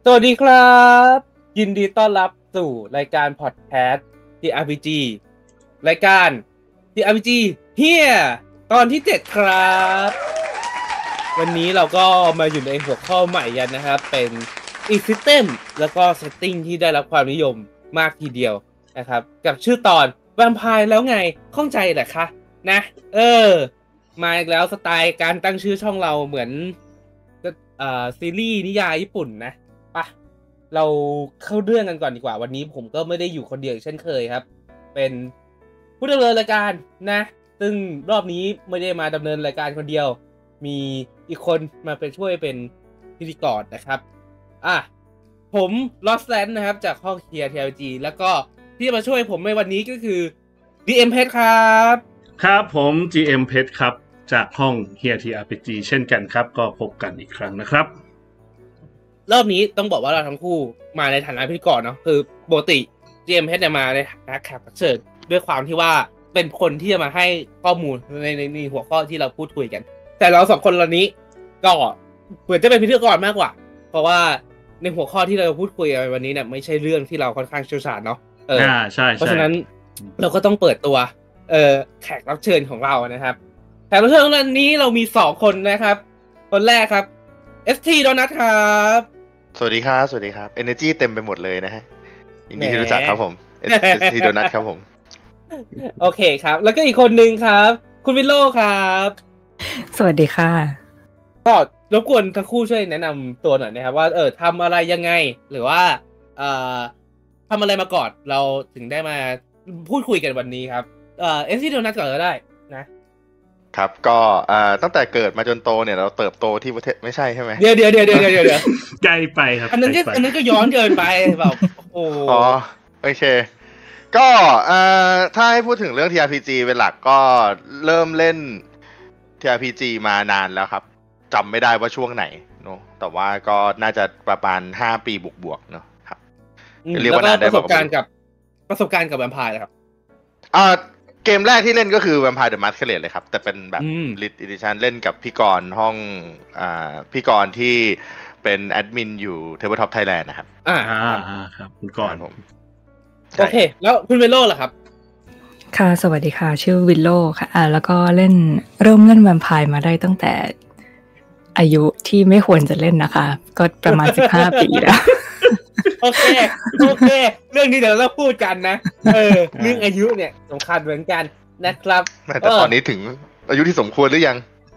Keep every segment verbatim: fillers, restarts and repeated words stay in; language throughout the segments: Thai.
วัสดีครับยินดีต้อนรับสู่รายการพอดแคสต์ ที อาร์ พี จี รายการ ที อาร์ พี จี เฮียตอนที่เจ็ดครับวันนี้เราก็มาอยู่ในหัวข้อใหม่กันนะครับเป็นอีกซิสเต็มแล้วก็เซตติ้งที่ได้รับความนิยมมากทีเดียวนะครับกับชื่อตอนแวมไพร์แล้วไงข้องใจเหรอคะนะเออมาอีกแล้วสไตล์การตั้งชื่อช่องเราเหมือนอ่าซีรีส์นิยายญี่ปุ่นนะปะเราเข้าเรื่องกันก่อนดีกว่าวันนี้ผมก็ไม่ได้อยู่คนเดียวเช่นเคยครับเป็นผู้ดำเนินรายการนะซึ่งรอบนี้ไม่ได้มาดำเนินรายการคนเดียวมีอีกคนมาเป็นช่วยเป็นพิธีกรนะครับอ่ะผมลอสแลนด์นะครับจากห้องเคียร์ ที อาร์ พี จี แล้วก็ที่มาช่วยผมในวันนี้ก็คือ ดี เอ็ม เพชรครับครับผม จี เอ็ม เพชรครับจากห้องเคียร์ ที อาร์ พี จี เช่นกันครับก็พบกันอีกครั้งนะครับรอบนี้ต้องบอกว่าเราทั้งคู่มาในฐานะพิธีกรเนาะคือปกติ จี เอ็ม เพชรเนี่ยมาในฐานะแขกรับเชิญด้วยความที่ว่าเป็นคนที่จะมาให้ข้อมูลในในในหัวข้อที่เราพูดคุยกันแต่เราสองคนเหล่านี้ก็เหมือนจะเป็นพิธีกรมากกว่าเพราะว่าในหัวข้อที่เราพูดคุยกันวันนี้เนี่ยไม่ใช่เรื่องที่เราค่อนข้างเชี่ยวชาญเนาะเออใช่เพราะฉะนั้นเราก็ต้องเปิดตัวเออแขกรับเชิญของเรานะครับแขกรับเชิญวันนี้เรามีสองคนนะครับคนแรกครับ เอส ที Donut ครับสวัสดีครับสวัสดีครับ Energy เต็มไปหมดเลยนะฮะยินดีที่รู้จักครับผม เอส ที Donut ครับผมโอเคครับแล้วก็อีกคนนึงครับคุณวิโรจน์ครับสวัสดีค่ะก็รบกวนทั้งคู่ช่วยแนะนำตัวหน่อยนะครับว่าเออทำอะไรยังไงหรือว่าเอ่อทำอะไรมาก่อนเราถึงได้มาพูดคุยกันวันนี้ครับเอ่อ เอส ที Donut ก่อนก็ได้นะครับก็เอ่อตั้งแต่เกิดมาจนโตเนี่ยเราเติบโตที่ประเทศไม่ใช่ใช่ไหมเดี๋ยวเดี๋ยวเดี๋ยวเดี๋ยวเดี๋ยวไกลไปครับอันนั้นก็อันนั้นก็ย้อนเกินไปแบบโอ้อ๋อโอเคก็เอ่อถ้าให้พูดถึงเรื่อง ที อาร์ พี จี เป็นหลักก็เริ่มเล่น ที อาร์ พี จี มานานแล้วครับจำไม่ได้ว่าช่วงไหนเนาะแต่ว่าก็น่าจะประมาณห้าปีบวกๆเนาะครับเรียกว่านานได้ประสบการณ์กับประสบการณ์กับแวมไพร์ครับอ่าเกมแรกที่เล่นก็คือ Vampire the Masquerade เลยครับแต่เป็นแบบ Lit Edition เล่นกับพี่กรณ์ห้องอ่าพี่กรณ์ที่เป็นแอดมินอยู่ Tabletop Thailand นะครับอ่าครับคุณกรณ์ผมโอเคแล้วคุณวิโรจน์ล่ะครับค่ะสวัสดีค่ะชื่อวิโรจน์ค่ะอ่าแล้วก็เล่นเริ่มเล่นแวมไพร์มาได้ตั้งแต่อายุที่ไม่ควรจะเล่นนะคะก็ประมาณสิบห้าปีแล้วโอเคโอเคเรื่องนี้เดี๋ยวเราพูดกันนะเออเรื่องอายุเนี่ยสำคัญเหมือนกันนะครับแต่ตอนนี้ถึงอายุที่สมควรหรือยัง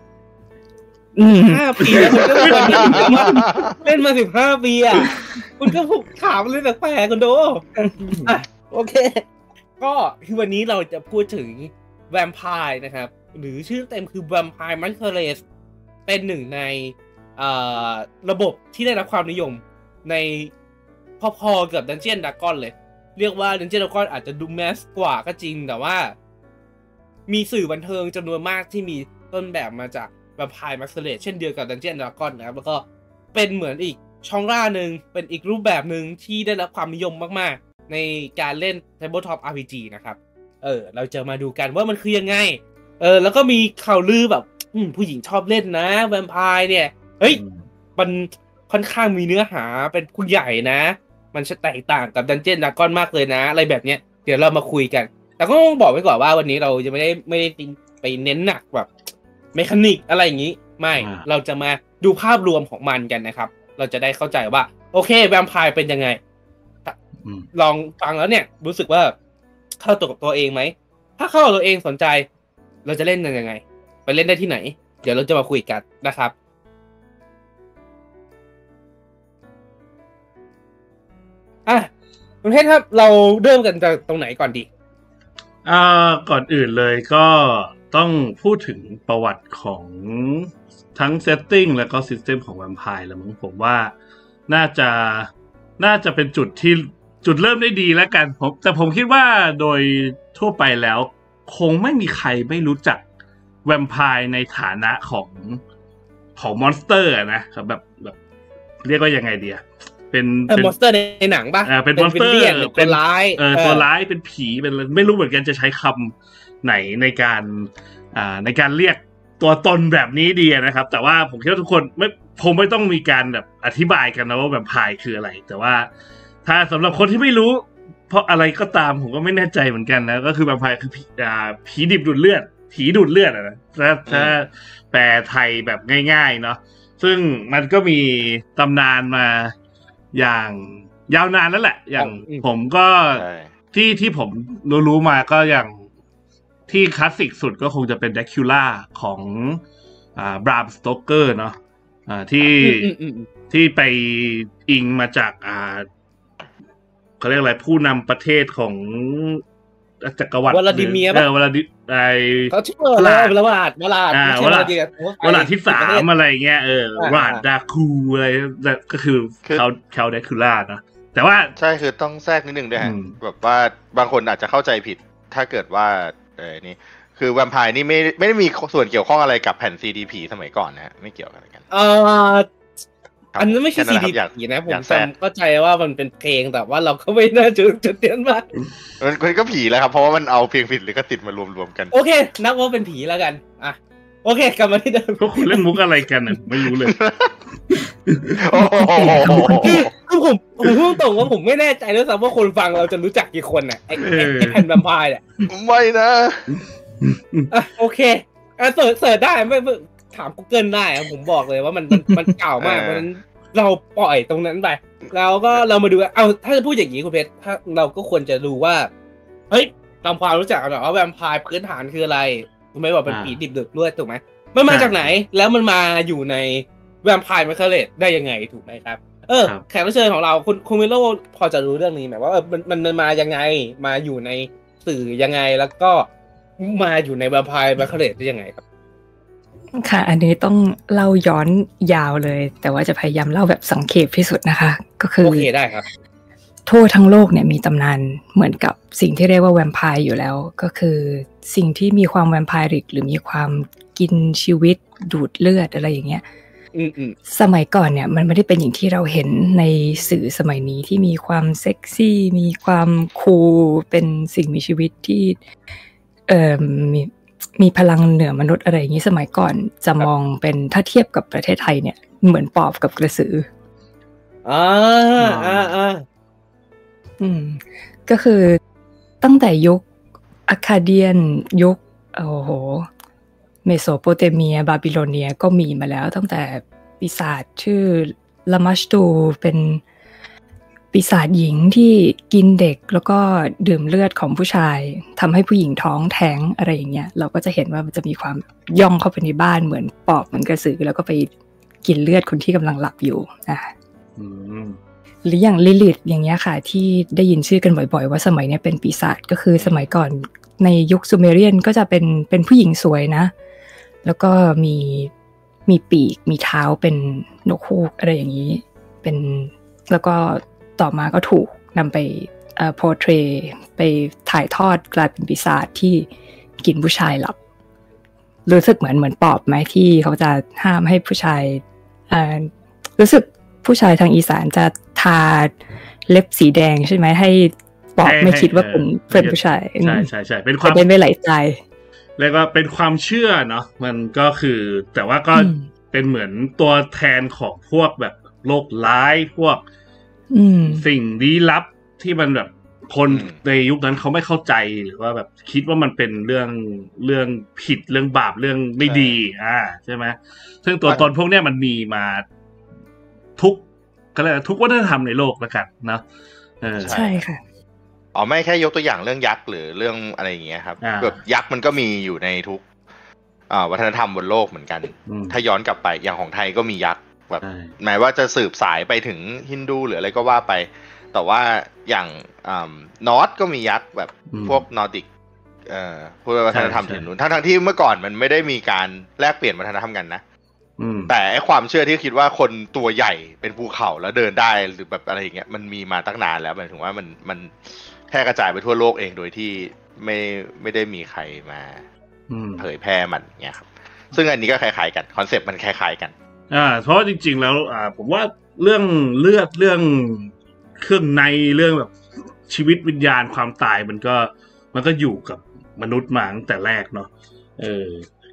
ห้าปีแล้วคุณก็เล่นมาสิบห้าปีอ่ะคุณก็ผูกถามเรื่องแปลกๆคุณโดอ่ะโอเคก็คือวันนี้เราจะพูดถึงแวมไพร์นะครับหรือชื่อเต็มคือ Vampire Masquerade เป็นหนึ่งในระบบที่ได้รับความนิยมในพอๆกับ Dungeon Dragon เลยเรียกว่า Dungeon Dragon อาจจะดูแมสกว่าก็จริงแต่ว่ามีสื่อบันเทิงจำนวนมากที่มีต้นแบบมาจาก Vampire Masquerade เช่นเดียวกับ Dungeon Dragon นะครับแล้วก็เป็นเหมือนอีกช่องร่าหนึ่งเป็นอีกรูปแบบหนึ่งที่ได้รับความนิยมมากๆในการเล่น Tabletop อาร์ พี จี นะครับเออเราจะมาดูกันว่ามันคือยังไงเออแล้วก็มีข่าวลือแบบผู้หญิงชอบเล่นนะ Vampire เนี่ยเฮ้ยมันค่อนข้างมีเนื้อหาเป็นผู้ใหญ่นะมันจะแตกต่างกับ Dungeon Dragon มากเลยนะอะไรแบบเนี้ยเดี๋ยวเรามาคุยกันแต่ก็ต้องบอกไว้ก่อนว่าวันนี้เราจะไม่ได้ไม่ได้ไปเน้นหนักแบบเมคานิกอะไรอย่างนี้ไม่เราจะมาดูภาพรวมของมันกันนะครับเราจะได้เข้าใจว่าโอเคแวมไพร์เป็นยังไงลองฟังแล้วเนี่ยรู้สึกว่าเข้าตัวกับตัวเองไหมถ้าเข้ากับตัวเองสนใจเราจะเล่นยังไงไปเล่นได้ที่ไหนเดี๋ยวเราจะมาคุยกันนะครับอ่ะคุณเพชรครับเราเริ่มกันจากตรงไหนก่อนดีอ่าก่อนอื่นเลยก็ต้องพูดถึงประวัติของทั้งเซตติ้งแล้วก็ซิสเต็มของแวมไพร์แล้วมั้งผมว่าน่าจะน่าจะเป็นจุดที่จุดเริ่มได้ดีแล้วกันผมแต่ผมคิดว่าโดยทั่วไปแล้วคงไม่มีใครไม่รู้จักแวมไพร์ในฐานะของของมอนสเตอร์นะครับแบบแบบเรียกว่ายังไงดีอะเป็นมอนสเตอร์ในหนังป่ะอ่าเป็นมอนสเตอร์เป็นร้ายเออตัวร้ายเป็นผีเป็นไม่รู้เหมือนกันจะใช้คำไหนในการอ่าในการเรียกตัวตนแบบนี้ดีนะครับแต่ว่าผมคิดว่าทุกคนไม่คงไม่ต้องมีการแบบอธิบายกันนะว่าแวมไพร์คืออะไรแต่ว่าถ้าสำหรับคนที่ไม่รู้เพราะอะไรก็ตามผมก็ไม่แน่ใจเหมือนกันนะก็คือแวมไพร์คือผีอ่าผีดิบดูดเลือดผีดูดเลือดอะนะถ้าถ้าแปลไทยแบบง่ายๆเนาะซึ่งมันก็มีตำนานมาอย่างยาวนานแล้วแหละอย่างผมก็ที่ที่ผมรู้ๆมาก็อย่างที่คลาสสิกสุดก็คงจะเป็นแดคิวล่าของอ่าบรามสโตเกอร์เนาะอ่าที่ที่ไปอิงมาจากอ่าเขาเรียกอะไรผู้นำประเทศของจักรวรรดิวลาดิเมียร์เออวลาดิไอเขาชื่ออะไรวลาดวลาดอ่าวลาดวลาดที่สามอะไรเงี้ยเออวลาดดาคูอะไรก็คือเขาเขาแดคิวล่าเนาะแต่ว่าใช่คือต้องแทรกนิดนึงด้วยฮะแบบว่าบางคนอาจจะเข้าใจผิดถ้าเกิดว่าเออนี่คือแวมไพร์นี่ไม่ไม่ได้มีส่วนเกี่ยวข้องอะไรกับแผ่น ซี ดี ผีสมัยก่อนนะฮะไม่เกี่ยวกันกันเอออันนั้นไม่ใช่ ซี ดี ผีนะผมจำเข้าใจว่ามันเป็นเพลงแต่ว่าเราก็ไม่น่าจะจุดเด่นมากมันก็ผีแล้วครับเพราะว่ามันเอาเพลงผิดหรือก็ติดมารวมๆกันโอเคนับว่าเป็นผีแล้วกันอ่ะโอเคกลับมาที่เดิมพวกคุณเล่นมุกอะไรกันอ่ะไม่รู้เลยคือผมผมพูดตรงว่าผมไม่แน่ใจด้วยซ้ำว่าคนฟังเราจะรู้จักกี่คนน่ะไอ้ไอ้แผ่นแวมไพร์เนี่ยไม่นะอ่ะโอเคอ่ะเสิร์ชเสิร์ชได้ไม่ถาม Google ได้ผมบอกเลยว่ามันมันเก่ามากมันเราปล่อยตรงนั้นไปแล้วก็เรามาดูเอาถ้าจะพูดอย่างนี้คุณเพชรถ้าเราก็ควรจะดูว่าเฮ้ยตามความรู้จักกันหน่อยว่าแวมไพร์พื้นฐานคืออะไรคุณไม่บอกเป็นผีดิบดึกด้วยถูกไหมมันมาจากไหนแล้วมันมาอยู่ในแวมไพร์แมคเคเลตได้ยังไงถูกไหมครับเออแขกรับเชิญของเราคุณคุณมิโลพอจะรู้เรื่องนี้ไหมว่าเออมันมันมายังไงมาอยู่ในสื่อยังไงแล้วก็มาอยู่ในแวมไพร์แมคเคเลตได้ยังไงครับค่ะอันนี้ต้องเล่าย้อนยาวเลยแต่ว่าจะพยายามเล่าแบบสังเขปที่สุดนะคะก็คือโอเคได้ครับทั่วทั้งโลกเนี่ยมีตำนานเหมือนกับสิ่งที่เรียกว่าแวมไพร์อยู่แล้วก็คือสิ่งที่มีความแวมไพริกหรือมีความกินชีวิตดูดเลือดอะไรอย่างเงี้ยสมัยก่อนเนี่ยมันไม่ได้เป็นอย่างที่เราเห็นในสื่อสมัยนี้ที่มีความเซ็กซี่มีความคูลเป็นสิ่งมีชีวิตที่เอ่อมีมีพลังเหนือมนุษย์อะไรอย่างนี้สมัยก่อนจะมองเป็นถ้าเทียบกับประเทศไทยเนี่ยเหมือนปอบกับกระสืออ่าอ่าอ่าอืมก็คือตั้งแต่ยุคอาคาเดียนยุคโอ้โหเมโสโปเตเมียบาบิโลเนียก็มีมาแล้วตั้งแต่ปีศาจชื่อลามัชตูเป็นปีศาจหญิงที่กินเด็กแล้วก็ดื่มเลือดของผู้ชายทำให้ผู้หญิงท้องแท้งอะไรอย่างเงี้ยเราก็จะเห็นว่ามันจะมีความย่องเข้าไปในบ้านเหมือนปอบเหมือนกระสือแล้วก็ไปกินเลือดคนที่กำลังหลับอยู่นะหรืออย่างลิลิธอย่างเงี้ยค่ะที่ได้ยินชื่อกันบ่อยๆว่าสมัยนี้เป็นปีศาจก็คือสมัยก่อนในยุคซูเมเรียนก็จะเป็นเป็นผู้หญิงสวยนะแล้วก็มีมีปีกมีเท้าเป็นนกฮูกอะไรอย่างนี้เป็นแล้วก็ต่อมาก็ถูกนำไปเอ่อโพร์เทรย์ไปถ่ายทอดกลายเป็นปีศาจที่กินผู้ชายหลับรู้สึกเหมือนเหมือนปอบไหมที่เขาจะห้ามให้ผู้ชายเอ่อรู้สึกผู้ชายทางอีสานจะทาเล็บสีแดงใช่ไหมให้ปอบไม่คิดว่าเป็นเป็นผู้ชายใช่ใช่ใช่เป็นความไม่ไหลใจเรียกว่าเป็นความเชื่อเนาะมันก็คือแต่ว่าก็เป็นเหมือนตัวแทนของพวกแบบโลกร้ายพวกสิ่งลี้ลับที่มันแบบคนในยุคนั้นเขาไม่เข้าใจหรือว่าแบบคิดว่ามันเป็นเรื่องเรื่องผิดเรื่องบาปเรื่องไม่ดีอ่าใช่ไหมซึ่งตัวตนพวกเนี้ยมันมีมาทุกก็เลยทุกวัฒนธรรมในโลกแล้วกันเนาะใช่ค่ะอ๋อไม่แค่ยกตัวอย่างเรื่องยักษ์หรือเรื่องอะไรอย่างเงี้ยครับแบบยักษ์มันก็มีอยู่ในทุกอ่าวัฒนธรรมบนโลกเหมือนกันถ้าย้อนกลับไปอย่างของไทยก็มียักษ์แบบหมายว่าจะสืบสายไปถึงฮินดูหรืออะไรก็ว่าไปแต่ว่าอย่างอ่านอร์ทก็มียักษ์แบบพวกนอร์ดิกเอ่อพวกวัฒนธรรมถึงนู้นทั้งๆที่เมื่อก่อนมันไม่ได้มีการแลกเปลี่ยนวัฒนธรรมกันนะแต่ไอ้ความเชื่อที่คิดว่าคนตัวใหญ่เป็นภูเขาแล้วเดินได้หรือแบบอะไรอย่างเงี้ยมันมีมาตั้งนานแล้วหมายถึงว่ามันมันแพร่กระจายไปทั่วโลกเองโดยที่ไม่ไม่ได้มีใครมาเผยแพร่มันเงี้ยครับซึ่งอันนี้ก็คล้ายๆกันคอนเซ็ปต์มันคล้ายๆกันอ่าเพราะจริงๆแล้วอ่าผมว่าเรื่องเลือดเรื่องเครื่องในเรื่องแบบชีวิตวิญญาณความตายมันก็มันก็อยู่กับมนุษย์มาตั้งแต่แรกเนาะเออ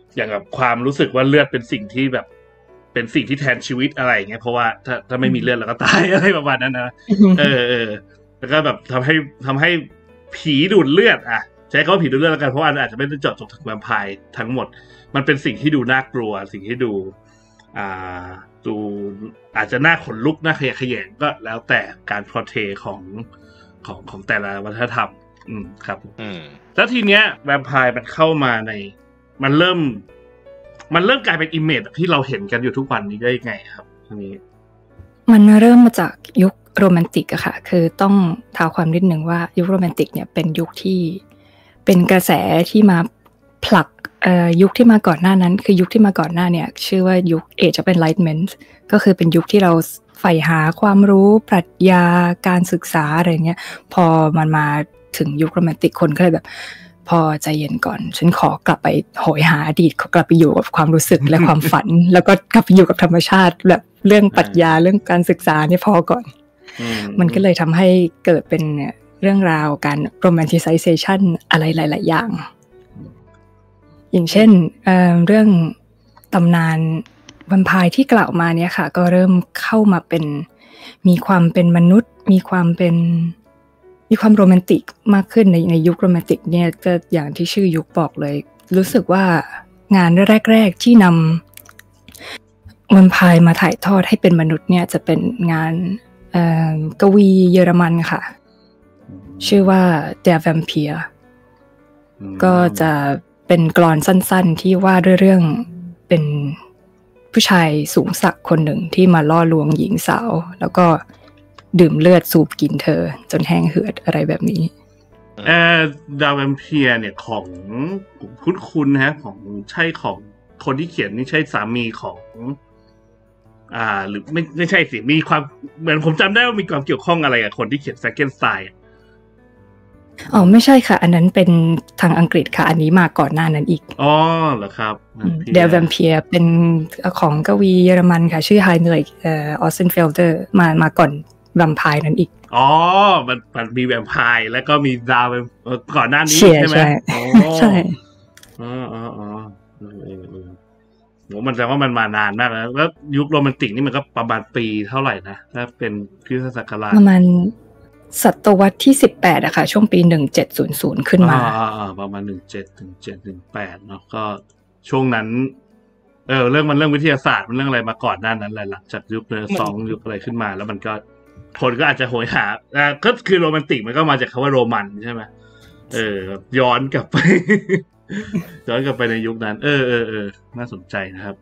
อย่างแบบความรู้สึกว่าเลือดเป็นสิ่งที่แบบเป็นสิ่งที่แทนชีวิตอะไรอย่างเงี้ยเพราะว่าถ้าถ้าไม่มีเลือดเราก็ตายอะไรประมาณนั้นนะเออเออแล้วก็แบบทำให้ทำให้ผีดูดเลือดอ่ะใช้คำว่าผีดูดเลือดแล้วกันเพราะว่าอาจจะไม่ได้เจาะจงถึงแวมไพร์ทั้งหมดมันเป็นสิ่งที่ดูน่ากลัวสิ่งที่ดูอ่าดูอาจจะน่าขนลุกน่าขยะแขยงก็แล้วแต่การพอเทของของของแต่ละวัฒนธรรมอืมครับอืมแล้วทีเนี้ยแวมไพร์มันเข้ามาในมันเริ่มมันเริ่มกลายเป็นอิมเมจที่เราเห็นกันอยู่ทุกวันนี้ได้ยังไงครับทีนี้มันเริ่มมาจากยุคโรแมนติกอะค่ะคือต้องเท้าความนิดนึงว่ายุคโรแมนติกเนี่ยเป็นยุคที่เป็นกระแสที่มาผลักเอ่อยุคที่มาก่อนหน้านั้นคือยุคที่มาก่อนหน้าเนี่ยชื่อว่ายุค Age of Enlightenment ก็คือเป็นยุคที่เราใฝ่หาความรู้ปรัชญาการศึกษาอะไรเงี้ยพอมันมาถึงยุคโรแมนติกคนก็เลยแบบพอใจเย็นก่อนฉันขอกลับไปโหยหาอดีตขอกลับไปอยู่กับความรู้สึกและความฝัน แล้วก็กลับไปอยู่กับธรรมชาติแบบเรื่องปรัชญาเรื่องการศึกษาเนี่ยพอก่อนมันก็เลยทำให้เกิดเป็นเรื่องราวการโรแมนติไซเซชันอะไรหลายๆอย่างอย่างเช่น เอ่อ เรื่องตำนานแวมไพร์ที่กล่าวมาเนี่ยค่ะก็เริ่มเข้ามาเป็นมีความเป็นมนุษย์มีความเป็นมีความโรแมนติกมากขึ้นในในยุคโรแมนติกเนี่ยก็อย่างที่ชื่อยุคบอกเลยรู้สึกว่างานแรกๆที่นำแวมไพร์มาถ่ายทอดให้เป็นมนุษย์เนี่ยจะเป็นงานเอ่อกวีเยอรมันค่ะชื่อว่า Der Vampir ก็จะเป็นกลอนสั้นๆที่ว่าด้วยเรื่องเป็นผู้ชายสูงศักดิ์คนหนึ่งที่มาล่อลวงหญิงสาวแล้วก็ดื่มเลือดสูบกินเธอจนแห้งเหือดอะไรแบบนี้เอ่อดาวแวมเพียร์เนี่ยของคุ้นๆนะฮะของใช่ของคนที่เขียนนี่ใช่สามีของอ่าหรือไม่ไม่ใช่สิมีความเหมือนผมจำได้ว่ามีความเกี่ยวข้องอะไรกับคนที่เขียนแฟรงเกนสไตน์อ๋อไม่ใช่ค่ะอันนั้นเป็นทางอังกฤษค่ะอันนี้มาก่อนหน้านั้นอีกอ๋อเหรอครับเดลแวมเพียร์เป็นของกวีเยอรมันค่ะชื่อไฮเนริชเอ่อออสเซนเฟลเดอร์มามาก่อนแวมไพร์นั้นอีกอ๋อมันมันมีแวมไพร์แล้วก็มีดาวก่อนหน้านี้ใช่ไหมใช่อ๋ออ๋ออ๋อเออเออเออโหมันแสดงว่ามันมานานมากแล้วแล้วยุคโรแมนติกนี่มันก็ประมาณปีเท่าไหร่นะถ้าเป็นคริสตศักราชประมาณศตวรรษที่สิบแปดอะค่ะช่วงปีหนึ่งเจ็ดศูนย์ศูนย์ขึ้นมาอ่าๆประมาณหนึ่งเจ็ดถึงเจ็ดถึงแปดเนาะก็ช่วงนั้นเออเรื่องมันเรื่องวิทยาศาสตร์มันเรื่องอะไรมาก่อนหน้านั้นแหละหลังจากยุคเรือสองยุคอะไรขึ้นมาแล้วมันก็คนก็อาจจะโหยหาอ่าก็คือโรแมนติกมันก็มาจากคำว่าโรมันใช่ไหมเออย้อนกลับไป ย้อนกลับไปในยุคนั้นเออเออเออน่าสนใจนะครับ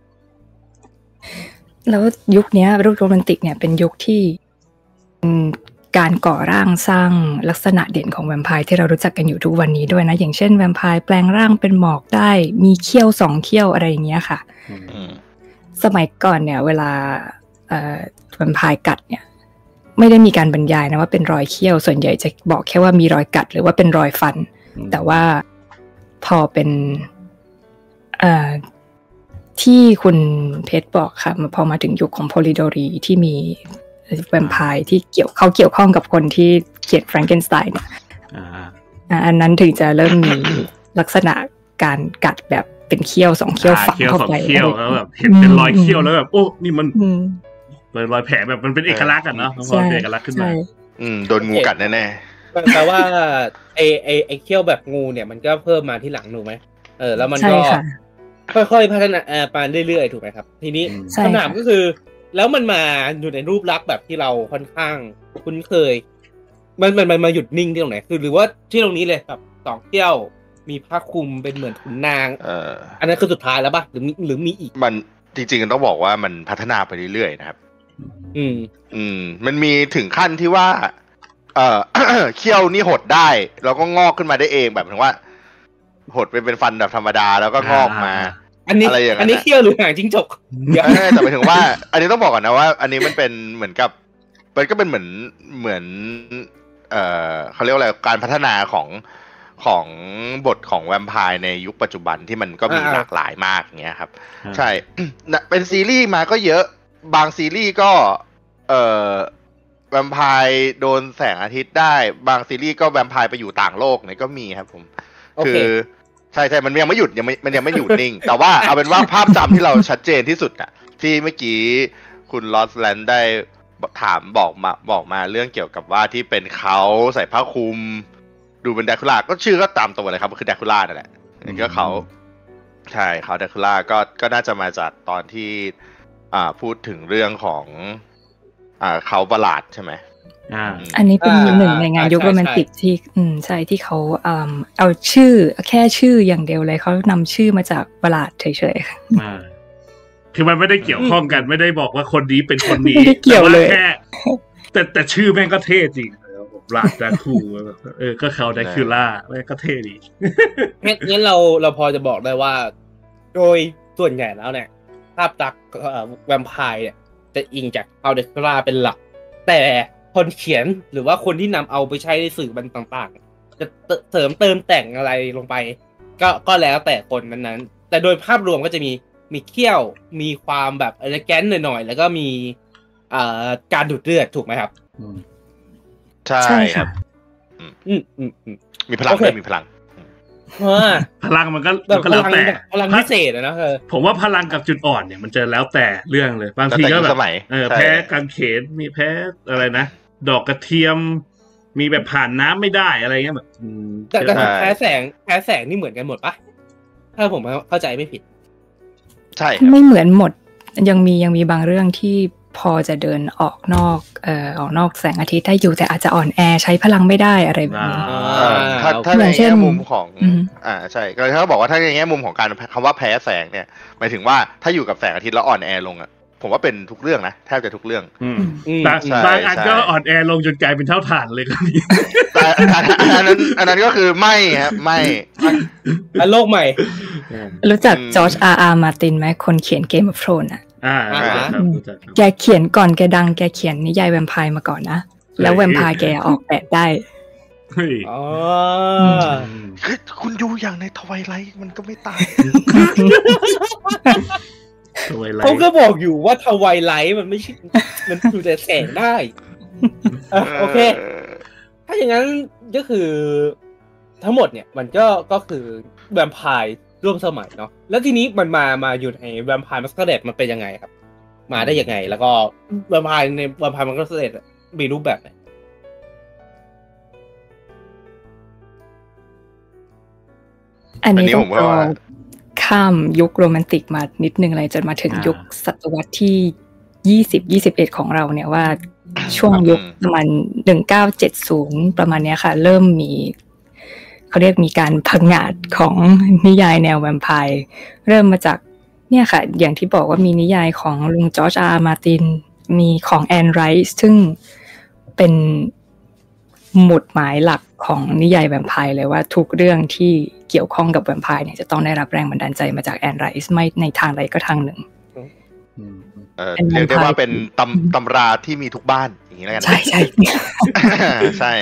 แล้วยุคนี้ยุคโรแมนติกเนี่ยเป็นยุคที่การก่อร่างสร้างลักษณะเด่นของแวมไพร์ที่เรารู้จักกันอยู่ทุกวันนี้ด้วยนะอย่างเช่นแวมไพร์แปลงร่างเป็นหมอกได้มีเขี้ยวสองเขี้ยวอะไรอย่างเงี้ยค่ะสมัยก่อนเนี่ยเวลาเอ่อแวมไพร์กัดเนี่ยไม่ได้มีการบรรยายนะว่าเป็นรอยเขี้ยวส่วนใหญ่จะบอกแค่ว่ามีรอยกัดหรือว่าเป็นรอยฟันแต่ว่าพอเป็นเอ่อที่คุณเพชรบอกค่ะพอมาถึงยุคของโพลิโดรีที่มีแวมไพร์ที่เกี่ยวเขาเกี่ยวข้องกับคนที่เขียนแฟรงเกนสไตน์เนี่ยอันนั้นถึงจะเริ่มมีลักษณะการกัดแบบเป็นเขี้ยวสองเขี้ยวฝังเข้าไปเขี้ยวแล้วแบบเห็นเป็นรอยเขี้ยวแล้วแบบโอ้นี่มันเป็นรอยแผลแบบมันเป็นเอกลักษณ์กันเนาะพอเป็นเอกลักษณ์ขึ้นมาอืมโดนงูกัดแน่ๆแต่ว่าไอไอไอเขี้ยวแบบงูเนี่ยมันก็เพิ่มมาที่หลังถูกไหมเออแล้วมันก็ค่อยๆพัฒนาไปเรื่อยๆถูกไหมครับทีนี้คำถามก็คือแล้วมันมาอยู่ในรูปลักษณ์แบบที่เราค่อนข้างคุ้นเคยมันมันมันมาหยุดนิ่งที่ตรงไหนคือหรือว่าที่ตรงนี้เลยแบบสองเขี้ยวมีผ้าคลุมเป็นเหมือนขุนนางเอ่ออันนั้นคือสุดท้ายแล้วป่ะหรือมีหรือมีอีกมันจริงๆต้องบอกว่ามันพัฒนาไปเรื่อยๆนะครับอืมอืมมันมีถึงขั้นที่ว่าเอ่อ เขี้ยวนี่หดได้แล้วก็งอกขึ้นมาได้เองแบบถึงว่าหดเป็นเป็นฟันแบบธรรมดาแล้วก็งอกมาอันนี้อันนี้เขี้ยวหรือหางจิ้งจกแต่หมายถึงว่าอันนี้ต้องบอกก่อนนะว่าอันนี้มันเป็นเหมือนกับมันก็เป็นเหมือนเหมือนเอ่อเขาเรียกว่าอะไรการพัฒนาของของบทของแวมไพร์ในยุคปัจจุบันที่มันก็มีหลากหลายมากเงี้ยครับใช่เป็นซีรีส์มาก็เยอะบางซีรีส์ก็เอ่อแวมไพร์โดนแสงอาทิตย์ได้บางซีรีส์ก็แวมไพร์ไปอยู่ต่างโลกเนี่ยก็มีครับผมคือช่ใช่มันยังไม่หยุดยังไม่มันยังไม่หยุดนิ่ง แต่ว่าเอาเป็นว่าภาพจำที่เราชัดเจนที่สุดอะที่เมื่อกี้คุณลอสแลนด์ได้ถามบอกมาบอกมาเรื่องเกี่ยวกับว่าที่เป็นเขาใส่ผ้าคลุมดูเป็นแดคูล่าก็ชื่อก็ตามตัวเลยครับก็คือแดคูล่านั่นแหละนี่ก็เขาใช่เขาแดคูล่าก็ก็น่าจะมาจากตอนที่อ่าพูดถึงเรื่องของอ่าเขาประหลาดใช่ไหมอ่าอันนี้เป็นหนึ่งในงานยุคโรแมนติกที่อืมใช่ที่เขาอ่าเอาชื่อแค่ชื่ออย่างเดียวเลยเขานำชื่อมาจากประหลาดเฉยๆอ่าคือมันไม่ได้เกี่ยวข้องกันไม่ได้บอกว่าคนนี้เป็นคนนี้ไม่ได้เกี่ยวเลยแค่แต่แต่ชื่อแม่งก็เท่จริงหลาดดาคูเออก็เขาไดคิล่าแม่งก็เท่ดีงั้นเราเราพอจะบอกได้ว่าโดยส่วนใหญ่แล้วเนี่ยภาพลักษณ์แวมไพร์เนี่ยจะอิงจากเอาเดคูล่าเป็นหลักแต่คนเขียนหรือว่าคนที่นำเอาไปใช้ในสื่อมันต่างๆจะเสริมเติมแต่งอะไรลงไปก็ก็แล้วแต่คนนั้นๆแต่โดยภาพรวมก็จะมีมีเขี้ยวมีความแบบเอลิแกนต์หน่อยๆแล้วก็มีอ่าการดูดเลือดถูกไหมครับใช่ครับอืมอืมอืมมีพลังด้วยมีพลังพลังมันก็ก็แล้วแต่พลังพิเศษนะเออผมว่าพลังกับจุดอ่อนเนี่ยมันจะแล้วแต่เรื่องเลยบางทีก็แบบเออแพ้กางเขนมีแพ้อะไรนะดอกกระเทียมมีแบบผ่านน้ำไม่ได้อะไรเงี้ยแบบแต่แต่แพ้แสงแพ้แสงนี่เหมือนกันหมดปะถ้าผมเข้าใจไม่ผิดใช่ไม่เหมือนหมดยังมียังมีบางเรื่องที่พอจะเดินออกนอกเอ่อออกนอกแสงอาทิตย์ได้อยู่แต่อาจจะอ่อนแอใช้พลังไม่ได้อะไรแบบนี้ถ้าถ้าในแง่มุมของอ่าใช่ก็ถ้าบอกว่าถ้าในแง่มุมของการคำว่าแพ้แสงเนี่ยหมายถึงว่าถ้าอยู่กับแสงอาทิตย์แล้วอ่อนแอลงอ่ะผมว่าเป็นทุกเรื่องนะแทบจะทุกเรื่องบางบางอันก็อ่อนแอลงจนกลายเป็นเท่าฐานเลยครับแต่อันนั้นอันนั้นก็คือไม่ครับไม่อันโลกใหม่รู้จักจอร์จอาร์อาร์มาร์ตินไหมคนเขียนเกมออฟโธรนอ่ะอ่าแกเขียนก่อนแกดังแกเขียนนิยายแวมไพร์มาก่อนนะแล้วแวมไพร์แกออกแบบได้อ๋อคุณดูอย่างในทไวไลท์มันก็ไม่ต่างเขาก็บอกอยู่ว่าทไวไลท์มันไม่ใช่มันดูแต่แสงได้โอเคถ้าอย่างนั้นก็คือทั้งหมดเนี่ยมันก็ก็คือแวมไพร์ร่วมสมัยเนาะแล้วทีนี้มันมามาอยู่ในแวมไพร์มัสคาเรดมันเป็นยังไงครับมาได้ยังไงแล้วก็แวมไพร์ในแวมไพร์มัสคาเรดมีรูปแบบไหนอันนี้ต้องเอาข้ามยุคโรแมนติกมานิดนึงเลยจนมาถึงยุคศตวรรษที่ยี่สิบ ยี่สิบเอ็ดของเราเนี่ยว่าช่วงยุคประมาณหนึ่งพันเก้าร้อยเจ็ดสิบประมาณเนี้ยค่ะเริ่มมีเขาเรียกมีการผงาดของนิยายแนวแวมไพร์เริ่มมาจากเนี่ยค่ะอย่างที่บอกว่ามีนิยายของลุงจอร์จอาร์มาร์ตินมีของแอนไรส์ซึ่งเป็นหมุดหมายหลักของนิยายแวมไพร์เลยว่าทุกเรื่องที่เกี่ยวข้องกับแวมไพร์เนี่ยจะต้องได้รับแรงบันดาลใจมาจากแอนไรส์ไม่ในทางใดก็ทางหนึ่งเออเรียกได้ว่าเป็นตำตำราที่มีทุกบ้านอย่างนี้แล้วกันใช่ใช่ใช่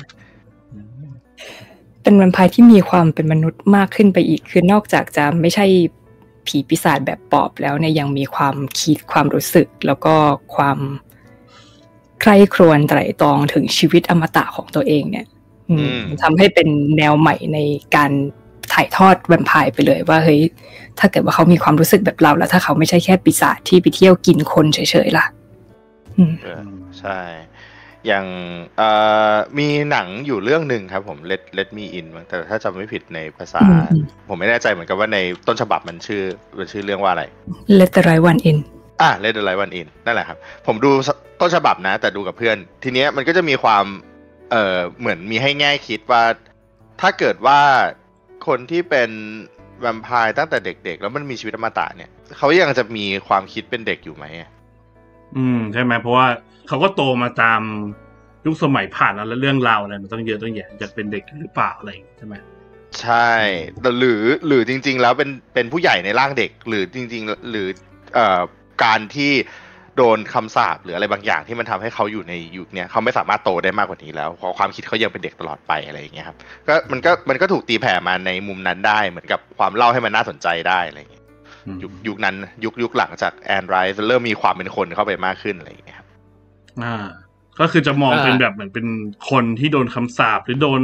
เป็นแวมไพร์ที่มีความเป็นมนุษย์มากขึ้นไปอีกคือนอกจากจะไม่ใช่ผีปีศาจแบบปอบแล้วเนี่ยยังมีความคิดความรู้สึกแล้วก็ความใคร่ครวญไตร่ตรองถึงชีวิตอมตะของตัวเองเนี่ยทำให้เป็นแนวใหม่ในการถ่ายทอดแวมไพร์ไปเลยว่าเฮ้ยถ้าเกิดว่าเขามีความรู้สึกแบบเราแล้วถ้าเขาไม่ใช่แค่ปีศาจที่ไปเที่ยวกินคนเฉยๆล่ะใช่อย่างมีหนังอยู่เรื่องหนึ่งครับผม Let Let Me In แต่ถ้าจำไม่ผิดในภาษาผมไม่แน่ใจเหมือนกันว่าในต้นฉบับมันชื่อมันชื่อเรื่องว่าอะไร Let the Right One In อ่ะ Let the Right One In นั่นแหละครับผมดูต้นฉบับนะแต่ดูกับเพื่อนทีเนี้ยมันก็จะมีความเอ่อเหมือนมีให้แง่คิดว่าถ้าเกิดว่าคนที่เป็นแวมไพร์ตั้งแต่เด็กๆแล้วมันมีชีวิตอมตะเนี่ยเขายังจะมีความคิดเป็นเด็กอยู่ไหมอืมใช่ไหมเพราะว่าเขาก็โตมาตามยุคสมัยผ่านแล้วเรื่องราวอะไรมันต้องเยอะต้องแยะจะเป็นเด็กหรือเปล่าอะไรใช่ไหมใช่แต่หรือหรือจริงๆแล้วเป็นเป็นผู้ใหญ่ในร่างเด็กหรือจริงๆหรือเอ่อการที่โดนคำสาปหรืออะไรบางอย่างที่มันทำให้เขาอยู่ในยุคเนี้ยเขาไม่สามารถโตได้มากกว่านี้แล้วเพราะความคิดเขายังเป็นเด็กตลอดไปอะไรอย่างเงี้ยครับก็มันก็มันก็ถูกตีแผ่มาในมุมนั้นได้เหมือนกับความเล่าให้มันน่าสนใจได้อะไรอย่างเงี้ยยุคยุคนั้นยุคยุคหลังจากแอนไรส์เริ่มมีความเป็นคนเข้าไปมากขึ้นอะไรอย่างเงี้ยครับอ่าก็คือจะมองเป็นแบบเหมือนเป็นคนที่โดนคำสาปหรือโดน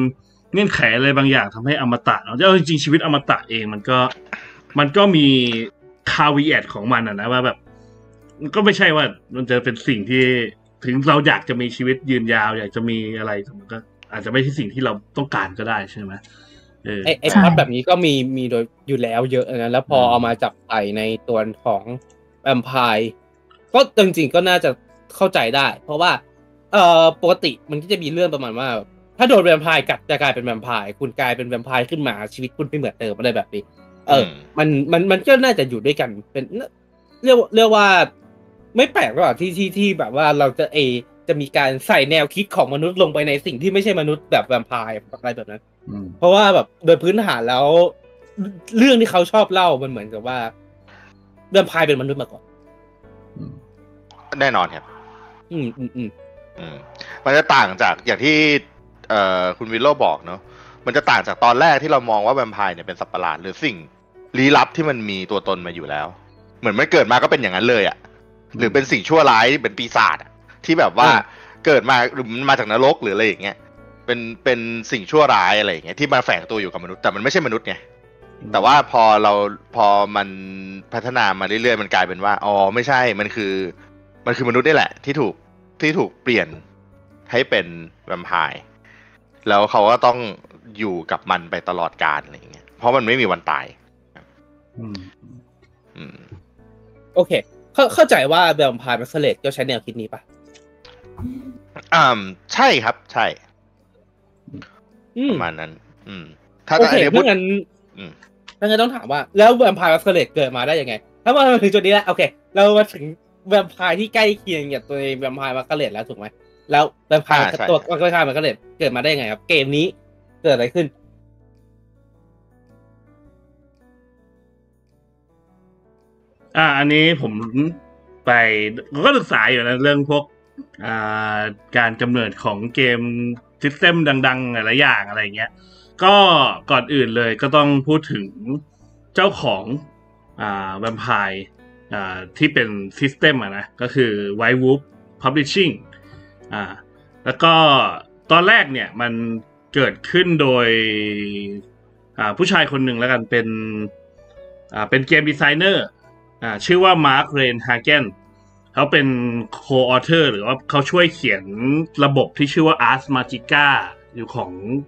เงื่อนไขอะไรบางอย่างทำให้อมตะเนาะแล้วจริงๆชีวิตอมตะเองมันก็มันก็มีคาวีแอตของมันอะนะว่าแบบก็ไม่ใช่ว่ามันจะเป็นสิ่งที่ถึงเราอยากจะมีชีวิตยืนยาวอยากจะมีอะไรมันก็อาจจะไม่ใช่สิ่งที่เราต้องการก็ได้ใช่ไหมเออไอ้ไอ้พล็อตแบบนี้ก็มีมีโดยอยู่แล้วเยอะนะแล้วพอเอามาจับใส่ในตัวของแวมไพร์ก็จริงๆก็น่าจะเข้าใจได้เพราะว่าเอ่อปกติมันก็จะมีเรื่องประมาณว่าถ้าโดนแวมไพร์กัดจะกลายเป็นแวมไพร์คุณกลายเป็นแวมไพร์ขึ้นมาชีวิตคุณไม่เหมือนเดิมอะไรแบบนี้เออมันมันมันก็น่าจะอยู่ด้วยกันเป็นเรียกเรียกว่าไม่แปลกหรอกที่ที่ที่แบบว่าเราจะเอจะมีการใส่แนวคิดของมนุษย์ลงไปในสิ่งที่ไม่ใช่มนุษย์แบบแวมไพร์อะไรแบบนั้นเพราะว่าแบบโดยพื้นฐานแล้วเรื่องที่เขาชอบเล่ามันเหมือนกับว่าแวมไพร์เป็นมนุษย์มาก่อนแน่นอนครับอืมอืมอืมอืมมันจะต่างจากอย่างที่เอ่อคุณวิลโลบอกเนาะมันจะต่างจากตอนแรกที่เรามองว่าแวมไพร์เนี่ยเป็นสัตว์ประหลาดหรือสิ่งลี้ลับที่มันมีตัวตนมาอยู่แล้วเหมือนมันเกิดมาก็เป็นอย่างนั้นเลยอ่ะหรือเป็นสิ่งชั่วร้ายเป็นปีศาจอ่ะที่แบบว่าเกิดมาหรือมันมาจากนรกหรืออะไรอย่างเงี้ยเป็นเป็นสิ่งชั่วร้ายอะไรอย่างเงี้ยที่มาแฝงตัวอยู่กับมนุษย์แต่มันไม่ใช่มนุษย์ไงแต่ว่าพอเราพอมันพัฒนามาเรื่อยๆมันกลายเป็นว่าอ๋อไม่ใช่มันคือมันคือมนุษย์นี่แหละที่ถูกที่ถูกเปลี่ยนให้เป็นแวมไพร์แล้วเขาก็ต้องอยู่กับมันไปตลอดกาลอะไรอย่างเงี้ยเพราะมันไม่มีวันตายอืมอืมโอเคเข้าเข้าใจว่าแวมไพร์แมสเซเลตก็ใช้แนวคิดนี้ป่ะอ่าใช่ครับใช่ประมาณนั้นอืมถ้าโอเคเพราะงั้นอืมถ้างั้นต้องถามว่าแล้วแวมไพร์แมสเซเลตเกิดมาได้ยังไงถ้ามาถึงจุดนี้แล้วโอเคเรามาถึงแวมไพร์ที่ใกล้เคียงกับตัวแวมไพร์แมสเซเลตแล้วถูกไหมแล้วแวมไพร์ตัวใกล้ๆแมสเซเลตเกิดมาได้ยังไงครับเกมนี้เกิดอะไรขึ้นอ่าอันนี้ผมไปก็ศึกษาอยู่นะเรื่องพวกอ่าการกำเนิดของเกมซิสเต็มดังๆหลายอย่างอะไรเงี้ยก็ก่อนอื่นเลยก็ต้องพูดถึงเจ้าของอ่าแวมไพร์อ่าที่เป็นซิสเต็มอะนะก็คือ White Wolf Publishing อ่าแล้วก็ตอนแรกเนี่ยมันเกิดขึ้นโดยอ่าผู้ชายคนหนึ่งแล้วกันเป็นอ่าเป็นเกมดีไซเนอร์อ่าชื่อว่ามาร์คเรนฮาเกนเขาเป็นโคออเทอร์หรือว่าเขาช่วยเขียนระบบที่ชื่อว่า Ars Magica อยู่ของ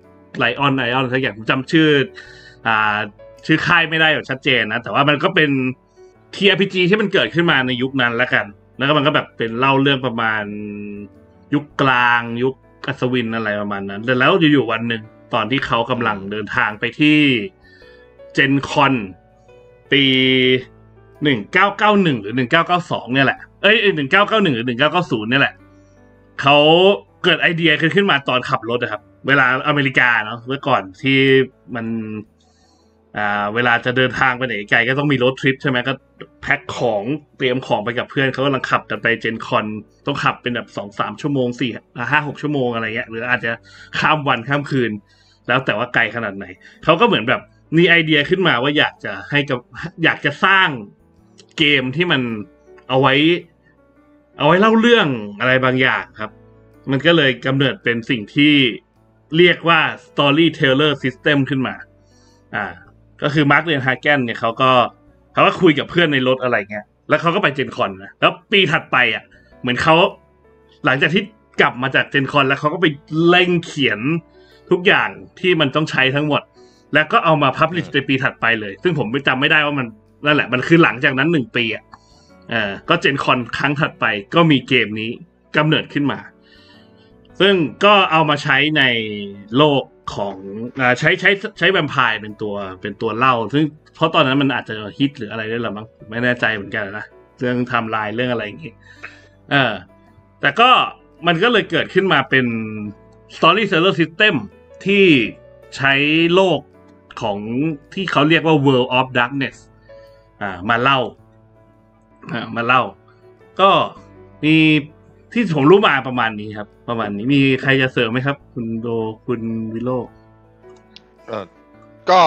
Lion Lion สักอย่างผมจำชื่ออ่าชื่อค่ายไม่ได้แบบชัดเจนนะแต่ว่ามันก็เป็น ที อาร์ พี จี ที่มันเกิดขึ้นมาในยุคนั้นแล้วกันแล้วก็มันก็แบบเป็นเล่าเรื่องประมาณยุคกลางยุคอัศวินอะไรประมาณนั้นแต่แล้วอยู่ๆวันหนึ่งตอนที่เขากำลังเดินทางไปที่เจนคอนปีหนึ่งเก้าเก้าหนึ่งหรือหนึ่งเก้าเก้าสองเนี่ยแหละเอ้ยหนึ่งเก้าเก้าหนึ่งหรือหนึ่งเก้าเก้าศูนย์เนี่ยแหละเขาเกิดไอเดียขึ้นมาตอนขับรถนะครับเวลาอเมริกาเนาะเมื่อก่อนที่มันอ่าเวลาจะเดินทางไปไหนไกลก็ต้องมีรถทริปใช่ไหมก็แพ็คของเตรียมของไปกับเพื่อนเขากำลังขับกันไปเจนคอนต้องขับเป็นแบบสองสามชั่วโมงสี่ห้าหกชั่วโมงอะไรเงี้ยหรืออาจจะข้ามวันข้ามคืนแล้วแต่ว่าไกลขนาดไหนเขาก็เหมือนแบบมีไอเดียขึ้นมาว่าอยากจะให้กับอยากจะสร้างเกมที่มันเอาไว้เอาไว้เล่าเรื่องอะไรบางอย่างครับมันก็เลยกำเนิดเป็นสิ่งที่เรียกว่า Storyteller System ขึ้นมาอ่าก็คือมาร์คเรนฮาเกนเนี่ยเขาก็เขาก็คุยกับเพื่อนในรถอะไรเงี้ยแล้วเขาก็ไปเจนคอนนะแล้วปีถัดไปอ่ะเหมือนเขาหลังจากที่กลับมาจากเจนคอนแล้วเขาก็ไปเร่งเขียนทุกอย่างที่มันต้องใช้ทั้งหมดแล้วก็เอามาพับลิชในปีถัดไปเลยซึ่งผมจำไม่ได้ว่ามันนั่นแหละมันคือหลังจากนั้นหนึ่งปีอ่ะเออก็เจนคอนครั้งถัดไปก็มีเกมนี้กำเนิดขึ้นมาซึ่งก็เอามาใช้ในโลกของอ่าใช้ใช้ใช้แวมไพร์เป็นตัวเป็นตัวเล่าซึ่งเพราะตอนนั้นมันอาจจะฮิตหรืออะไรด้วยหรือมั้งไม่แน่ใจเหมือนกันนะเรื่องไทม์ไลน์เรื่องอะไรอย่างงี้เออแต่ก็มันก็เลยเกิดขึ้นมาเป็น Storyteller System ที่ใช้โลกของที่เขาเรียกว่า World of Darkness อ่ามาเล่าอ่ามาเล่าก็มีที่ผมรู้มาประมาณนี้ครับประมาณนี้มีใครจะเสริมไหมครับคุณโดคุณวิโรจน์เออก็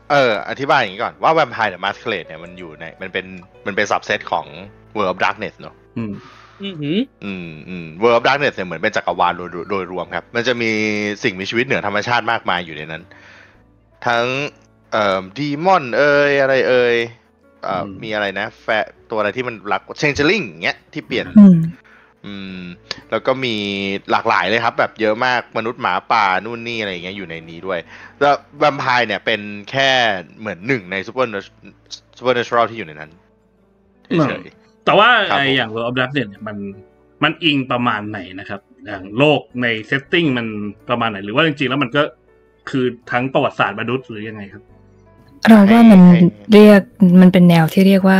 เอออธิบายอย่างนี้ก่อนว่า Vampire the Masquerade เนี่ยมันอยู่ในมันเป็นมันเป็น subset ของ World of Darkness เนอะอืมอือหืออืมอืม World of Darkness เนี่ยเหมือนเป็นจักรวาลโดยโดยรวมครับมันจะมีสิ่งมีชีวิตเหนือธรรมชาติมากมายอยู่ในนั้นทั้งเอ่อดีมอนเอ่ยอะไรเอ่ยเอ่อมีอะไรนะแฟตัวอะไรที่มันรัก Changeling อย่างเงี้ยที่เปลี่ยนอืมแล้วก็มีหลากหลายเลยครับแบบเยอะมากมนุษย์หมาป่านู่นนี่อะไรอย่างเงี้ยอยู่ในนี้ด้วยแล้วแวมไพร์เนี่ยเป็นแค่เหมือนหนึ่งในซูเปอร์ซูเปอร์เนเชอรัลที่อยู่ในนั้นเฉยๆแต่ว่าไออย่าง World of Darkness เนี่ยมันมันอิงประมาณไหนนะครับอย่างโลกในเซตติ้งมันประมาณไหนหรือว่าจริงๆแล้วมันก็คือทั้งประวัติศาสตร์มนุษย์หรือยังไงครับเราว่ามันเรียกมันเป็นแนวที่เรียกว่า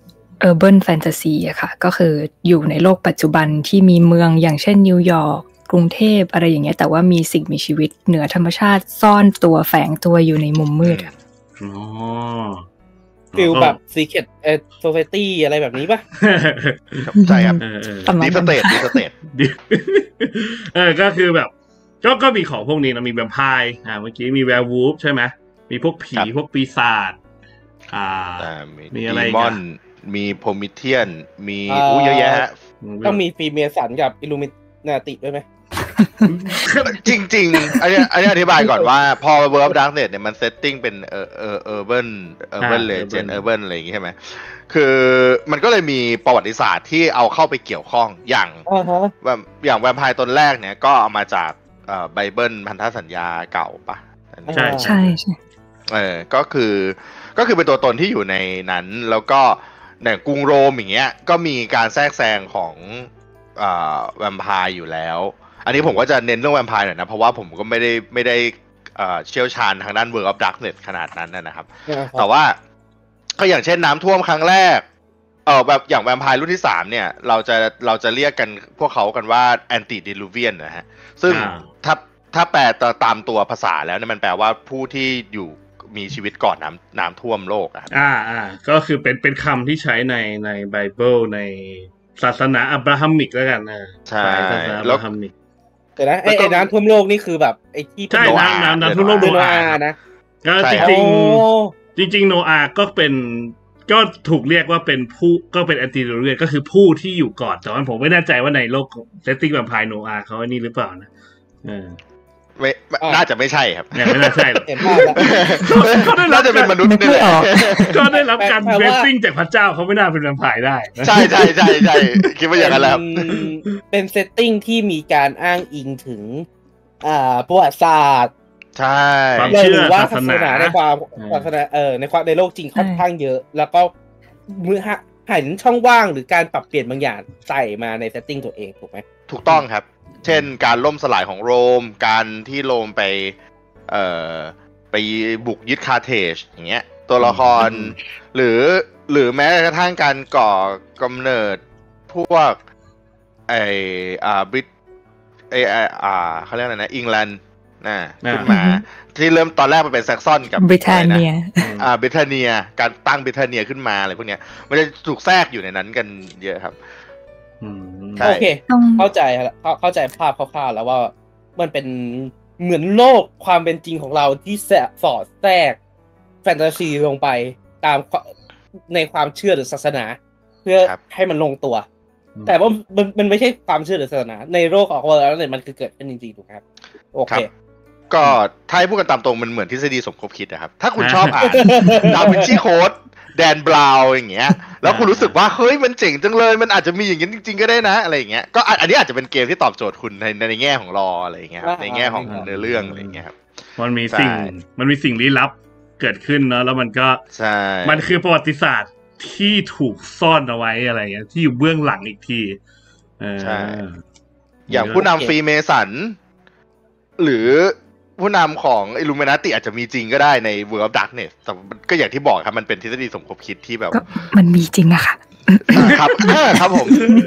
urban fantasy อะค่ะก็คืออยู่ในโลกปัจจุบันที่มีเมืองอย่างเช่นนิวยอร์กกรุงเทพอะไรอย่างเงี้ยแต่ว่ามีสิ่งมีชีวิตเหนือธรรมชาติซ่อนตัวแฝงตัวอยู่ในมุมมืดอะอ๋อฟิลแบบ Secret เอ่อ Society อะไรแบบนี้ป่ะใช่ครับดีสเตทดีสเตทเออก็คือแบบก็ก็มีของพวกนี้นะมีแวมไพร์อ่าเมื่อกี้มีแวร์วูฟใช่ไหมมีพวกผีพวกปีศาจอ่ามีอะไรกันมีโพมิเทียนมีอู้เยอะแยะต้องมีฟีเมสันกับอิลูมินาติด้วยไหมจริงๆอันนี้อันนี้อธิบายก่อนว่าพอ World of Darkness เนี่ยมันเซตติ้งเป็นเออเออ urban urban legend urban อะไรอย่างงี้ใช่ไหมคือมันก็เลยมีประวัติศาสตร์ที่เอาเข้าไปเกี่ยวข้องอย่างแบบอย่างแวมไพร์ตนแรกเนี่ยก็เอามาจากเอ่อไบเบิลพันธสัญญาเก่าปะใช่ใช่ใช่เออก็คือก็คือเป็นตัวตนที่อยู่ในนั้นแล้วก็ในกรุงโรมอย่างเงี้ยก็มีการแทรกแซงของอ่าแวมไพร์อยู่แล้วอันนี้ผมก็จะเน้นเรื่องแวมไพร์หน่อยนะเพราะว่าผมก็ไม่ได้ไม่ได้เชี่ยวชาญทางด้าน World of Darkness ขนาดนั้นนะครับแต่ว่าก็อย่างเช่นน้ำท่วมครั้งแรกเออแบบอย่างแวมไพร์รุ่นที่สามเนี่ยเราจะเราจะเรียกกันพวกเขากันว่า Antediluvian นะฮะซึ่งถ้าถ้าแปลตามตัวภาษาแล้วเนี่ยมันแปลว่าผู้ที่อยู่มีชีวิตก่อนน้ำน้ำท่วมโลกครับอ่าอ่าก็คือเป็นเป็นคำที่ใช้ในในไบเบิลในศาสนาอับราฮัมิกแล้วกันนะใช่ศาสนาอับราฮัมิกแต่นะไอ้น้ำท่วมโลกนี่คือแบบไอ้ที่ใช่น้ำน้ำน้ำท่วมโลกโนอาห์นะก็จริงจริงจริงโนอาห์ก็เป็นก็ถูกเรียกว่าเป็นผู้ก็เป็นแอนติโดเรียนก็คือผู้ที่อยู่ก่อนแต่ว่าผมไม่แน่ใจว่าในโลกเซตติ้งแวมไพร์โนอาห์เขาอันนี้หรือเปล่านะเออไม่น่าจะไม่ใช่ครับไม่น่าใช่หรอกน่าจะเป็นมนุษย์นี่แหละก็ได้รับการเบสซิ่งจากพระเจ้าเขาไม่น่าเป็นแวมไพร์ได้ใช่ใช่ใช่ใช่คิดว่าอย่างนั้นแล้วเป็นเซตติ้งที่มีการอ้างอิงถึงอ่าประวัติศาสตร์ใช่ความเชื่อศาสนาในความศาสนาเออในความในโลกจริงค่อนข้างเยอะแล้วก็มือหันช่องว่างหรือการปรับเปลี่ยนบางอย่างใส่มาในเซตติ้งตัวเองถูกไหมถูกต้องครับเช่นการล่มสลายของโรมการที่โรมไปเอ่อไปบุกยึดคาร์เทจอย่างเงี้ยตัวละครหรือหรือแม้กระทั่งการก่อกำเนิดพวกไออ่าบริตไออ่าเขาเรียกอะไรนะอังกฤษน่ะขึ้นมาที่เริ่มตอนแรกมันเป็นแซกซอนกับบริเตนเนียอ่าบริเตนเนียการตั้งบริเตนเนียขึ้นมาอะไรพวกเนี้ยมันจะถูกแทรกอยู่ในนั้นกันเยอะครับโอเคเข้าใจครับเข้าใจภาพคร่าวๆแล้วว่ามันเป็นเหมือนโลกความเป็นจริงของเราที่สอดแทรกแฟนตาซีลงไปตามในความเชื่อหรือศาสนาเพื่อให้มันลงตัวแต่ว่ามันมันไม่ใช่ความเชื่อหรือศาสนาในโลกของเราแล้วเนี่ยมันคือเกิดขึ้นจริงๆถูกครับโอเคก็ถ้าให้พูดกันตามตรงมันเหมือนทฤษฎีสมคบคิดนะครับถ้าคุณชอบอ่านดาวินชีโค้ดแดนบราวน์อย่างเงี้ยแล้วคุณรู้สึกว่าเฮ้ยมันเจ๋งจังเลยมันอาจจะมีอย่างนี้จริงๆก็ได้นะอะไรอย่างเงี้ยก็อันนี้อาจจะเป็นเกมที่ตอบโจทย์คุณในในแง่ของรออะไรอย่างเงี้ยในแง่ของเนื้อเรื่องอะไรอย่างเงี้ยครับมันมีสิ่งมันมีสิ่งลี้ลับเกิดขึ้นเนาะแล้วมันก็ใช่มันคือประวัติศาสตร์ที่ถูกซ่อนเอาไว้อะไรเงี้ยที่อยู่เบื้องหลังอีกทีใช่อย่างผู้นำฟรีเมสันหรือผู้นำของ Illuminati อาจจะมีจริงก็ได้ใน World of Darkness แต่ก็อย่างที่บอกครับมันเป็นทฤษฎีสมคบคิดที่แบบมันมีจริงอะค่ะครับครับผม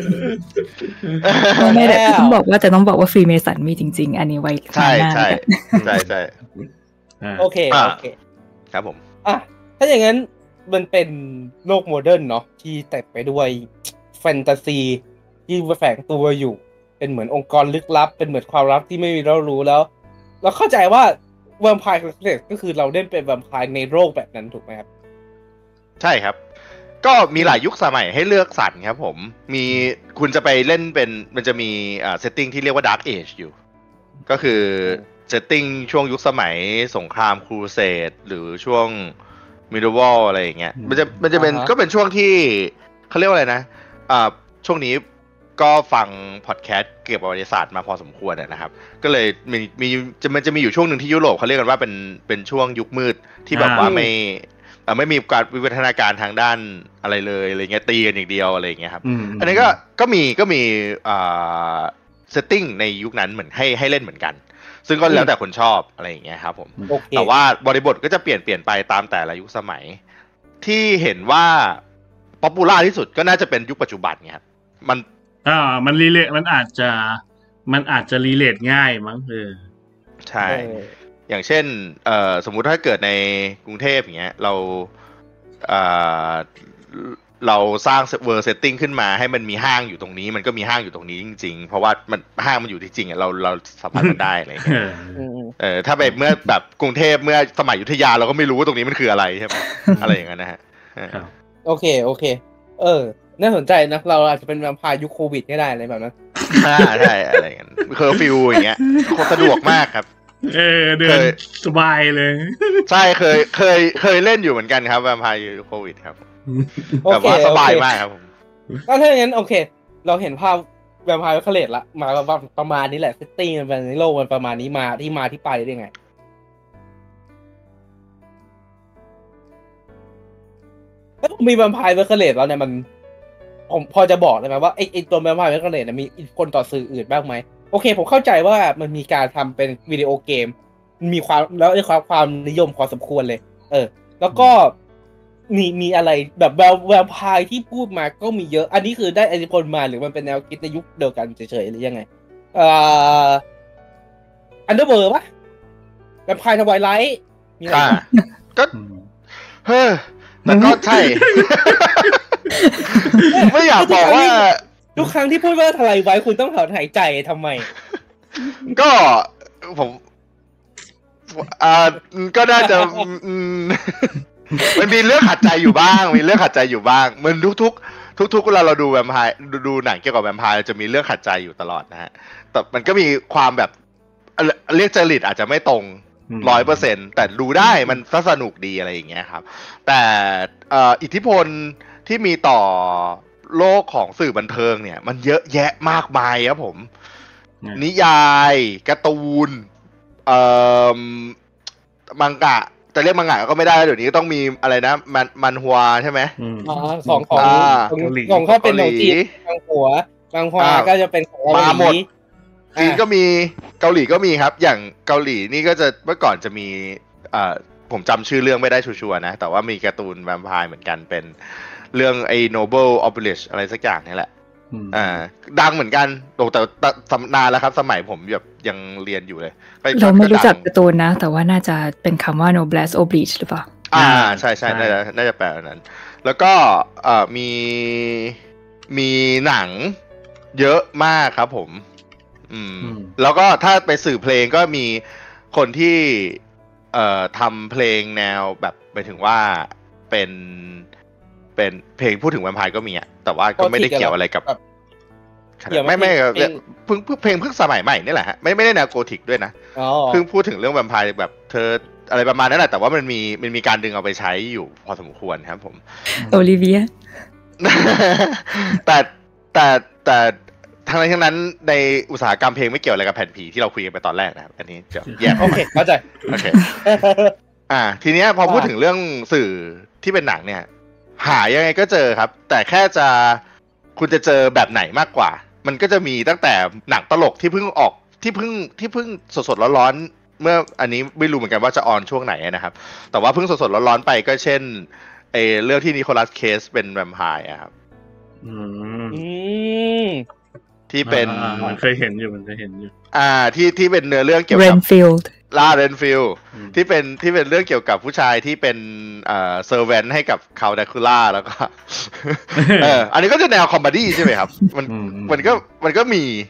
ไม่ได้ต้องบอกว่าจะต้องบอกว่าฟรีเมสันมีจริงๆอันนี้ไว้ใช่ใช่ใช่ใช่โอเคโอเคครับผมอ่ะถ้าอย่างนั้นมันเป็นโลกโมเดิร์นเนาะที่เต็มไปด้วยแฟนตาซีที่แฝงตัวอยู่เป็นเหมือนองค์กรลึกลับเป็นเหมือนความลับที่ไม่มีเรารู้แล้วเราเข้าใจว่าแวมไพร์ก็คือเราเล่นเป็นแวมไพร์ในโลกแบบนั้นถูกไหมครับใช่ครับก็มีหลายยุคสมัยให้เลือกสรรครับผมมีคุณจะไปเล่นเป็นมันจะมีอ่าเซตติ้งที่เรียกว่า Dark Age อยู่ก็คือเซตติ้งช่วงยุคสมัยสงครามครูเสดหรือช่วง Medieval อะไรอย่างเงี้ยมันจะมันจะเป็นก็เป็นช่วงที่เขาเรียกว่าอะไรนะอ่าช่วงนี้ก็ฟังพอดแคสต์เกี่ยวกับประวัติศาสตร์มาพอสมควรนะครับก็เลยมีมีจะมันจะมีอยู่ช่วงหนึ่งที่ยุโรปเขาเรียกกันว่าเป็นเป็นช่วงยุคมืดที่แบบว่าไม่อ่าไม่มีการวิวัฒนาการทางด้านอะไรเลยอะไรเงี้ยตีกันอย่างเดียวอะไรอย่างเงี้ยครับอันนี้ก็ก็มีก็มีอ่าเซตติ้งในยุคนั้นเหมือนให้ให้เล่นเหมือนกันซึ่งก็แล้วแต่คนชอบอะไรอย่างเงี้ยครับผมแต่ว่าบริบทก็จะเปลี่ยนเปลี่ยนไปตามแต่ละยุคสมัยที่เห็นว่าป๊อปปูล่าที่สุดก็น่าจะเป็นยุคปัจจุบันไงครับมันอ่ามันรีเลทมันอาจจะมันอาจจะรีเลทง่ายมั้งเออใช่อย่างเช่นเอ่อสมมุติถ้าเกิดในกรุงเทพอย่างเงี้ยเราเอ่อเราสร้างเวอร์เซตติ้งขึ้นมาให้มันมีห้างอยู่ตรงนี้มันก็มีห้างอยู่ตรงนี้จริงๆเพราะว่ามันห้างมันอยู่ที่จริงอ่ะเราเราสัมผัสมันได้อะไรอย่างเงี้ยเออถ้าไปเมื่อแบบกรุงเทพเมื่อสมัยอยุธยาเราก็ไม่รู้ว่าตรงนี้มันคืออะไรใช่ไหมอะไรอย่างเงี้ยนะฮะโอเคโอเคเออน่าสนใจนะเราอาจจะเป็นแวมไพร์ยุคโควิดก็ได้อะไรแบบนั้นใช่ใช่อะไรอย่างเงี้ยเคอร์ฟิวอย่างเงี้ยสะดวกมากครับเออเดินสบายเลยใช่เคยเคยเคยเล่นอยู่เหมือนกันครับแวมไพร์ยุคโควิดครับแต่ว่าสบายมากครับผมก็ถ้าอย่างนั้นโอเคเราเห็นภาพแวมไพร์วิคเลตละมาประมาณนี้แหละเซตติ้งมันในโลกมันประมาณนี้มาที่มาที่ไปได้ไงแล้วมีแวมไพร์วิคเลตแล้วเนี่ยมันผมพอจะบอกได้ไหมว่าไอ้ไอ้ตัวแวมไพร์วิคเลตเนี่ยมีอิทธิพลต่อสื่ออื่นบ้างไหมโอเคผมเข้าใจว่ามันมีการทำเป็นวิดีโอเกมมีความแล้วได้ความความนิยมพอสมควรเลยเออแล้วก็มีมีอะไรแบบแวมแวมไพร์ที่พูดมาก็มีเยอะอันนี้คือได้อิทธิพลมาหรือมันเป็นแนวคิดในยุคเดียวกันเฉยๆหรือยังไงเอ่ออันเดอร์เวิร์ดปะแวมไพร์ทวายไลท์มีอะไรก็เฮ้อแต่ก็ใช่ไม่อยากบอกว่าทุกครั้งที่พูดว่าทลายไว้คุณต้องถอนหายใจทำไมก็ผมอ่าก็น่าจะมันมีเรื่องขัดใจอยู่บ้างมีเรื่องขัดใจอยู่บ้างมันทุกๆทุกๆเวลาเราดูแวมไพร์ดูหนังเกี่ยวกับแวมไพร์จะมีเรื่องขัดใจอยู่ตลอดนะฮะแต่มันก็มีความแบบเรียกจริตอาจจะไม่ตรงร้อยเปอร์เซ็นต์แต่ดูได้มันสนุกดีอะไรอย่างเงี้ยครับแต่อิทธิพลที่มีต่อโลกของสื่อบันเทิงเนี่ยมันเยอะแยะมากมายครับผมนิยายการ์ตูนเอ่อมังกะแต่เรียกมังงะก็ไม่ได้เดี๋ยวนี้ต้องมีอะไรนะมันมันฮัวใช่ไหมอ๋อของของของเขาเป็นของจีนมังหัวมังฮัวก็จะเป็นของมาหมดจีนก็มีเกาหลีก็มีครับอย่างเกาหลีนี่ก็จะเมื่อก่อนจะมีอ่าผมจำชื่อเรื่องไม่ได้ชัวร์ๆนะแต่ว่ามีการ์ตูนแวมไพร์เหมือนกันเป็นเรื่องไอ้ Noble Obelisk อะไรสักอย่างนี่แหละอ่าดังเหมือนกันโตแต่นานแล้วครับสมัยผมแบบยังเรียนอยู่เลยเราไม่รู้จักการ์ตูนนะแต่ว่าน่าจะเป็นคำว่า Noblesse Oblige หรือเปล่าอ่าใช่ใช่น่าจะน่าจะแปลนั้นแล้วก็เอ่อมีมีหนังเยอะมากครับผมอืมแล้วก็ถ้าไปสื่อเพลงก็มีคนที่เอ่อทำเพลงแนวแบบหมายถึงว่าเป็นเป็นเพลงพูดถึงแวมไพร์ก็มีอ่ะแต่ว่าก็ไม่ได้เกี่ยวอะไรกับไม่ไม่เพิ่งเพลงเพิ่งสมัยใหม่นี่แหละฮะไม่ไม่ได้แนวโกธิกด้วยนะเพิ่งพูดถึงเรื่องแวมไพร์แบบเธออะไรประมาณนั้นแหละแต่ว่ามันมีมันมีการดึงเอาไปใช้อยู่พอสมควรครับผมโอลิเวียแต่แต่แต่ทั้งนั้นทั้งนั้นในอุตสาหกรรมเพลงไม่เกี่ยวอะไรกับแผ่นผีที่เราคุยกันไปตอนแรกนะครับอันนี้จะแยกโอเคเข้าใจโอเคอ่าทีเนี้ยพอพูดถึงเรื่องสื่อที่เป็นหนังเนี่ยหายังไงก็เจอครับแต่แค่จะคุณจะเจอแบบไหนมากกว่ามันก็จะมีตั้งแต่หนังตลกที่เพิ่งออกที่เพิ่งที่เพิ่งสดๆร้อนๆเมื่ออันนี้ไม่รู้เหมือนกันว่าจะออนช่วงไหนนะครับแต่ว่าเพิ่งสดๆร้อนๆไปก็เช่นไอเรื่องที่นิโคลัสเคสเป็นแวมไพร์ครับอืมที่เป็นมันเคยเห็นอยู่มันเคยเห็นอยู่อ่าที่ที่เป็นเนื้อเรื่องเกี่ยวกับ Renfield ลาเรนฟิลด์ที่เป็นที่เป็นเรื่องเกี่ยวกับผู้ชายที่เป็นเอ่อเซอร์แวนต์ให้กับคาลแดคูล่าแล้วก็เอออันนี้ก็จะแนวคอมเมดี้ใช่ไหมครับมันมันก็มันก็มี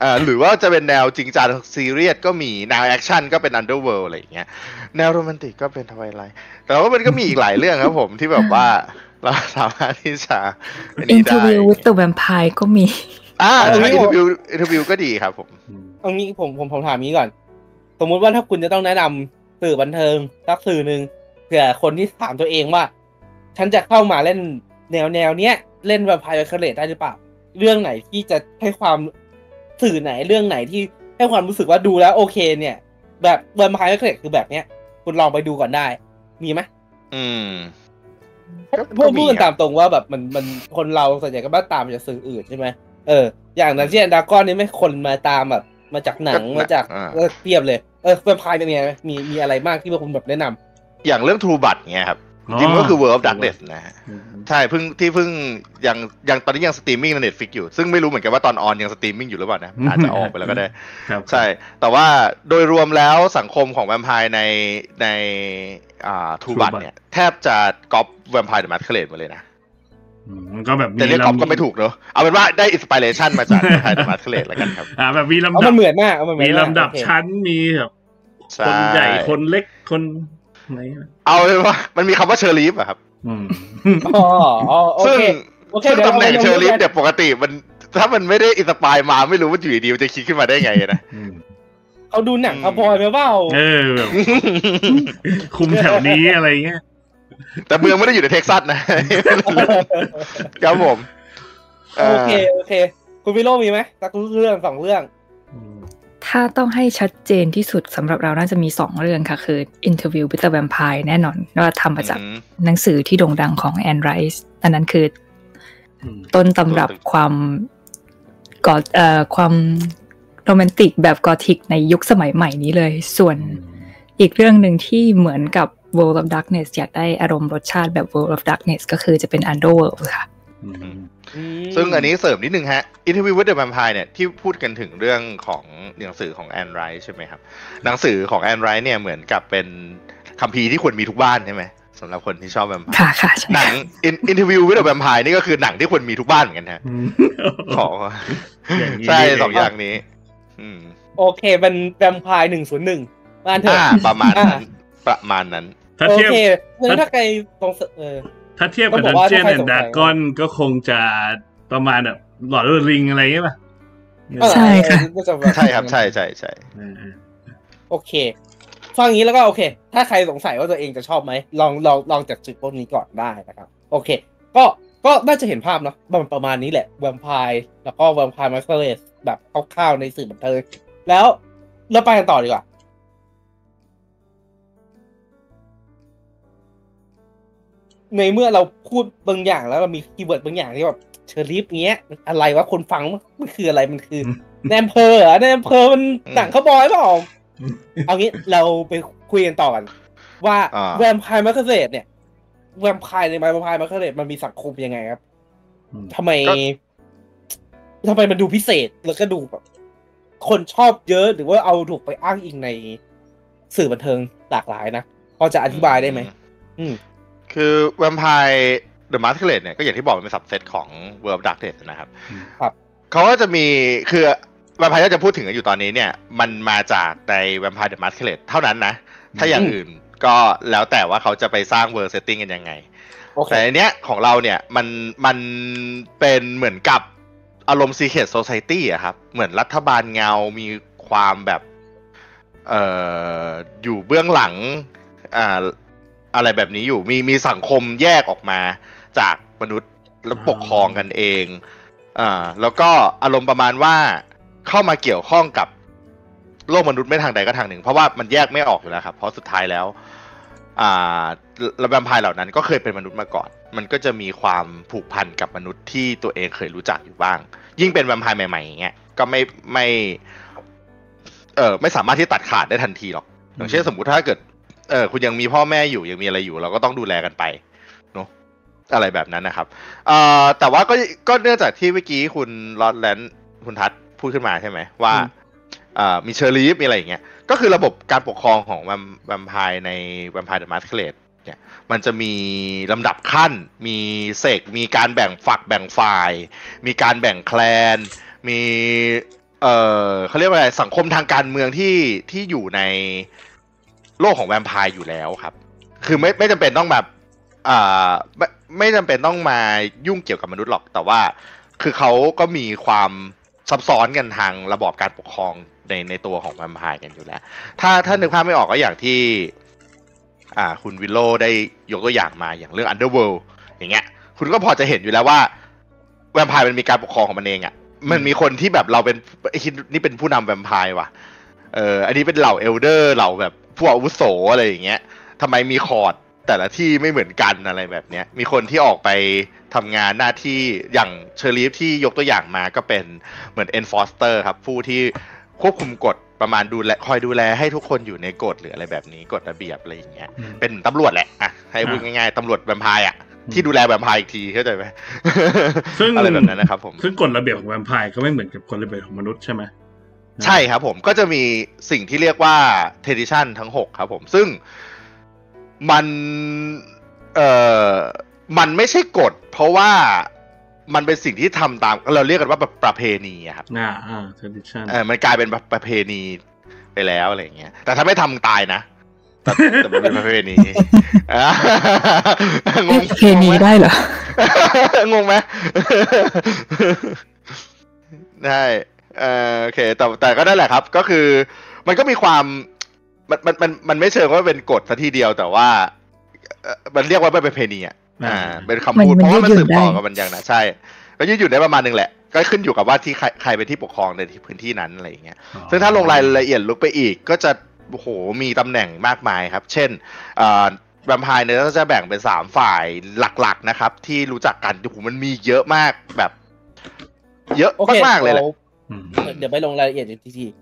อ่าหรือว่าจะเป็นแนวจริงจังซีเรียสก็มีแนวแอคชั่นก็เป็น Underworld อะไรอย่างเงี้ยแนวโรแมนติกก็เป็น Twilight แต่ว่ามันก็มีอีกหลายเรื่องครับผมที่แบบว่าเราสามารถที่จะอันนี้ได้ Interview with the Vampire ก็มีอ่าอินเทอร์วิวอินเทอร์วิวก็ดีครับผมเอางี้ผมผมผมถามนี้ก่อนสมมุติว่าถ้าคุณจะต้องแนะนำสื่อบันเทิงสักสื่อหนึ่งเผื่อคนที่ถามตัวเองว่าฉันจะเข้ามาเล่นแนวแนวเนี้ยเล่นแบบไพเรตได้หรือเปล่าเรื่องไหนที่จะให้ความสื่อไหนเรื่องไหนที่ให้ความรู้สึกว่าดูแล้วโอเคเนี่ยแบบเบิร์นไพเรตคือแบบเนี้ยคุณลองไปดูก่อนได้มีไหมอืมพูดพูดกันตามตรงว่าแบบมันมันคนเราส่วนใหญ่ก็มาตามจากสื่ออื่นใช่ไหมเอออย่างนั้นที่ดากอนนี่ไม่คนมาตามแบบมาจากหนังมาจากเทียบเลยเออแวมไพร์เป็นไงมีมีอะไรมากที่คุณแบบแนะนำอย่างเรื่อง True Blood เงี้ยครับจริงก็คือ World of Darkness นะฮะใช่เพิ่งที่เพิ่งยังยังตอนนี้ยังสตรีมมิ่งใน Netflix อยู่ซึ่งไม่รู้เหมือนกันว่าตอนออนยังสตรีมมิ่งอยู่หรือเปล่านะอาจจะออกไปแล้วก็ได้ใช่แต่ว่าโดยรวมแล้วสังคมของแวมไพร์ในในอ่า True Blood เนี่ยแทบจะก๊อป Vampire the Masquerade มาเลยนะมันก็แบบแต่เรียกก๊อปก็ไม่ถูกเนอะเอาเป็นว่าได้อินสปิเรชันมาจาก Vampire the Masquerade แล้วกันครับอ่าแบบมีลำดับมันเหมือนมากมีลำดับชั้นมีแบบคนใหญ่คนเล็กคนไหนเอาเป็นว่ามันมีคำว่าเชอร์ลีฟอะครับอ๋อโอเคซึ่งตำแหน่งเชอร์ลีฟเนี่ยปกติมันถ้ามันไม่ได้อินสปายมาไม่รู้ว่าอยู่ดีๆจะคิดขึ้นมาได้ไงนะเขาดูหนังคาร์บอยไหมเปล่าเออคุมแถวนี้อะไรเงี้ยแต่เมืองไม่ได้อยู่ในเท็กซัสนะครับผมโอเคโอเคคุณวิโรจน์มีไหมสักเรื่องสองเรื่องถ้าต้องให้ชัดเจนที่สุดสำหรับเราน่าจะมีสองเรื่องค่ะคือ Interview with the Vampire แน่นอนว่าทำมาจากหนังสือที่โด่งดังของแอนไรส์อันนั้นคือต้นตำรับความกอดเอ่อความโรแมนติกแบบกอธิกในยุคสมัยใหม่นี้เลยส่วนอีกเรื่องหนึ่งที่เหมือนกับ World of Darkness อยากได้อารมณ์รสชาติแบบ World of Darkness ก็คือจะเป็น Underworld ค่ะซึ่งอันนี้เสริมนิดนึงฮะ Interview with the Vampire เนี่ยที่พูดกันถึงเรื่องของหนังสือของแอนไรท์ใช่ไหมครับหนังสือของแอนไรท์เนี่ยเหมือนกับเป็นคัมภีร์ที่ควรมีทุกบ้านใช่ไหมสำหรับคนที่ชอบแวมไพร์ค่ะค่ะหนัง Interview with the Vampire นี่ก็คือหนังที่ควรมีทุกบ้านเหมือนกันฮะขอใช่สองอย่างนี้โอเคเป็นแวมไพร์หนึ่งศูนย์หนึ่งบ้านเถอะประมาณนั้นประมาณนั้นโอเคถ้าใครตรงเออถ้าเทียบกับ Dungeons and Dragons ก็คงจะประมาณแบบหลอดริงอะไรอย่างเงี้ยป่ะใช่ค่ะใช่ครับใช่ใช่ใช่โอเคฟังอย่างนี้แล้วก็โอเคถ้าใครสงสัยว่าตัวเองจะชอบไหมลองลองลองจากจุดพวกนี้ก่อนได้นะครับโอเคก็ก็น่าจะเห็นภาพเนาะประมาณนี้แหละแวมไพร์แล้วก็แวมไพร์มาสเตอร์แบบคร่าวๆในสื่อบันเทิงแล้วเราไปกันต่อดีกว่าในเมื่อเราพูดบางอย่างแล้วเรามีคีย์เวิร์ดบางอย่างที่แบบเชอริฟเงี้ยอะไรวะคนฟังมันคืออะไรมันคือแนมเพอร์เหรอแนมเพอร์มันหนังเขาบอยเปล่าเอางี้เราไปคุยกันต่อกันว่าแวมไพร์มาร์เกเรตเนี่ยแวมไพร์ในแวมไพร์มาร์เกเรตมันมีสังคมยังไงครับทำไมทำไมมันดูพิเศษแล้วก็ดูแบบคนชอบเยอะหรือว่าเอาถูกไปอ้างอิงในสื่อบันเทิงหลากหลายนะพอจะอธิบายได้ไหมอืมคือ Vampire the Masquerade เนี่ยก็อย่างที่บอกเป็นซับเซตของ World of Darkness นะครับครับเขาก็จะมีคือ Vampire ที่จะพูดถึงอยู่ตอนนี้เนี่ยมันมาจากใน Vampire the Masquerade เท่านั้นนะถ้าอย่างอื่นก็แล้วแต่ว่าเขาจะไปสร้าง World Setting กันยังไง okay. แต่อันเนี้ยของเราเนี่ยมันมันเป็นเหมือนกับอารมณ์ Secret Society อะครับเหมือนรัฐบาลเงามีความแบบเอ่ออยู่เบื้องหลังอ่าอะไรแบบนี้อยู่มีมีสังคมแยกออกมาจากมนุษย์แล้วปกครองกันเองอ่าแล้วก็อารมณ์ประมาณว่าเข้ามาเกี่ยวข้องกับโลกมนุษย์ไม่ทางใดก็ทางหนึ่งเพราะว่ามันแยกไม่ออกอยู่แล้วครับเพราะสุดท้ายแล้วอ่าแวมไพร์เหล่านั้นก็เคยเป็นมนุษย์มาก่อนมันก็จะมีความผูกพันกับมนุษย์ที่ตัวเองเคยรู้จักอยู่บ้างยิ่งเป็นแวมไพร์ใหม่ๆอย่างเงี้ยก็ไม่ไม่เออไม่สามารถที่ตัดขาดได้ทันทีหรอกอย่างเช่นสมมุติถ้าเกิดเออคุณยังมีพ่อแม่อยู่ยังมีอะไรอยู่เราก็ต้องดูแลกันไปเนาะอะไรแบบนั้นนะครับเอ่อแต่ว่าก็ก็เนื่องจากที่เมื่อกี้คุณลอร์ดแลนด์คุณทัศน์พูดขึ้นมาใช่ไหมว่าอ่ามีเชอร์ลีฟมีอะไรอย่างเงี้ยก็คือระบบการปกครองของแวมแวมไพร์ในแวมไพร์เดอะมาสเคเรดเนี่ยมันจะมีลำดับขั้นมีเซกมีการแบ่งฝักแบ่งฝ่ายมีการแบ่งแคลนมีเออเขาเรียกว่าอะไรสังคมทางการเมืองที่ที่อยู่ในโลกของแวมไพร์อยู่แล้วครับคือไม่ไม่จำเป็นต้องแบบอ่าไม่ไม่จำเป็นต้องมายุ่งเกี่ยวกับมนุษย์หรอกแต่ว่าคือเขาก็มีความซับซ้อนกันทางระบอบการปกครองในในตัวของแวมไพร์กันอยู่แล้วถ้าถ้านึกภาพไม่ออกก็อย่างที่อ่าคุณวิลโลได้ยกตัวอย่างมาอย่างเรื่อง Underworld อย่างเงี้ยคุณก็พอจะเห็นอยู่แล้วว่าแวมไพร์มันมีการปกครองของมันเองอ่ะมันมีคนที่แบบเราเป็นคิดนี่เป็นผู้นำแวมไพร์ว่ะเอออันนี้เป็นเหล่าเอลเดอร์เหล่าแบบผู้อาวุโสอะไรอย่างเงี้ยทำไมมีคอร์ดแต่ละที่ไม่เหมือนกันอะไรแบบเนี้ยมีคนที่ออกไปทำงานหน้าที่อย่างเชอรีฟที่ยกตัวอย่างมาก็เป็นเหมือน enforcer ครับผู้ที่ควบคุมกฎประมาณดูแลคอยดูแลให้ทุกคนอยู่ในกฎหรืออะไรแบบนี้กฎระเบียบอะไรอย่างเงี้ยเป็นตำรวจแหละอ่ะให้พูดง่ายๆตำรวจแวมไพร์อ่ะที่ดูแลแวมไพร์อีกทีเข้าใจไหมซึ่งอะไรแบบนั้นนะครับผมซึ่งกฎระเบียบของแวมไพร์ก็ไม่เหมือนกับกฎระเบียบของมนุษย์ใช่ไหมใช่ครับผมก็จะมีสิ่งที่เรียกว่า tradition ทั้งหกครับผมซึ่งมันเอ่อมันไม่ใช่กฎเพราะว่ามันเป็นสิ่งที่ทำตามเราเรียกกันว่าประเพณีครับอ่าอ่า tradition เออมันกลายเป็นประเพณีไปแล้วอะไรอย่างเงี้ยแต่ถ้าไม่ทำตายนะแต่แต่มันเป็นประเพณีงงประเพณีได้เหรองงไหมได้เออโอเคแต่แต่ก็ได้แหละครับก็คือมันก็มีความมันมันมันมันไม่เชิงว่าเป็นกฎซะทีเดียวแต่ว่ามันเรียกว่าเป็นประเพณีอ่ะอ่าเป็นคำพูดเพราะว่ามันสืบต่อกันมันอย่างนั้นใช่ก็ยืดหยุ่นได้ประมาณนึงแหละก็ขึ้นอยู่กับว่าที่ใครใครเป็นที่ปกครองในที่พื้นที่นั้นอะไรอย่างเงี้ยซึ่งถ้าลงรายละเอียดลึกไปอีกก็จะโอ้โหมีตำแหน่งมากมายครับเช่นแวมไพร์เนี่ยก็จะแบ่งเป็นสามฝ่ายหลักๆนะครับที่รู้จักกันโอ้โหมันมีเยอะมากแบบเยอะมากๆเลยแหละเดี๋ยวไปลงรายละเอียดอีกทีที่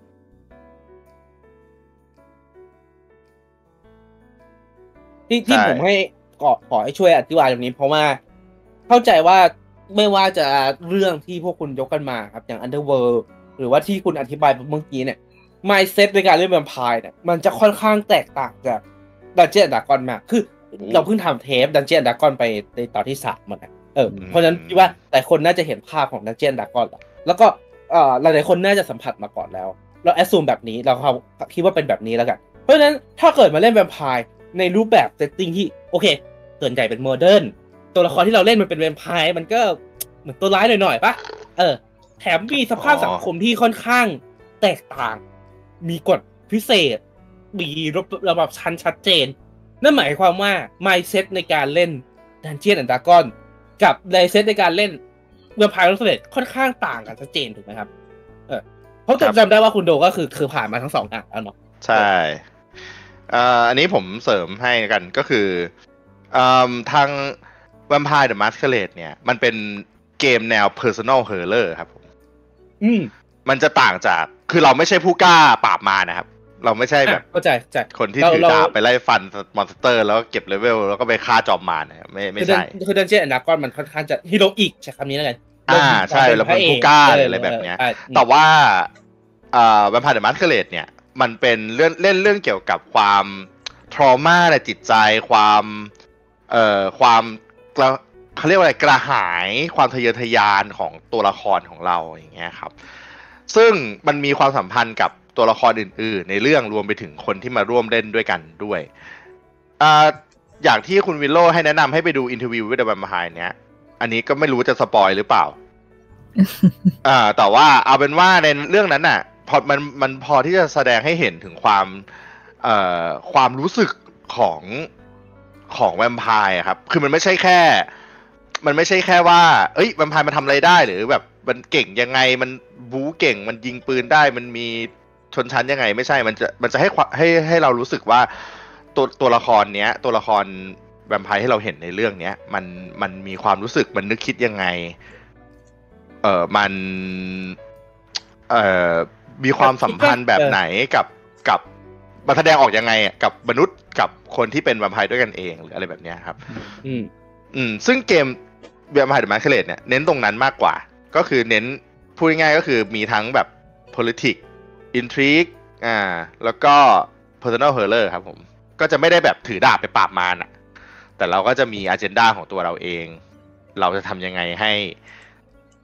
ที่ผมให้ขอขอให้ช่วยอธิบายตรงนี้เพราะว่าเข้าใจว่าไม่ว่าจะเรื่องที่พวกคุณยกกันมาครับอย่าง Underworld หรือว่าที่คุณอธิบายเมื่อกี้เนี่ย mindset ในการเล่นแวมไพร์เนี่ยมันจะค่อนข้างแตกต่างจาก Dungeons and Dragons มากคือเราเพิ่งทำเทป Dungeons and Dragons ไปในตอนที่สามมันนะเออเพราะฉะนั้นคิดว่าหลายคนน่าจะเห็นภาพของ Dungeons and Dragons แล้วก็เอ่อหลายๆคนน่าจะสัมผัสมาก่อนแล้วเราแอสซูมแบบนี้เราคิดว่าเป็นแบบนี้แล้วกันเพราะฉะนั้นถ้าเกิดมาเล่นแวมไพร์ในรูปแบบเซตติ้งที่โอเคส่วนใหญ่เป็นโมเดิร์นตัวละครที่เราเล่นมันเป็นแวมไพร์มันก็เหมือนตัวร้ายหน่อยๆป่ะเออแถมมีสภาพสังคมที่ค่อนข้างแตกต่างมีกฎพิเศษมีระบบชั้นชัดเจนนั่นหมายความว่า mindset ในการเล่น Dungeons and Dragons กับ mindset ในการเล่นแวมไพร์สำเร็จค่อนข้างต่างกันชัดเจนถูกไหมครับเออเพราะจำได้ว่าคุณโดก็คือคือผ่านมาทั้งสองอ่ะแล้วเนาะใช่อ่าอันนี้ผมเสริมให้กันก็คืออ่าทาง Vampire the Masquerade เนี่ยมันเป็นเกมแนว Personal Horror ครับผมอืมมันจะต่างจากคือเราไม่ใช่ผู้กล้าปราบมารนะครับเราไม่ใช่แบบเข้าใจใจคนที่ถือดาบไปไล่ฟันมอนสเตอร์แล้วก็เก็บเลเวลแล้วก็ไปฆ่าจอมมารนะไม่ไม่ใช่คือ Dungeons and Dragons มันค่อนข้างจะฮีโร่อีกใช้คำนี้แล้วกันอ่าใช่เราเป็นผู้กล้าอะไรแบบเนี้ยแต่ว่าอ่า Vampire the Masquerade เนี่ยมันเป็นเรื่องเล่นเรื่องเกี่ยวกับความทรมาในจิตใจความเอ่อความเขาเรียกว่าอะไรกระหายความทะเยอทะยานของตัวละครของเราอย่างเงี้ยครับซึ่งมันมีความสัมพันธ์กับตัวละครอื่นๆในเรื่องรวมไปถึงคนที่มาร่วมเล่นด้วยกันด้วยอ่าอย่างที่คุณวิลโลให้แนะนำให้ไปดู Interview with the Vampire เนี้ยอันนี้ก็ไม่รู้จะสปอยหรือเปล่า อ่าแต่ว่าเอาเป็นว่าในเรื่องนั้นน่ะพอมันมันพอที่จะแสดงให้เห็นถึงความเอ่อความรู้สึกของของแวมไพร์ครับคือมันไม่ใช่แค่มันไม่ใช่แค่ว่าเอ้ยแวมไพร์มันทำอะไรได้หรือแบบมันเก่งยังไงมันบู๊เก่งมันยิงปืนได้มันมีชนชั้นยังไงไม่ใช่มันจะมันจะให้ให้ให้เรารู้สึกว่าตัวตัวละครเนี้ยตัวละครแวมไพร์ที่เราเห็นในเรื่องเนี้ยมันมันมีความรู้สึกมันนึกคิดยังไงเออมันเอ่อมีความสัมพันธ์แบบไหนกับกับมันแสดงออกยังไงกับมนุษย์กับคนที่เป็นแวมไพร์ด้วยกันเองหรืออะไรแบบนี้ครับอืมอืมซึ่งเกม Vampire the Masquerade เนี่ยเน้นตรงนั้นมากกว่าก็คือเน้นพูดง่ายๆก็คือมีทั้งแบบ politics intrigue อ่าแล้วก็ personal horror ครับผมก็จะไม่ได้แบบถือดาบไปปราบมารอ่ะแต่เราก็จะมี agenda ของตัวเราเองเราจะทำยังไงให้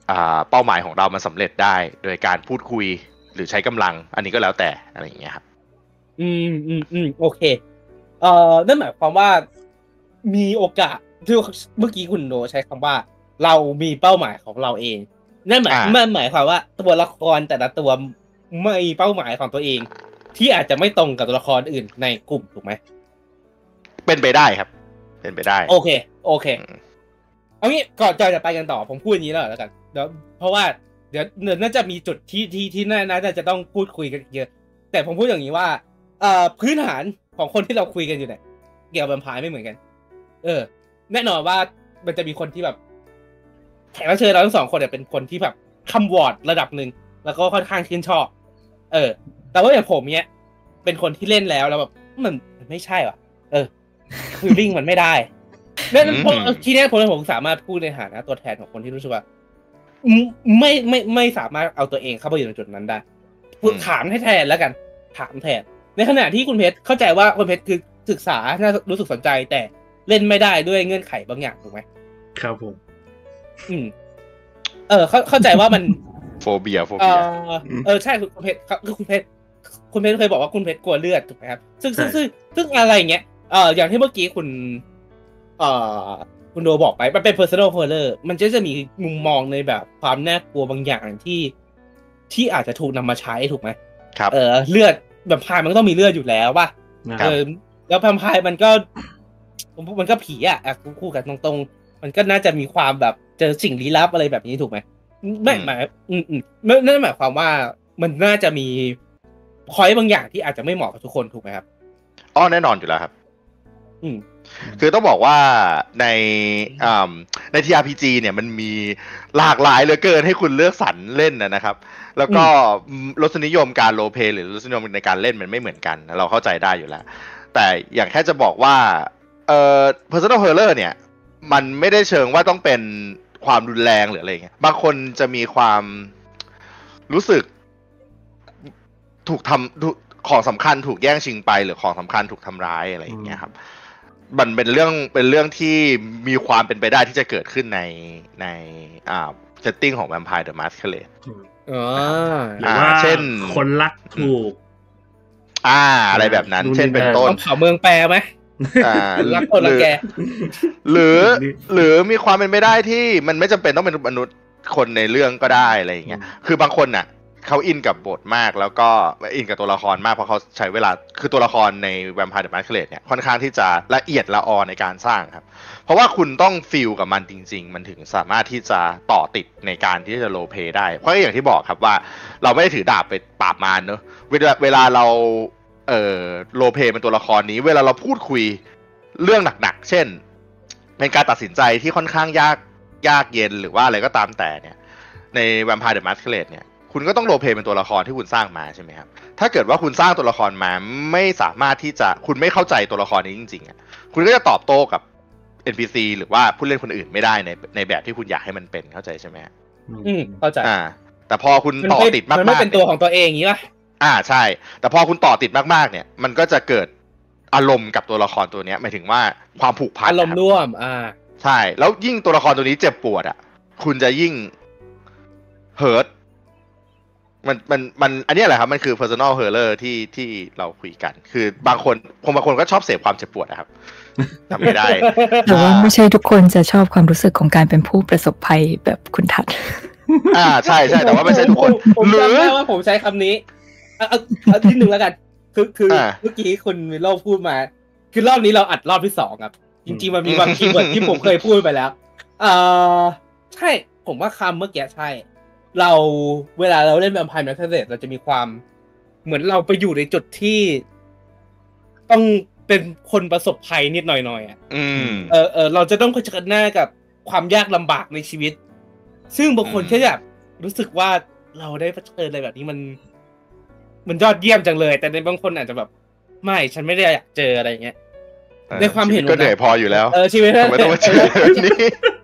อ่าเป้าหมายของเรามันสำเร็จได้โดยการพูดคุยหรือใช้กำลังอันนี้ก็แล้วแต่อะไรอย่างเงี้ยครับอืมอืมอืมโอเคเอ่อนั่นหมายความว่ามีโอกาสที่เมื่อกี้คุณโนใช้คำว่าเรามีเป้าหมายของเราเองนั่นหมายนั่นหมายความว่าตัวละครแต่ละตัวไม่มีเป้าหมายของตัวเองที่อาจจะไม่ตรงกับตัวละครอื่นในกลุ่มถูกไหมเป็นไปได้ครับเป็นไปได้โอเคโอเคเอางี้ก่อนจะไปกันต่อผมพูดอย่างนี้แล้วกันเดี๋ยวเพราะว่าเดี๋ยวเดี๋ยวน่าจะมีจุดที่ที่ที่น่าจะต้องพูดคุยกันเยอะแต่ผมพูดอย่างนี้ว่าเอ่อพื้นฐานของคนที่เราคุยกันอยู่เนี่ยเกี่ยวกับแวมไพร์ไม่เหมือนกันเออแน่นอนว่ามันจะมีคนที่แบบแขกรับเชิญเราทั้งสองคนเนี่ยเป็นคนที่แบบคำวอร์ดระดับหนึ่งแล้วก็ค่อนข้างชื่นชอบเออแต่ว่าอย่างผมเนี้ยเป็นคนที่เล่นแล้วแล้วแบบมันมันไม่ใช่ว่ะเออฟีลลิ่งมันไม่ได้นั่นเพราะทีนี้ผมผมสามารถพูดในฐานะตัวแทนของคนที่รู้สึกว่าไม่ไม่ไม่สามารถเอาตัวเองเข้าไปอยู่ในจุดนั้นได้ถามให้แทนแล้วกันถามแทนในขณะที่คุณเพชรเข้าใจว่าคุณเพชรคือศึกษาน่ารู้สึกสนใจแต่เล่นไม่ได้ด้วยเงื่อนไขบางอย่างถูกไหมครับผมอืมเออเข้าเข้าใจว่ามันโฟเบียโฟเบียเออใช่คุณเพชรคือคุณเพชรคุณเพชรเคยบอกว่าคุณเพชรกลัวเลือดถูกไหมครับซึ่งซึ่งซึ่งซึ่งอะไรเงี้ยเอออย่างที่เมื่อกี้คุณเอ่อคุณโดบอกไปมันเป็น personal horror มันจะจะมีมุมมองในแบบความน่ากลัวบางอย่างที่ที่อาจจะถูกนำมาใช้ถูกไหมครับเออเลือดแบบพายมันก็ต้องมีเลือดอยู่แล้วป่ะเออแล้วแวมไพร์มันก็มันก็ผีอ่ะคู่กันตรงๆมันก็น่าจะมีความแบบเจอสิ่งลี้ลับอะไรแบบนี้ถูกไหมไม่หมายอืมอืมนั่นหมายความว่ามันน่าจะมีพอยต์บางอย่างที่อาจจะไม่เหมาะกับทุกคนถูกไหมครับอ๋อแน่นอนอยู่แล้วครับอืมคือต้องบอกว่าในอ่าใน ที อาร์ พี จี เนี่ยมันมีหลากหลายเหลือเกินให้คุณเลือกสรรเล่นนะครับแล้วก็รสนิยมการโรลเพลย์หรือรสนิยมในการเล่นมันไม่เหมือนกันเราเข้าใจได้อยู่แล้วแต่อย่างแค่จะบอกว่าเอ่อ personal horror เนี่ยมันไม่ได้เชิงว่าต้องเป็นความรุนแรงหรืออะไรเงี้ยบางคนจะมีความรู้สึกถูกทำของสำคัญถูกแย่งชิงไปหรือของสำคัญถูกทำร้ายอะไรอย่างเงี้ยครับมันเป็นเรื่องเป็นเรื่องที่มีความเป็นไปได้ที่จะเกิดขึ้นในในอ่าเซตติ้งของ Vampire the Masquerade อ๋อหรือว่าเช่นคนรักถูกอ่าอะไรแบบนั้นเช่นเป็นต้นต้องเผาเมืองแปรไหมอ่ารักคนรักแกหรือหรือมีความเป็นไปได้ที่มันไม่จำเป็นต้องเป็นมนุษย์คนในเรื่องก็ได้อะไรอย่างเงี้ยคือบางคนน่ะเขาอินกับบทมากแล้วก็อินกับตัวละครมากเพราะเขาใช้เวลาคือตัวละครใน Vampire the Masquerade เนี่ยค่อนข้างที่จะละเอียดละออในการสร้างครับเพราะว่าคุณต้องฟีลกับมันจริงๆมันถึงสามารถที่จะต่อติดในการที่จะโรลเพลย์ได้เพราะอย่างที่บอกครับว่าเราไม่ได้ถือดาบไปปราบมารเนอะเวลาเวลาเราเอ่อโรลเพลย์เป็นตัวละครนี้เวลาเราพูดคุยเรื่องหนักๆเช่นเป็นการตัดสินใจที่ค่อนข้างยากยากเย็นหรือว่าอะไรก็ตามแต่เนี่ยใน Vampire the Masquerade เนี่ยคุณก็ต้องโรลเพลย์เป็นตัวละครที่คุณสร้างมาใช่ไหมครับถ้าเกิดว่าคุณสร้างตัวละครมาไม่สามารถที่จะคุณไม่เข้าใจตัวละครนี้จริงๆอ่ะคุณก็จะตอบโต้กับ เอ็น พี ซี หรือว่าผู้เล่นคนอื่นไม่ได้ในในแบบที่คุณอยากให้มันเป็นเข้าใจใช่ไหมอืมเข้าใจอ่าแต่พอคุณต่อติดมากๆมันไม่เป็นตัวของตัวเองอย่างนี้ป่ะอ่าใช่แต่พอคุณต่อติดมากๆเนี่ยมันก็จะเกิดอารมณ์กับตัวละครตัวนี้หมายถึงว่าความผูกพันอารมณ์ร่วมอ่าใช่แล้วยิ่งตัวละครตัวนี้เจ็บปวดอ่ะคุณจะยิ่งเฮิร์ตมันมันมันอันนี้แหละครับมันคือ personal horror ที่ที่เราคุยกันคือบางคนผมบางคนก็ชอบเสพความเจ็บปวดนะครับทำไม่ได้แต่ว่าไม่ใช่ทุกคนจะชอบความรู้สึกของการเป็นผู้ประสบภัยแบบคุณทัศน์อ่าใช่ใช่แต่ว่าไม่ใช่ทุกคนผมจำได้ว่าผมใช้คำนี้เอาเอาที่หนึ่งแล้วกันคือคือเมื่อกี้คุณวิโรจน์พูดมาคือรอบนี้เราอัดรอบที่สองครับจริงๆมันมีบางคีย์เวิร์ดที่ผมเคยพูดไปแล้วเออใช่ผมว่าคำเมื่อกี้ใช่เราเวลาเราเล่น Vampire the Masquerade เราจะมีความเหมือนเราไปอยู่ในจุดที่ต้องเป็นคนประสบภัยนิดหน่อยๆอ่ะเออเออเราจะต้องเผชิญหน้ากับความยากลำบากในชีวิตซึ่งบางคนแค่แบบรู้สึกว่าเราได้เผชิญอะไรแบบนี้มันมันยอดเยี่ยมจังเลยแต่ในบางคนอาจจะแบบไม่ฉันไม่ได้อยากเจออะไรอย่างเงี้ยในความเห็นก็เหนื่อยพออยู่แล้วเออชีวิตไม่ต้องมาเจอแบบนี้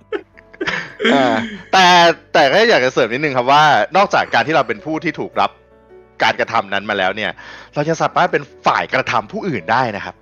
แต่แต่ก็อยากจะเสริมนิดนึงครับว่านอกจากการที่เราเป็นผู้ที่ถูกรับการกระทำนั้นมาแล้วเนี่ยเราจะสามารถเป็นฝ่ายกระทำผู้อื่นได้นะครับ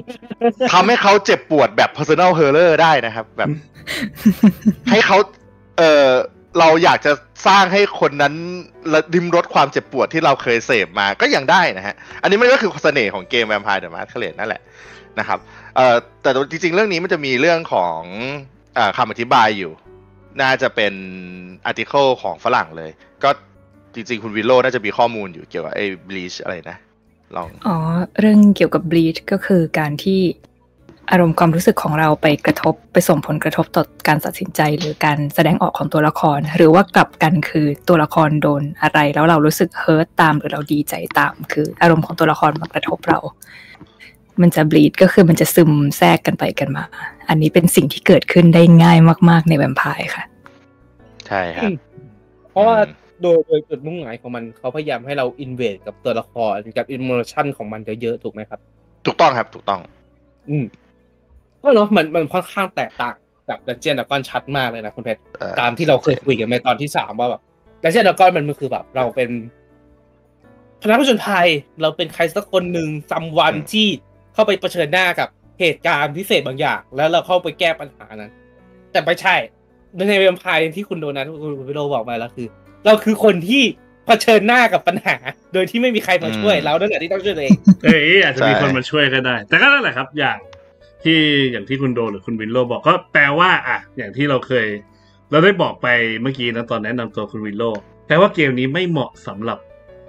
ทำให้เขาเจ็บปวดแบบ personal horror ได้นะครับแบบให้เขาเออเราอยากจะสร้างให้คนนั้นริมรสความเจ็บปวดที่เราเคยเสพมาก็ยังได้นะฮะอันนี้มันก็คือเสน่ห์ของเกม Vampire the Masquerade นั่นแหละนะครับเอ่อแต่จริงๆเรื่องนี้มันจะมีเรื่องของเอ่อคำอธิบายอยู่น่าจะเป็นอาร์ติเคิลของฝรั่งเลยก็จริงๆคุณวิลโลน่าจะมีข้อมูลอยู่เกี่ยวกับไอ้บลีชอะไรนะลองอ๋อเรื่องเกี่ยวกับบลีชก็คือการที่อารมณ์ความรู้สึกของเราไปกระทบไปส่งผลกระทบต่อการตัดสินใจหรือการแสดงออกของตัวละครหรือว่ากลับกันคือตัวละครโดนอะไรแล้วเรารู้สึกเฮิร์ตตามหรือเราดีใจตามคืออารมณ์ของตัวละครมากระทบเรามันจะบลีดก็คือมันจะซึมแทรกกันไปกันมาอันนี้เป็นสิ่งที่เกิดขึ้นได้ง่ายมากๆในแวมไพร์ค่ะใช่ครับเพราะว่าโดยโดยจุดมุ่งหมายของมันเขาพยายามให้เราอินเวสกับตัวละครกับอิมเมอร์ชันของมันเยอะๆถูกไหมครับถูกต้องครับถูกต้องอืมก็เนาะมันมันค่อนข้างแตกต่างจากดันเจี้ยนดราก้อนชัดมากเลยนะคุณเพชรตามที่เราเคยคุยกันในตอนที่สามว่าแบบดันเจี้ยนดราก้อนมันมันคือแบบเราเป็นคณะผู้ชนภัยเราเป็นใครสักคนหนึ่งซัมวันที่เข้าไปเผชิญหน้ากับเหตุการณ์พิเศษบางอย่างแล้วเราเข้าไปแก้ปัญหานั้นแต่ไม่ใช่ในแวมไพร์ที่คุณโดนัทคุณวิโรบอกมาแล้วคือเราคือคนที่เผชิญหน้ากับปัญหาโดยที่ไม่มีใครมาช่วยเรานั่นแหละที่ต้องช่วยตัวเองเอ้ยอาจจะมีคนมาช่วยก็ได้แต่ก็นั่นแหละครับอย่างที่อย่างที่คุณโดหรือคุณวินโลบอกก็แปลว่าอ่ะอย่างที่เราเคยเราได้บอกไปเมื่อกี้นะตอนแนะนำตัวคุณวินโลแปลว่าเกมนี้ไม่เหมาะสำหรับ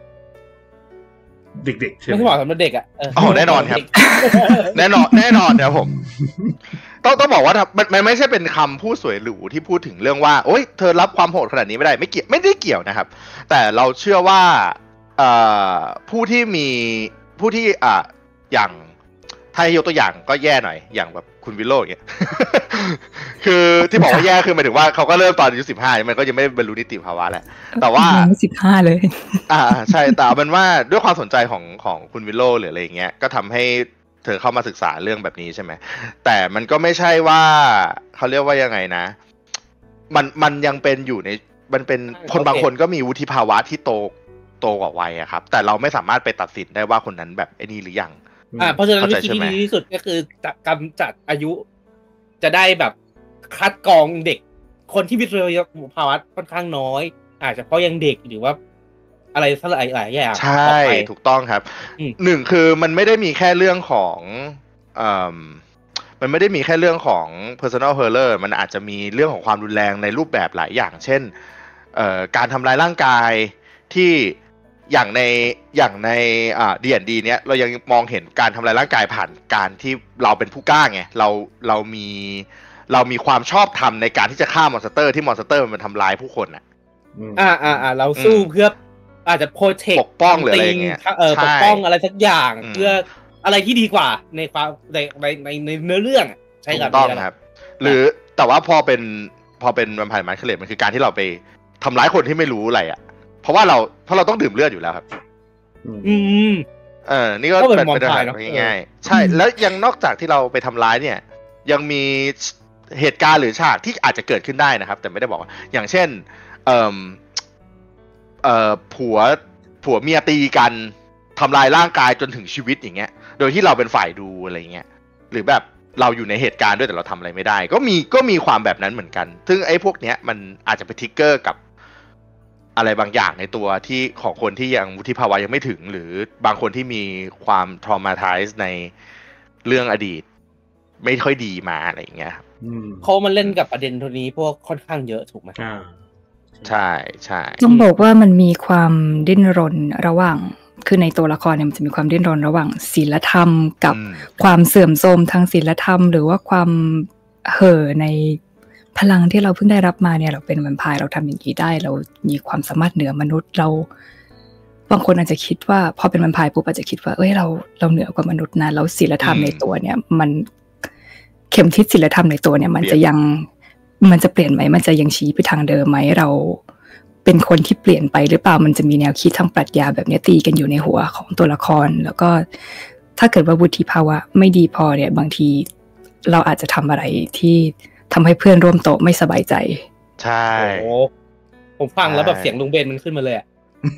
เด็กๆใช่ไหมไม่เหมาะสำหรับเด็กอ่ะอ๋อแน่นอนครับแน่นอนแน่นอนครับผมต้องต้องบอกว่ามันมันไม่ใช่เป็นคำพูดสวยหรูที่พูดถึงเรื่องว่าโอ๊ยเธอรับความโหดขนาดนี้ไม่ได้ไม่เกี่ยวไม่ได้เกี่ยวนะครับแต่เราเชื่อว่าเอ่อผู้ที่มีผู้ที่อ่ะอย่างถ้ายกตัวอย่างก็แย่หน่อยอย่างแบบคุณวิโรจน์เงี้ยคือที่บอกว่าแย่คือหมายถึงว่าเขาก็เริ่มตอนอายุสิบห้ามันก็ยังไม่บรรลุนิติภาวะแหละแต่ว่าสิบห้าเลยอ่าใช่แต่มันว่าด้วยความสนใจของของคุณวิโรจน์หรืออะไรอย่างเงี้ยก็ทำให้เธอเข้ามาศึกษาเรื่องแบบนี้ใช่ไหมแต่มันก็ไม่ใช่ว่าเขาเรียกว่ายังไงนะมันมันยังเป็นอยู่ในมันเป็นคนบางคนก็มีวุฒิภาวะที่โตโตกว่าวัยอะครับแต่เราไม่สามารถไปตัดสินได้ว่าคนนั้นแบบไอ้นี่หรือยังอ่าเพราะฉะนั้นวิธีที่ดีที่สุดก็คือจะกำจัดอายุจะได้แบบคัดกรองเด็กคนที่วิทยาภาวะค่อนข้างน้อยอาจจะเพราะยังเด็กหรือว่าอะไรสักหลายหลายอย่างใช่ถูกต้องครับหนึ่งคือมันไม่ได้มีแค่เรื่องของอ่ามันไม่ได้มีแค่เรื่องของ personal horror มันอาจจะมีเรื่องของความรุนแรงในรูปแบบหลายอย่างเช่นเอ่อการทำลายร่างกายที่อย่างในอย่างในอ่า ดี แอนด์ ดี เนี้ยเรายังมองเห็นการทำลายร่างกายผ่านการที่เราเป็นผู้กล้าไงเราเรามีเรามีความชอบธรรมในการที่จะฆ่ามอนสเตอร์ที่มอนสเตอร์มันทำลายผู้คนอ่ะอ่าอ่าอ่าเราสู้เพื่ออาจจะโปรเทคปกป้องหรืออะไรเงี้ยเออปกป้องอะไรสักอย่างเพื่ออะไรที่ดีกว่าในความในในในเนื้อเรื่องใช่ครับต้องครับหรือแต่ว่าพอเป็นพอเป็นแวมไพร์มาสเคอเรดมันคือการที่เราไปทำร้ายคนที่ไม่รู้อะไรอ่ะเพราะว่าเราเพราะเราต้องดื่มเลือดอยู่แล้วครับอืมเออนี่ก็เป็นเป็นอะไรง่ายๆใช่แล้วยังนอกจากที่เราไปทำร้ายเนี่ยยังมีเหตุการณ์หรือฉากที่อาจจะเกิดขึ้นได้นะครับแต่ไม่ได้บอกว่าอย่างเช่นเอ่อเอ่อผัวผัวเมียตีกันทำลายร่างกายจนถึงชีวิตอย่างเงี้ยโดยที่เราเป็นฝ่ายดูอะไรเงี้ยหรือแบบเราอยู่ในเหตุการณ์ด้วยแต่เราทำอะไรไม่ได้ก็มีก็มีความแบบนั้นเหมือนกันซึ่งไอ้พวกเนี้ยมันอาจจะไปทริกเกอร์กับอะไรบางอย่างในตัวที่ของคนที่ยังวุฒิภาวะยังไม่ถึงหรือบางคนที่มีความ traumatize ในเรื่องอดีตไม่ค่อยดีมาอะไรอย่างเงี้ยเขามันเล่นกับประเด็นตัวนี้พวกค่อนข้างเยอะถูกไหมอ่าใช่ใช่ต้องบอกว่ามันมีความดิ้นรนระหว่างคือในตัวละครเนี่ยมันจะมีความดิ้นรนระหว่างศีลธรรมกับความเสื่อมโทรมทางศีลธรรมหรือว่าความเห่อในพลังที่เราเพิ่งได้รับมาเนี่ยเราเป็นแวมไพร์เราทำอย่างนี้ได้เรามีความสามารถเหนือมนุษย์เราบางคนอาจจะคิดว่าพอเป็นแวมไพร์ปุ๊บอาจจะคิดว่าเอ้ยเราเราเหนือกว่ามนุษย์นะแล้วศีลธรรมในตัวเนี่ยมันเข็มทิศศีลธรรมในตัวเนี่ยมันจะยังมันจะเปลี่ยนไหมมันจะยังชี้ไปทางเดิมไหมเราเป็นคนที่เปลี่ยนไปหรือเปล่ามันจะมีแนวคิดทางปรัชญาแบบนี้ตีกันอยู่ในหัวของตัวละครแล้วก็ถ้าเกิดว่าวุฒิภาวะไม่ดีพอเนี่ยบางทีเราอาจจะทำอะไรที่ทำให้เพื่อนร่วมโต๊ะไม่สบายใจใช่โอ้ผมฟังแล้วแบบเสียงลุงเบนมันขึ้นมาเลยอ่ะ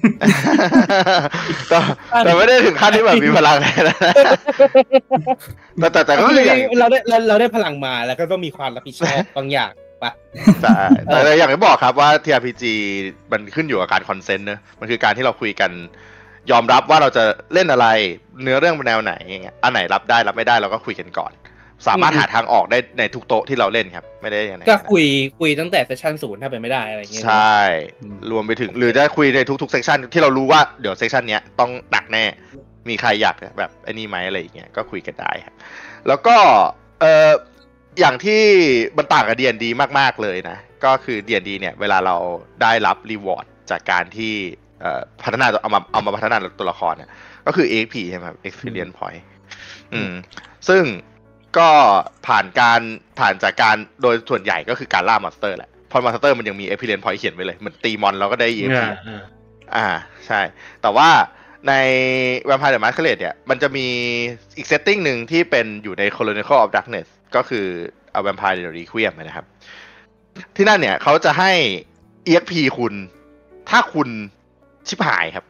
แต่ไม่ได้ถึงขั้นที่แบบมีพลังเลยนะแต่แต่แต่ก็คือเราได้เราได้พลังมาแล้วก็ต้องมีความรับผิดชอบบางอย่างปะใช่แต่อย่างที่บอกครับว่า ที อาร์ พี จี มันขึ้นอยู่กับการคอนเซนต์เนอะมันคือการที่เราคุยกันยอมรับว่าเราจะเล่นอะไรเนื้อเรื่องเป็นแนวไหนอย่างเงี้ยอันไหนรับได้รับไม่ได้เราก็คุยกันก่อนสามารถหาทางออกได้ในทุกโต๊ะที่เราเล่นครับไม่ได้ยังไงก็คุยคุยตั้งแต่เซสชั่นศูนย์ถ้าเป็นไม่ได้อะไรอย่างเงี้ยใช่รวมไปถึงหรือจะคุยในทุกๆเซสชั่นที่เรารู้ว่าเดี๋ยวเซสชั่นเนี้ยต้องหนักแน่มีใครอยากแบบไอ้นี่ไหมอะไรอย่างเงี้ยก็คุยกันได้ครับแล้วก็เอ่ออย่างที่มันต่างกับ ดี แอนด์ ดี มากๆเลยนะก็คือ ดี แอนด์ ดี เนี่ยเวลาเราได้รับรีวอร์ดจากการที่เอ่อพัฒนาเอามาเอามาพัฒนาตัวละครเนี่ยก็คือ เอ็กซ์ พี ใช่ไหมครับ Experience Point อืมซึ่งก็ผ่านการผ่านจากการโดยส่วนใหญ่ก็คือการล่ามอนสเตอร์แหละพอมอนสเตอร์มันยังมี Experience Point เขียนไว้เลยเหมือนตีมอนเราก็ได้ อี เอ็กซ์ พี อ่าใช่แต่ว่าใน Vampire the Masquerade เนี่ยมันจะมีอีกเซตติ้งหนึ่งที่เป็นอยู่ใน Chronicle of Darkness ก็คือ A Vampire the Requiem นะครับที่นั่นเนี่ยเขาจะให้ อี เอ็กซ์ พี คุณถ้าคุณชิบหายครับ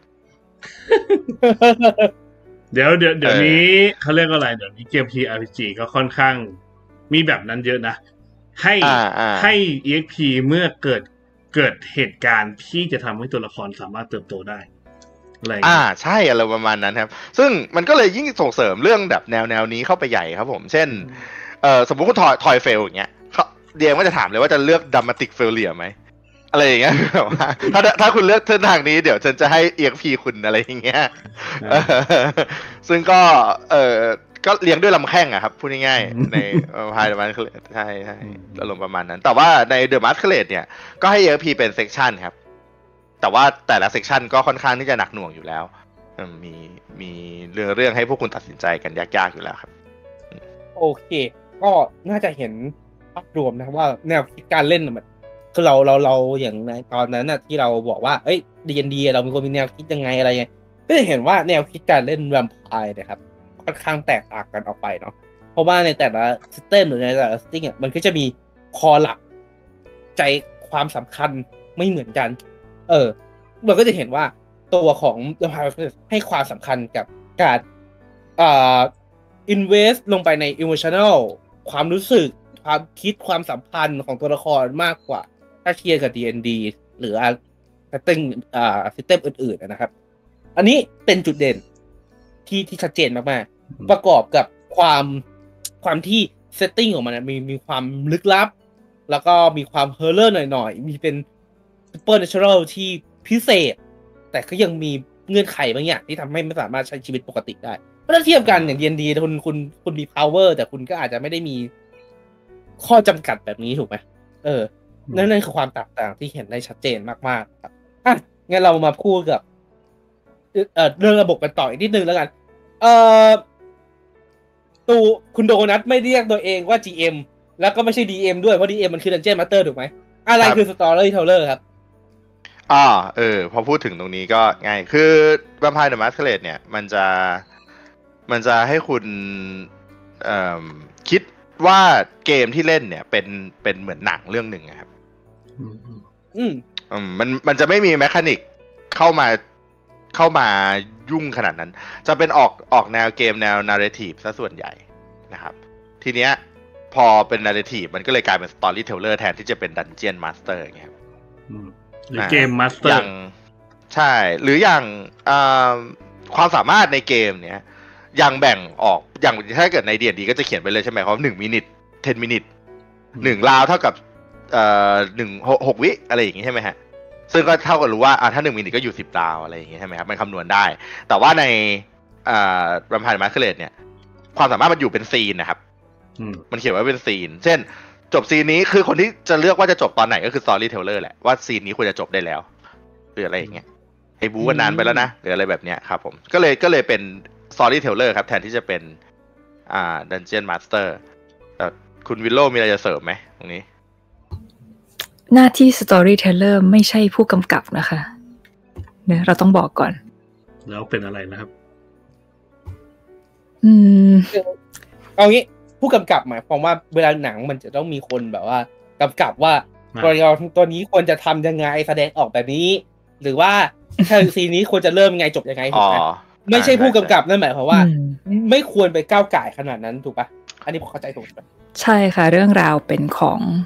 เดี๋ยวเดี๋ยวเดี๋ยวนี้เขาเรียกว่าอะไรเดี๋ยวนี้เกม ที อาร์ พี จี ก็ค่อนข้างมีแบบนั้นเยอะนะให้ให้ อี เอ็กซ์ พี เมื่อเกิดเกิดเหตุการณ์ที่จะทำให้ตัวละครสามารถเติบโตได้อะไรอ่าใช่อะไรประมาณนั้นครับซึ่งมันก็เลยยิ่งส่งเสริมเรื่องแบบแนวแนวนี้เข้าไปใหญ่ครับผมเช่นเอ่อสมมุติคุณทอยทอยเฟลอย่างเงี้ยเดียมก็จะถามเลยว่าจะเลือกดัมมาติกเฟลเลียไหมอะไรอย่างเงี้ยแบบว่าถ้าถ้าคุณเลือกเส้นทางนี้เดี๋ยวฉันจะให้ อี เอ็กซ์ พี คุณอะไรอย่างเงี้ยซึ่งก็เอ่อก็เลี้ยงด้วยลำแข้งอะครับพูดง่ายๆในพายเดอะมัสเคเลตใช่ใช่อารมณ์ประมาณนั้นแต่ว่าในเดอะมัสเคเลตเนี่ยก็ให้ อี เอ็กซ์ พี เป็นเซกชันครับแต่ว่าแต่ละเซกชันก็ค่อนข้างที่จะหนักหน่วงอยู่แล้วมีมีเรื่องเรื่องให้พวกคุณตัดสินใจกันยากๆอยู่แล้วครับโอเคก็น่าจะเห็นภาพรวมนะว่าแนวคิดการเล่นมันคือเราเราเราอย่างในตอนนั้นน่ะที่เราบอกว่าเอ้ย ดี แอนด์ ดี เรามีคนมีแนวคิดยังไงอะไรยังไงก็จะเห็นว่าแนวคิดการเล่นแวมไพร์นะครับค่อนข้างแตกต่างกันออกไปเนาะเพราะว่าในแต่ละซิสเต็มหรือในแต่ละซิสเต็มอ่ะมันก็จะมีคอหลักใจความสำคัญไม่เหมือนกันเออเราก็จะเห็นว่าตัวของ The Vampire ให้ความสำคัญกับการเอ่อ invest ลงไปใน emotional ความรู้สึกความคิดความสัมพันธ์ของตัวละครมากกว่าถ้าเทียบกับ ดี แอนด์ ดี หรืออ่าซิสเต็มอ่าซิสเต็มอื่นๆนะครับอันนี้เป็นจุดเด่นที่ที่ชัดเจนมากๆประกอบกับความความที่เซตติ้งของมันมีมีความลึกลับแล้วก็มีความเฮอร์เรอร์หน่อยๆมีเป็น supernatural ที่พิเศษแต่ก็ยังมีเงื่อนไขบางอย่างที่ทำให้ไม่สามารถใช้ชีวิตปกติได้เพราะถ้าเทียบกันอย่าง ดี แอนด์ ดี คุณคุณคุณมี power แต่คุณก็อาจจะไม่ได้มีข้อจำกัดแบบนี้ถูกไหมเออนั่นนั่นคือความแตกต่างที่เห็นได้ชัดเจนมากๆครับอ่ะงั้นเรามาพูดกับเอ่อเรื่องระบบกันต่ออีกนิดนึงแล้วกันเอ่อตูคุณโดนัทไม่เรียกตัวเองว่า จี เอ็ม แล้วก็ไม่ใช่ ดี เอ็ม ด้วยเพราะ ดี เอ็ม มันคือ Dungeon Master ถูกไหมอะไรคือ Storyteller ครับอ่าเออพอพูดถึงตรงนี้ก็ง่ายคือ Vampire the Masquerade เนี่ยมันจะมันจะให้คุณเอ่อคิดว่าเกมที่เล่นเนี่ยเป็นเป็นเหมือนหนังเรื่องหนึ่งครับอืมอืมมันมันจะไม่มีแมคานิกเข้ามาเข้ามายุ่งขนาดนั้นจะเป็นออกออกแนวเกมแนวนาร์เรทีฟซะส่วนใหญ่นะครับทีเนี้ยพอเป็นนาร์เรทีฟมันก็เลยกลายเป็นสตอรี่เทลเลอร์แทนที่จะเป็นดันเจียนมาสเตอร์อย่างเงี้ยหรือเกมมาสเตอร์อย่างใช่หรืออย่างความสามารถในเกมเนี้ยยังแบ่งออกอย่างถ้าเกิดใน ดี แอนด์ ดี ก็จะเขียนไปเลยใช่ไหมครับหนึ่งมินิทสิบมินิทหนึ่งราวเท่ากับเอ่อหนึ่งหกวิอะไรอย่างงี้ใช่ไหมฮะซึ่งก็เท่ากับรู้ว่าอ่าถ้าหนึ่งมินิทก็อยู่สิบราวอะไรอย่างงี้ใช่ไหมครับมันคำนวณได้แต่ว่าในอ่า Vampire the Masquerade เนี่ยความสามารถมันอยู่เป็นซีนนะครับมันเขียนไว้เป็นซีนเช่นจบซีนนี้คือคนที่จะเลือกว่าจะจบตอนไหนก็คือ Storyteller แหละว่าซีนนี้ควรจะจบได้แล้วหรืออะไรอย่างเงี้ยไอ้บู๊กันนานไปแล้วนะหรืออะไรแบบเนี้ยครับผมก็เลยก็เลยเป็น Storyteller ครับแทนที่จะเป็นอ่า Dungeon Master แต่คุณวิลโลมีอะไรจะเสริมไหมตรงนี้หน้าที่ Storyteller ไม่ใช่ผู้กำกับนะคะเนี่ยเราต้องบอกก่อนแล้วเป็นอะไรนะครับอืมเอางี้ผู้กำกับหมายความว่าเวลาหนังมันจะต้องมีคนแบบว่ากำกับว่าตัวละครตัวนี้ควรจะทำยังไงแสดงออกแบบนี้หรือว่าถ้าซีนนี้ควรจะเริ่มยังไงจบยังไงถูกไหมไม่ใช่ผู้กำกับนั่นหมายความว่าไม่ควรไปก้าวก่ายขนาดนั้นถูกปะอันนี้ผมเข้าใจถูกไหมใช่ค่ะเรื่องราวเป็นของ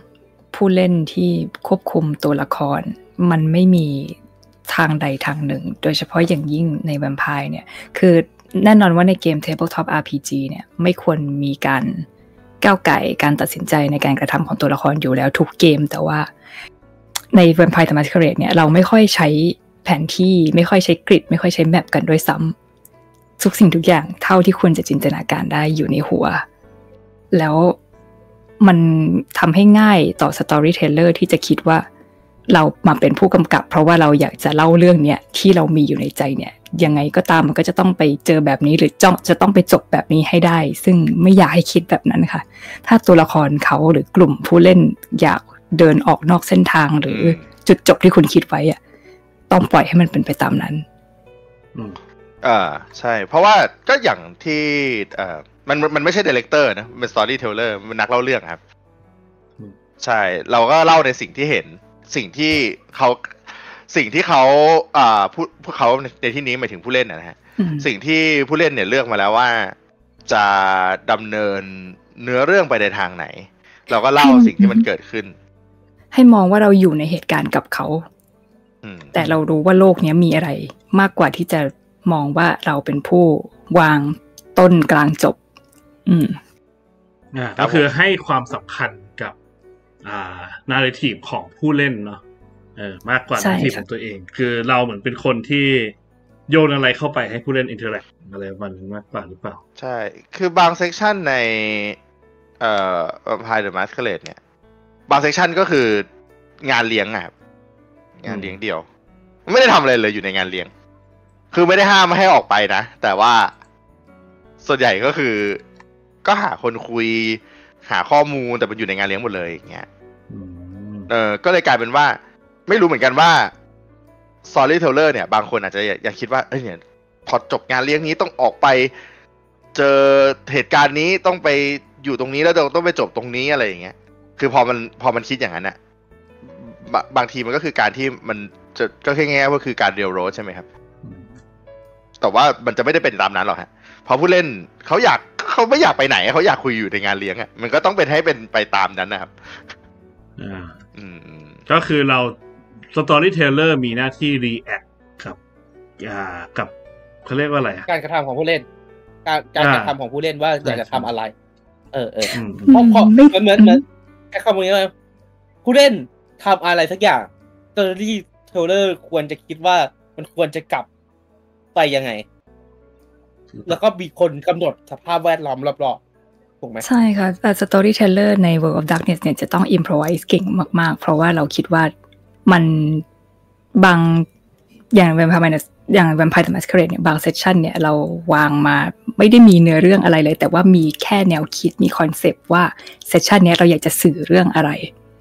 ผู้เล่นที่ควบคุมตัวละครมันไม่มีทางใดทางหนึ่งโดยเฉพาะอย่างยิ่งในแวมไพร์เนี่ยคือแน่นอนว่าในเกม Tabletop อาร์ พี จี เนี่ยไม่ควรมีการก้าวไก่การตัดสินใจในการกระทำของตัวละครอยู่แล้วทุกเกมแต่ว่าใน Vampire the Masquerade เนี่ยเราไม่ค่อยใช้แผนที่ไม่ค่อยใช้กริดไม่ค่อยใช้แมปกันด้วยซ้ำทุกสิ่งทุกอย่างเท่าที่คุณจะจินตนาการได้อยู่ในหัวแล้วมันทำให้ง่ายต่อ Storyteller ที่จะคิดว่าเรามาเป็นผู้กำกับเพราะว่าเราอยากจะเล่าเรื่องเนี้ยที่เรามีอยู่ในใจเนี่ยยังไงก็ตามมันก็จะต้องไปเจอแบบนี้หรือจ้องจะต้องไปจบแบบนี้ให้ได้ซึ่งไม่อยากให้คิดแบบนั้นค่ะถ้าตัวละครเขาหรือกลุ่มผู้เล่นอยากเดินออกนอกเส้นทางหรือจุดจบที่คุณคิดไว้อะต้องปล่อยให้มันเป็นไปตามนั้นอืมอ่าใช่เพราะว่าก็อย่างที่เอ่อมันมันไม่ใช่ดีเรคเตอร์นะเป็นสตอรี่เทลเลอร์มันนักเล่าเรื่องครับใช่เราก็เล่าในสิ่งที่เห็นสิ่งที่เขาสิ่งที่เขาอ่าผู้พวกเขาในที่นี้หมายถึงผู้เล่นนะฮะสิ่งที่ผู้เล่นเนี่ยเลือกมาแล้วว่าจะดำเนินเนื้อเรื่องไปในทางไหนเราก็เล่าสิ่งที่มันเกิดขึ้นให้มองว่าเราอยู่ในเหตุการณ์กับเขาแต่เรารู้ว่าโลกนี้มีอะไรมากกว่าที่จะมองว่าเราเป็นผู้วางต้นกลางจบอืมอ่าก็คือให้ความสำคัญกับอ่านาร์เรทีฟของผู้เล่นเนาะเออมากกว่านาร์เรทีฟของตัวเองคือเราเหมือนเป็นคนที่โยนอะไรเข้าไปให้ผู้เล่นอินเทอร์แอคอะไรมันมากกว่าหรือเปล่าใช่คือบางเซกชันในเอ่อ Vampire the Masquerade เนี่ยบางเซกชันก็คืองานเลี้ยงอ่ะงานเลี้ยงเดียวไม่ได้ทำอะไรเลยอยู่ในงานเลี้ยงคือไม่ได้ห้ามไม่ให้ออกไปนะแต่ว่าส่วนใหญ่ก็คือก็หาคนคุยหาข้อมูลแต่มันอยู่ในงานเลี้ยงหมดเลยอย่างเงี้ยเออก็เลยกลายเป็นว่าไม่รู้เหมือนกันว่า Storyteller เนี่ยบางคนอาจจะอยากคิดว่าเอ้ยเนี่ยพอจบงานเลี้ยงนี้ต้องออกไปเจอเหตุการณ์นี้ต้องไปอยู่ตรงนี้แล้วต้องไปจบตรงนี้อะไรอย่างเงี้ยคือพอมันพอมันคิดอย่างนั้นน่ะบางทีมันก็คือการที่มันจะก็แค่แง่ว่าคือการเรียลโรดใช่ไหมครับแต่ว่ามันจะไม่ได้เป็นตามนั้นหรอกฮะเพราะผู้เล่นเขาอยากเขาไม่อยากไปไหนเขาอยากคุยอยู่ในงานเลี้ยงอ่ะมันก็ต้องเป็นให้เป็นไปตามนั้นนะครับอ่าอืมก็คือเรา Storyteller มีหน้าที่ react ครับอ่ากับเขาเรียกว่าอะไรการกระทำของผู้เล่นการการกระทำของผู้เล่นว่าอยากจะทำอะไรเออเออเพราะเพราะเหมือนเหมือนเหมือนแค่คำนี้ว่าผู้เล่นทำอะไรสักอย่าง Storyteller ควรจะคิดว่ามันควรจะกลับไปยังไงแล้วก็มีคนกำหนดสภาพแวดล้อมรอบๆถูกไหมใช่ค่ะแต่ Storyteller ใน World of Darkness เนี่ยจะต้อง improvise เก่งมากๆเพราะว่าเราคิดว่ามันบางอย่าง Vampire อย่าง Vampire the Masquerade เนี่ยบางเซสชั่นเนี่ยเราวางมาไม่ได้มีเนื้อเรื่องอะไรเลยแต่ว่ามีแค่แนวคิดมีคอนเซปต์ว่าเซสชั่นนี้เราอยากจะสื่อเรื่องอะไร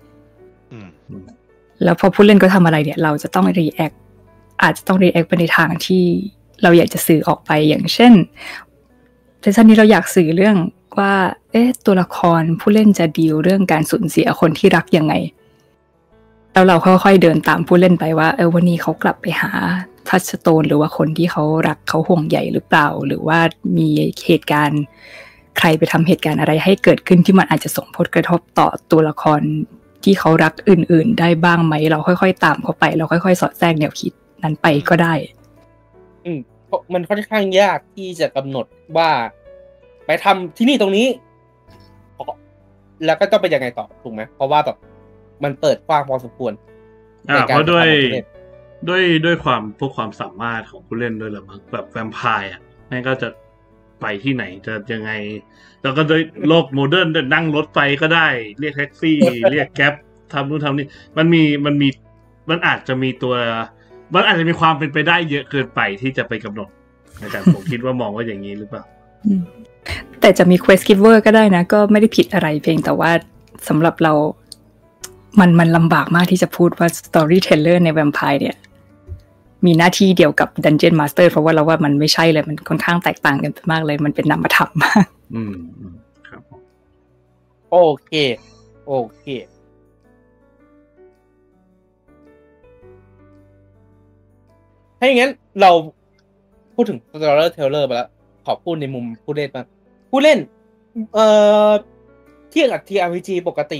แล้วพอผู้เล่นก็ทำอะไรเนี่ยเราจะต้อง react อาจจะต้อง react ไปในทางที่เราอยากจะสื่อออกไปอย่างเช่นเซสชั่นนี้เราอยากสื่อเรื่องว่าเอ๊ะตัวละครผู้เล่นจะดีลเรื่องการสูญเสียคนที่รักยังไงแล้วเราค่อยๆเดินตามผู้เล่นไปว่าเออวันนี้เขากลับไปหาทัชสโตนหรือว่าคนที่เขารักเขาห่วงใยหรือเปล่าหรือว่ามีเหตุการณ์ใครไปทำเหตุการณ์อะไรให้เกิดขึ้นที่มันอาจจะส่งผลกระทบต่อตัวละครที่เขารักอื่นๆได้บ้างไหมเราค่อยๆตามเขาไปเราค่อยๆสอดแทรกแนวคิดนั้นไปก็ได้อืมมันค่อนข้างยากที่จะกำหนดว่าไปทำที่นี่ตรงนี้แล้วก็ต้องไปยังไงต่อถูกไหมเพราะว่าแบบมันเปิดกว้างพอสมควรอ่าเพราะด้วยด้วยด้วยความพวกความสามารถของผู้เล่นด้วยแหละมั้งแบบแวมไพร์อ่ะแม่งก็จะไปที่ไหนจะยังไงแล้วก็ด้วยโลกโมเดิร์นนั่งรถไฟก็ได้เรียกแท็กซี่ เรียกแก๊ปทำนู่นทำนี่มันมีมันมีมันอาจจะมีตัวมันอาจจะมีความเป็นไปได้เยอะเกินไปที่จะไปกำหนดในการผมคิดว่ามองว่าอย่างนี้หรือเปล่าแต่จะมี Quest Giver ก็ได้นะก็ไม่ได้ผิดอะไรเพียงแต่ว่าสำหรับเรามันมันลำบากมากที่จะพูดว่า Storyteller ใน Vampire เนี่ยมีหน้าที่เดียวกับ Dungeon Master เพราะว่าเราว่ามันไม่ใช่เลยมันค่อนข้างแตกต่างกันมากเลยมันเป็นนามธรรมมากอืมครับโอเคโอเคถ้าอย่างงั้นเราพูดถึง Storyteller ไปแล้วขอพูดในมุมผู้เล่นบ้างผู้เล่นเอ่อเทียบกับ ที อาร์ พี จี ปกติ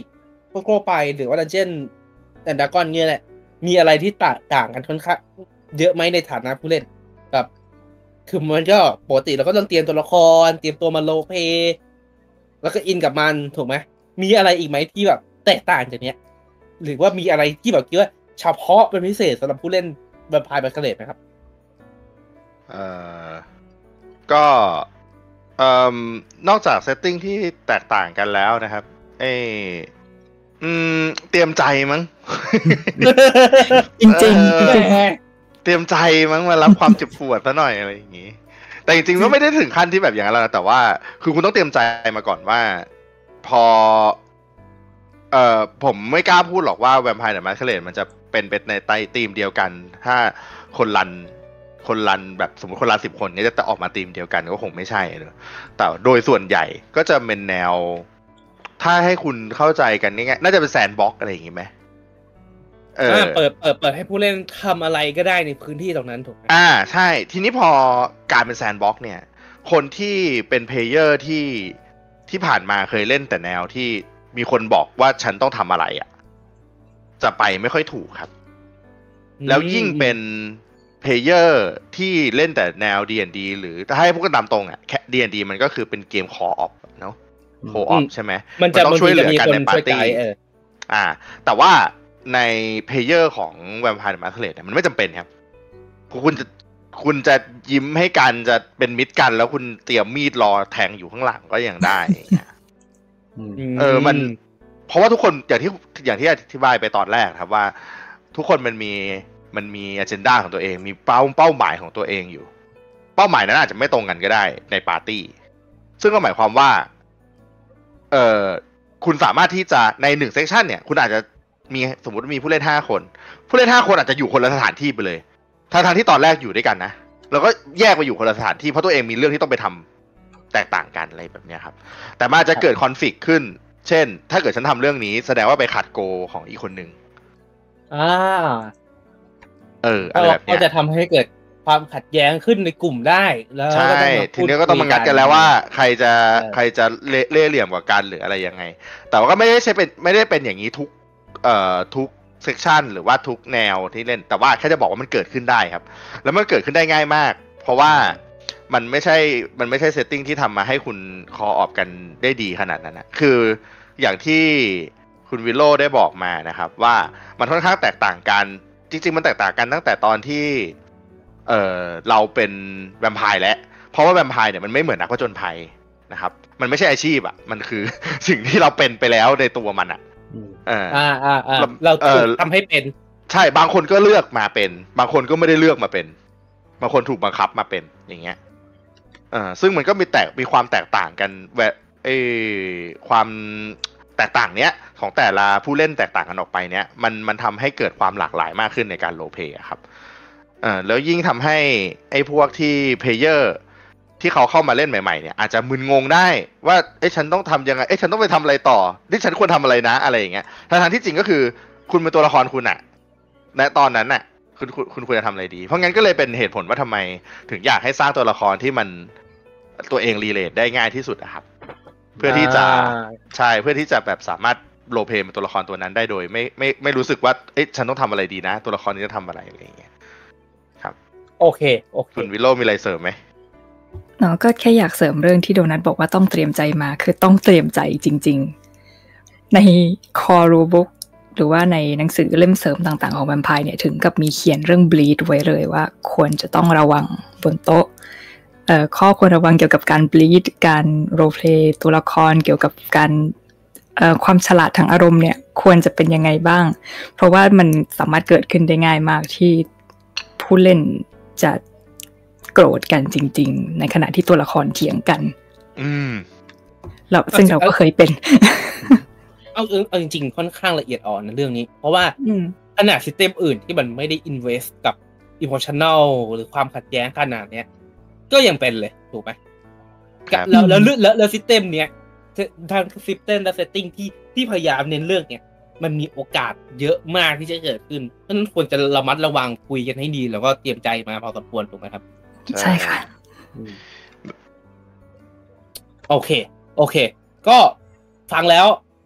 ทั่วไปหรือว่าดันเจี้ยนแอนด์ดากอนเนี่ยแหละมีอะไรที่ต่างต่างกันค่อนข้างเยอะไหมในฐานะผู้เล่นกับคือมันก็ปกติเราก็ต้องเตรียมตัวละครเตรียมตัวมาโรลเพลย์แล้วก็อินกับมันถูกไหมมีอะไรอีกไหมที่แบบแตกต่างจากเนี้ยหรือว่ามีอะไรที่แบบคิดว่าเฉพาะเป็นพิเศษสำหรับผู้เล่นแวมไพร์แมสเคเลดไหมครับเอ่อก็เอ่อนอกจากเซตติ้งที่แตกต่างกันแล้วนะครับเออืมเตรียมใจมั้งจริงจริงเตรียมใจมั้งมารับความเจ็บปวดซะหน่อยอะไรอย่างงี้แต่จริงๆก็ไม่ได้ถึงขั้นที่แบบอย่างนั้นแล้วนะแต่ว่าคือคุณต้องเตรียมใจมาก่อนว่าพอเอ่อผมไม่กล้าพูดหรอกว่าแวมไพร์เดอะแมสเคเลดมันจะเป็นเป็นในไตธีมเดียวกันถ้าคนรันคนรันแบบสมมติคนรันสิบคนเนี่ยจะออกมาธีมเดียวกันก็คงไม่ใช่เนอะแต่โดยส่วนใหญ่ก็จะเป็นแนวถ้าให้คุณเข้าใจกันง่ายๆน่าจะเป็นแซนด์บ็อกซ์อะไรอย่างงี้ไหมเออเปิดเปิดเปิดให้ผู้เล่นทำอะไรก็ได้ในพื้นที่ตรงนั้นถูกไหมอ่าใช่ทีนี้พอการเป็นแซนด์บ็อกซ์เนี่ยคนที่เป็นเพลเยอร์ที่ที่ผ่านมาเคยเล่นแต่แนวที่มีคนบอกว่าฉันต้องทำอะไรอ่ะจะไปไม่ค่อยถูกครับแล้วยิ่งเป็นเพลเยอร์ที่เล่นแต่แนว ดี แอนด์ ดี หรือถ้าให้พูดกันตามตรงอ่ะ ดี แอนด์ ดี มันก็คือเป็นเกมคอออฟเนาะโคออฟใช่ไหมมันจะต้องช่วยเหลือกันในปาร์ตี้อ่าแต่ว่าในเพลเยอร์ของ Vampire the Masquerade เนี่ยมันไม่จำเป็นครับคุณจะคุณจะยิ้มให้กันจะเป็นมิตรกันแล้วคุณเตรียมมีดรอแทงอยู่ข้างหลังก็ยังได้เออมันเพราะว่าทุกคนอย่างที่อย่างที่อธิบายไปตอนแรกครับว่าทุกคนมันมีมันมีอเจนดาของตัวเองมีเป้าเป้าหมายของตัวเองอยู่เป้าหมายนั้นอาจจะไม่ตรงกันก็ได้ในปาร์ตี้ซึ่งก็หมายความว่าเออคุณสามารถที่จะในหนึ่งเซสชันเนี่ยคุณอาจจะมีสมมติมีผู้เล่นห้าคนผู้เล่นห้าคนอาจจะอยู่คนละสถานที่ไปเลยทางทางที่ตอนแรกอยู่ด้วยกันนะแล้วก็แยกไปอยู่คนละสถานที่เพราะตัวเองมีเรื่องที่ต้องไปทำแตกต่างกันอะไรแบบนี้ครับแต่มันจะเกิดคอนฟ lict ขึ้นเช่นถ้าเกิดฉันทำเรื่องนี้แสดงว่าไปขัดโกของอีกคนนึงอ่าเอออะไรแบบนี้ก็จะทำให้เกิดความขัดแย้งขึ้นในกลุ่มได้แล้วใช่ทีนี้ก็ต้องมางัดกันแล้วว่าใครจะใครจะเล่ห์เหลี่ยมกว่ากันหรืออะไรยังไงแต่ว่าก็ไม่ได้ใช่เป็นไม่ได้เป็นอย่างนี้ทุกเอ่อทุกเซกชันหรือว่าทุกแนวที่เล่นแต่ว่าแค่จะบอกว่ามันเกิดขึ้นได้ครับแล้วมันเกิดขึ้นได้ง่ายมากเพราะว่ามันไม่ใช่มันไม่ใช่เซตติ้งที่ทำมาให้คุณคอออฟกันได้ดีขนาดนั้นนะคืออย่างที่คุณวิโรจน์ได้บอกมานะครับว่ามันค่อนข้างแตกต่างกันจริงๆมันแตกต่างกันตั้งแต่ตอนที่เออเราเป็นแวมไพร์แล้วเพราะว่าแวมไพร์เนี่ยมันไม่เหมือนนักผจญภัยนะครับมันไม่ใช่อาชีพอ่ะมันคือสิ่งที่เราเป็นไปแล้วในตัวมันอ่ะอ่าอ่าอ่าเราถูกทำให้เป็นใช่บางคนก็เลือกมาเป็นบางคนก็ไม่ได้เลือกมาเป็นบางคนถูกบังคับมาเป็นอย่างเงี้ยเอ่อซึ่งมันก็มีแตกมีความแตกต่างกันแวเอความแตกต่างเนี้ยของแต่ละผู้เล่นแตกต่างกันออกไปเนี้ยมันมันทำให้เกิดความหลากหลายมากขึ้นในการโรลเพลย์ครับเอ่อแล้วยิ่งทำให้ไอ้พวกที่เพลเยอร์ที่เขาเข้ามาเล่นใหม่ๆเนี่ยอาจจะมึนงงได้ว่าเอ๊ะฉันต้องทำยังไงเอ๊ะฉันต้องไปทำอะไรต่อที่ฉันควรทำอะไรนะอะไรอย่างเงี้ยทั้งๆที่จริงก็คือคุณเป็นตัวละครคุณอะณตอนนั้นน่ะคุณคุณคุณควรจะทำอะไรดีเพราะงั้นก็เลยเป็นเหตุผลว่าทำไมถึงอยากให้สร้างตัวละครที่มันตัวเองรีเลทได้ง่ายที่สุดอะครับเพื่อที่จะใช่เพื่อที่จะแบบสามารถโรลเพลย์เป็นตัวละครตัวนั้นได้โดยไม่ไม่ไม่รู้สึกว่าเอ๊ะฉันต้องทำอะไรดีนะตัวละครนี้จะทำอะไรอะไรอย่างเงี้ยครับโอเคโอเคคุณวิโรจน์มีอะไรเสริมไหมเนาะก็แค่อยากเสริมเรื่องที่โดนัทบอกว่าต้องเตรียมใจมาคือต้องเตรียมใจจริงๆในคอรูบุ๊กหรือว่าในหนังสือเล่มเสริมต่างๆของแวมไพร์เนี่ยถึงกับมีเขียนเรื่อง bleed ไว้เลยว่าควรจะต้องระวังบนโต๊ะเอ่อข้อควรระวังเกี่ยวกับการ bleed การโรลเพลย์ตัวละครเกี่ยวกับการเอ่อความฉลาดทางอารมณ์เนี่ยควรจะเป็นยังไงบ้างเพราะว่ามันสามารถเกิดขึ้นได้ง่ายมากที่ผู้เล่นจะโกรธกันจริงๆในขณะที่ตัวละครเถียงกันอืมแล้วซึ่งเราก็เคยเป็นเอาเอาจริงๆค่อนข้างละเอียดอ่อนในเรื่องนี้เพราะว่าขนาดซิสเต็มอื่นที่มันไม่ได้ invest กับ emotional หรือความขัดแย้งขนาดเนี้ยก็ยังเป็นเลยถูกไหมแล้วแล้วแล้วแล้วซิสเต็มเนี้ยทางซิสเต็มและเซตติ้งที่ที่พยายามเน้นเรื่องเนี้ยมันมีโอกาสเยอะมากที่จะเกิดขึ้นเพราะฉะนั้นควรจะระมัดระวังคุยกันให้ดีแล้วก็เตรียมใจมาพอสมควรถูกไหมครับใช่ค่ะโอเคโอเคก็ฟังแล้ว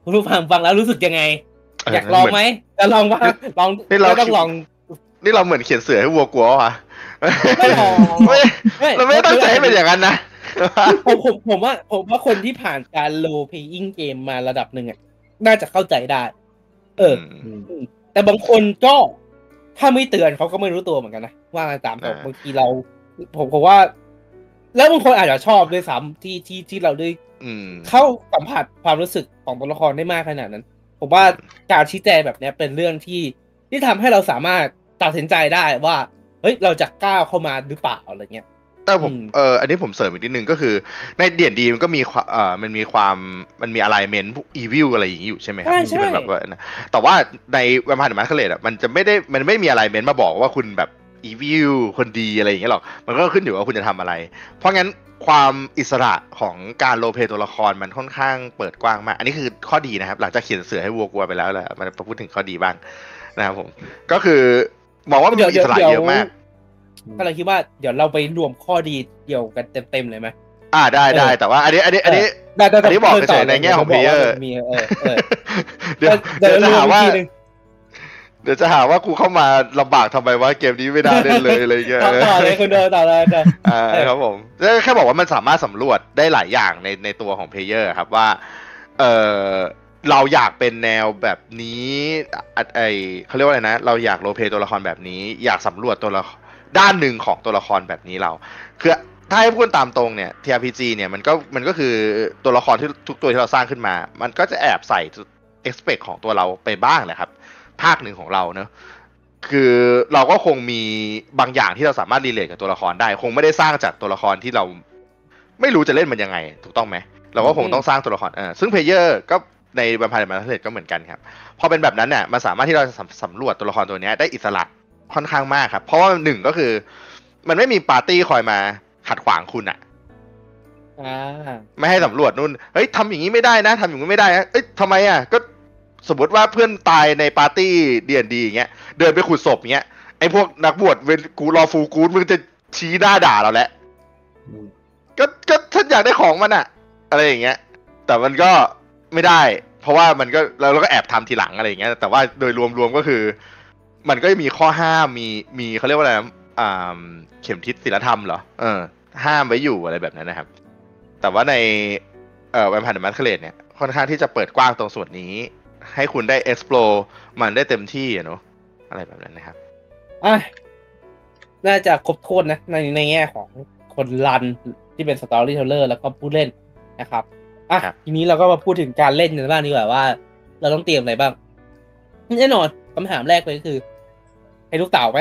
คุณผู้ฟังฟังแล้วรู้สึกยังไงอยากลองไหมจะลองว่าลองนี่เราต้องลองนี่เราเหมือนเขียนเสือให้วัวกลัวว่ะไม่ลองเราไม่ตั้งใจให้เป็นอย่างนั้นนะผมผมผมว่าผมว่าคนที่ผ่านการโลเพย์อิงเกมมาระดับหนึ่งอ่ะน่าจะเข้าใจได้เออแต่บางคนก็ถ้าไม่เตือนเขาก็ไม่รู้ตัวเหมือนกันนะว่าตามบางทีเราผมผมว่าแล้วบางคนอาจจะชอบด้วยซ้ำที่ที่ที่เราได้เข้าสัมผัสความรู้สึกของตัวละครได้มากขนาดนั้นผมว่าการชี้แจงแบบนี้เป็นเรื่องที่ที่ทำให้เราสามารถตัดสินใจได้ว่าเฮ้ยเราจะก้าวเข้ามาหรือเปล่าอะไรเงี้ยแต่ผมเอออันนี้ผมเสริมอีกนิดนึงก็คือในเดียนดีมันก็มีเอ่อมันมีความมันมีอะไรเมนพวกอีวิลอะไรอย่างนี้อยู่ใช่ไหมครับที่เป็นแบบว่าแต่ว่าในแวมไพร์ เดอะ มาสเคอเรดอ่ะมันจะไม่ได้มันไม่มีอะไรเมนมาบอกว่าคุณแบบอีวิลคนดีอะไรอย่างเงี้ยหรอกมันก็ขึ้นอยู่ว่าคุณจะทำอะไรเพราะงั้นความอิสระของการโรลเพลย์ตัวละครมันค่อนข้างเปิดกว้างมากอันนี้คือข้อดีนะครับหลังจากเขียนเสือให้วัวกลัวไปแล้วแหละมันพูดถึงข้อดีบ้างนะครับผมก็คือมองว่ามันมีอิสระเยอะมากก็เลยคิดว่าเดี๋ยวเราไปรวมข้อดีเดียวกันเต็มๆเลยไหมอ่าได้ได้แต่ว่าอันนี้อันนี้อันนี้อันนี้บอกเฉยๆในแง่ของเพลเยอร์เดี๋ยวเดี๋ยวจะหาว่าเดี๋ยวจะหาว่ากูเข้ามาลำบากทำไมว่าเกมนี้ไม่ได้เล่นเลยอะไรเงี้ยต่อเลยคุณเดินต่อเลยอ่าครับผมแค่บอกว่ามันสามารถสำรวจได้หลายอย่างในในตัวของเพลเยอร์ครับว่าเออเราอยากเป็นแนวแบบนี้ไอเขาเรียกว่าอะไรนะเราอยากโรลเพลย์ตัวละครแบบนี้อยากสำรวจตัวละด้านหนึ่งของตัวละครแบบนี้เราคือถ้าให้พูดตามตรงเนี่ย ที อาร์ พี จี เนี่ยมันก็มันก็คือตัวละครที่ทุกตัวที่เราสร้างขึ้นมามันก็จะแอบใส่ expect ของตัวเราไปบ้างแหละครับภาคหนึ่งของเราเนอะคือเราก็คงมีบางอย่างที่เราสามารถรีเลทกับตัวละครได้คงไม่ได้สร้างจากตัวละครที่เราไม่รู้จะเล่นมันยังไงถูกต้องไหมเราก็คงต้องสร้างตัวละครเออซึ่งเพลเยอร์ก็ในแวมไพร์ เดอะ มาสเคอเรดก็เหมือนกันครับพอเป็นแบบนั้นเนี่ยมันสามารถที่เราจะสำรวจตัวละครตัวนี้ได้อิสระค่อนข้างมากครับเพราะว่าหนึ่งก็คือมันไม่มีปาร์ตี้คอยมาขัดขวางคุณอ่ะไม่ให้สำรวจนู่นเฮ้ยทำอย่างนี้ไม่ได้นะทำอย่างนี้ไม่ได้นะเอ้ยทำไมอ่ะก็สมมติว่าเพื่อนตายในปาร์ตี้เดียนดีอย่างเงี้ยเดินไปขุดศพเงี้ยไอ้พวกนักบวชเวกูรอฟูกูดมึงจะชี้หน้าด่าเราแหละก็ก็ท่านอยากได้ของมันอ่ะอะไรอย่างเงี้ยแต่มันก็ไม่ได้เพราะว่ามันก็เราก็แอบทำทีหลังอะไรอย่างเงี้ยแต่ว่าโดยรวมๆก็คือมันก็มีข้อห้ามมีมีเขาเรียกว่าอะไรอ่าเข็มทิศศีลธรรมเหรอเออห้ามไว้อยู่อะไรแบบนั้นนะครับแต่ว่าในเอ่อแวมไพร์ เดอะ มาสเคอเรดเนี่ยค่อนข้างที่จะเปิดกว้างตรงส่วนนี้ให้คุณได้ explore มันได้เต็มที่เนาะอะไรแบบนั้นนะครับอ่ะน่าจะครบถ้วนนะในในแง่ของคนรันที่เป็น storyteller แล้วก็ผู้เล่นนะครับอ่ะทีนี้เราก็มาพูดถึงการเล่นกันบ้างดีกว่าว่าเราต้องเตรียมอะไรบ้างแน่นอนคำถามแรกเลยคือให้ลูกเต่าไหม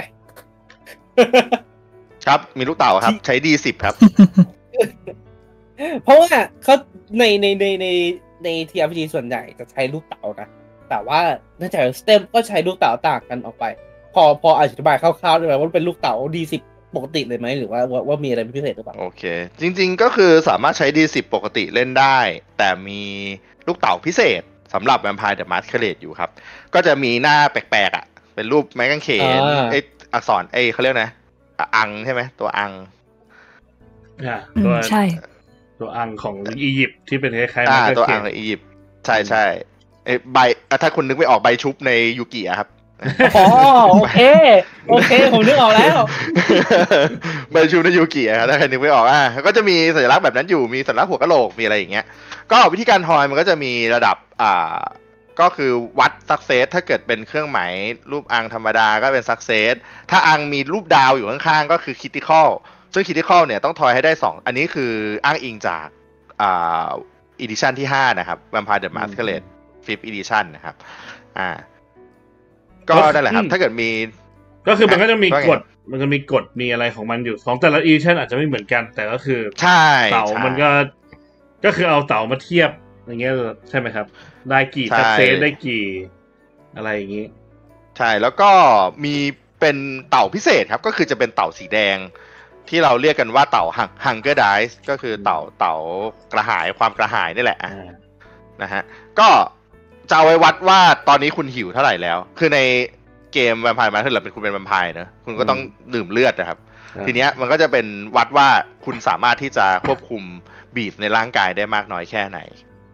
ครับมีลูกเต่าครับใช้ ดี สิบ ครับเพราะว่าเขาในในในในใน ที อาร์ พี จี ส่วนใหญ่จะใช้ลูกเต่านะแต่ว่าเนื่องจากสเต็มก็ใช้ลูกเต่าต่างกันออกไปพอพออธิบายคร่าวๆได้ไหมว่าเป็นลูกเต่า ดี สิบ ปกติเลยไหมหรือว่าว่ามีอะไรพิเศษหรือเปล่าโอเคจริงๆก็คือสามารถใช้ ดี สิบ ปกติเล่นได้แต่มีลูกเต่าพิเศษสำหรับ Vampire the Masquerade อยู่ครับก็จะมีหน้าแปลกๆอ่ะเป็นรูปไม้กางเขนไอ้อักษรไอ้เขาเรียกนะอังใช่ไหมตัวอังอ่าตัวใช่ตัวอังของอียิปต์ที่เป็นคล้ายๆอ่าตัวอังของอียิปต์ใช่ใช่ไอ้ใบถ้าคุณนึกไม่ออกใบชุบในยูกิอะครับอ๋อโอเคโอเคผมนึกออกแล้วใบชุบในยูกิอะถ้าใครนึกไม่ออกอ่ะก็จะมีสัญลักษณ์แบบนั้นอยู่มีสัญลักษณ์หัวกะโหลกมีอะไรอย่างเงี้ยก็วิธีการทอยมันก็จะมีระดับอ่าก็คือวัดซักเซสถ้าเกิดเป็นเครื่องหมายรูปอังธรรมดาก็เป็นซักเซสถ้าอังมีรูปดาวอยู่ข้างๆก็คือคริติคอลซึ่งคริติคอลเนี่ยต้องทอยให้ได้สองอันนี้คืออ้างอิงจากอ่าอีดิชั่นที่ห้านะครับ Vampire the Masquerade fifth edition นะครับอ่าก็นั่นแหละครับถ้าเกิดมีก็คือมันก็จะมีกฎมันจะมีกฎมีอะไรของมันอยู่ของแต่ละอีดิชั่นอาจจะไม่เหมือนกันแต่ก็คือใช่เต่ามันก็ก็คือเอาเต่ามาเทียบอย่างเงี้ยใช่ไหมครับได้กี่ซักเซสได้กี่อะไรอย่างงี้ใช่แล้วก็มีเป็นเต่าพิเศษครับก็คือจะเป็นเต่าสีแดงที่เราเรียกกันว่าเต่า Hunger Dice ก็คือเต่าเต่ากระหายความกระหายนี่แหละนะฮะก็จะเอาไว้วัดว่าตอนนี้คุณหิวเท่าไหร่แล้วคือในเกมแวมไพร์มาถ้าเกิดเป็นคุณเป็นแวมไพร์นะคุณก็ต้องดื่มเลือดนะครับทีเนี้ยมันก็จะเป็นวัดว่าคุณสามารถที่จะควบคุมบีฟในร่างกายได้มากน้อยแค่ไหน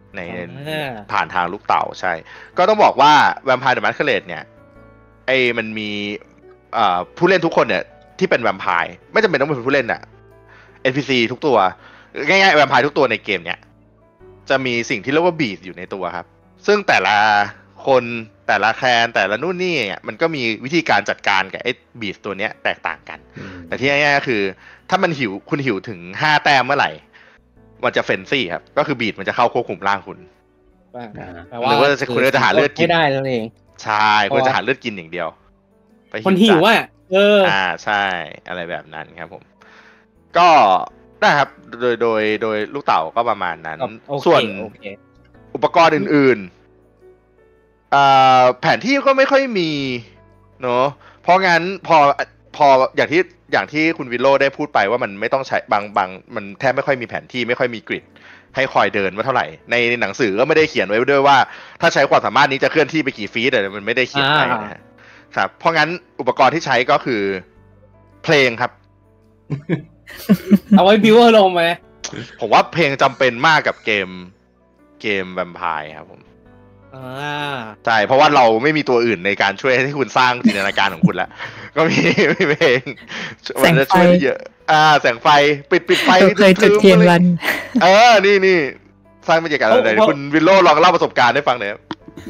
ในผ่านทางลูกเต่าใช่ก็ต้องบอกว่า Vampire the Masquerade เนี่ยไอ้มันมีอ่าผู้เล่นทุกคนเนี่ยที่เป็นแวมไพร์ไม่จำเป็นต้องเป็นผู้เล่นอะ เอ็น พี ซี ทุกตัวง่ายๆแวมไพร์ทุกตัวในเกมเนี้ยจะมีสิ่งที่เรียกว่าบีสอยู่ในตัวครับซึ่งแต่ละคนแต่ละแคลนแต่ละนู่นนี่เนี่ยมันก็มีวิธีการจัดการกับไอ้บีสตัวเนี้ยแตกต่างกันแต่ที่ง่ายๆก็คือถ้ามันหิวคุณหิวถึงห้าแต้มเมื่อไหร่มันจะเฟนซี่ครับก็คือบีสมันจะเข้าควบคุมร่างคุณหรือว่าคุณก็จะหาเลือดกินไม่ได้นั่นเองใช่คุณจะหาเลือดกินอย่างเดียวคนหิวอ่ะเอออ่าใช่อะไรแบบนั้นครับผมก็ได้ครับโดยโดยโดยลูกเต่าก็ประมาณนั้นส่วนอุปกรณ์อื่นๆอ่าแผนที่ก็ไม่ค่อยมีเนาะเพราะงั้นพอพออย่างที่อย่างที่คุณวิโรจน์ได้พูดไปว่ามันไม่ต้องใช้บางบางมันแทบไม่ค่อยมีแผนที่ไม่ค่อยมีกริดให้คอยเดินว่าเท่าไหร่ในหนังสือก็ไม่ได้เขียนไว้ด้วยว่าถ้าใช้ความสามารถนี้จะเคลื่อนที่ไปกี่ฟีตแต่มันไม่ได้เขียนไว้นะครับเพราะงั้นอุปกรณ์ที่ใช้ก็คือเพลงครับเอาไว้บิวอารมณ์ไหมผมว่าเพลงจำเป็นมากกับเกมเกมแวมไพร์ครับผมอ่าใช่เพราะว่าเราไม่มีตัวอื่นในการช่วยให้คุณสร้างจินตนาการของคุณแล้วก็มีมีเพลงมันจะช่วยเยอะอ่าแสงไฟปิดปิดไฟเคยจุดเทียนวันเออนี่นี่สร้างบรรยากาศอะไรคุณวิโรจน์ลองเล่าประสบการณ์ให้ฟังหน่อย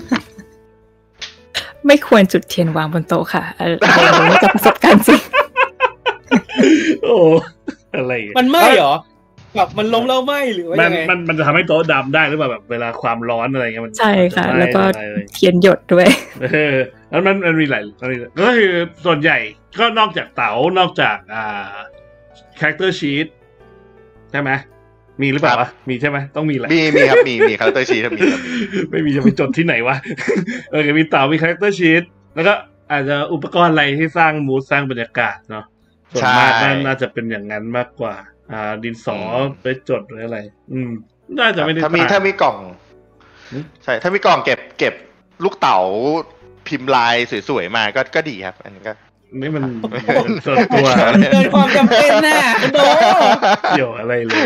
ไม่ควรจุดเทียนวางบนโต๊ะค่ะอะไรรู้จากประสบการณ์จริงโอ้อะไรมันไหม้เหรอแบบมันล้มแล้วไหม้หรือว่ายังไงมันมันจะทำให้โต๊ะดำได้หรือเปล่าแบบเวลาความร้อนอะไรเงี้ยมันใช่ค่ะแล้วก็เทียนหยดด้วยเออแล้วมันมันมีหลายก็คือส่วนใหญ่ก็นอกจากเต๋านอกจากอ่า character sheet ใช่ไหมมีหรือเปล่าวะมีใช่ไหมต้องมีแหละมีมีครับมีมี character sheet ครับมีไม่มีจะไปจดที่ไหนวะเออมีเต๋ามี character sheet แล้วก็อาจจะอุปกรณ์อะไรที่สร้างมูดสร้างบรรยากาศเนาะส่วนมากน่าจะเป็นอย่างนั้นมากกว่าอ่าดินสอไปจดหรืออะไรอืมน่าจะไม่ได้ถ้ามีถ้ามีกล่องใช่ถ้ามีกล่องเก็บเก็บลูกเต๋าพิมพ์ลายสวยๆมาก็ก็ดีครับอันนี้ก็นี่มันส่วนตัวเกินความจำเป็นน่ะโดเกี่ยวอะไรเลย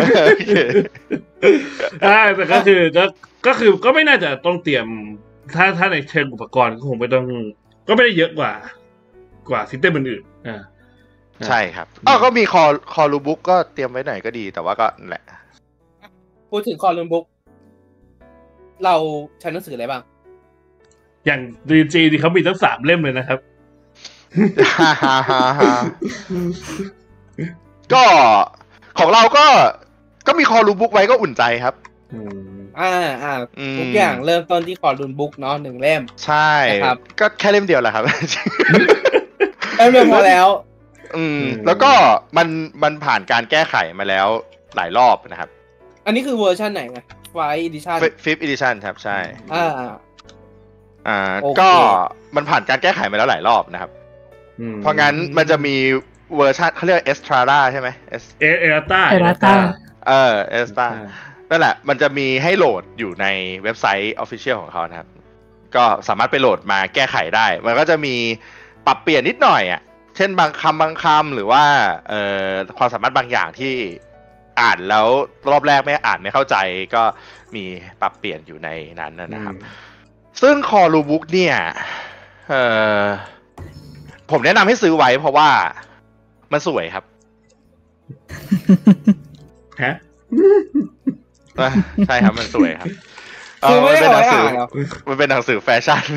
อ่าแต่ก็คือก็ก็คือก็ไม่น่าจะต้องเตรียมถ้าถ้าในเชิงอุปกรณ์ก็คงไม่ต้องก็ไม่ได้เยอะกว่ากว่าซิสเต็มอื่นๆอ่าใช่ครับอ้าวก็มีคอคอรูบุ๊กก็เตรียมไว้หน่อยก็ดีแต่ว่าก็แหละพูดถึงคอรูบุ๊กเราใช้หนังสืออะไรบ้างอย่าง ดี จี ที่เขามีทั้งสามเล่มเลยนะครับก็ของเราก็ก็มีคอรูบุ๊กไว้ก็อุ่นใจครับอ่าอ่าทุกอย่างเริ่มต้นที่คอรูบุ๊กเนาะหนึ่งเล่มใช่ครับก็แค่เล่มเดียวแหละครับเล่มเดียวพอแล้วอืมแล้วก็มันมันผ่านการแก้ไขมาแล้วหลายรอบนะครับอันนี้คือเวอร์ชันไหนไง Fifth Edition Fifth Edition ครับใช่อ่าอ่าก็มันผ่านการแก้ไขมาแล้วหลายรอบนะครับเพราะงั้นมันจะมีเวอร์ชันเขาเรียก Estrada ใช่ไหมเอเอราต้าเออ Estrada นั่นแหละมันจะมีให้โหลดอยู่ในเว็บไซต์ Official ของเขานะครับก็สามารถไปโหลดมาแก้ไขได้มันก็จะมีปรับเปลี่ยนนิดหน่อยอ่ะเช่นบางคำบางคำหรือว่าเอ่อความสามารถบางอย่างที่อ่านแล้วรอบแรกไม่อ่านไม่เข้าใจก็มีปรับเปลี่ยนอยู่ในนั้นนะครับซึ่งคอรูบุ๊กเนี่ยเอ่อผมแนะนำให้ซื้อไว้เพราะว่ามันสวยครับฮะใช่ครับมันสวยครับเออมันเป็นหนังสือมันเป็นหนังสือแฟชั่น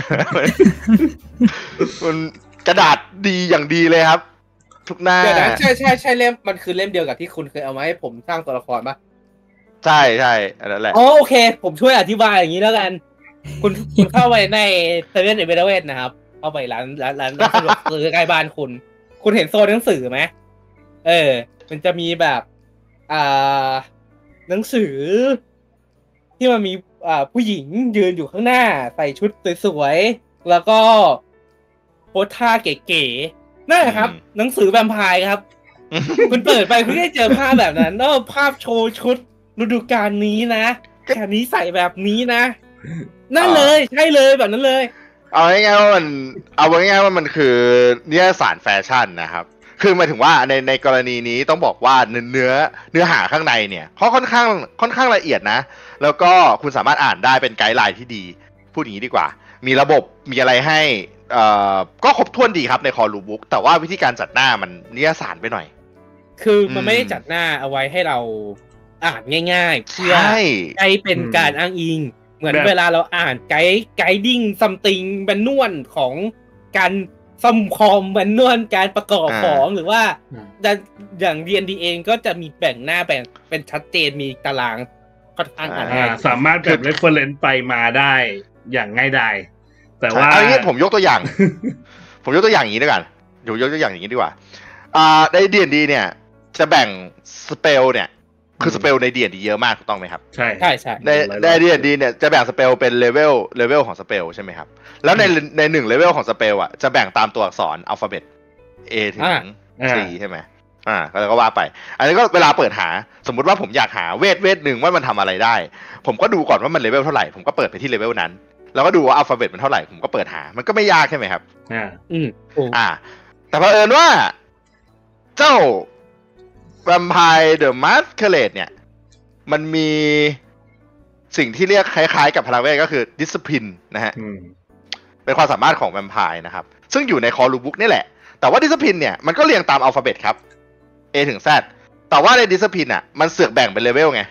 มันกระดาษดีอย่างดีเลยครับทุกหน้าใช่ใช่ใช่เล่มมันคือเล่มเดียวกับที่คุณเคยเอามาให้ผมสร้างตัวละครป่ะใช่ใช่อันนั้นแหละอ๋อโอเคผมช่วยอธิบายอย่างนี้แล้วกันคุณคุณเข้าไปในเซเว่นเอเวอเรสต์นะครับเข้าไปร้านร้านร้านสะดวกซื้อใกล้บ้านคุณคุณเห็นโซนหนังสือไหมเออมันจะมีแบบอ่าหนังสือที่มันมีอ่าผู้หญิงยืนอยู่ข้างหน้าใส่ชุดสวยๆแล้วก็โพสท่าเก๋ๆนั่นแหละครับหนังสือแวมไพร์ครับคุณเปิดไปคุณได้เจอภาพแบบนั้นแล้วภาพโชว์ชุดฤดูกาลนี้นะแค่นี้ใส่แบบนี้นะนั่นเลยใช่เลยแบบนั้นเลยเอาง่ายๆว่ามันเอาง่ายๆว่ามันคือนิยายสารแฟชั่นนะครับคือหมายถึงว่าในในกรณีนี้ต้องบอกว่าเนื้อเนื้อเนื้อหาข้างในเนี่ยเขาค่อนข้างค่อนข้างละเอียดนะแล้วก็คุณสามารถอ่านได้เป็นไกด์ไลน์ที่ดีพูดอย่างนี้ดีกว่ามีระบบมีอะไรให้เอ่อก็ครบถ้วนดีครับในคอรูบุ๊กแต่ว่าวิธีการจัดหน้ามันนิยสารไปหน่อยคือมันไม่ได้จัดหน้าเอาไว้ให้เราอ่านง่ายๆเพื่อให้เป็นการอ้างอิงเหมือนเวลาเราอ่านไกด์ไกด์ดิ้งซัมติงแมนนวลของการซ่อมคอมแมนนวลการประกอบของหรือว่าอย่าง ดี แอน ดี เองก็จะมีแบ่งหน้าแบ่งเป็นชัดเจนมีตารางค่อนข้างอ่านง่ายสามารถแบบ reference ไปมาได้อย่างง่ายดายแต่ว่าอันนี้ผมยกตัวอย่าง ผมยกตัวอย่างอย่างนี้ด้วยกันอยู่ยกตัวอย่างอย่างนี้ดีกว่าอ่าใน ดี แอน ดี เนี่ยจะแบ่งสเปลเนี่ยคือสเปลใน ดี แอน ดี เยอะมากถูกต้องไหมครับใช่ใช่ใช่ในใน ดี แอน ดี เนี่ยจะแบ่งสเปลเป็นเลเวลเลเวลของสเปลใช่ไหมครับแล้วในในหนึ่งเลเวลของสเปลอ่ะจะแบ่งตามตัวอักษรอัลฟาเบต A ถึง C ใช่ไหมอ่าแล้วก็ว่าไปอันนี้ก็เวลาเปิดหาสมมุติว่าผมอยากหาเวทเวทหนึ่งว่ามันทำอะไรได้ผมก็ดูก่อนว่ามันเลเวลเท่าไหร่ผมก็เปิดไปที่เลเวลนั้นแล้วก็ดูว่าอัลฟาเบตมันเท่าไหร่ผมก็เปิดหามันก็ไม่ยากใช่ไหมครับอ่าอืมอ่าแต่เผอิญว่าเจ้าแวมไพร์เดอะมาสเคเลตเนี่ยมันมีสิ่งที่เรียกคล้ายๆกับพลังเวทก็คือดิสซิ p ลินนะฮะเป็นความสามารถของแวมไพร์นะครับซึ่งอยู่ในคอรูบุ๊กนี่แหละแต่ว่าดิสซิ p ลินเนี่ยมันก็เรียงตามอัลฟาเบตครับ A ถึง Z แต่ว่าในดิสซิ p ลินอ่ะมันเสือกแบ่งเป็นเลเวลไง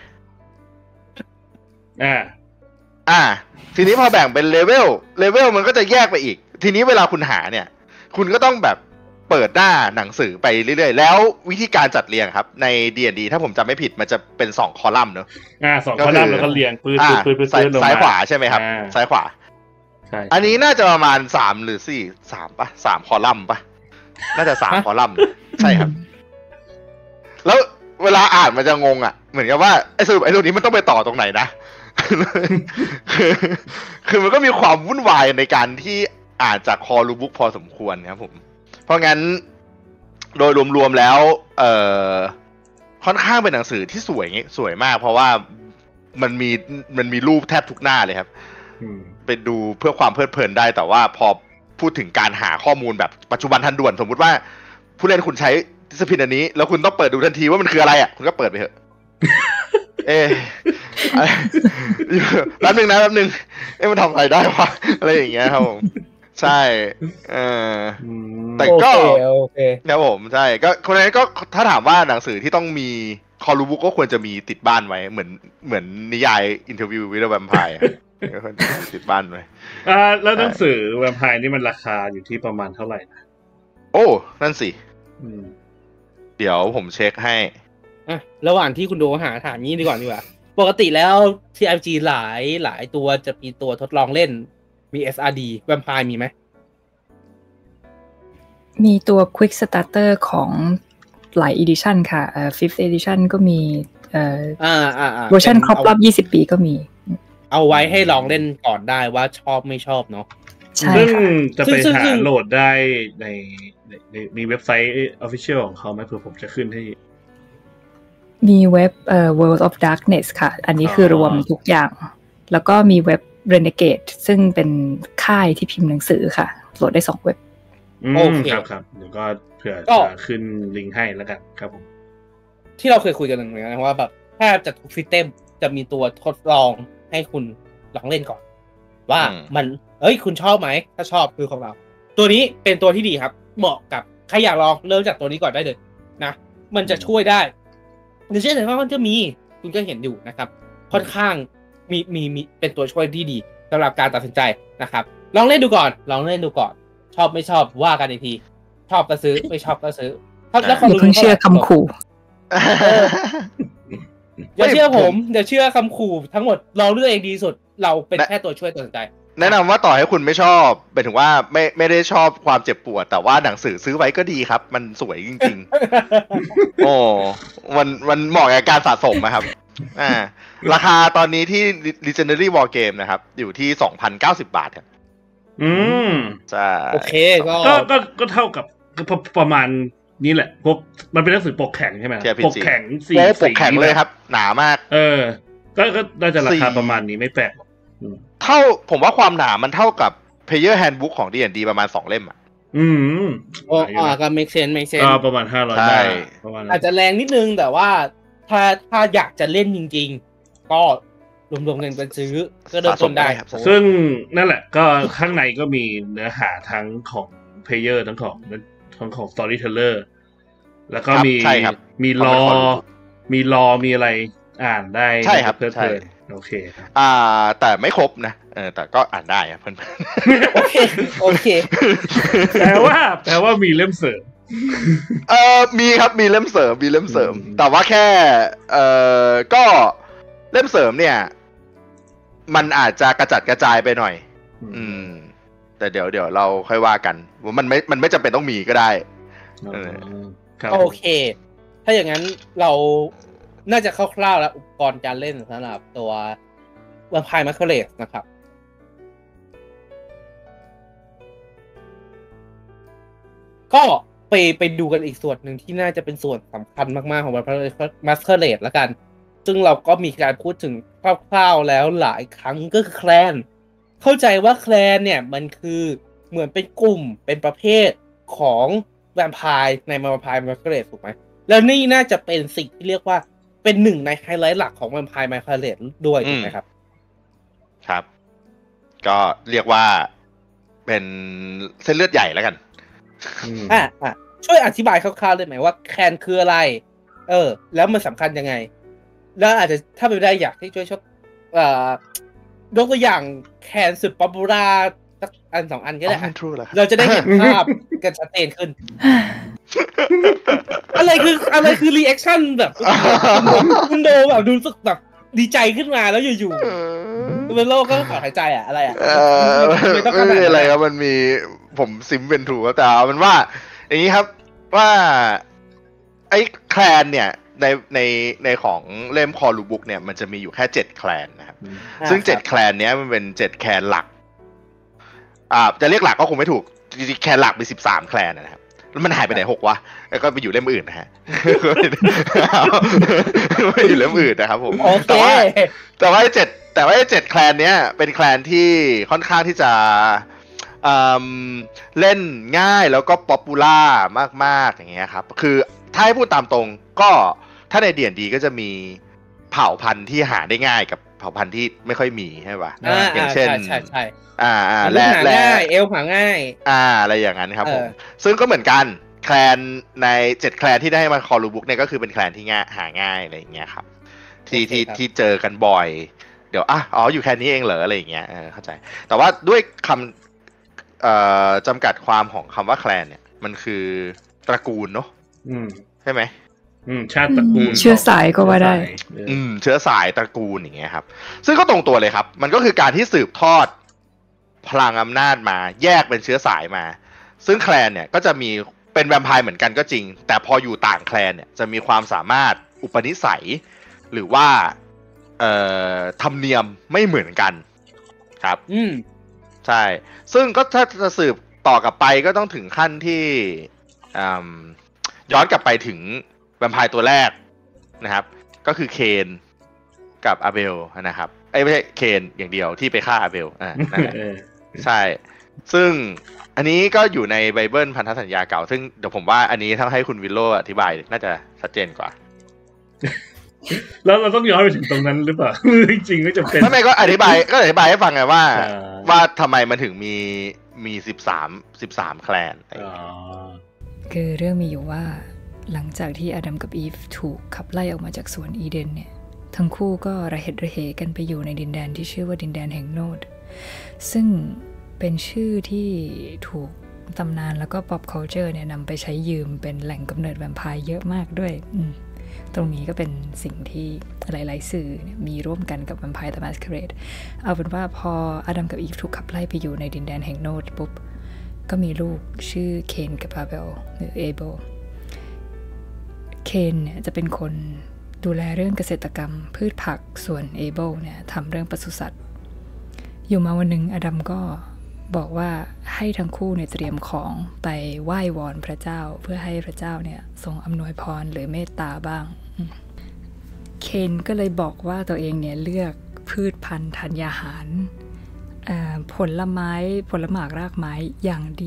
อ่าอ่าทีนี้พอแบ่งเป็นเลเวลเลเวลมันก็จะแยกไปอีกทีนี้เวลาคุณหาเนี่ยคุณก็ต้องแบบเปิดหน้าหนังสือไปเรื่อยๆแล้ววิธีการจัดเรียงครับใน ดี แอน ดี ถ้าผมจำไม่ผิดมันจะเป็นสองคอลัมน์เนอะอ่าสองคอลัมน์แล้วก็เรียงปื้ดๆๆๆลงมาซ้ายขวาใช่ไหมครับซ้ายขวาใช่อันนี้น่าจะประมาณสามหรือสี่ สามป่ะสามคอลัมน์ป่ะน่าจะสามคอลัมน์ใช่ครับแล้วเวลาอ่านมันจะงงอ่ะเหมือนกับว่าไอ้สรุปไอ้ตรงนี้มันต้องไปต่อตรงไหนนะคือคือมันก็มีความวุ่นวายในการที่อ่านจากคอรูบุ๊กพอสมควรครับผมเพราะงั้นโดยรวมๆแล้วเอ่อค่อนข้างเป็นหนังสือที่สวยสวยมากเพราะว่ามันมีมันมีรูปแทบทุกหน้าเลยครับไปดูเพื่อความเพลิดเพลินได้แต่ว่าพอพูดถึงการหาข้อมูลแบบปัจจุบันทันด่วนสมมุติว่าผู้เล่นคุณใช้ดิสซิปลินอันนี้แล้วคุณต้องเปิดดูทันทีว่ามันคืออะไรอ่ะคุณก็เปิดไปเถอะเอ๊ะแป๊บนึงนะแป๊บนึงเอ๊ะมันทำอะไรได้วะอะไรอย่างเงี้ยครับผมใช่เออแต่ก็โอเคครับผมใช่ก็คนนั้นก็ถ้าถามว่าหนังสือที่ต้องมีคอรูบุ๊กก็ควรจะมีติดบ้านไว้เหมือนเหมือนนิยายอินเทอร์วิววิดแวมไพร์ติดบ้านไว้อ่าแล้วหนังสือแวมไพร์นี่มันราคาอยู่ที่ประมาณเท่าไหร่นะโอ้นั่นสิเดี๋ยวผมเช็คให้อ่ะระหว่างที่คุณโดหาถามนี้ดีกว่าดีกว่าปกติแล้ว ที อาร์ พี จี หลายหลายตัวจะมีตัวทดลองเล่นมี เอส อาร์ ดี แวมไพร์มีไหมมีตัว Quick Starter ของหลาย Edition ค่ะเอ่อ fifth Edition ก็มีเอ่ออ่าๆๆเวอร์ชันครบรอบยี่สิบปีก็มีเอาไว้ให้ลองเล่นก่อนได้ว่าชอบไม่ชอบเนาะใช่ซึ่งจะไปหาโหลดได้ในในมีเว็บไซต์ Official ของเขาไหมเผื่อผมจะขึ้นให้มีเว็บเอ่อ World of Darkness ค่ะอันนี้คือรวมทุกอย่างแล้วก็มีเว็บ Renegade ซึ่งเป็นค่ายที่พิมพ์หนังสือค่ะโหลดได้สองเว็บโอเคครับครับเดี๋ยวก็เผื่อจะขึ้นลิงก์ให้แล้วกันครับผมที่เราเคยคุยกันเหมือนกันว่าแบบแทบจะทุกซิสเต็มจะมีตัวทดลองให้คุณลองเล่นก่อนว่ามันเอ้ยคุณชอบไหมถ้าชอบคือของเราตัวนี้เป็นตัวที่ดีครับเหมาะกับใครอยากลองเริ่มจากตัวนี้ก่อนได้เลยนะมันจะช่วยได้หรือเช่นว่ามันจะมีคุณก็เห็นอยู่นะครับค่อนข้างมีมีมีเป็นตัวช่วยที่ดีสำหรับการตัดสินใจนะครับลองเล่นดูก่อนลองเล่นดูก่อนชอบไม่ชอบว่ากันอีกทีชอบก็ซื้อไม่ชอบก็ซื้อแล้วคนรู้เชื่อคำขู่อย่าเชื่อผมอย่าเชื่อคำขู่ทั้งหมดเราเลือกเองดีสุดเราเป็นแค่ตัวช่วยตัดสินใจแนะนำว่าต่อให้คุณไม่ชอบหมายถึงว่าไม่ไม่ได้ชอบความเจ็บปวดแต่ว่าหนังสือซื้อไว้ก็ดีครับมันสวยจริงๆโอ้มันมันเหมาะกับการสะสมนะครับอ่าราคาตอนนี้ที่ Legendary War Game นะครับอยู่ที่ สองพันเก้าสิบ บาทครับอืมใช่โอเคก็ก็ก็เท่ากับประมาณนี้แหละพวกมันเป็นหนังสือปกแข็งใช่ไหมปกแข็งสี่ปกแข็งเลยครับหนามากเออก็ก็น่าจะราคาประมาณนี้ไม่แปลกเท่าผมว่าความหนามันเท่ากับ Player Handbook ของ ดี แอนด์ ดี ประมาณสองเล่มอ่ะอืมโอ้อ่าก็ make sense make ก็ sense ประมาณห้าร้อยใช่บาทประมาณนั้นอาจจะแรงนิดนึงแต่ว่าถ้าถ้าอยากจะเล่นจริงๆ ก็รวมๆเงินกันซื้อก็เริ่มต้นได้สะสมก็ได้ครับซึ่งนั่นแหละก็ข้างในก็มีเนื้อหาทั้งของเพลเยอร์ทั้งของทั้งของ storyteller แล้วก็ครับมีใช่ครับมีเขารเป็นอคนรู้มีรอมีอะไรอ่านได้ใช่ครับเพลิดใช่เพลินโอเคครับอ่า แต่ไม่ครบนะเออแต่ก็อ่านได้อะเพื่อนโอเคโอเคแปลว่าแปลว่ามีเล่มเสริมเออมีครับมีเล่มเสริมมีเล่มเสริมอืมแต่ว่าแค่เออก็เล่มเสริมเนี่ย มันอาจจะกระจัดกระจายไปหน่อย อืม แต่เดี๋ยวเดี๋ยวเราค่อยว่ากันว่ามันไม่มันไม่จำเป็นต้องมีก็ได้อ๋อครับโอเค ถ้าอย่างนั้นเราน่าจะคร่าวๆแล้วอุปกรณ์การเล่นสำหรับตัว Vampire Masquerade นะครับ ก็ไปไปดูกันอีกส่วนหนึ่งที่น่าจะเป็นส่วนสำคัญมากๆของ Vampire Masquerade แล้วกัน ซึ่งเราก็มีการพูดถึงคร่าวๆแล้วหลายครั้งก็คือแคลน เข้าใจว่าแคลนเนี่ยมันคือเหมือนเป็นกลุ่มเป็นประเภทของแวมไพร์ใน Vampire Masquerade ถูกไหม แล้วนี่น่าจะเป็นสิ่งที่เรียกว่าเป็นหนึ่งในไฮไลท์หลักของ Vampire Masquerade ด้วยถูกไหมครับครับ ก็เรียกว่าเป็นเส้นเลือดใหญ่แล้วกันอืมอ่ะอ่ะช่วยอธิบายคร่าวๆได้ไหมว่าแคนคืออะไร เออ แล้วมันสำคัญยังไง แล้วอาจจะถ้าเป็นไปได้อยากให้ช่วยชดเอ่อยกตัวอย่างแคนสุดป๊อปปูล่าสักอันสองอันก็ได้อ๋ออ่ะ True เหรอครับเราจะได้เห็นภาพกันชัดเจนขึ้น อะไรคืออะไรคือรีแอคชั่นแบบคุณโดแบบดูสึกแบบดีใจขึ้นมาแล้วอยู่ๆเป็นโลกก็ถอนหายใจอ่ะอะไรอ่ะเออไม่ต้องขไม่นาดมีนั้นอะไรครับมันมีผมซิมเป็นถูกครับแต่เอาเป็นว่า อย่างนี้ครับว่าไอ้แคลนเนี่ยในในในของเล่มคอลูบุ๊กเนี่ยมันจะมีอยู่แค่เจ็ดแคลนนะครับอ่าซึ่งเจ็ดครับแคลนเนี้ยมันเป็นเจ็ดแคลนหลัก อ่า จะเรียกหลักก็คงไม่ถูกจริงๆแคลนหลักมีสิบสามแคลนนะครับแล้วมันหายไปไหนหกวะแล้วก็ไปอยู่เล่มอื่นนะฮะ ไปอยู่เล่มอื่นนะครับผมโอเคแต่ว่า แต่ว่าไอ้เจ็ดแต่ว่าไอ้เจ็ดแคลนเนี้ยเป็นแคลนที่ค่อนข้างที่จะอืมเล่นง่ายแล้วก็ป๊อปปูล่ามากๆอย่างเงี้ยครับ คือถ้าให้พูดตามตรงก็ถ้าในเดียนดีก็จะมีเผ่าพันธุ์ที่หาได้ง่ายกับเผ่าพันธุ์ที่ไม่ค่อยมีใช่ป่ะอ่าอย่างเช่นใช่ใช่ใช่อ่าอ่าลูกและหาและง่ายเอลหาง่ายอ่าอะไรอย่างนั้นครับผมเออซึ่งก็เหมือนกันแคลนในเจ็ดแคลนที่ได้มาคอลูบุ๊กเนี่ยก็คือเป็นแคลนที่ง่ายหาง่ายอะไรอย่างเงี้ยครับ ที่ที่ที่เจอกันบ่อย เดี๋ยวอ่ะอ๋ออยู่แค่นี้เองเหรออะไรอย่างเงี้ยเออเข้าใจ แต่ว่าด้วยคำเอ่อจำกัดความของคำว่าแคลนเนี่ย มันคือตระกูลเนาะอืมใช่ไหมอืมชาติตระกูลเชื้อสายก็ว่าได้เอออืมเชื้อสายตระกูลอย่างเงี้ยครับ ซึ่งก็ตรงตัวเลยครับ มันก็คือการที่สืบทอดพลังอำนาจมาแยกเป็นเชื้อสายมา ซึ่งแคลนเนี่ยก็จะมีเป็นแวมไพร์เหมือนกันก็จริง แต่พออยู่ต่างแคลนเนี่ยจะมีความสามารถอุปนิสัย หรือว่าเอ่อธรรมเนียมไม่เหมือนกันครับอืมใช่ ซึ่งก็ถ้าจะสืบต่อกลับไปก็ต้องถึงขั้นที่อืมย้อนกลับไปถึงแวมไพร์ตัวแรกนะครับ ก็คือเคนกับอาเบลนะครับไอ้ยไม่ใช่เคนอย่างเดียวที่ไปฆ่าอาเบลอ่านั่นแหละเออใช่ ซึ่งอันนี้ก็อยู่ในไบเบิลพันธสัญญาเก่า ซึ่งเดี๋ยวผมว่าอันนี้ถ้าให้คุณวิลโลอธิบายน่าจะชัดเจนกว่าแล้วเราต้องย้อนไปถึงตรงนั้นหรือเปล่า จริงๆก็จะเป็นไม่ไม่ก็อธิบายก็อธิบายให้ฟังไงว่าอ่าว่าทำไมมันถึงมีมีสิบสามสิบสามแคลนอะไรอย่างอ๋อเงี้ยคือเรื่องมีอยู่ว่าหลังจากที่อาดัมกับอีฟถูกขับไล่ออกมาจากสวนอีเดนเนี่ยทั้งคู่ก็ระเหตุระเหกันไปอยู่ในดินแดนที่ชื่อว่าดินแดนแห่งโนดซึ่งเป็นชื่อที่ถูกตำนานแล้วก็ pop culture เนี่ยนำไปใช้ยืมเป็นแหล่งกำเนิดแวมไพร์เยอะมากด้วยอืมตรงนี้ก็เป็นสิ่งที่หลายๆสื่อเนี่ยมีร่วมกันกับ Vampire the Masquerade เอาเป็นว่าพออาดัมกับอีฟถูกขับไล่ไปอยู่ในดินแดนแห่งโนดปุ๊บก็มีลูกชื่อเคนกับอาเบลหรือเอเบลเคนเนี่ยจะเป็นคนดูแลเรื่องเกษตรกรรมพืชผักส่วนเอเบลเนี่ยทำเรื่องปศุสัตว์อยู่มาวันหนึ่งอดัมก็บอกว่าให้ทั้งคู่เนี่ยเตรียมของไปไหว้วอนพระเจ้าเพื่อให้พระเจ้าเนี่ยทรงอำนวยพรหรือเมตตาบ้างเคนก็เลยบอกว่าตัวเองเนี่ยเลือกพืชพันธุ์ธัญญาหารผลไม้ผลหมากรากไม้อย่างดี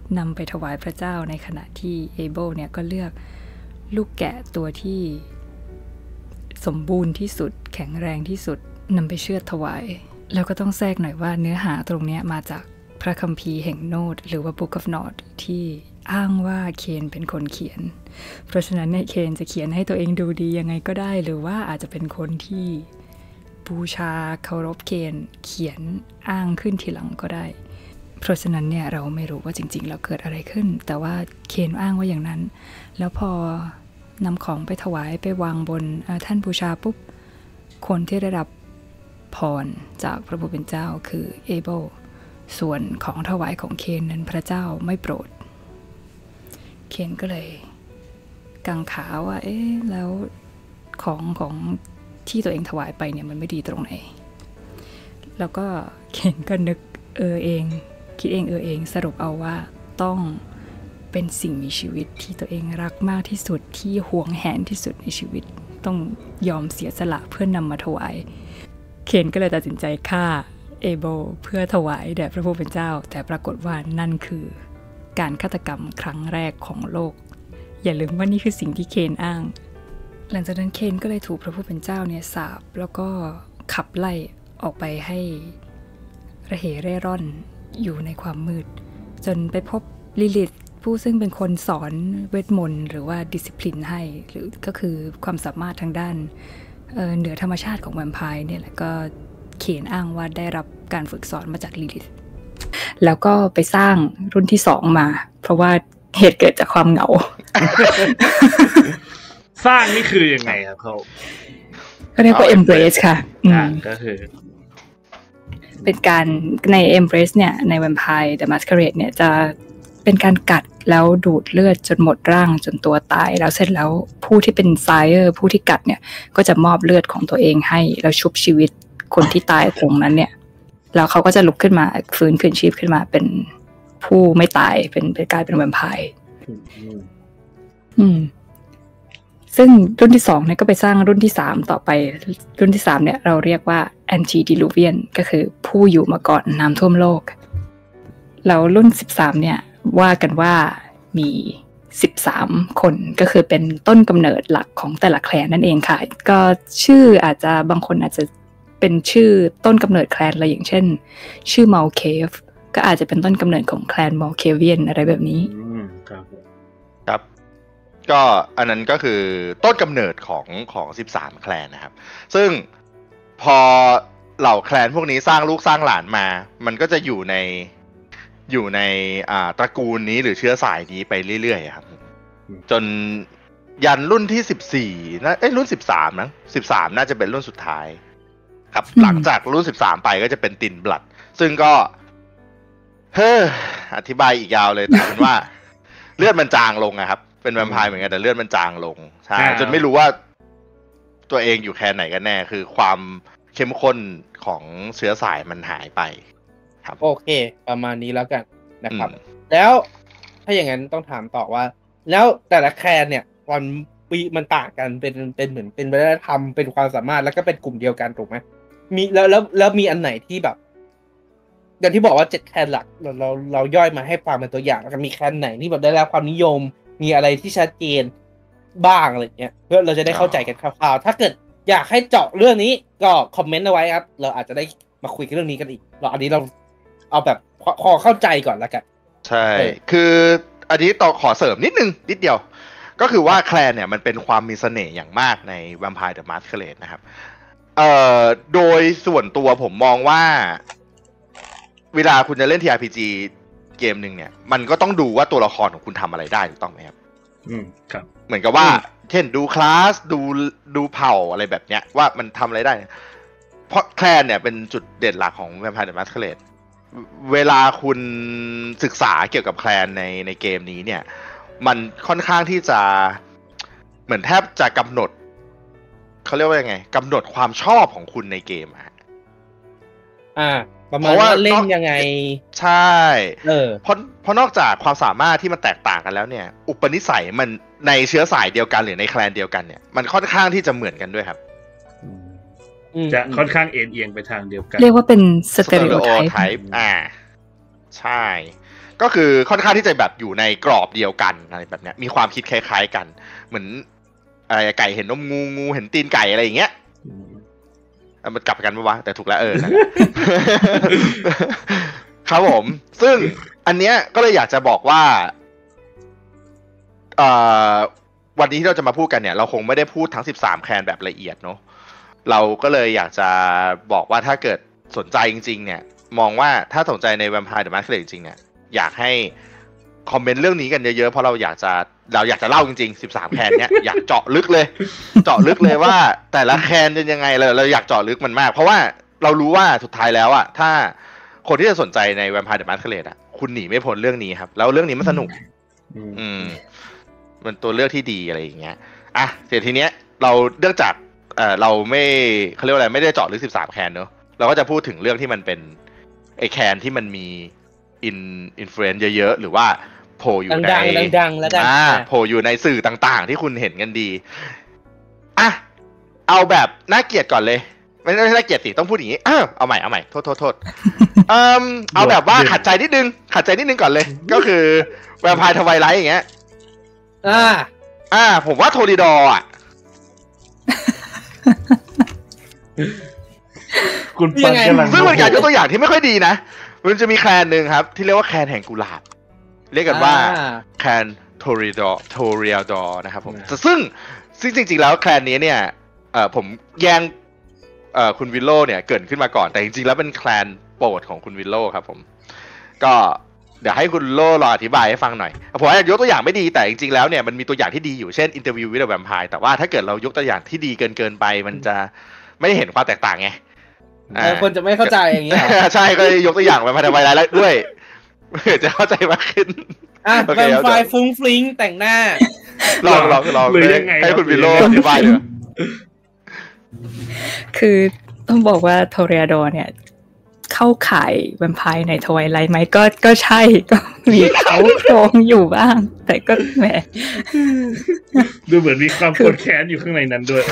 นำไปถวายพระเจ้าในขณะที่เอเบิลเนี่ยก็เลือกลูกแกะตัวที่สมบูรณ์ที่สุดแข็งแรงที่สุดนำไปเชือดถวายแล้วก็ต้องแทรกหน่อยว่าเนื้อหาตรงนี้มาจากพระคัมภีร์แห่งโนดหรือว่า Book of Nod ที่อ้างว่าเคนเป็นคนเขียนเพราะฉะนั้นเนี่ยเคนจะเขียนให้ตัวเองดูดียังไงก็ได้หรือว่าอาจจะเป็นคนที่บูชาเคารพเคนเขียนอ้างขึ้นทีหลังก็ได้เพราะฉะนั้นเนี่ยเราไม่รู้ว่าจริงๆแล้วเกิดอะไรขึ้นแต่ว่าเคนอ้างว่าอย่างนั้นแล้วพอนำของไปถวายไปวางบนท่านบูชาปุ๊บคนที่ได้รับพรจากพระผู้เป็นเจ้าคือเอเบิลส่วนของถวายของเคนนั้นพระเจ้าไม่โปรดเคนก็เลยกังขาว่าเอ๊ะแล้วของของที่ตัวเองถวายไปเนี่ยมันไม่ดีตรงไหนแล้วก็เคนก็นึกเออเองคิดเองเออเองสรุปเอาว่าต้องเป็นสิ่งมีชีวิตที่ตัวเองรักมากที่สุดที่หวงแหนที่สุดในชีวิตต้องยอมเสียสละเพื่อนนำมาถวายเคนก็เลยตัดสินใจฆ่าเอเบิลเพื่อถวายแด่พระผู้เป็นเจ้าแต่ปรากฏว่านั่นคือการฆาตกรรมครั้งแรกของโลกอย่าลืมว่านี่คือสิ่งที่เคนอ้างหลังจากนั้นเคนก็เลยถูกพระผู้เป็นเจ้าเนี่ยสาปแล้วก็ขับไล่ออกไปให้ระเหเร่ร่อนอยู่ในความมืดจนไปพบลิลิธผู้ซึ่งเป็นคนสอนเวทมนต์หรือว่าดิสซิปลินให้หรือก็คือความสามารถทางด้าน เอ่อเหนือธรรมชาติของแวมไพร์เนี่ยแหละก็เขียนอ้างว่าได้รับการฝึกสอนมาจากลิลิธแล้วก็ไปสร้างรุ่นที่สองมาเพราะว่าเหตุเกิดจากความเหงาสร้างนี่คือยังไงครับเขาก็เรียกว่า embrace ค่ะอ่าก็คือเป็นการใน embrace เนี่ยใน Vampire the Masquerade เนี่ยจะเป็นการกัดแล้วดูดเลือดจนหมดร่างจนตัวตายแล้วเสร็จแล้วผู้ที่เป็นไซเออร์ผู้ที่กัดเนี่ยก็จะมอบเลือดของตัวเองให้แล้วชุบชีวิตคนที่ตายตรงนั้นเนี่ยแล้วเขาก็จะลุกขึ้นมาฟื้นคืนชีพขึ้นมาเป็นผู้ไม่ตายเป็นเป็นกลายเป็นแวมไพร์อืมซึ่งรุ่นที่สองเนี่ยก็ไปสร้างรุ่นที่สามต่อไปรุ่นที่สามเนี่ยเราเรียกว่า Antediluvian ก็คือผู้อยู่มาก่อนน้ำท่วมโลกแล้วรุ่นสิบสามเนี่ยว่ากันว่ามีสิบสามคนก็คือเป็นต้นกำเนิดหลักของแต่ละแคลนนั่นเองค่ะก็ชื่ออาจจะบางคนอาจจะเป็นชื่อต้นกำเนิดแคลนอะไรอย่างเช่นชื่อ Malcave ก็อาจจะเป็นต้นกำเนิดของแคลน Malkavian อะไรแบบนี้ครับครับก็อันนั้นก็คือต้นกำเนิดของของสิบสามแคลนนะครับซึ่งพอเหล่าแคลนพวกนี้สร้างลูกสร้างหลานมามันก็จะอยู่ในอยู่ในอ่าตระกูลนี้หรือเชื้อสายนี้ไปเรื่อยๆครับจนยันรุ่นที่สิบสี่นะเอ้ยรุ่นสิบสามนะสิบสามน่าจะเป็นรุ่นสุดท้ายครับหลังจากรุ่นสิบสามไปก็จะเป็นตินบลัดซึ่งก็เฮ้ออธิบายอีกยาวเลยแต่เป็นว่าเลือดมันจางลงนะครับเป็นแวมไพร์เหมือนกันแต่เลือดมันจางลงใช่จนไม่รู้ว่าตัวเองอยู่แค่ไหนกันแน่คือความเข้มข้นของเชื้อสายมันหายไปครับโอเคประมาณนี้แล้วกันนะครับแล้วถ้าอย่างนั้นต้องถามต่อว่าแล้วแต่ละแคลนเนี่ยความปีมันต่างกันเป็นเป็นเหมือนเป็นวัฒนธรรมเป็นความสามารถแล้วก็เป็นกลุ่มเดียวกันถูกไหมมีแล้วแล้วแล้วมีอันไหนที่แบบอย่างที่บอกว่าเจ็ดแคลนหลักเราเราเราย่อยมาให้ฟังเป็นตัวอย่างแล้วก็มีแคลนไหนที่แบบได้รับความนิยมมีอะไรที่ชัดเจนบ้างอะไรเงี้ยเพื่อเราจะได้เข้าใจกันคร่าวๆถ้าเกิดอยากให้เจาะเรื่องนี้ก็คอมเมนต์เอาไว้ครับเราอาจจะได้มาคุยกันเรื่องนี้กันอีกเราอันนี้เราเอาแบบพอเข้าใจก่อนแล้วกันใช่คืออันนี้ต่อขอเสริมนิดนึงนิดเดียวก็คือว่าแคลนเนี่ยมันเป็นความมีเสน่ห์อย่างมากใน Vampire the Masquerade นะครับเอ่อโดยส่วนตัวผมมองว่าเวลาคุณจะเล่น ที อาร์ พี จี เกมหนึ่งเนี่ยมันก็ต้องดูว่าตัวละครของคุณทำอะไรได้ถูกต้องไหมครับอืมครับเหมือนกับว่าเช่นดูคลาสดูดูเผ่าอะไรแบบเนี้ยว่ามันทำอะไรได้เพราะแคลนเนี่ยเป็นจุดเด่นหลักของ Vampire the Masquerade เวลาคุณศึกษาเกี่ยวกับแคลนในในเกมนี้เนี่ยมันค่อนข้างที่จะเหมือนแทบจะกำหนดเขาเรียกว่ายังไงกำหนดความชอบของคุณในเกมอะอ่าประมาณว่าเล่นยังไงใช่เออเพราะเพราะนอกจากความสามารถที่มันแตกต่างกันแล้วเนี่ยอุปนิสัยมันในเชื้อสายเดียวกันหรือในแคลนเดียวกันเนี่ยมันค่อนข้างที่จะเหมือนกันด้วยครับจะค่อนข้างเอ็นเอียงไปทางเดียวกันเรียกว่าเป็นสเตอริโอไทป์อ่าใช่ก็ก็คือค่อนข้างที่จะแบบอยู่ในกรอบเดียวกันอะไรแบบเนี้ยมีความคิดคล้ายๆกันเหมือนอะไรไก่เห็นนมงูงูเห็นตีนไก่อะไรอย่างเงี้ยมันกลับกันปะวะแต่ถูกแล้วเออ ครับผมซึ่งอันเนี้ยก็เลยอยากจะบอกว่าเอ่อวันนี้ที่เราจะมาพูดกันเนี่ยเราคงไม่ได้พูดทั้งสิบสามแคนแบบละเอียดเนาะเราก็เลยอยากจะบอกว่าถ้าเกิดสนใจจริงๆเนี่ยมองว่าถ้าสนใจใน Vampire the Masquerade จริงๆเนี่ยอยากให้คอมเมนต์เรื่องนี้กันเยอะๆเพราะเราอยากจะเราอยากจะเล่าจริงๆสิบสามแคนเนี่ยอยากเจาะลึกเลยเจาะลึกเลยว่าแต่ละแคนเป็นยังไงเลยเราอยากเจาะลึกมันมากเพราะว่าเรารู้ว่าสุดท้ายแล้วอะถ้าคนที่จะสนใจใน Vampire the Masquerade อะคุณหนีไม่พ้นเรื่องนี้ครับแล้วเรื่องนี้มันสนุกอืมมันตัวเลือกที่ดีอะไรอย่างเงี้ยอ่ะเสร็จทีเนี้ยเราเนื่องจากเอ่อเราไม่เขาเรียกว่าอะไรไม่ได้เจาะลึกสิบสามแคนเนอะเราก็จะพูดถึงเรื่องที่มันเป็นไอแคนที่มันมีอินอินฟลูเอนซ์เยอะๆหรือว่าโผล่อยู่ในดังๆแล้วกันอ่าโผล่อยู่ในสื่อต่างๆที่คุณเห็นกันดีอ่ะเอาแบบน่าเกลียดก่อนเลยไม่ไม่น่าเกลียดสิต้องพูดอย่างนี้อ้าวเอาใหม่เอาใหม่โทษโทษโทษเอ่อเอาแบบว่าขัดใจนิดนึงขัดใจนิดนึงก่อนเลยก็คือแวมไพร์ทไวไลท์อย่างเงี้ยอ่าอ่าผมว่าโทริดอร์อ่ะคุณปังกำลังซึ่งมันการยกตัวอย่างที่ไม่ค่อยดีนะมันจะมีแคลนหนึ่งครับที่เรียกว่าแคลนแห่งกุหลาบเรียกกันว่าแคลนโทริดอร์โทริดอร์นะครับผมซึ่งซึ่งจริงๆแล้วแคลนนี้เนี่ยเอ่อผมแย่งเอ่อคุณวิลโล่เนี่ยเกิดขึ้นมาก่อนแต่จริงๆแล้วเป็นแคลนโปรดของคุณวิลโล่ครับผมก็เดี๋ยวให้คุณโล่ลองอธิบายให้ฟังหน่อยผมอาจจะยกตัวอย่างไม่ดีแต่จริงๆแล้วเนี่ยมันมีตัวอย่างที่ดีอยู่เช่น Interview with the Vampire แต่ว่าถ้าเกิดเรายกตัวอย่างที่ดีเกินเกินไปมันจะไม่ได้เห็นความแตกต่างไงคนจะไม่เข้าใจอย่างเงี้ยใช่ก็ยกตัวอย่างมาทำไมไลน์ด้วยเพื่อจะเข้าใจมากขึ้นอ่ะแวมไพร์ฟุ้งฟลิงแต่งหน้าลองลองลองให้คุณวิลโล่อธิบายเลยคือต้องบอกว่าโทเรียโดเนี่ยเข้าข่ายแวมไพร์ในทไวไลท์ไหมก็ก็ใช่ก็มีเขาโครงอยู่บ้างแต่ก็แหมดูเหมือนมีความโกรธแค้นอยู่ข้างในนั้นด้วย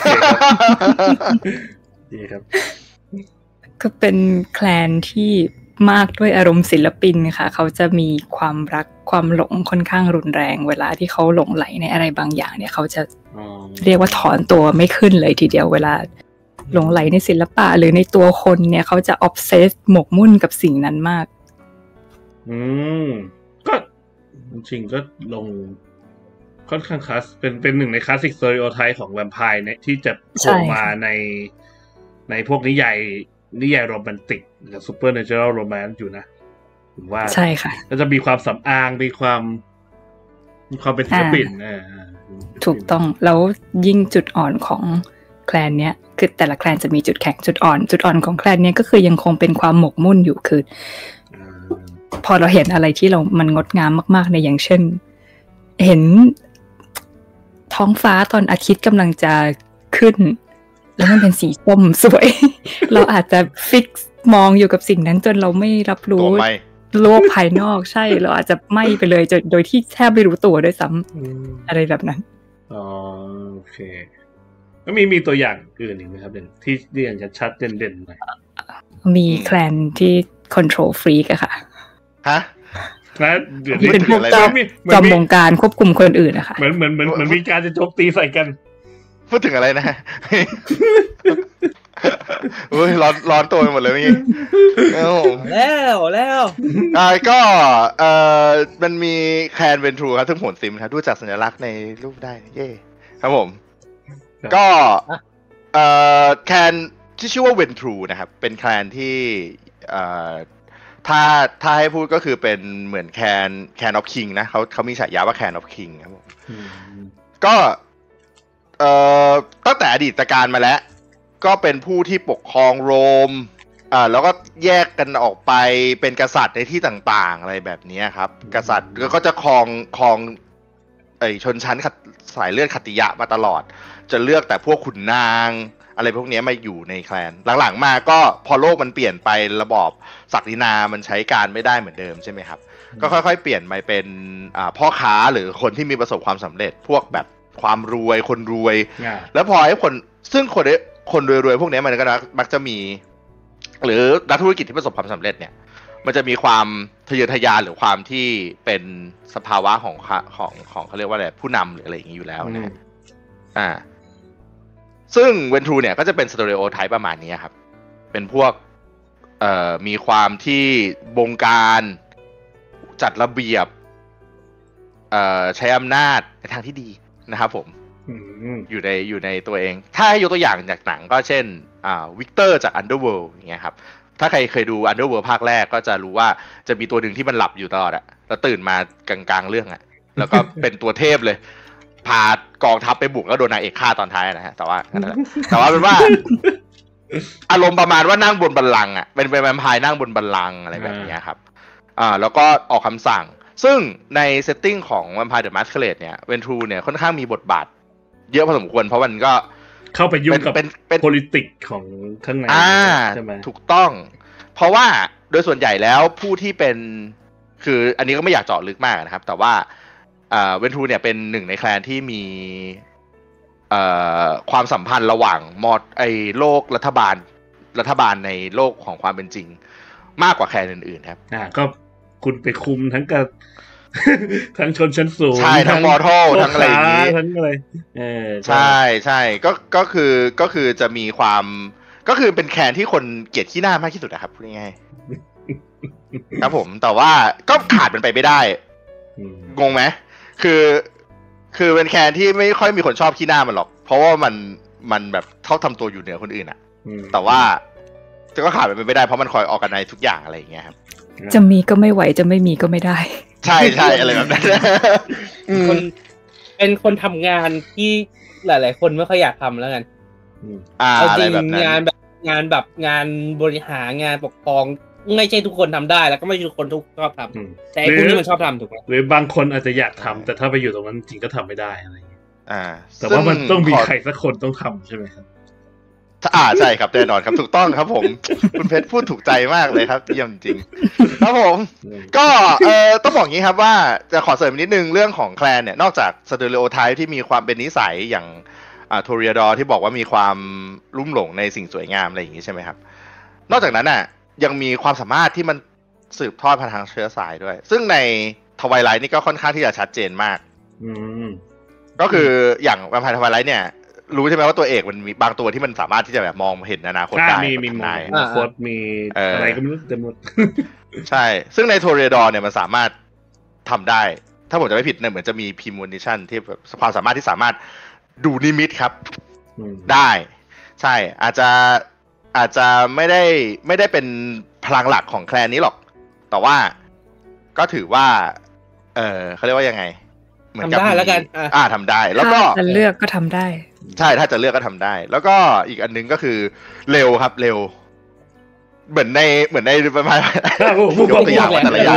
ดีครับก็เป็นแคลนที่มากด้วยอารมณ์ศิลปินค่ะเขาจะมีความรักความหลงค่อนข้างรุนแรงเวลาที่เขาหลงไหลในอะไรบางอย่างเนี่ยเขาจะเรียกว่าถอนตัวไม่ขึ้นเลยทีเดียวเวลาหลงไหลในศิลปะหรือในตัวคนเนี่ยเขาจะออฟเซสหมกมุ่นกับสิ่งนั้นมากอืมก็จริงๆก็ลงค่อนข้างคลาสเป็นเป็นหนึ่งในคลาสสิกสเตอริโอไทป์ของแวมไพร์เนี่ยที่จะโผล่มาในในพวกนิยายนิยายโรแมนติกหรือซูเปอร์เนเชอรัลโรแมนต์อยู่นะผมว่าใช่ค่ะก็จะมีความสำอางมีความมีความเป็นศิลปินอ่าถูกต้องแล้วยิ่งจุดอ่อนของแคลนเนี้ยคือแต่ละแคลนจะมีจุดแข็งจุดอ่อนจุดอ่อนของแคลนเนี้ยก็คือยังคงเป็นความหมกมุ่นอยู่คือพอเราเห็นอะไรที่เรามันงดงามมากๆในอย่างเช่นเห็นท้องฟ้าตอนอาทิตย์กำลังจะขึ้นแล้วมันเป็นสีส้มสวยเราอาจจะฟิกซ์มองอยู่กับสิ่งนั้นจนเราไม่รับรู้โลกภายนอกใช่เราอาจจะไหม้ไปเลยโดยที่แทบไม่รู้ตัวด้วยซ้ำอะไรแบบนั้นอ๋อโอเคแล้วมีมีตัวอย่างอื่นอีกไหมครับที่เรียนชัดๆเด่นๆหน่อยมีแคลนที่ control freak อะค่ะฮะนะเป็นพวกจอมจอมวงการควบคุมคนอื่นนะคะเหมือนเหมือนเหมือนเหมือนมีการจะโจมตีใส่กันพูดถึงอะไรนะโอ้ยร้อนร้อนตัวไปหมดเลยนี่แล้วแล้วอ่าก็เอ่อมันมีแคนเวนทรูครับซึ่งผลซิมครับดูจากสัญลักษณ์ในรูปได้เย่ครับผมก็เอ่อแคนที่ชื่อว่าเวนทรูนะครับเป็นแคนที่เอ่อถ้าถ้าให้พูดก็คือเป็นเหมือนแคนแคนออฟคิงนะเขาเขามีฉายาว่าแคนออฟคิงครับผมก็เอ่อตั้งแต่อดีตการมาแล้วก็เป็นผู้ที่ปกครองโรมอ่าแล้วก็แยกกันออกไปเป็นกษัตริย์ในที่ต่างๆอะไรแบบนี้ครับกษัตริย์ก็จะครองครองไอชนชั้นสายเลือดขัตติยะมาตลอดจะเลือกแต่พวกขุนนางอะไรพวกนี้มาอยู่ในแคลนหลังๆมาก็พอโลกมันเปลี่ยนไประบอบศักดินามันใช้การไม่ได้เหมือนเดิมใช่ไหมครับก็ค่อยๆเปลี่ยนมาเป็นอ่าพ่อค้าหรือคนที่มีประสบความสำเร็จพวกแบบความรวยคนรวย yeah. แล้วพอไอ้คนซึ่งคนคนรวยๆพวกนี้มันก็มักจะมีหรือนักธุรกิจที่ประสบความสำเร็จเนี่ยมันจะมีความทะเยอทะยานหรือความที่เป็นสภาวะของของของเขาเรียกว่าอะไรผู้นำหรืออะไรอย่างนี้อยู่แล้วนะฮะอ่าซึ่งเวนทรูเนี่ยก็จะเป็นสเตอริโอไทป์ประมาณนี้ครับเป็นพวกเอ่อมีความที่บงการจัดระเบียบเอ่อใช้อำนาจในทางที่ดีนะครับผมอยู่ในอยู่ในตัวเองถ้าให้ยกตัวอย่างจากหนังก็เช่นอ่าวิกเตอร์จาก Underworld อย่างเงี้ยครับถ้าใครเคยดู Underworld ภาคแรกก็จะรู้ว่าจะมีตัวหนึ่งที่มันหลับอยู่ตลอดอะแล้วตื่นมากลางๆเรื่องอะแล้วก็เป็นตัวเทพเลยพากองทัพไปบุกแล้วโดนนางเอกฆ่าตอนท้ายนะฮะแต่ว่าแต่ว่าเป็นว่าอารมณ์ประมาณว่านั่งบนบัลลังก์อ่ะเป็นแวมไพร์นั่งบนบัลลังก์อะไรแบบนี้ครับอ่าแล้วก็ออกคำสั่งซึ่งในเซตติ้งของ Vampire the Masquerade เนี่ยเวนทรูเนี่ยค่อนข้างมีบทบาทเยอะพอสมควรเพราะมันก็เข้าไปยุ่งกับเป็นเป็น politics ของข้างในใช่ไหมถูกต้องเพราะว่าโดยส่วนใหญ่แล้วผู้ที่เป็นคืออันนี้ก็ไม่อยากเจาะลึกมากนะครับแต่ว่าอ่าเวนทรูเนี่ยเป็นหนึ่งในแคลนที่มีเอ่อความสัมพันธ์ระหว่างมอดไอโลกรัฐบาลรัฐบาลในโลกของความเป็นจริงมากกว่าแคลนอื่นๆครับอ่าก็คุณไปคุมทั้งกับทั้งชนชั้นสูงใช่ทั้งมอร์ทัลทั้งอะไรอย่างนี้ทั้งอะไรเออใช่ใช่ก็ก็คือก็คือจะมีความก็คือเป็นแคลนที่คนเกลียดขี้หน้ามากที่สุดนะครับพูดง่ายๆครับผมแต่ว่าก็ขาดมันไปไม่ได้งงไหมคือคือเป็นแคนที่ไม่ค่อยมีคนชอบขี้หน้ามันหรอกเพราะว่ามันมันแบบเท่าทำตัวอยู่เหนือคนอื่นอ่ะแต่ว่าจะก็ขาดไปไม่ได้เพราะมันคอยออกกันในทุกอย่างอะไรอย่างเงี้ยครับจะมีก็ไม่ไหวจะไม่มีก็ไม่ได้ใช่ใช่อะไรแบบนั้นคนเป็นคนทำงานที่หลายๆคนไม่ค่อยอยากทำแล้วกันอ่าจริงงานแบบงานแบบงานบริหารงานปกครองไม่ใช่ทุกคนทำได้แล้วก็ไม่ใช่ทุกคนทุกชอบทำแต่ไอ้พวกนี้มันชอบทำถูกไหมหรือบางคนอาจจะอยากทำแต่ถ้าไปอยู่ตรงนั้นจริงก็ทำไม่ได้อะไรอย่างเงี้ยอ่าแต่ว่ามันต้องมีใครสักคนต้องทำใช่ไหมครับอ่าใช่ครับแน่นอนครับถูกต้องครับผมคุณเพชรพูดถูกใจมากเลยครับเยี่ยมจริงครับผมก็เอ่อต้องบอกงี้ครับว่าจะขอเสริมนิดนึงเรื่องของแคลนเนี่ยนอกจากสเตอริโอไทป์ที่มีความเป็นนิสัยอย่างอ่าโทริอาดอร์ที่บอกว่ามีความลุ่มหลงในสิ่งสวยงามอะไรอย่างงี้ใช่ไหมครับนอกจากนั้นน่ะยังมีความสามารถที่มันสืบทอดผ่านทางเชื้อสายด้วยซึ่งในทวายไลท์นี่ก็ค่อนข้างที่จะชัดเจนมากก็คืออย่างแวมไพร์ทวายไลท์เนี่ยรู้ใช่ไหมว่าตัวเอกมันมีบางตัวที่มันสามารถที่จะแบบมองเห็นอนาคตได้มีมีมองอนาคตมีอะไรก็ไม่รู้เต็มหมดใช่ซึ่งในโทเรดอร์เนี่ยมันสามารถทำได้ถ้าผมจะไม่ผิดเนี่ยเหมือนจะมีพิมพ์นิชั่นที่แบบความสามารถที่สามารถดูนิมิตครับได้ใช่อาจจะอาจจะไม่ได้ไม่ได้เป็นพลังหลักของแคลนนี้หรอกแต่ว่าก็ถือว่าเออเขาเรียกว่ายังไงเหมือนกับทำได้แล้วกันอ่าทำได้แล้วก็จะเลือกก็ทำได้ใช่ถ้าจะเลือกก็ทำได้แล้วก็อีกอันนึงก็คือเร็วครับเร็วเหมือนในเหมือนในประมาณยกตัวอย่างแต่ละอย่าง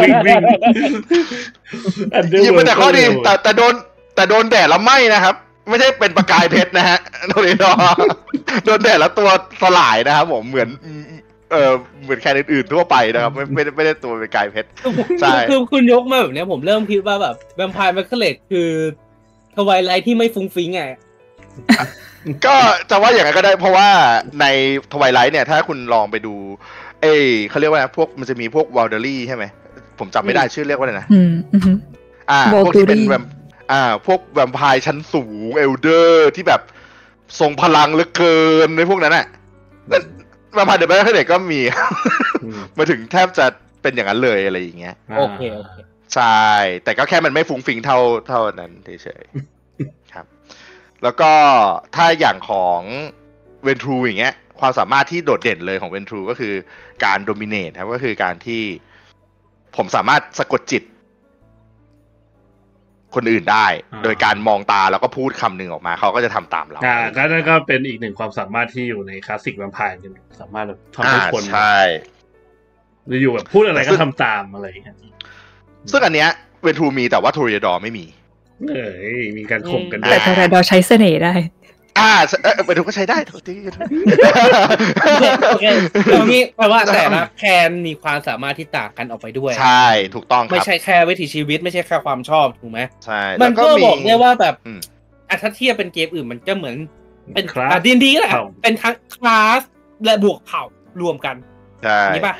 ยิ่งเป็นแต่ข้อดีแต่แต่โดนแต่โดนแดดแล้วไหม้นะครับไม่ใช่เป็นประกายเพชรนะฮะโดนโดนแดดแล้วตัวสลายนะครับผมเหมือนเออเหมือนแค่อื่นๆทั่วไปนะครับไม่ไม่ไม่ได้ตัวเป็นกายเพชรใช่คือคุณยกมาแบบนี้ผมเริ่มคิดว่าแบบแวมไพร์แมคเคเลตคือทวายไลท์ที่ไม่ฟุ้งฟิ้งไงก็จะว่าอย่างไรก็ได้เพราะว่าในทวายไลท์เนี่ยถ้าคุณลองไปดูเอ้เขาเรียกว่าพวกมันจะมีพวกวอลเดอรี่ใช่ไหมผมจำไม่ได้ชื่อเรียกว่าอะไรนะอ่าพวกที่เป็นแวมอ่าพวกแวมไพร์ชั้นสูงเอลเดอร์ที่แบบทรงพลังเหลือเกินในพวกนั้นน่ะแวมไพร์เดอะแมคเคเลตก็มีมาถึงแทบจะเป็นอย่างนั้นเลยอะไรอย่างเงี้ยโอเคโอเคใช่แต่ก็แค่มันไม่ฟุ้งฟิ้งเท่าเท่านั้นเฉยๆครับแล้วก็ถ้าอย่างของเวนทรูอย่างเงี้ยความสามารถที่โดดเด่นเลยของเวนทรูก็คือการโดมิเนตครับก็คือการที่ผมสามารถสะกดจิตคนอื่นได้โดยการมองตาแล้วก็พูดคำหนึ่งออกมาเขาก็จะทำตามเราอ่าก็นั่นก็เป็นอีกหนึ่งความสามารถที่อยู่ในคลาสสิกแวมไพร์สามารถทำให้คนใช่หรืออยู่แบบพูดอะไรก็ทำตามอะไรอย่างเงี้ยซึ่งอันเนี้ยเวนทรูมีแต่ว่าโทริอาดอร์ไม่มีเอ้ยมีการข่มกันแต่โทริอาดอร์ใช้เสน่ห์ได้อ่าเออเวนทรูก็ใช้ได้ทุกทีโอเคตรงนี้แปลว่าแต่ละแคนมีความสามารถที่ต่างกันออกไปด้วยใช่ถูกต้องครับไม่ใช่แค่วิถีชีวิตไม่ใช่แค่ความชอบถูกไหมใช่มันก็บอกได้ว่าแบบอ่ะถ้าเทียบเป็นเกมอื่นมันก็เหมือนเป็นอ่ะ ดี แอน ดี แหละเป็นทั้งคลาสและบวกเผ่ารวมกันใช่นี่ป่ะ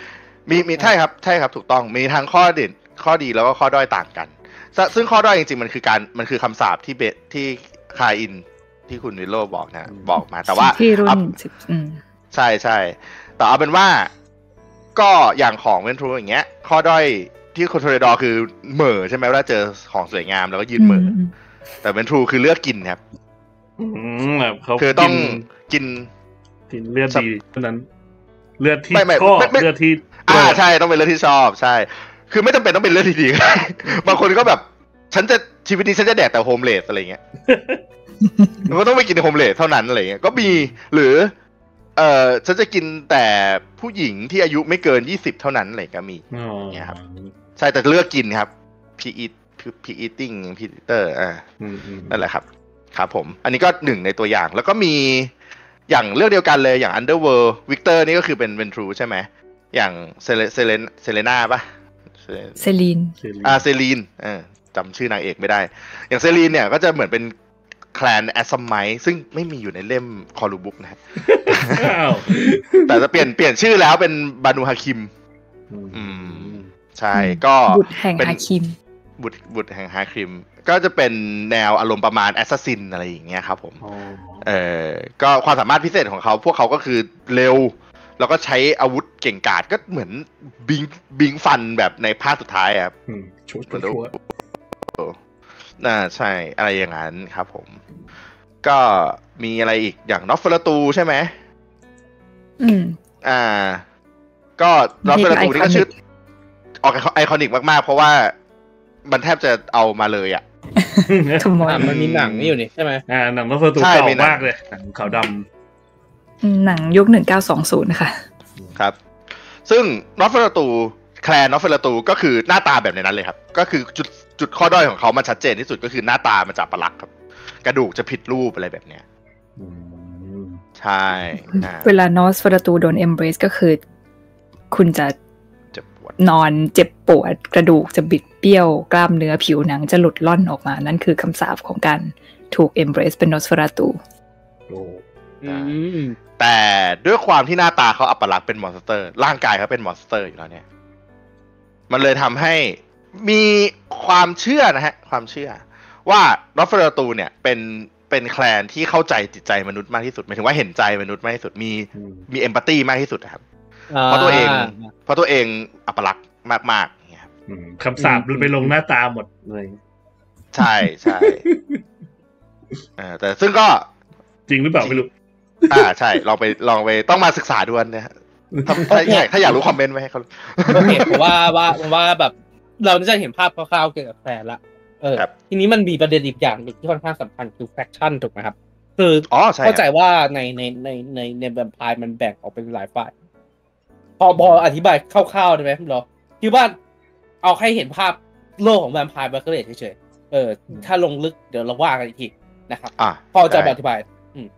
มีมีใช่ครับใช่ครับถูกต้องมีทั้งข้อเด่นข้อดีแล้วก็ข้อด้อยต่างกันซซึ่งข้อด้อยจริงๆมันคือการมันคือคำสาปที่เบที่คาอินที่คุณวิโรจน์บอกนะบอกมาแต่ว่าที่รุ่นสิบอืมใช่ใช่แต่เอาเป็นว่าก็อย่างของเวนทรูอย่างเงี้ยข้อด้อยที่คนโทเรดอร์คือเหม่อใช่ไหมเวลาเจอของสวยงามแล้วก็ยืนเหม่ออแต่เวนทรูคือเลือกกินครับอืมแบบเขาคือต้องกินกินเลือดดีเท่านั้นเลือดที่ไม่ไม่ชอบไม่ไม่เลือดที่อ่าใช่ต้องเป็นเลือดที่ชอบใช่คือไม่จำเป็นต้องเป็นเลือดที่ดี บางคนก็แบบฉันจะชีวิตนี้ฉันจะแดกแต่โฮมเลสอะไรเงี้ย มันก็ต้องไปกินโฮมเลสเท่านั้นอะไรเงี้ยก็มีหรือเอ่อฉันจะกินแต่ผู้หญิงที่อายุไม่เกินยี่สิบเท่านั้นอะไรก็มีอ๋อเนี่ยครับ ใช่แต่เลือกกินครับพีอีพีอีติ้งพีเตอร์อ่าอืมอืมนั่นแหละครับครับผมอันนี้ก็หนึ่งในตัวอย่างแล้วก็มีอย่างเรื่องเดียวกันเลยอย่าง Underworld Victor นี่ก็คือเป็นเป็น True ใช่ไหมอย่างเซเลเซเลนเซเลนาปะเซลีนเซรีอ่าเซลีนเออจำชื่อนางเอกไม่ได้ อย่างเซลีนเนี่ยก็จะเหมือนเป็นแคลนแอสซัมไมซึ่งไม่มีอยู่ในเล่มคอลูบุ๊กนะอ้าวแต่จะเปลี่ยนเปลี่ยนชื่อแล้วเป็นบานูฮาคิม อืม ใช่ก็บุตรแห่งเป็นฮาคิมบุตรบุตรแห่งฮาคิมก็จะเป็นแนวอารมณ์ประมาณแอสซัสซินอะไรอย่างเงี้ยครับผมอ๋อเออก็ความสามารถพิเศษของเขาพวกเขาก็คือเร็ว แล้วก็ใช้อาวุธเก่งกาจก็เหมือนบิงบิงฟันแบบในภาคสุดท้ายครับอืมชัวร์ชัวร์ชัวร์น่าใช่อะไรอย่างนั้นครับผม ก็มีอะไรอีกอย่างนอฟเฟลตูใช่ไหมอืมอ่า ก็นอฟเฟลตูนี่ก็ชื่อออกไอคอนิกมากๆ เพราะว่ามันแทบจะเอามาเลยอ่ะขโมยอ่ะมันมีหนังนี่อยู่นี่ใช่ไหมอ่าหนังรถประตูใช่เก่ามีหนังมากเลยหนังขาวดหนังยุคหนึ่งเก้าสองศูนย์ค่ะครับ ซึ่งนอฟเฟลตูแคลนนอฟเฟลตูก็คือหน้าตาแบบในนั้นเลยครับ ก็คือจุดจุดข้อด้อยของเขามันชัดเจนที่สุดก็คือหน้าตามันจะประหลาดครับ กระดูกจะผิดรูปอะไรแบบเนี้ยำอืมใช่อ่าเวลานอสฟราตูโดนเอมเบรสก็คือ คุณจะเจ็บปวดนอนเจ็บปวดกระดูกจะบิดเบี้ยวกล้ามเนื้อผิวหนังจะหลุดล่อนออกมา นั่นคือคำสาปของการถูกเอมเบรสเป็นนอสฟราตูโอ้อืมแต่ด้วยความที่หน้าตาเขาอัปลักษณ์เป็นมอนสเตอร์ ร่างกายเขาเป็นมอนสเตอร์อยู่แล้วเนี่ย มันเลยทำให้มีความเชื่อนะฮะ ความเชื่อ ว่านอฟเฟลตูเนี่ยเป็นเป็นแคลนที่เข้าใจจิตใจมนุษย์มากที่สุดหมายถึงว่าเห็นใจมนุษย์มากที่สุดมีอืมมีเอมพัตตีมากที่สุดนะครับ เพราะตัวเอง เพราะตัวเองอัปลักษณ์มากๆอย่างเงี้ยครับอืมคำสาปไปลงหน้าตาหมดเลยใช่ใช่เออแต่ซึ่งก็จริงหรือเปล่าไม่รู้อ่าใช่ลองไปลองไปต้องมาศึกษาดูนะฮะถ้าถ้าอยากถ้าอยากรู้คอมเมนต์ไว้ให้เขาโอเคผมว่าว่าว่าแบบเราจะเห็นภาพคร่าวๆเกี่ยวกับแฟนละเออครับทีนี้มันมีประเด็นอีกอย่างหนึ่งที่ค่อนข้างสำคัญคือแฟคชั่นถูกไหมครับคืออ๋อใช่เข้าใจว่าในในในในในแวมไพร์มันแบ่งออกเป็นหลายฝ่ายพอพออธิบายคร่าวๆได้ไหมคุณหรอคิดว่าเอาให้เห็นภาพโลกของแวมไพร์บัคเกอร์เฉยๆเออถ้าลงลึกเดี๋ยวเราว่ากันอีกทีนะครับอ่ะพอจะได้อธิบายอืม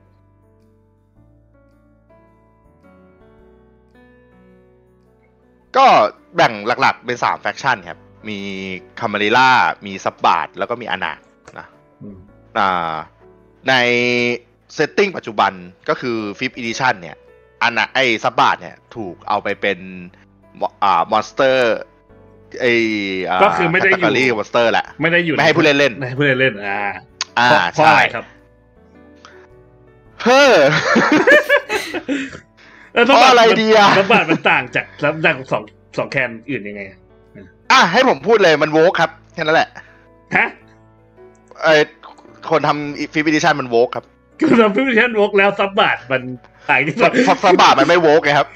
ก็แบ่งหลักๆเป็นสามแฟคชั่นครับ มีคามาริล่ามีซับบาร์ดแล้วก็มีอนาคนะอืมอ่าในเซตติ้งปัจจุบันก็คือ Fifth Edition เนี่ยอนาไอซับบาร์ดเนี่ยถูกเอาไปเป็นอ่ามอนสเตอร์ไอก็คือไม่ได้อยู่รี่มอนสเตอร์แหละไม่ได้อยู่ไม่ให้ผู้เล่นเล่นไม่ให้ผู้เล่นเล่นอ่าอ่าเพราะใช่อะไรครับเฮ้อแล้วเพราะอะไรดีอะรับบาทมันต่างจากรับจากสองสองแคนอื่นยังไงอะอ่ะให้ผมพูดเลยมันโวกครับแค่นั้นแหละฮะไอคนทำ Fifth Edition มันโวกครับคือเราพิมพ์แคนวกแล้วซับบาทมันต่างที่สุดซับซับบาร์ดมันไม่โวกไงครับ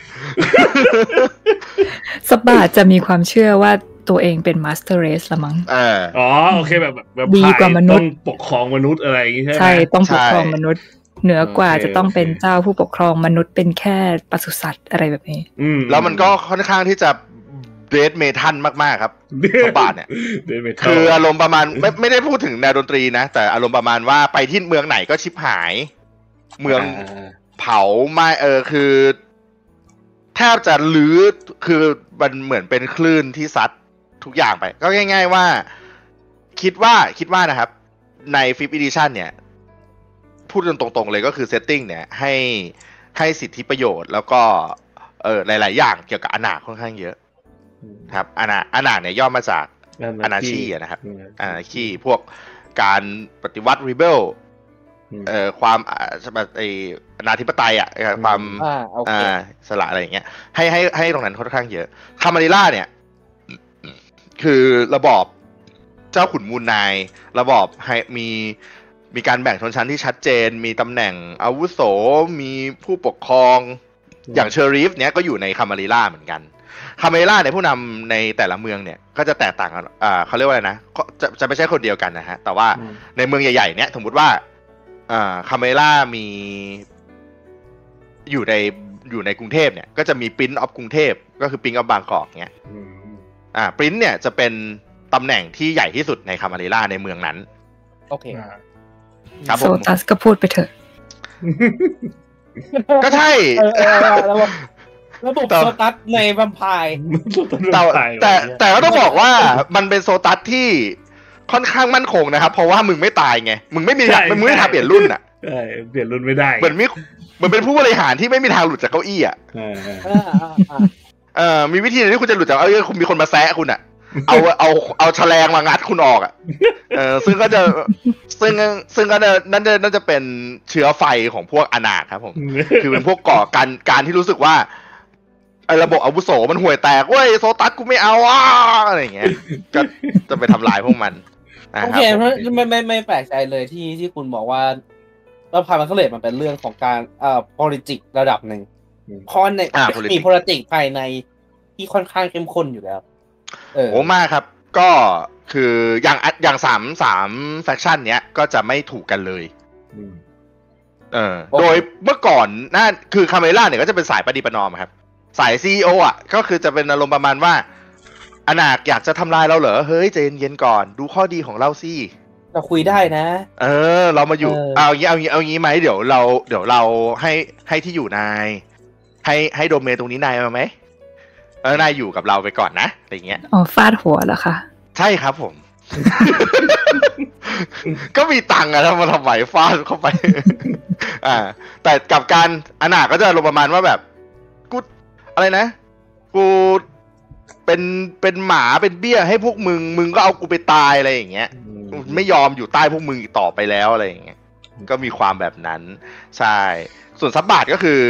สบาทจะมีความเชื่อว่าตัวเองเป็นมาสเตอร์เรสละมั้งเอออ๋อโอเคแบบแบบแบบดีกว่ามนุษย์ต้องปกครองมนุษย์อะไรอย่างงี้ใช่ไหมใช่ต้องปกครองใช่มนุษย์ เหนือกว่าโอเคจะต้องเป็นโอเคเจ้าผู้ปกครองมนุษย์เป็นแค่ปศุสัตว์อะไรแบบนี้อืมแล้วมันก็ค่อนข้างที่จะเดทเมทัลมากๆครับซับบาร์ดเนี่ยเดนเมทัลคืออารมณ์ประมาณไม่ไม่ได้พูดถึงแนวดนตรีนะ แต่อารมณ์ประมาณว่าไปที่เมืองไหนก็ชิบหาย เมืองาเผาไม่เออคือ แทบจะลื้อคือมันเหมือนเป็นคลื่นที่ซัดทุกอย่างไป ก็ง่าย ๆว่า คิดว่าคิดว่านะครับ ใน Fifth Edition เนี่ย พูดกันตรงๆเลยก็คือเซตติ้งเนี่ยให้ให้สิทธิประโยชน์แล้วก็เออหลายๆอย่างเกี่ยวกับอนาคตค่อนข้างเยอะครับอานาอานาเนี่ยย่อมาจากอานาชีนะครับอานาชีพวกการปฏิวัติรีเบลเอ่อความแบบไออนาธิปไตยอ่ะความอ่าสละอะไรอย่างเงี้ยให้ให้ให้ตรงนั้นค่อนข้างเยอะคามาริล่าเนี่ยคือระบอบเจ้าขุนมูลนายระบอบให้มีมีการแบ่งชนชั้นที่ชัดเจนมีตำแหน่งอาวุโสมีผู้ปกครองอย่างเชอริฟเนี้ยก็อยู่ในคามาริล่าเหมือนกันคามาริล่าในผู้นำในแต่ละเมืองเนี่ยก็จะแตกต่างกันอ่าเขาเรียกว่าอะไรนะจะจะไม่ใช่คนเดียวกันนะฮะแต่ว่าในเมืองใหญ่ๆเนี้ยสมมติว่าอ่าคามาริล่ามีอยู่ในอยู่ในกรุงเทพเนี่ยก็จะมีปรินซ์ออฟกรุงเทพก็คือปรินซ์ออฟบางกอกเนี้ยอ่าปรินซ์เนี่ยจะเป็นตำแหน่งที่ใหญ่ที่สุดในคามาริล่าในเมืองนั้นโอเคครับผมโซตัสก็พูดไปเถอะก็ใช่ระบบโซตัสในแวมไพร์แต่แต่แต่ก็ต้องบอกว่ามันเป็นโซตัสที่ค่อนข้างมั่นคงนะครับเพราะว่ามึงไม่ตายไงมึงไม่มีมึงไม่ทางเปลี่ยนรุ่นอ่ะใช่เปลี่ยนรุ่นไม่ได้เหมือนมีเหมือนเป็นผู้บริหารที่ไม่มีทางหลุดจากเก้าอี้อ่ะเออมีวิธีที่คุณจะหลุดจากเก้าอี้คุณมีคนมาแซะคุณอ่ะเอาเอาเอาแฉลงมางัดคุณออกอ่ะเออซึ่งก็จะซึ่งซึ่งก็นั่นน่าจะเป็นเชื้อไฟของพวกอนาถครับผมคือเป็นพวกก่อการการที่รู้สึกว่าไอ้ระบบอาวุโสมันห่วยแตกเว้ยโซตัสกูไม่เอาอ่ะอะไรอย่างเงี้ยก็จะไปทำลายพวกมันโอเคเพราะไม่ไม่ไม่แปลกใจเลยที่ที่คุณบอกว่าว่าพามันก็เลยมันเป็นเรื่องของการเอ่อ politics ระดับหนึ่งเพราะในมี politics ภายในที่ค่อนข้างเข้มข้นอยู่แล้วโอ้มากครับก็คืออย่างอย่างสามสามแฟคชั่นเนี้ยก็จะไม่ถูกกันเลยเออโดยเมื่อก่อนน่าคือคาเมล่าเนี่ยก็จะเป็นสายปฏิปนอมครับสาย ซี อี โอ อ่ะก็คือจะเป็นอารมณ์ประมาณว่าอนาคอยากจะทำลายเราเหรอเฮ้ยใจเย็นๆก่อนดูข้อดีของเราสิเราคุยได้นะเออเรามาอยู่เอางี้เอางี้เอางี้ไหมเดี๋ยวเราเดี๋ยวเราให้ให้ที่อยู่นายให้ให้โดเมนตรงนี้นายมาไหมเออนายอยู่กับเราไปก่อนนะอะไรเงี้ยอ๋อฟาดหัวเหรอคะใช่ครับผม ก็มีตังค์อะแล้วมาทำไหวฟาดเข้าไป อ่าแต่กับการอนาก็จะลงประมาณว่าแบบกูอะไรนะกูเป็นเป็นหมาเป็นเบี้ยให้พวกมึงมึงก็เอากูไปตายอะไรอย่างเงี้ยไม่ยอมอยู่ใต้พวกมึงอีกต่อไปแล้วอะไรอย่างเงี้ยก็มีความแบบนั้นใช่ส่วนซับบาทก็คือ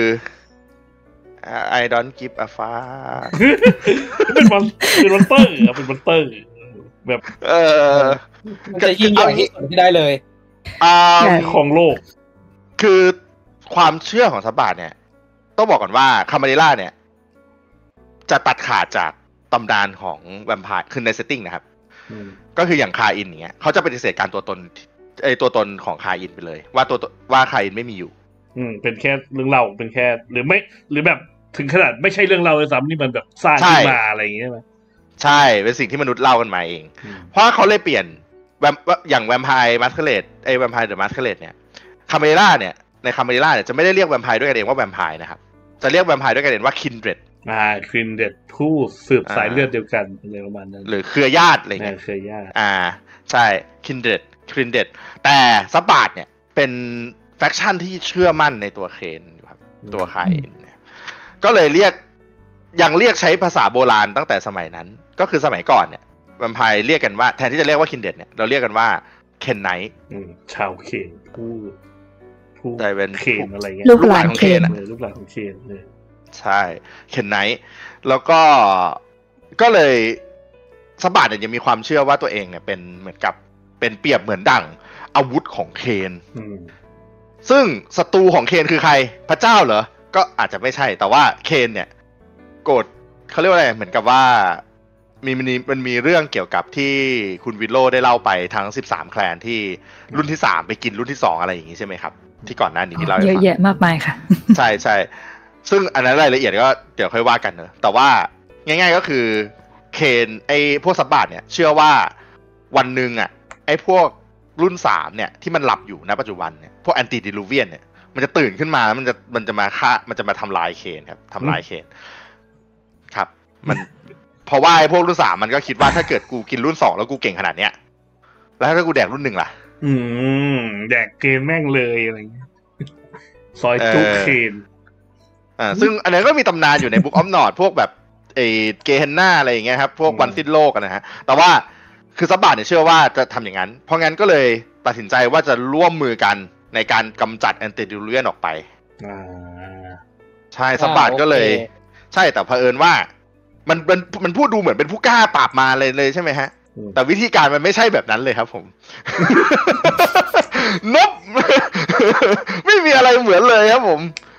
I don't give a fuck เป็นมอนเป็นมอนเตอร์อ่ะเป็นมอนเตอร์แบบเออจะยิ่งใหญ่ที่สุดที่ได้เลยอ่าของโลกคือความเชื่อของซับบาทเนี่ยต้องบอกก่อนว่าคามาริล่าเนี่ยจะตัดขาดจากตำนานของแวมไพร์คือในเซตติ้งนะครับก็คืออย่างคาอินอย่างเงี้ยเขาจะปฏิเสธการตัวตนไอตัวตนของคาอินไปเลยว่าตัวว่าคาอินไม่มีอยู่อืมเป็นแค่เรื่องเล่าเป็นแค่หรือไม่หรือแบบถึงขนาดไม่ใช่เรื่องเล่าเลยซ้ำนี่มันแบบสร้างขึ้นมาอะไรอย่างเงี้ยใช่ไหมใช่เป็นสิ่งที่มนุษย์เล่ากันมาเองเพราะเขาเลยเปลี่ยนแวมอย่างแวมไพร์มัสเคเลดไอแวมไพร์เดอะมัสเคเลดเนี่ยคาเมล่าเนี่ยในคาเมล่าเนี่ยจะไม่ได้เรียกแวมไพร์ด้วยกันเองว่าแวมไพร์นะครับจะเรียกแวมไพร์ด้วยกันเองว่าคินเดรดอ่าคินเดรดผู้สืบสายเลือดเดียวกันอะไรประมาณนั้นหรือเครือญาติอะไรเงี้ยเครือญาติอ่าใช่คินเดรดคินเดรดแต่ซับบาทเนี่ยเป็นแฟคชั่นที่เชื่อมั่นในตัวเคนครับตัวใครเนี่ยก็เลยเรียกยังเรียกใช้ภาษาโบราณตั้งแต่สมัยนั้นก็คือสมัยก่อนเนี่ยแวมไพร์เรียกกันว่าแทนที่จะเรียกว่าคินเดดเนี่ยเราเรียกกันว่าเคนไนท์ชาวเคนผู้ผู้ได้เป็นเคนอะไรเงี้ยลูกหลานของเคนลูกหลานของเคนเลยใช่เคนไนท์แล้วก็ก็เลยซับบาทเนี่ยยังมีความเชื่อว่าตัวเองเนี่ยเป็นเหมือนกับเป็นเปรียบเหมือนดั่งอาวุธของเคนซึ่งศัตรูของเคนคือใครพระเจ้าเหรอก็อาจจะไม่ใช่แต่ว่าเคนเนี่ยโกรธเขาเรียกว่าอะไรเหมือนกับว่ามีมันมีมันมีเรื่องเกี่ยวกับที่คุณวิลโลได้เล่าไปทั้งสิบสามแคลนที่รุ่นที่สามไปกินรุ่นที่สองอะไรอย่างงี้ใช่ไหมครับที่ก่อนหน้านี้ที่เล่าเยอะแยะมากมายค่ะใช่ใช่ซึ่งอันนั้นรายละเอียดก็เดี๋ยวค่อยว่ากันเนอะแต่ว่าง่ายๆก็คือเคนไอ้พวกซับบาทเนี่ยเชื่อว่าวันนึงอ่ะไอ้พวกรุ่นสามเนี่ยที่มันหลับอยู่ณปัจจุบันเนี่ยพวกแอนติดิลูเวียนเนี่ยมันจะตื่นขึ้นมามันจะมันจะมาฆ่ามันจะมาทำลายเคนครับทำลายเคนครับมันเพราะว่าไอ้พวกรุ่นสามมันก็คิดว่าถ้าเกิดกูกินรุ่นสองแล้วกูเก่งขนาดเนี้ยแล้วถ้ากูแดกรุ่นหนึ่งล่ะอืมแดกเกมแม่งเลยอะไรเงี้ยซอยจุกเคนอ่าซึ่งอันนี้ก็มีตำนานอยู่ในบุ๊กออฟนอร์ดพวกแบบไอ้เกเฮนนาอะไรอย่างเงี้ยครับพวกวันสิ้นโลกนะฮะแต่ว่าคือซับบาทเนี่ยเชื่อว่าจะทำอย่างนั้นเพราะงั้นก็เลยตัดสินใจว่าจะร่วมมือกันในการกำจัดแอนติดิวเลียนออกไปใช่ซับบาทก็เลยใช่แต่เผอิญว่ามันมันมันพูดดูเหมือนเป็นผู้กล้าปราบมาเลยเลยใช่ไหมฮะแต่วิธีการมันไม่ใช่แบบนั้นเลยครับผม นบ ไม่มีอะไรเหมือนเลยครับผม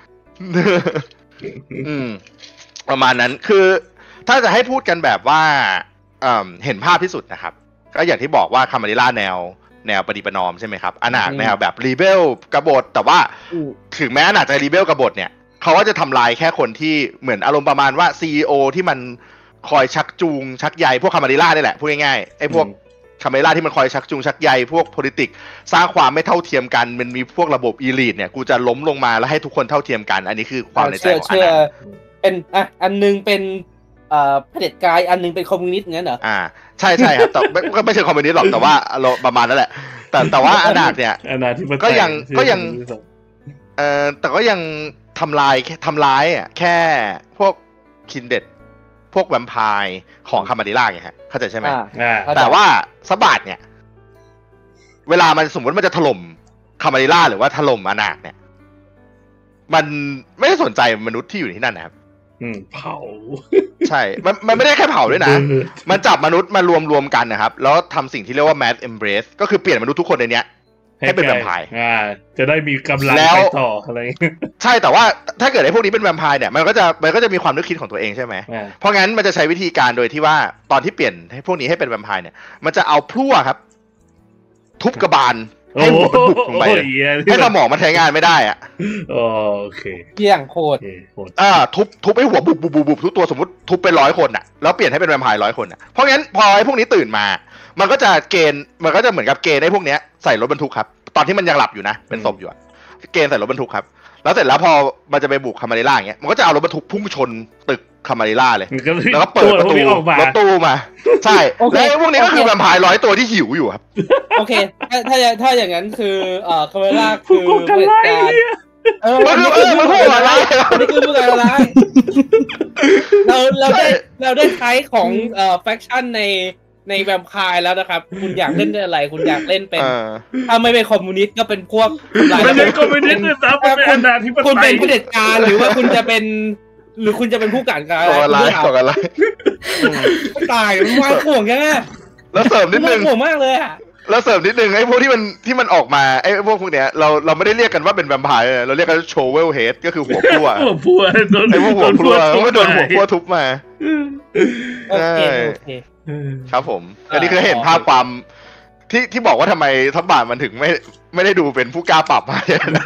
อืมประมาณนั้นคือถ้าจะให้พูดกันแบบว่าเอ่อเห็นภาพที่สุดนะครับก็อย่างที่บอกว่าคามาริล่าแนวแนวปฏิปนอมใช่ไหมครับอนาคแนวแบบรีเบลกบฏแต่ว่าถึงแม้อนาคจะรีเบลกบฏเนี่ยเขาก็จะทำลายแค่คนที่เหมือนอารมณ์ประมาณว่า ซี อี โอ ที่มันคอยชักจูงชักใยพวกคามาริล่านี่แหละพูดง่ายๆไอ้พวกคามาริล่าที่มันคอยชักจูงชักใยพวก politics สร้างความไม่เท่าเทียมกันมันมีพวกระบบอีลิทเนี่ยกูจะล้มลงมาแล้วให้ทุกคนเท่าเทียมกันอันนี้คือความในใจของอนาคเป็นอ่ะอันนึงเป็นเอ่อเผด็จการอันนึงเป็นคอมมิวนิสต์งั้นเหรออ่าใช่ใช่ครับแต่ก็ไม่ใช่คอมมิวนิสต์หรอกแต่ว่าเราประมาณนั้นแหละแต่แต่ว่าอนาคเนี่ยก็ยังก็ยังเอ่อแต่ก็ยังทำลายทำร้ายอ่ะแค่พวกคินเด็ดพวกแวมไพร์ของคามาริล่าไงฮะเข้าใจใช่ไหมแต่ว่าซับบาทเนี่ยเวลามันสมมติมันจะถล่มคามาริล่าหรือว่าถล่มอนาคเนี่ยมันไม่ได้สนใจมนุษย์ที่อยู่ที่นั่นนะครับเผาใช่มันมันไม่ได้แค่เผาด้วยนะมันจับมนุษย์มารวมรวมกันนะครับแล้วทำสิ่งที่เรียกว่า mass embrace ก็คือเปลี่ยนมนุษย์ทุกคนในเนี้ยให้เป็นแวมไพร์อ่าจะได้มีกำลังไปต่ออะไรใช่แต่ว่าถ้าเกิดไอ้พวกนี้เป็นแวมไพร์เนี่ยมันก็จะมันก็จะมีความนึกคิดของตัวเองใช่ไหมเพราะงั้นมันจะใช้วิธีการโดยที่ว่าตอนที่เปลี่ยนให้พวกนี้ให้เป็นแวมไพร์เนี่ยมันจะเอาพลั่วครับทุบกระบาลให้หัวมันบุบลงไปให้สมองมันใช้งานไม่ได้อ่ะโอเคเกี่ยงโคตรอ่าทุบทุบให้หัวบุบบุบบุบทุกตัวสมมติทุบไปร้อยคนอ่ะแล้วเปลี่ยนให้เป็นแวมไพร์ร้อยคนอ่ะเพราะงั้นพอไอ้พวกนี้ตื่นมามันก็จะเกณฑ์มันก็จะเหมือนกับเกณฑ์ให้พวกเนี้ยใส่รถบรรทุกครับตอนที่มันยังหลับอยู่นะเป็นศพอยู่เกณฑ์ใส่รถบรรทุกครับแล้วเสร็จแล้วพอมันจะไปบุกคามาริล่าอย่างเงี้ยมันก็จะเอารถบรรทุกพุ่งชนตึกคามาริล่าเลยแล้วก็เปิดประตูรถตู้มาใช่แล้วพวกนี้ก็คือแวมไพร์ร้อยตัวที่หิวอยู่ครับโอเคถ้าถ้าถ้าอย่างนั้นคือเอ่อคามาริล่าคือเป็นการเออมันคือเออมันพูดอะไรนี่คือพูดอะไรเราเราได้เราได้ไทป์ของเอ่อแฟคชั่นในในแวมไพร์แล้วนะครับคุณอยากเล่นอะไรคุณอยากเล่นเป็นถ้าไม่เป็นคอมมิวนิสต์ก็เป็นพวกไม่ใช่คอมมิวนิสต์นะเป็นอนาธิปไตยคุณเป็นเผด็จการหรือว่าคุณจะเป็นหรือคุณจะเป็นผู้ก่อการร้ายอะไรก่อการร้ายตายมันวางห่วงแค่แล้วเสริมนิดนึงห่วงมากเลยอ่ะแล้วเสริมนิดนึงไอ้พวกที่มันที่มันออกมาไอ้พวกพวกเนี้ยเราเราไม่ได้เรียกกันว่าเป็นแวมไพร์เราเรียกกันโชเวลเฮดก็คือหัวพั่วหัวพั่วไอ้พวกหัวพั่วก็โดนหัวพั่วทุบมาโอเคโอเคครับผมอันนี้คือเห็นภาพความที่ที่บอกว่าทำไมทัพบาทมันถึงไม่ไม่ได้ดูเป็นผู้กล้าปรับมา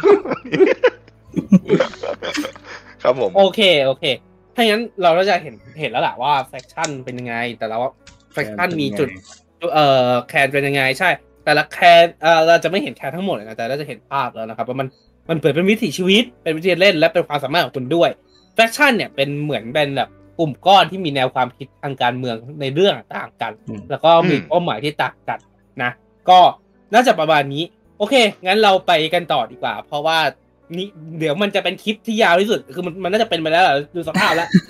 ครับผมโอเคโอเคถ้างั้นเราก็จะเห็นเห็นแล้วแหละว่าแฟคชั่นเป็นยังไงแต่ละว่าแฟคชั่นมีจุดเอ่อแคนเป็นยังไงใช่แต่ละแคนเอ่อเราจะไม่เห็นแคนทั้งหมดนะแต่เราจะเห็นภาพแล้วนะครับว่ามันมันเปิดเป็นวิถีชีวิตเป็นวิธีเล่นและเป็นความสามารถของคุณด้วยแฟคชั่นเนี่ยเป็นเหมือนเป็นแบบกลุ่มก้อนที่มีแนวความคิดทางการเมืองในเรื่องต่างกันแล้วก็มีเป้าหมายที่ต่างกันนะก็น่าจะประมาณนี้โอเคงั้นเราไปกันต่อดีกว่าเพราะว่านี่เดี๋ยวมันจะเป็นคลิปที่ยาวที่สุดคือมันมันน่าจะเป็นไปแล้วดูสภาพแล้ว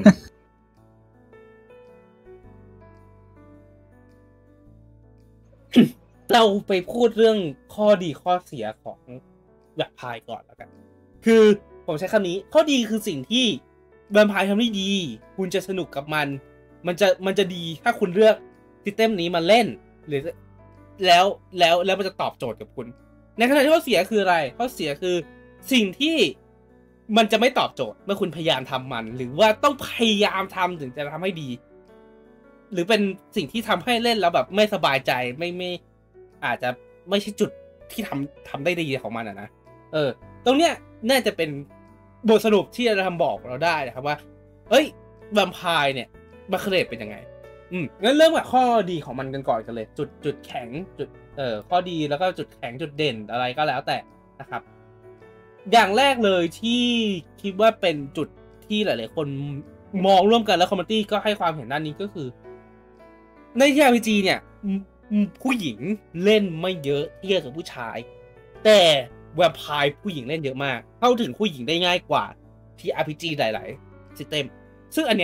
เราไปพูดเรื่องข้อดีข้อเสียของแวมไพร์ก่อนแล้วกันคือผมใช้คำนี้ข้อดีคือสิ่งที่แวมไพร์ทำได้ดีคุณจะสนุกกับมันมันจะมันจะดีถ้าคุณเลือกซิสเต็มนี้มาเล่นหรือแล้วแล้วแล้วมันจะตอบโจทย์กับคุณในขณะที่ข้อเสียคืออะไรข้อเสียคือสิ่งที่มันจะไม่ตอบโจทย์เมื่อคุณพยายามทำมันหรือว่าต้องพยายามทำถึงจะทำให้ดีหรือเป็นสิ่งที่ทำให้เล่นแล้วแบบไม่สบายใจไม่ไม่อาจจะไม่ใช่จุดที่ทำทำได้ดีของมันอ่ะนะเออตรงเนี้ยน่าจะเป็นบทสรุปที่จะทำบอกเราได้นะครับว่าเฮ้ยแวมไพร์เนี่ยมาเคลดเป็นยังไงอืมงั้นเริ่มจากข้อดีของมันกันก่อนกันเลยจุดจุดแข็งจุดเอ่อข้อดีแล้วก็จุดแข็งจุดเด่นอะไรก็แล้วแต่นะครับอย่างแรกเลยที่คิดว่าเป็นจุดที่หลายๆคนมองร่วมกันแล้วคอมมูนิตี้ก็ให้ความเห็นด้านนี้ก็คือใน ที อาร์ พี จี เนี่ยผู้หญิงเล่นไม่เยอะเทียบกับผู้ชายแต่แวมไพร์ผู้หญิงเล่นเยอะมากเข้าถึงผู้หญิงได้ง่ายกว่า ที อาร์ พี จี หลายๆซิสเต็มซึ่งอันเนี้ย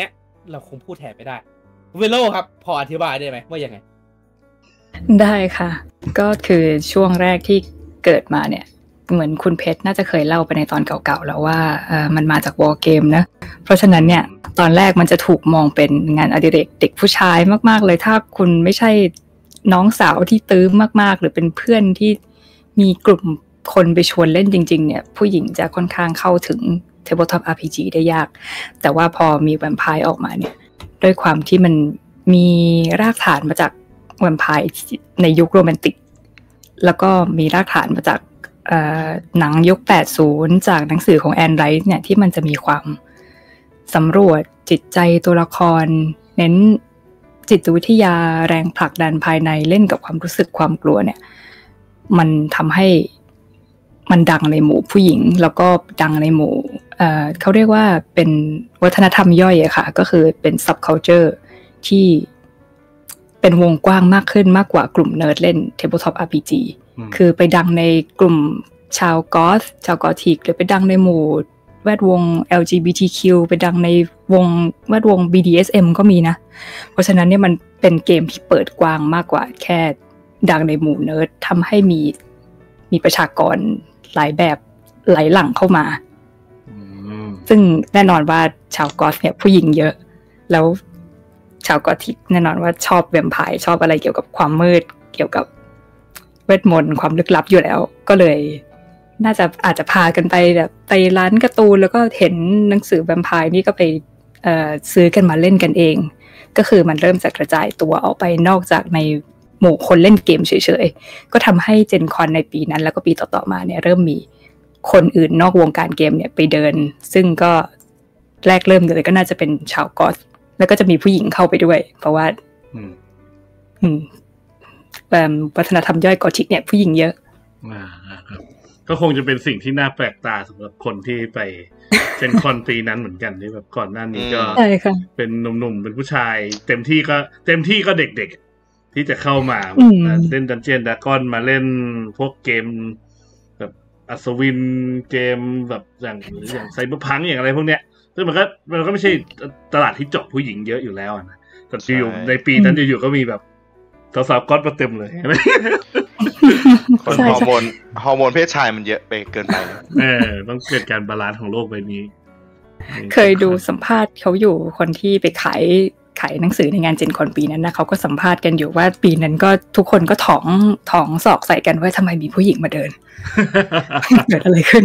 เราคงพูดแทนไม่ได้เวโลครับพออธิบายได้ไหมว่ายังไงได้ค่ะก็คือช่วงแรกที่เกิดมาเนี่ยเหมือนคุณเพชรน่าจะเคยเล่าไปในตอนเก่าๆแล้วว่าเออมันมาจากวอร์เกมนะเพราะฉะนั้นเนี่ยตอนแรกมันจะถูกมองเป็นงานอดิเรกเด็กผู้ชายมากๆเลยถ้าคุณไม่ใช่น้องสาวที่ตื้อมากๆหรือเป็นเพื่อนที่มีกลุ่มคนไปชวนเล่นจริงๆเนี่ยผู้หญิงจะค่อนข้างเข้าถึง Tabletop อาร์ พี จี ได้ยากแต่ว่าพอมีแวมไพร์ออกมาเนี่ยด้วยความที่มันมีรากฐานมาจากแวมไพร์ในยุคโรแมนติกแล้วก็มีรากฐานมาจากหนังยุคแปดสิบจากหนังสือของแอนไรท์เนี่ยที่มันจะมีความสำรวจจิตใจตัวละครเน้นจิตวิทยาแรงผลักดันภายในเล่นกับความรู้สึกความกลัวเนี่ยมันทำให้มันดังในหมู่ผู้หญิงแล้วก็ดังในหมู่เอ่อเขาเรียกว่าเป็นวัฒนธรรมย่อยอะค่ะก็คือเป็น subculture ที่เป็นวงกว้างมากขึ้นมากกว่ากลุ่มเนิร์ดเล่น Tabletop อาร์ พี จี คือไปดังในกลุ่มชาวกอธชาวกอธิกหรือไปดังในหมู่แวดวง แอล จี บี ที คิว ไปดังในวงแวดวง บี ดี เอส เอ็ม ก็มีนะเพราะฉะนั้นเนี่ยมันเป็นเกมที่เปิดกว้างมากกว่าแค่ดังในหมู่เนิร์ดทำให้มีมีประชากรหลายแบบไหลหลั่งเข้ามาซึ่งแน่นอนว่าชาวกอธเนี่ยผู้หญิงเยอะแล้วชาวกอธิกแน่นอนว่าชอบแวมไพร์ชอบอะไรเกี่ยวกับความมืดเกี่ยวกับเวทมนต์ความลึกลับอยู่แล้วก็เลยน่าจะอาจจะพากันไปแบบไปร้านการ์ตูนแล้วก็เห็นหนังสือแวมไพร์นี่ก็ไปเอ่อซื้อกันมาเล่นกันเองก็คือมันเริ่มจะกระจายตัวออกไปนอกจากในหมู่คนเล่นเกมเฉยๆก็ทำให้เจนคอนในปีนั้นแล้วก็ปีต่อๆมาเนี่ยเริ่มมีคนอื่นนอกวงการเกมเนี่ยไปเดินซึ่งก็แรกเริ่มเลยก็น่าจะเป็นชาวกอธแล้วก็จะมีผู้หญิงเข้าไปด้วยเพราะว่าอืมอืมแบบวัฒนธรรมย่อยกอธิกเนี่ยผู้หญิงเยอะอ่าครับก็คงจะเป็นสิ่งที่น่าแปลกตาสำหรับคนที่ไปเจนคอนปีนั้นเหมือนกันที่แบบก่อนหน้านี้ก็เป็นหนุ่มๆเป็นผู้ชายเต็มที่ก็เต็มที่ก็เด็กๆที่จะเข้ามาเล่นดันเจียนดากอนมาเล่นพวกเกมแบบอัศวินเกมแบบอย่างอย่างไซเบอร์พังอย่างอะไรพวกเนี้ยซึ่งมันก็มันก็ไม่ใช่ตลาดที่เจาะผู้หญิงเยอะอยู่แล้วนะแต่อยู่ในปีนั้นอยู่ๆก็มีแบบสาวๆก๊อตมาเต็มเลยใช่ไหมคนฮอร์โมนฮอร์โมนเพศชายมันเยอะไปเกินไปเออต้องเกิดการบาลานซ์ของโลกใบนี้เคยดูสัมภาษณ์เขาอยู่คนที่ไปขายขายหนังสือในงานเจนคอนปีนั้นนะเขาก็สัมภาษณ์กันอยู่ว่าปีนั้นก็ทุกคนก็ท้องท้องศอกใส่กันว่าทำไมมีผู้หญิงมาเดินเกิดอะไรขึ้น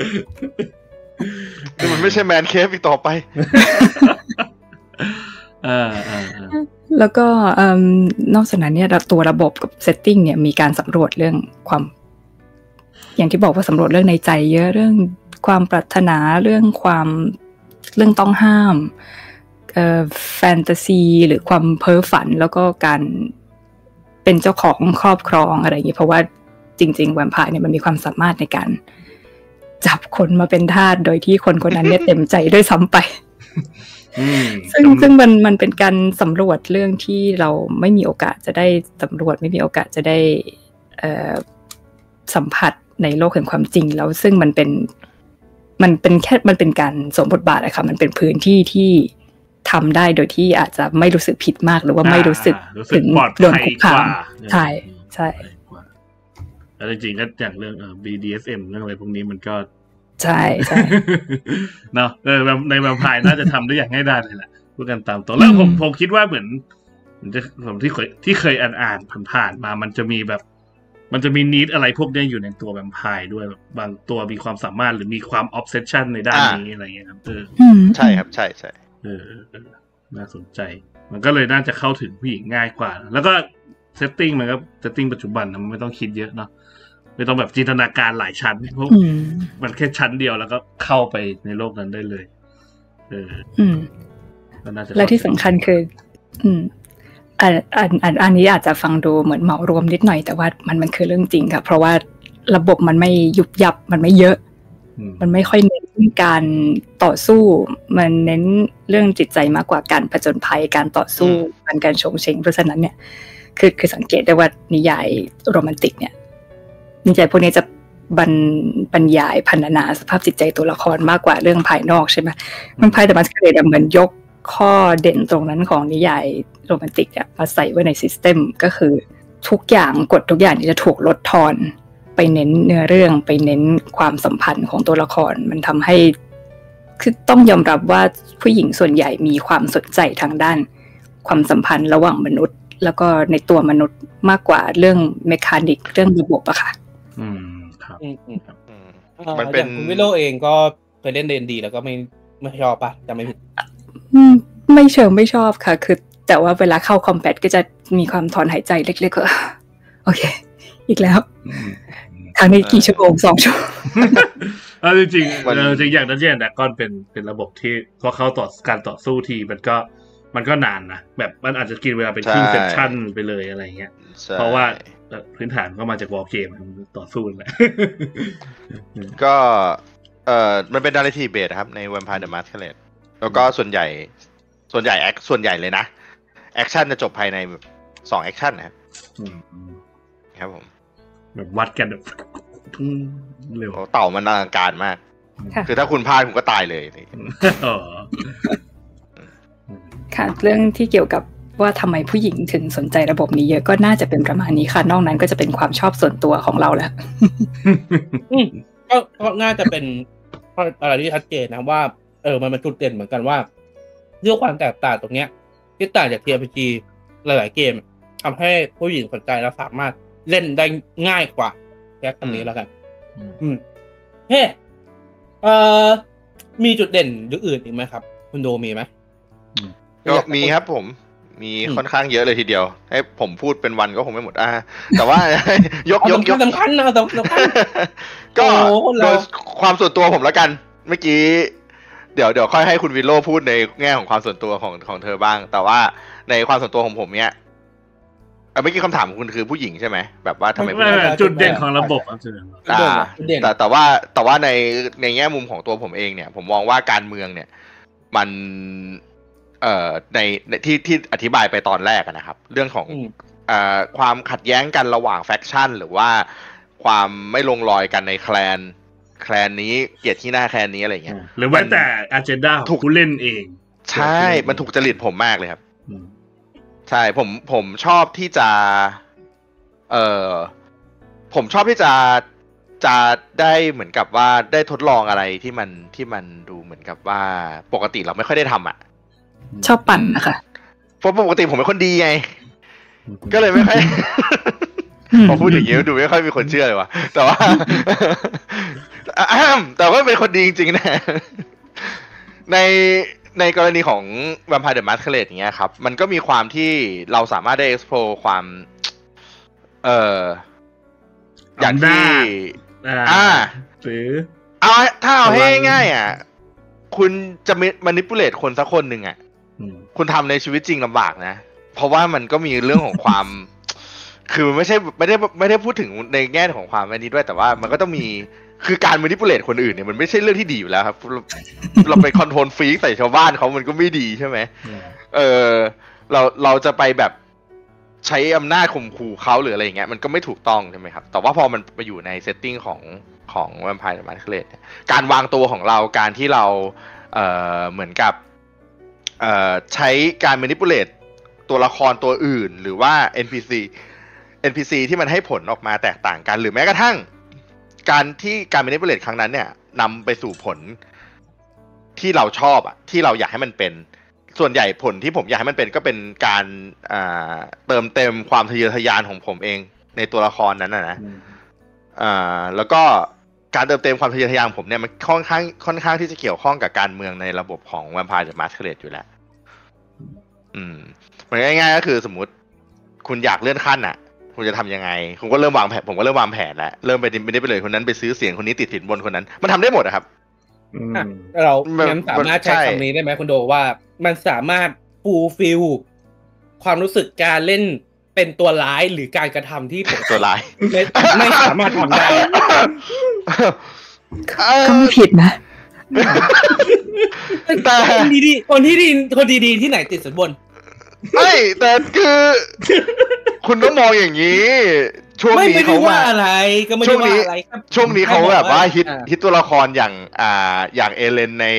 คือมันไม่ใช่แมนเคฟอีกต่อไปอ่าอ่าแล้วก็นอกจากนั้นเนี่ยตัวระบบกับเซตติ้งเนี่ยมีการสำรวจเรื่องความอย่างที่บอกว่าสำรวจเรื่องในใจเยอะเรื่องความปรารถนาเรื่องความเรื่องต้องห้ามเอ่อแฟนตาซีหรือความเพ้อฝันแล้วก็การเป็นเจ้าของครอบครองอะไรอย่างนี้เพราะว่าจริงๆแวมไพร์เนี่ยมันมีความสามารถในการจับคนมาเป็นทาสโดยที่คนคนนั้นเนี่ยเต็มใจด้วยซ้ำไปซึ่งซึ่งมันมันเป็นการสำรวจเรื่องที่เราไม่มีโอกาสจะได้สำรวจไม่มีโอกาสจะได้สัมผัสในโลกแห่งความจริงแล้วซึ่งมันเป็นมันเป็นแค่มันเป็นการสวมบทบาทอะค่ะมันเป็นพื้นที่ที่ทำได้โดยที่อาจจะไม่รู้สึกผิดมากหรือว่าไม่รู้สึกถึงโดนคุกคามใช่ใช่แล้วจริงๆก็อย่างเรื่องเอ่อ บี ดี เอส เอ็ม เรื่องอะไรพวกนี้มันก็ใช่ใช่เนาะเออในแวมไพร์น่าจะทำได้อย่างง่ายดายเลยแหละพูดกันตามตรงแล้วผมผมคิดว่าเหมือนจะผมที่เคยที่เคยอ่านอ่านผ่านๆมามันจะมีแบบมันจะมีนีดอะไรพวกนี้อยู่ในตัวแวมไพร์ด้วยแบบบางตัวมีความสามารถหรือมีความออฟเซสชั่นในด้านนี้อะไรอย่างเงี้ยครับเออใช่ครับใช่ใช่เออน่าสนใจมันก็เลยน่าจะเข้าถึงผู้หญิงง่ายกว่าแล้วก็เซตติ้งมันก็เซตติ้งปัจจุบันนะมันไม่ต้องคิดเยอะเนาะไม่ต้องแบบจินตนาการหลายชั้นเพราะมันแค่ชั้นเดียวแล้วก็เข้าไปในโลกนั้นได้เลยเออและที่สำคัญคืออืมอันอันอันอันนี้อาจจะฟังดูเหมือนเหมารวมนิดหน่อยแต่ว่ามันมันคือเรื่องจริงค่ะเพราะว่าระบบมันไม่ยุบยับมันไม่เยอะมันไม่ค่อยเน้นการต่อสู้มันเน้นเรื่องจิตใจมากกว่าการผจญภัยการต่อสู้การการชงเชงเพราะฉะนั้นเนี่ยคือคือสังเกตได้ว่านิยายโรแมนติกเนี่ยนิยายพวกนี้จะบรรบรรยายพรรณนาสภาพจิตใจตัวละครมากกว่าเรื่องภายนอกใช่ไหมมันภายแต่มันเกิดเหมือนยกข้อเด่นตรงนั้นของนิยายโรแมนติกอะมาใส่ไว้ในซิสเต็มก็คือทุกอย่างกฎทุกอย่างนี่จะถูกลดทอนไปเน้นเนื้อเรื่องไปเน้นความสัมพันธ์ของตัวละครมันทำให้คือต้องยอมรับว่าผู้หญิงส่วนใหญ่มีความสนใจทางด้านความสัมพันธ์ระหว่างมนุษย์แล้วก็ในตัวมนุษย์มากกว่าเรื่องเมคานิกเรื่องระบบอะค่ะอืมครับอืมอืมอืมมันเป็นคุณวิโรจน์เองก็เคยเล่นเดนดีแล้วก็ไม่ไม่ชอบป่ะจำไม่ผิดไม่เชิงไม่ชอบค่ะคือแต่ว่าเวลาเข้าคอมแบทก็จะมีความถอนหายใจเล็กๆก็โอเคอีกแล้วครั้งนี้กี่ชั่วโมงสองชั่วโมงเอาจริงๆจริงอย่างนั้นเนี่ยนะก็เป็นเป็นระบบที่พอเข้าต่อการต่อสู้ทีมันก็มันก็นานนะแบบมันอาจจะกินเวลาเป็นครึ่งเซสชั่นไปเลยอะไรเงี้ยเพราะว่าพื้นฐานก็มาจากวอลเกมต่อสู้แหละก็เอ่อมันเป็น narrative base ครับใน Vampire the Masquerade แล้วก็ส่วนใหญ่ส่วนใหญ่แอคส่วนใหญ่เลยนะแอคชั่นจะจบภายในสองแอคชั่นนะครับครับผมแบบวัดกันแบบเร็วเต่ามันอลังการมากคือถ้าคุณพลาดคุณก็ตายเลยอ๋อค่ะเรื่องที่เกี่ยวกับว่าทำไมผู้หญิงถึงสนใจระบบนี้เยอะก็น่าจะเป็นประมาณนี้ค่ะนอกนั้นก็จะเป็นความชอบส่วนตัวของเราแล้วก็ก็น่าจะเป็นอะไรที่ชัดเจนนะว่าเออมันเป็นจุดเด่นเหมือนกันว่าเรื่องความแตกต่างตรงเนี้ยที่ต่างจาก ที อาร์ พี จี หลายๆเกมทำให้ผู้หญิงสนใจและสามารถเล่นได้ง่ายกว่าแค่คำนี้แล้วกันอืมเฮ้เอ่อมีจุดเด่นอื่นอีกไหมครับคุณโดมีไหมก็มีครับผมมีค่อนข้างเยอะเลยทีเดียวให้ผมพูดเป็นวันก็คงไม่หมดอ่าแต่ว่ายกยกยกสำคัญนะสำคัญก็โดยความส่วนตัวผมแล้วกันเมื่อกี้เดี๋ยวเดี๋ยวค่อยให้คุณวิโรจน์พูดในแง่ของความส่วนตัวของของเธอบ้างแต่ว่าในความส่วนตัวของผมเนี้ยเมื่อกี้คำถามของคุณคือผู้หญิงใช่ไหมแบบว่าทำไมจุดเด่นของระบบอ่าแต่แต่ว่าแต่ว่าในในแง่มุมของตัวผมเองเนี่ยผมมองว่าการเมืองเนี่ยมันเอ่อในที่ที่อธิบายไปตอนแรกนะครับเรื่องของเอ่อความขัดแย้งกันระหว่างแฟคชั่นหรือว่าความไม่ลงรอยกันในแคลนแคลนนี้เกลียดที่หน้าแคลนนี้อะไรเงี้ยหรือว่าแต่อเจนดาของผู้เล่นเองใช่มันถูกจริตผมมากเลยครับใช่ผมผมชอบที่จะเอ่อผมชอบที่จะจะได้เหมือนกับว่าได้ทดลองอะไรที่มันที่มันดูเหมือนกับว่าปกติเราไม่ค่อยได้ทำอ่ะชอบปั่นนะคะเพราะปกติผมเป็นคนดีไงก็เลยไม่ค่อยพอพูดอย่างนี้ดูไม่ค่อยมีคนเชื่อเลยว่ะแต่ว่าแต่ว่าเป็นคนดีจริงๆนะในในกรณีของ Vampire the Masquerade อย่างเงี้ยครับมันก็มีความที่เราสามารถได้ explore ความเอ่ออย่างที่อ่าหรือเอาถ้าเอาให้ง่ายๆอ่ะคุณจะ manipulate คนสักคนหนึ่งอ่ะคุณทำในชีวิตจริงลำบากนะเพราะว่ามันก็มีเรื่องของความคือไม่ใช่ไม่ได้ไม่ได้พูดถึงในแง่ของความอันนี้ด้วยแต่ว่ามันก็ต้องมีคือการ manipulate คนอื่นเนี่ยมันไม่ใช่เรื่องที่ดีอยู่แล้วครับเราไปคอนโทรลฟรีใส่ชาวบ้านเขามันก็ไม่ดีใช่ไหมเออเราเราจะไปแบบใช้อำนาจข่มขู่เขาหรืออะไรอย่างเงี้ยมันก็ไม่ถูกต้องใช่ไหมครับแต่ว่าพอมันไปอยู่ในเซตติ้งของของ Vampire the Masquerade การวางตัวของเราการที่เราเอ่อเหมือนกับเอ่อใช้การ manipulate ตัวละครตัวอื่นหรือว่า เอ็น พี ซี เอ็น พี ซี ที่มันให้ผลออกมาแตกต่างกันหรือแม้กระทั่งการที่การ manipulate ครั้งนั้นเนี่ยนำไปสู่ผลที่เราชอบอ่ะที่เราอยากให้มันเป็นส่วนใหญ่ผลที่ผมอยากให้มันเป็นก็เป็นการอ่าเติมเต็มความทะเยอทะยานของผมเองในตัวละครนั้นนะนะอ่าแล้วก็การเติมเต็มความทะเยอทะยานของผมเนี่ยมันค่อนข้างค่อนข้างที่จะเกี่ยวข้องกับการเมืองในระบบของ Vampire the Masquerade อยู่แล้วอืมมันง่ายๆก็คือสมมุติคุณอยากเลื่อนขั้นอ่ะคุณจะทำยังไงผมก็เริ่มวางแผนผมก็เริ่มวางแผนแล้วเริ่มไปไม่ได้ไปเลยคนนั้นไปซื้อเสียงคนนี้ติดสินบนคนนั้นมันทำได้หมดอะครับเรางั้นสามารถใช้คำนี้ได้ไหมคุณโดว่ามันสามารถฟูลฟิลความรู้สึกการเล่นเป็นตัวร้ายหรือการกระทำที่ผมตัวร้ายไม่ไม่สามารถทำได้ก็ไม่ผิดนะแต่คนดีๆคนที่ดีคนดีๆที่ไหนติดสินบนไม่แต่คือคุณต้องมองอย่างนี้ช่วงนี้เขาว่าอะไรก็ไม่ได้ว่าอะไรครับช่วงนี้เขาแบบว่าฮิตฮิตตัวละครอย่างอ่าอย่างเอเลนใน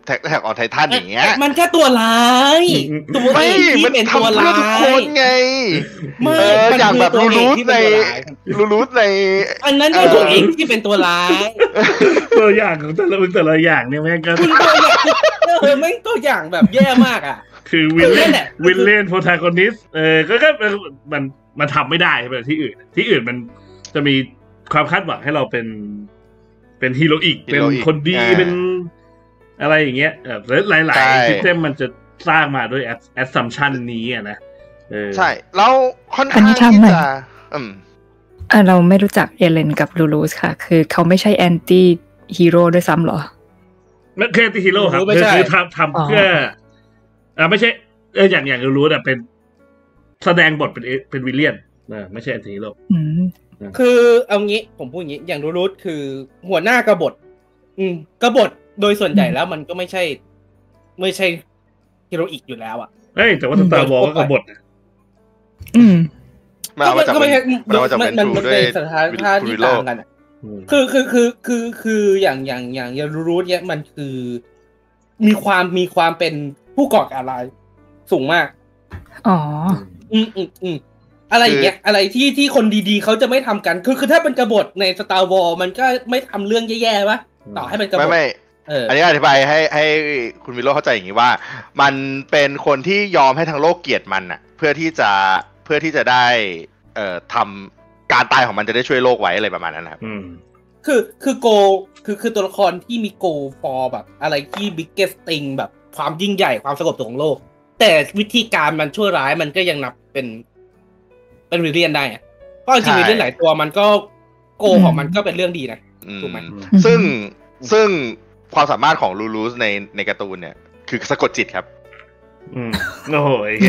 แท็กแท็กออนไททันอย่างเงี้ยมันแค่ตัวร้ายตัวเอกที่เป็นตัวร้ายทุกคนไงเอออย่างแบบรูรูทในรูรูทในอันนั้นเป็นตัวเอกที่เป็นตัวร้ายตัวอย่างของแต่ละแต่ละอย่างเนี่ยแม่งก็คุณตัวอย่างเออไม่ตัวอย่างแบบแย่มากอ่ะคือวิลเล่นวิลเล่นโปรทากอนิสต์เออก็ก็มันมันทำไม่ได้แบบที่อื่นที่อื่นมันจะมีความคาดหวังให้เราเป็นเป็นฮีโร่อีกเป็นคนดีเป็นอะไรอย่างเงี้ยแบบหลายๆซิสเต็มมันจะสร้างมาด้วยแอสซัมชันนี้อ่ะนะเออใช่แล้วค่อนข้างที่จะอืมอ่าเราไม่รู้จักเอเลนกับลูลูสค่ะคือเขาไม่ใช่แอนตี้ฮีโร่ด้วยซ้ำหรอไม่คือแอนตี้ฮีโร่ครับคือทำทำเพื่ออ่าไม่ใช่เอออย่างอย่างลูลูสอ่ะเป็นแสดงบทเป็นเป็นวิลเลียนนะไม่ใช่แอนตี้ฮีโร่คือเอางี้ผมพูดอย่างนี้อย่างลูลูสคือหัวหน้ากบฏอืมกบฏโดยส่วนใหญ่แล้วมันก็ไม่ใช่ไม่ใช่ฮีโร่อีกอยู่แล้วอ่ะเอ้ยแต่ว่าสตาร์วอร์ก็กบฏอืมก็ไม่ก็ไม่ใช่มันมันมันเป็นสถานที่ที่ต่างกันคือคือคือคือคืออย่างอย่างอย่างอย่างลูลูสเนี่ยมันคือมีความมีความเป็นผู้ก่อการร้ายสูงมากอ๋ออืมอืมอืมอะไรอย่างเงี้ยอะไรที่ที่คนดีๆเขาจะไม่ทำกันคือคือถ้าเป็นกบฏใน Star Wars มันก็ไม่ทำเรื่องแย่ๆป่ะต่อให้เป็นกบฏไม่ไม่อันนี้อธิบายให้ให้คุณวิโรจน์เข้าใจอย่างนี้ว่ามันเป็นคนที่ยอมให้ทั้งโลกเกลียดมันน่ะเพื่อที่จะเพื่อที่จะได้เอ่อทำการตายของมันจะได้ช่วยโลกไว้อะไรประมาณนั้นครับคือคือโกคือคือตัวละครที่มีโกฟอร์แบบอะไรที่บิ๊กเกสติงแบบความยิ่งใหญ่ความสงบสุขของโลกแต่วิธีการมันชั่วร้ายมันก็ยังนับเป็นเป็นวิลเลียนได้อะเพราะจริงๆวิลเลียนหลายตัวมันก็โกของมันก็เป็นเรื่องดีนะถูกไหมซึ่งซึ่งความสามารถของลูลูสในในการ์ตูนเนี่ยคือสะกดจิตครับอืมโอ้โห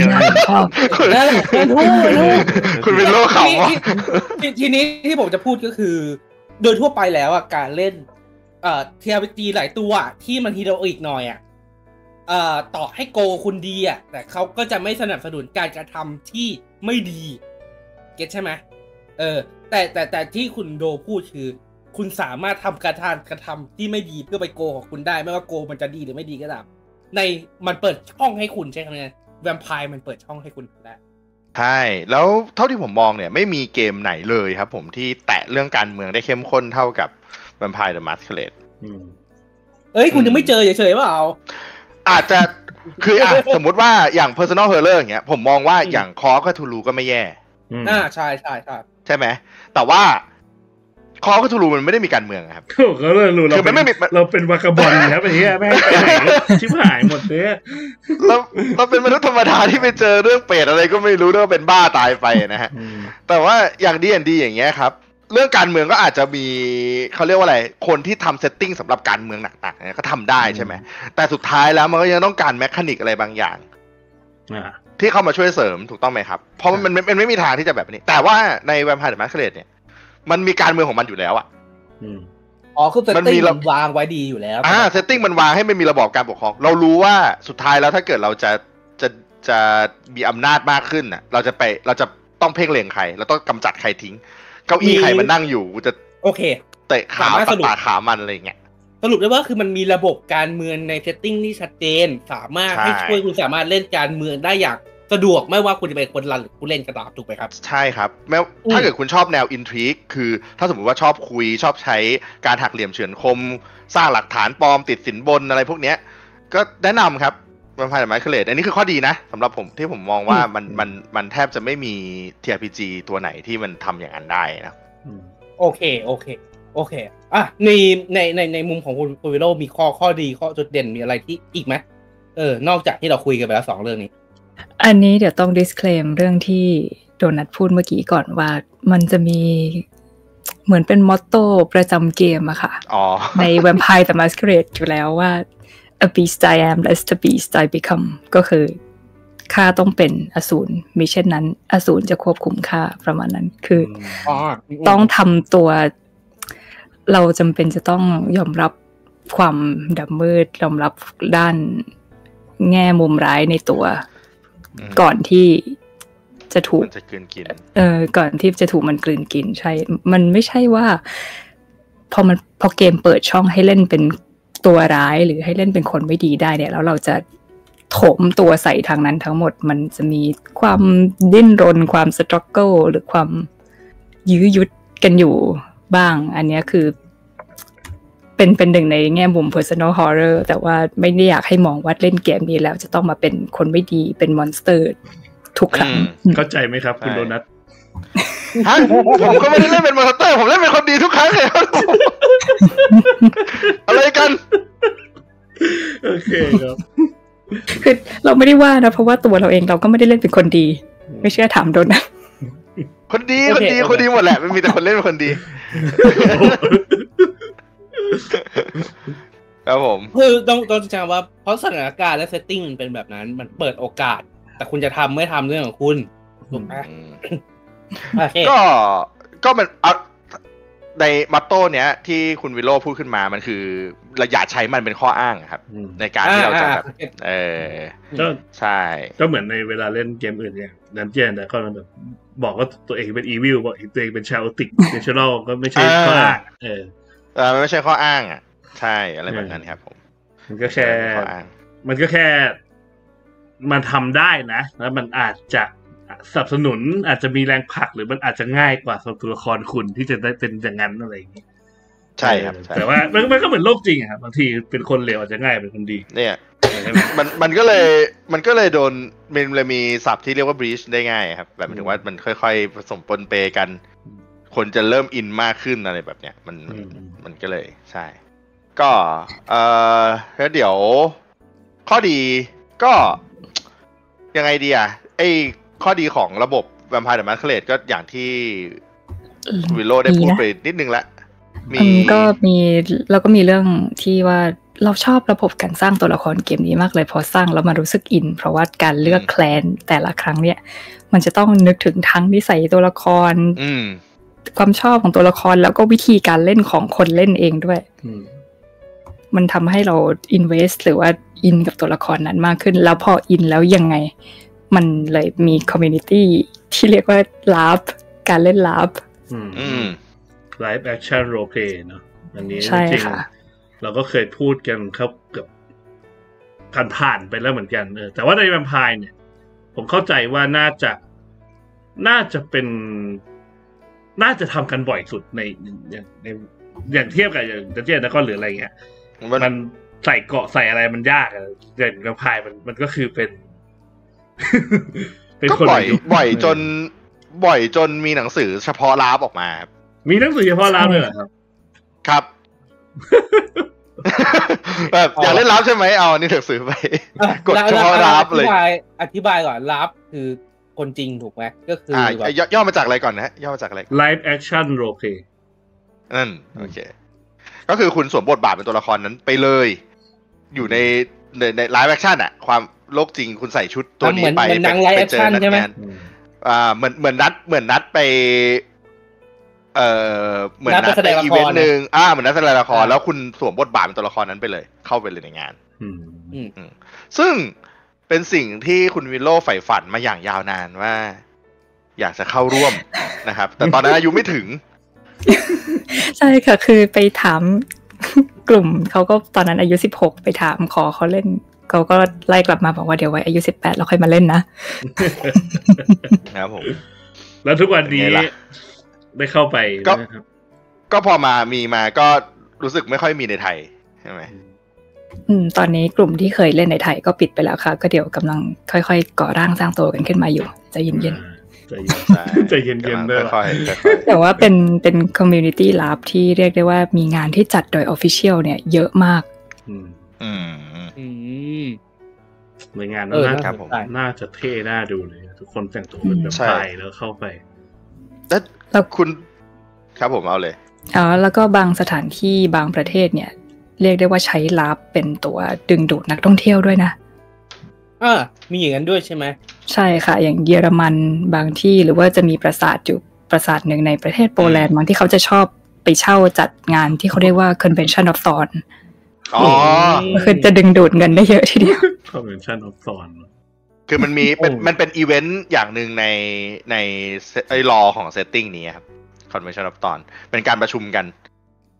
คุณเป็นโรคเขาทีนี้ที่ผมจะพูดก็คือโดยทั่วไปแล้วอ่ะการเล่นเอ่อที อาร์ พี จี หลายตัวที่มันฮีโร่อีกหน่อยอ่ะเอ่อต่อให้โกคุณดีอ่ะแต่เขาก็จะไม่สนับสนุนการกระทำที่ไม่ดีเก็ทใช่ไหมเออแต่แต่แต่ที่คุณโดพูดคือคุณสามารถทำการทานกระทำที่ไม่ดีเพื่อไปโกของคุณได้ไม่ว่าโกมันจะดีหรือไม่ดีก็ตามในมันเปิดช่องให้คุณใช่ไหมแวมไพร์มันเปิดช่องให้คุณได้ใช่แล้วเท่าที่ผมมองเนี่ยไม่มีเกมไหนเลยครับผมที่แตะเรื่องการเมืองได้เข้มข้นเท่ากับ Vampire the Masquerade เอ้ยคุณยังไม่เจอเฉยๆเปล่าอาจจะคืออ่ะสมมุติว่าอย่าง Personal Horror อย่างเงี้ยผมมองว่าอย่างคอร์กับทูลูก็ไม่แย่อ่าใช่ใช่ใช่ใช่ไหมแต่ว่าคอร์กับทูลูมันไม่ได้มีการเมืองครับถูกเขาเลยรู้เราเป็นเราเป็นวากาบอลครับไอ้เหี้ยแม่งไปไหนชิบหายหมดเลยเราเราเป็นมนุษย์ธรรมดาที่ไปเจอเรื่องเปรตอะไรก็ไม่รู้แล้วเป็นบ้าตายไปนะฮะแต่ว่าอย่าง ดี แอนด์ ดี อย่างเงี้ยครับเรื่องการเมืองก็อาจจะมีเขาเรียกว่าอะไรคนที่ทำเซตติ้งสำหรับการเมืองหนักๆเนี่ยก็ทำได้ใช่ไหมแต่สุดท้ายแล้วมันก็ยังต้องการแมคานิกอะไรบางอย่างที่เข้ามาช่วยเสริมถูกต้องไหมครับเพราะมันมันไม่มีทางที่จะแบบนี้แต่ว่าใน Vampire the Masquerade เนี่ยมันมีการเมืองของมันอยู่แล้วอ่ะอ๋อคือเซตติ้งมันวางไว้ดีอยู่แล้วอ่าเซตติ้งมันวางให้มันมีระบอบการปกครองเรารู้ว่าสุดท้ายแล้วถ้าเกิดเราจะจะจะมีอำนาจมากขึ้นน่ะเราจะไปเราจะต้องเพ่งเล็งใครเราต้องกำจัดใครทิ้งเก้าอี้ใครมันนั่งอยู่จะโอเคเตะขาตัดปากขามันอะไรเงี้ยสรุปได้ว่าคือมันมีระบบการเมืองในเซตติ้งที่ชัดเจนสามารถให้ช่วยคุณสามารถเล่นการเมืองได้อย่างสะดวกไม่ว่าคุณจะเป็นคนรันหรือผู้เล่นก็ตามถูกไหมครับใช่ครับแม้ถ้าเกิดคุณชอบแนวอินทริกคือถ้าสมมติว่าชอบคุยชอบใช้การหักเหลี่ยมเฉือนคมสร้างหลักฐานปลอมติดสินบนอะไรพวกเนี้ยก็แนะนำครับVampire the Masqueradeอันนี้คือข้อดีนะสำหรับผมที่ผมมองว่ามันมันมันแทบจะไม่มี ที อาร์ พี จี ตัวไหนที่มันทำอย่างนั้นได้นะโอเคโอเคโอเคอ่ะในในในในมุมของคุณคุณวิโรจน์มีข้อข้อดีข้อจุดเด่นมีอะไรที่อีกไหมเออนอกจากที่เราคุยกันไปแล้วสองเรื่องนี้อันนี้เดี๋ยวต้อง disclaim เรื่องที่โดนัทพูดเมื่อกี้ก่อนว่ามันจะมีเหมือนเป็นมอตโต้ประจำเกมอะค่ะใน Vampire the Masquerade อยู่แล้วว่า a beast I am lest the beast I become ก็คือข้าต้องเป็นอสูรมิเช่นนั้นอสูรจะควบคุมข้าประมาณนั้นคืออต้องทำตัวเราจำเป็นจะต้องยอมรับความดำมืดยอมรับด้านแง่มุมร้ายในตัวก่อนที่จะถูกจะกลืนกินเออก่อนที่จะถูกมันกลืนกินใช่มันไม่ใช่ว่าพอมันพอเกมเปิดช่องให้เล่นเป็นตัวร้ายหรือให้เล่นเป็นคนไม่ดีได้เนี่ยแล้วเราจะโถมตัวใส่ทางนั้นทั้งหมดมันจะมีความดิ้นรนความสตรักเกิลหรือความยื้อยุดกันอยู่บ้างอันนี้คือเป็นเป็นหนึ่งในแง่มุม personal horror แต่ว่าไม่ได้อยากให้มองว่าเล่นเกมนี้แล้วจะต้องมาเป็นคนไม่ดีเป็นมอนสเตอร์ทุกครั้งเข้าใจไหมครับคุณโดนัทฮะผมก็ไม่ได้เล่นเป็นมอนสเตอร์ผมเล่นเป็นคนดีทุกครั้งเลยอะไรกันโอเคครับคือเราไม่ได้ว่านะเพราะว่าตัวเราเองเราก็ไม่ได้เล่นเป็นคนดีไม่เชื่อถามโดนัทคนดีคนดีคนดีหมดแหละไม่มีแต่คนเล่นเป็นคนดีครับผมคือต้องต้องจำว่าเพราะสถานการณ์และเซตติ้งมันเป็นแบบนั้นมันเปิดโอกาสแต่คุณจะทำไม่ทำเรื่องของคุณถูกไหมก็ก็มันในมัตโต้เนี้ยที่คุณวิโรจน์พูดขึ้นมามันคือเราอย่าใช้มันเป็นข้ออ้างครับในการที่เราจะแบบเออใช่ก็เหมือนในเวลาเล่นเกมอื่นเนี่ยนันเจนแต่ก็แบบบอกว่าตัวเองเป็นอีวิลบอกตัวเองเป็นชาโอติกเนเชอรัลก็ไม่ใช่ข้ออ้างเออเออมันไม่ใช่ข้ออ้างอ่ะใช่อะไรแบบนั้นครับผมมันก็แค่มันก็แค่มันทำได้นะแล้วมันอาจจะสนับสนุนอาจจะมีแรงผลักหรือมันอาจจะง่ายกว่าตัวละครคุณที่จะได้เป็นอย่างนั้นอะไรอย่างนี้ใช่ครับแต่ว่ามันก็เหมือนโลกจริงครับบางทีเป็นคนเลวอาจจะง่ายเป็นคนดีเนี่ยมันมันก็เลยมันก็เลยโดนมันเลยมีศัพท์ที่เรียกว่า breach ได้ง่ายครับแบบหมายถึงว่ามันค่อยๆผสมปนเปกันคนจะเริ่มอินมากขึ้นอะไรแบบเนี้ยมันมันก็เลยใช่ก็เอ่อแล้วเดี๋ยวข้อดีก็ยังไงดีอ่ะไอข้อดีของระบบ Vampire the Masquerade ก็อย่างที่วิโรจน์ได้พูดไปนิดนึงละมีก็มีแล้วก็มีเรื่องที่ว่าเราชอบระบบการสร้างตัวละครเกมนี้มากเลยพอสร้างแล้วมารู้สึกอินเพราะว่าการเลือกแคลนแต่ละครั้งเนี่ยมันจะต้องนึกถึงทั้งนิสัยตัวละครความชอบของตัวละครแล้วก็วิธีการเล่นของคนเล่นเองด้วยมันทำให้เรา invest หรือว่าอินกับตัวละครนั้นมากขึ้นแล้วพออินแล้วยังไงมันเลยมี community ที่เรียกว่าลับการเล่นลับ Live Action Role Play เนาะอันนี้จริงเราก็เคยพูดกันครับกับผ่านๆไปแล้วเหมือนกันเออแต่ว่าใน Vampire เนี่ยผมเข้าใจว่าน่าจะน่าจะเป็นน่าจะทำกันบ่อยสุดในอย่างในอย่างเทียบกับอย่างเจนนะก็หรืออะไรเงี้ยมันใส่เกาะใส่อะไรมันยากอะอย่าง Vampire มันมันก็คือเป็นเป็นคนบ่อยบ่อยจนบ่อยจนมีหนังสือเฉพาะลาบออกมามีหนังสือเฉพาะลาบเลยเหรอครับครับแบบอยากเล่นลาบใช่ไหมเอานี่หนังสือไปกดเฉพาะลาบเลยอธิบายก่อนลาบคือคนจริงถูกไหมก็คือแบบย่อมาจากอะไรก่อนนะย่อมาจากอะไร Live Action Role Play นั่นโอเคก็คือคุณสวมบทบาทเป็นตัวละครนั้นไปเลยอยู่ในในใน Live Action อ่ะความโลกจริงคุณใส่ชุดตัวนี้ไปไปเจอนัดงานอ่าเหมือนเหมือนนัดเหมือนนัดไปเอ่อเหมือนนัดไปอีเวนต์นึงอ่าเหมือนนัดแสดงละครแล้วคุณสวมบทบาทเป็นตัวละครนั้นไปเลยเข้าไปเลยในงานซึ่งเป็นสิ่งที่คุณวิโรจน์ใฝ่ฝันมาอย่างยาวนานว่าอยากจะเข้าร่วมนะครับแต่ตอนนั้นอายุไม่ถึงใช่ค่ะคือไปถามกลุ่มเขาก็ตอนนั้นอายุสิบหกไปถามขอเขาเล่นเขาก็ไล่กลับมาบอกว่าเดี๋ยวไว้อายุสิบแปดแล้วค่อยมาเล่นนะครับผมแล้วทุกวันนี้ได้เข้าไปก็ก็พอมามีมาก็รู้สึกไม่ค่อยมีในไทยใช่ไหมอืมตอนนี้กลุ่มที่เคยเล่นในไทยก็ปิดไปแล้วค่ะก็เดี๋ยวกำลังค่อยๆก่อร่างสร้างตัวกันขึ้นมาอยู่ใจเย็นๆใจเย็นๆด้วยแต่ว่าเป็นเป็นคอมมูนิตี้ลับที่เรียกได้ว่ามีงานที่จัดโดย Official เนี่ยเยอะมากอืมอืมในงานนั้นน่าจะน่าจะเท่น่าดูเลยทุกคนแต่งตัวเป็นแบบไทยแล้วเข้าไปแล้วคุณครับผมเอาเลยอ๋อแล้วก็บางสถานที่บางประเทศเนี่ยเรียกได้ว่าใช้ลับเป็นตัวดึงดูดนักท่องเที่ยวด้วยนะอ่ามีอย่างนั้นด้วยใช่ไหมใช่ค่ะอย่างเยอรมันบางที่หรือว่าจะมีปราสาทอยู่ปราสาทหนึ่งในประเทศโปแลนด์บางที่เขาจะชอบไปเช่าจัดงานที่เขาเรียกว่า Convention of Thorn อ๋อคือจะดึงดูดเงินได้เยอะทีเดียว Convention of Thorn คือมันมีเป็นมันเป็นอีเวนต์อย่างหนึ่งในในไอ้รอของเซตติ้งนี้ครับ Convention of Thorn เป็นการประชุมกัน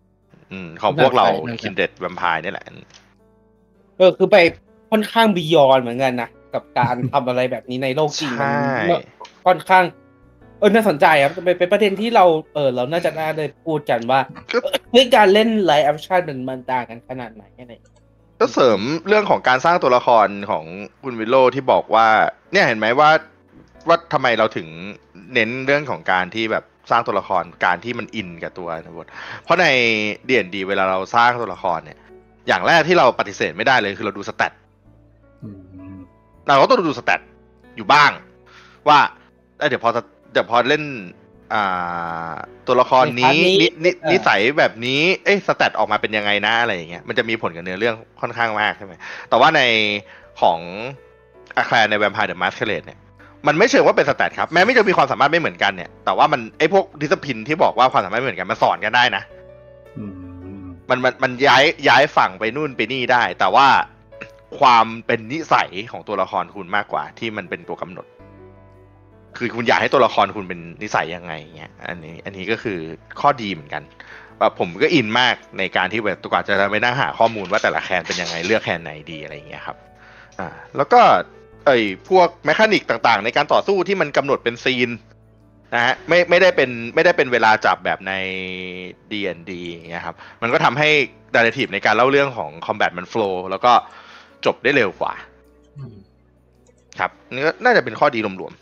อืมของพวกเราคินเดดแวมไพร์นี่แหละเออคือไปค่อนข้างบียอนเหมือนกันนะกับการทำอะไรแบบนี้ในโลกจริงมันค่อนข้างเออน่าสนใจครับเป็นเป็นประเด็นที่เราเออเราน่าจะน่าได้พูดกันว่าเรื่องการเล่นไลฟ์แอคชั่นมันมันต่างกันขนาดไหนแค่ไหนก็เสริมเรื่องของการสร้างตัวละครของคุณวิลโลที่บอกว่าเนี่ยเห็นไหมว่าว่าทำไมเราถึงเน้นเรื่องของการที่แบบสร้างตัวละครการที่มันอินกับตัวนะบทเพราะใน ดี แอนด์ ดี เวลาเราสร้างตัวละครเนี่ยอย่างแรกที่เราปฏิเสธไม่ได้เลยคือเราดูสแตทเราก็ต้องดูสแตทอยู่บ้างว่าเดี๋ยวพอเดี๋ยวพอเล่นอ่าตัวละครนี้นิสัยแบบนี้เอ๊ะสแตทออกมาเป็นยังไงนะอะไรอย่างเงี้ยมันจะมีผลกับเนื้อเรื่องค่อนข้างมากใช่ไหมแต่ว่าในของอาแคลร์ในแวมไพร์เดอะมาสเคเลดเนี่ยมันไม่เชิงว่าเป็นสแตทครับแม้ไม่จะมีความสามารถไม่เหมือนกันเนี่ยแต่ว่ามันไอ้พวกดิสซิปลินที่บอกว่าความสามารถไม่เหมือนกันมันสอนกันได้นะมันมันมันย้ายย้ายฝั่งไปนู่นไปนี่ได้แต่ว่าความเป็นนิสัยของตัวละครคุณมากกว่าที่มันเป็นตัวกำหนดคือคุณอยากให้ตัวละครคุณเป็นนิสัยยังไงเงี้ยอันนี้อันนี้ก็คือข้อดีเหมือนกันแบบผมก็อินมากในการที่แบบตัวก่อนจะไปนั่งหาข้อมูลว่าแต่ละแคนเป็นยังไงเลือกแคนไหนดีอะไรเงี้ยครับอ่าแล้วก็ไอ้พวกแมคานิกต่างๆในการต่อสู้ที่มันกำหนดเป็นซีนนะฮะไม่ไม่ได้เป็นไม่ได้เป็นเวลาจับแบบใน ดี แอนด์ ดี อย่างเงี้ยครับมันก็ทำให้ narrative ในการเล่าเรื่องของ combat มัน flow แล้วก็จบได้เร็วกว่าครับนี่ก็น่าจะเป็นข้อดีรวม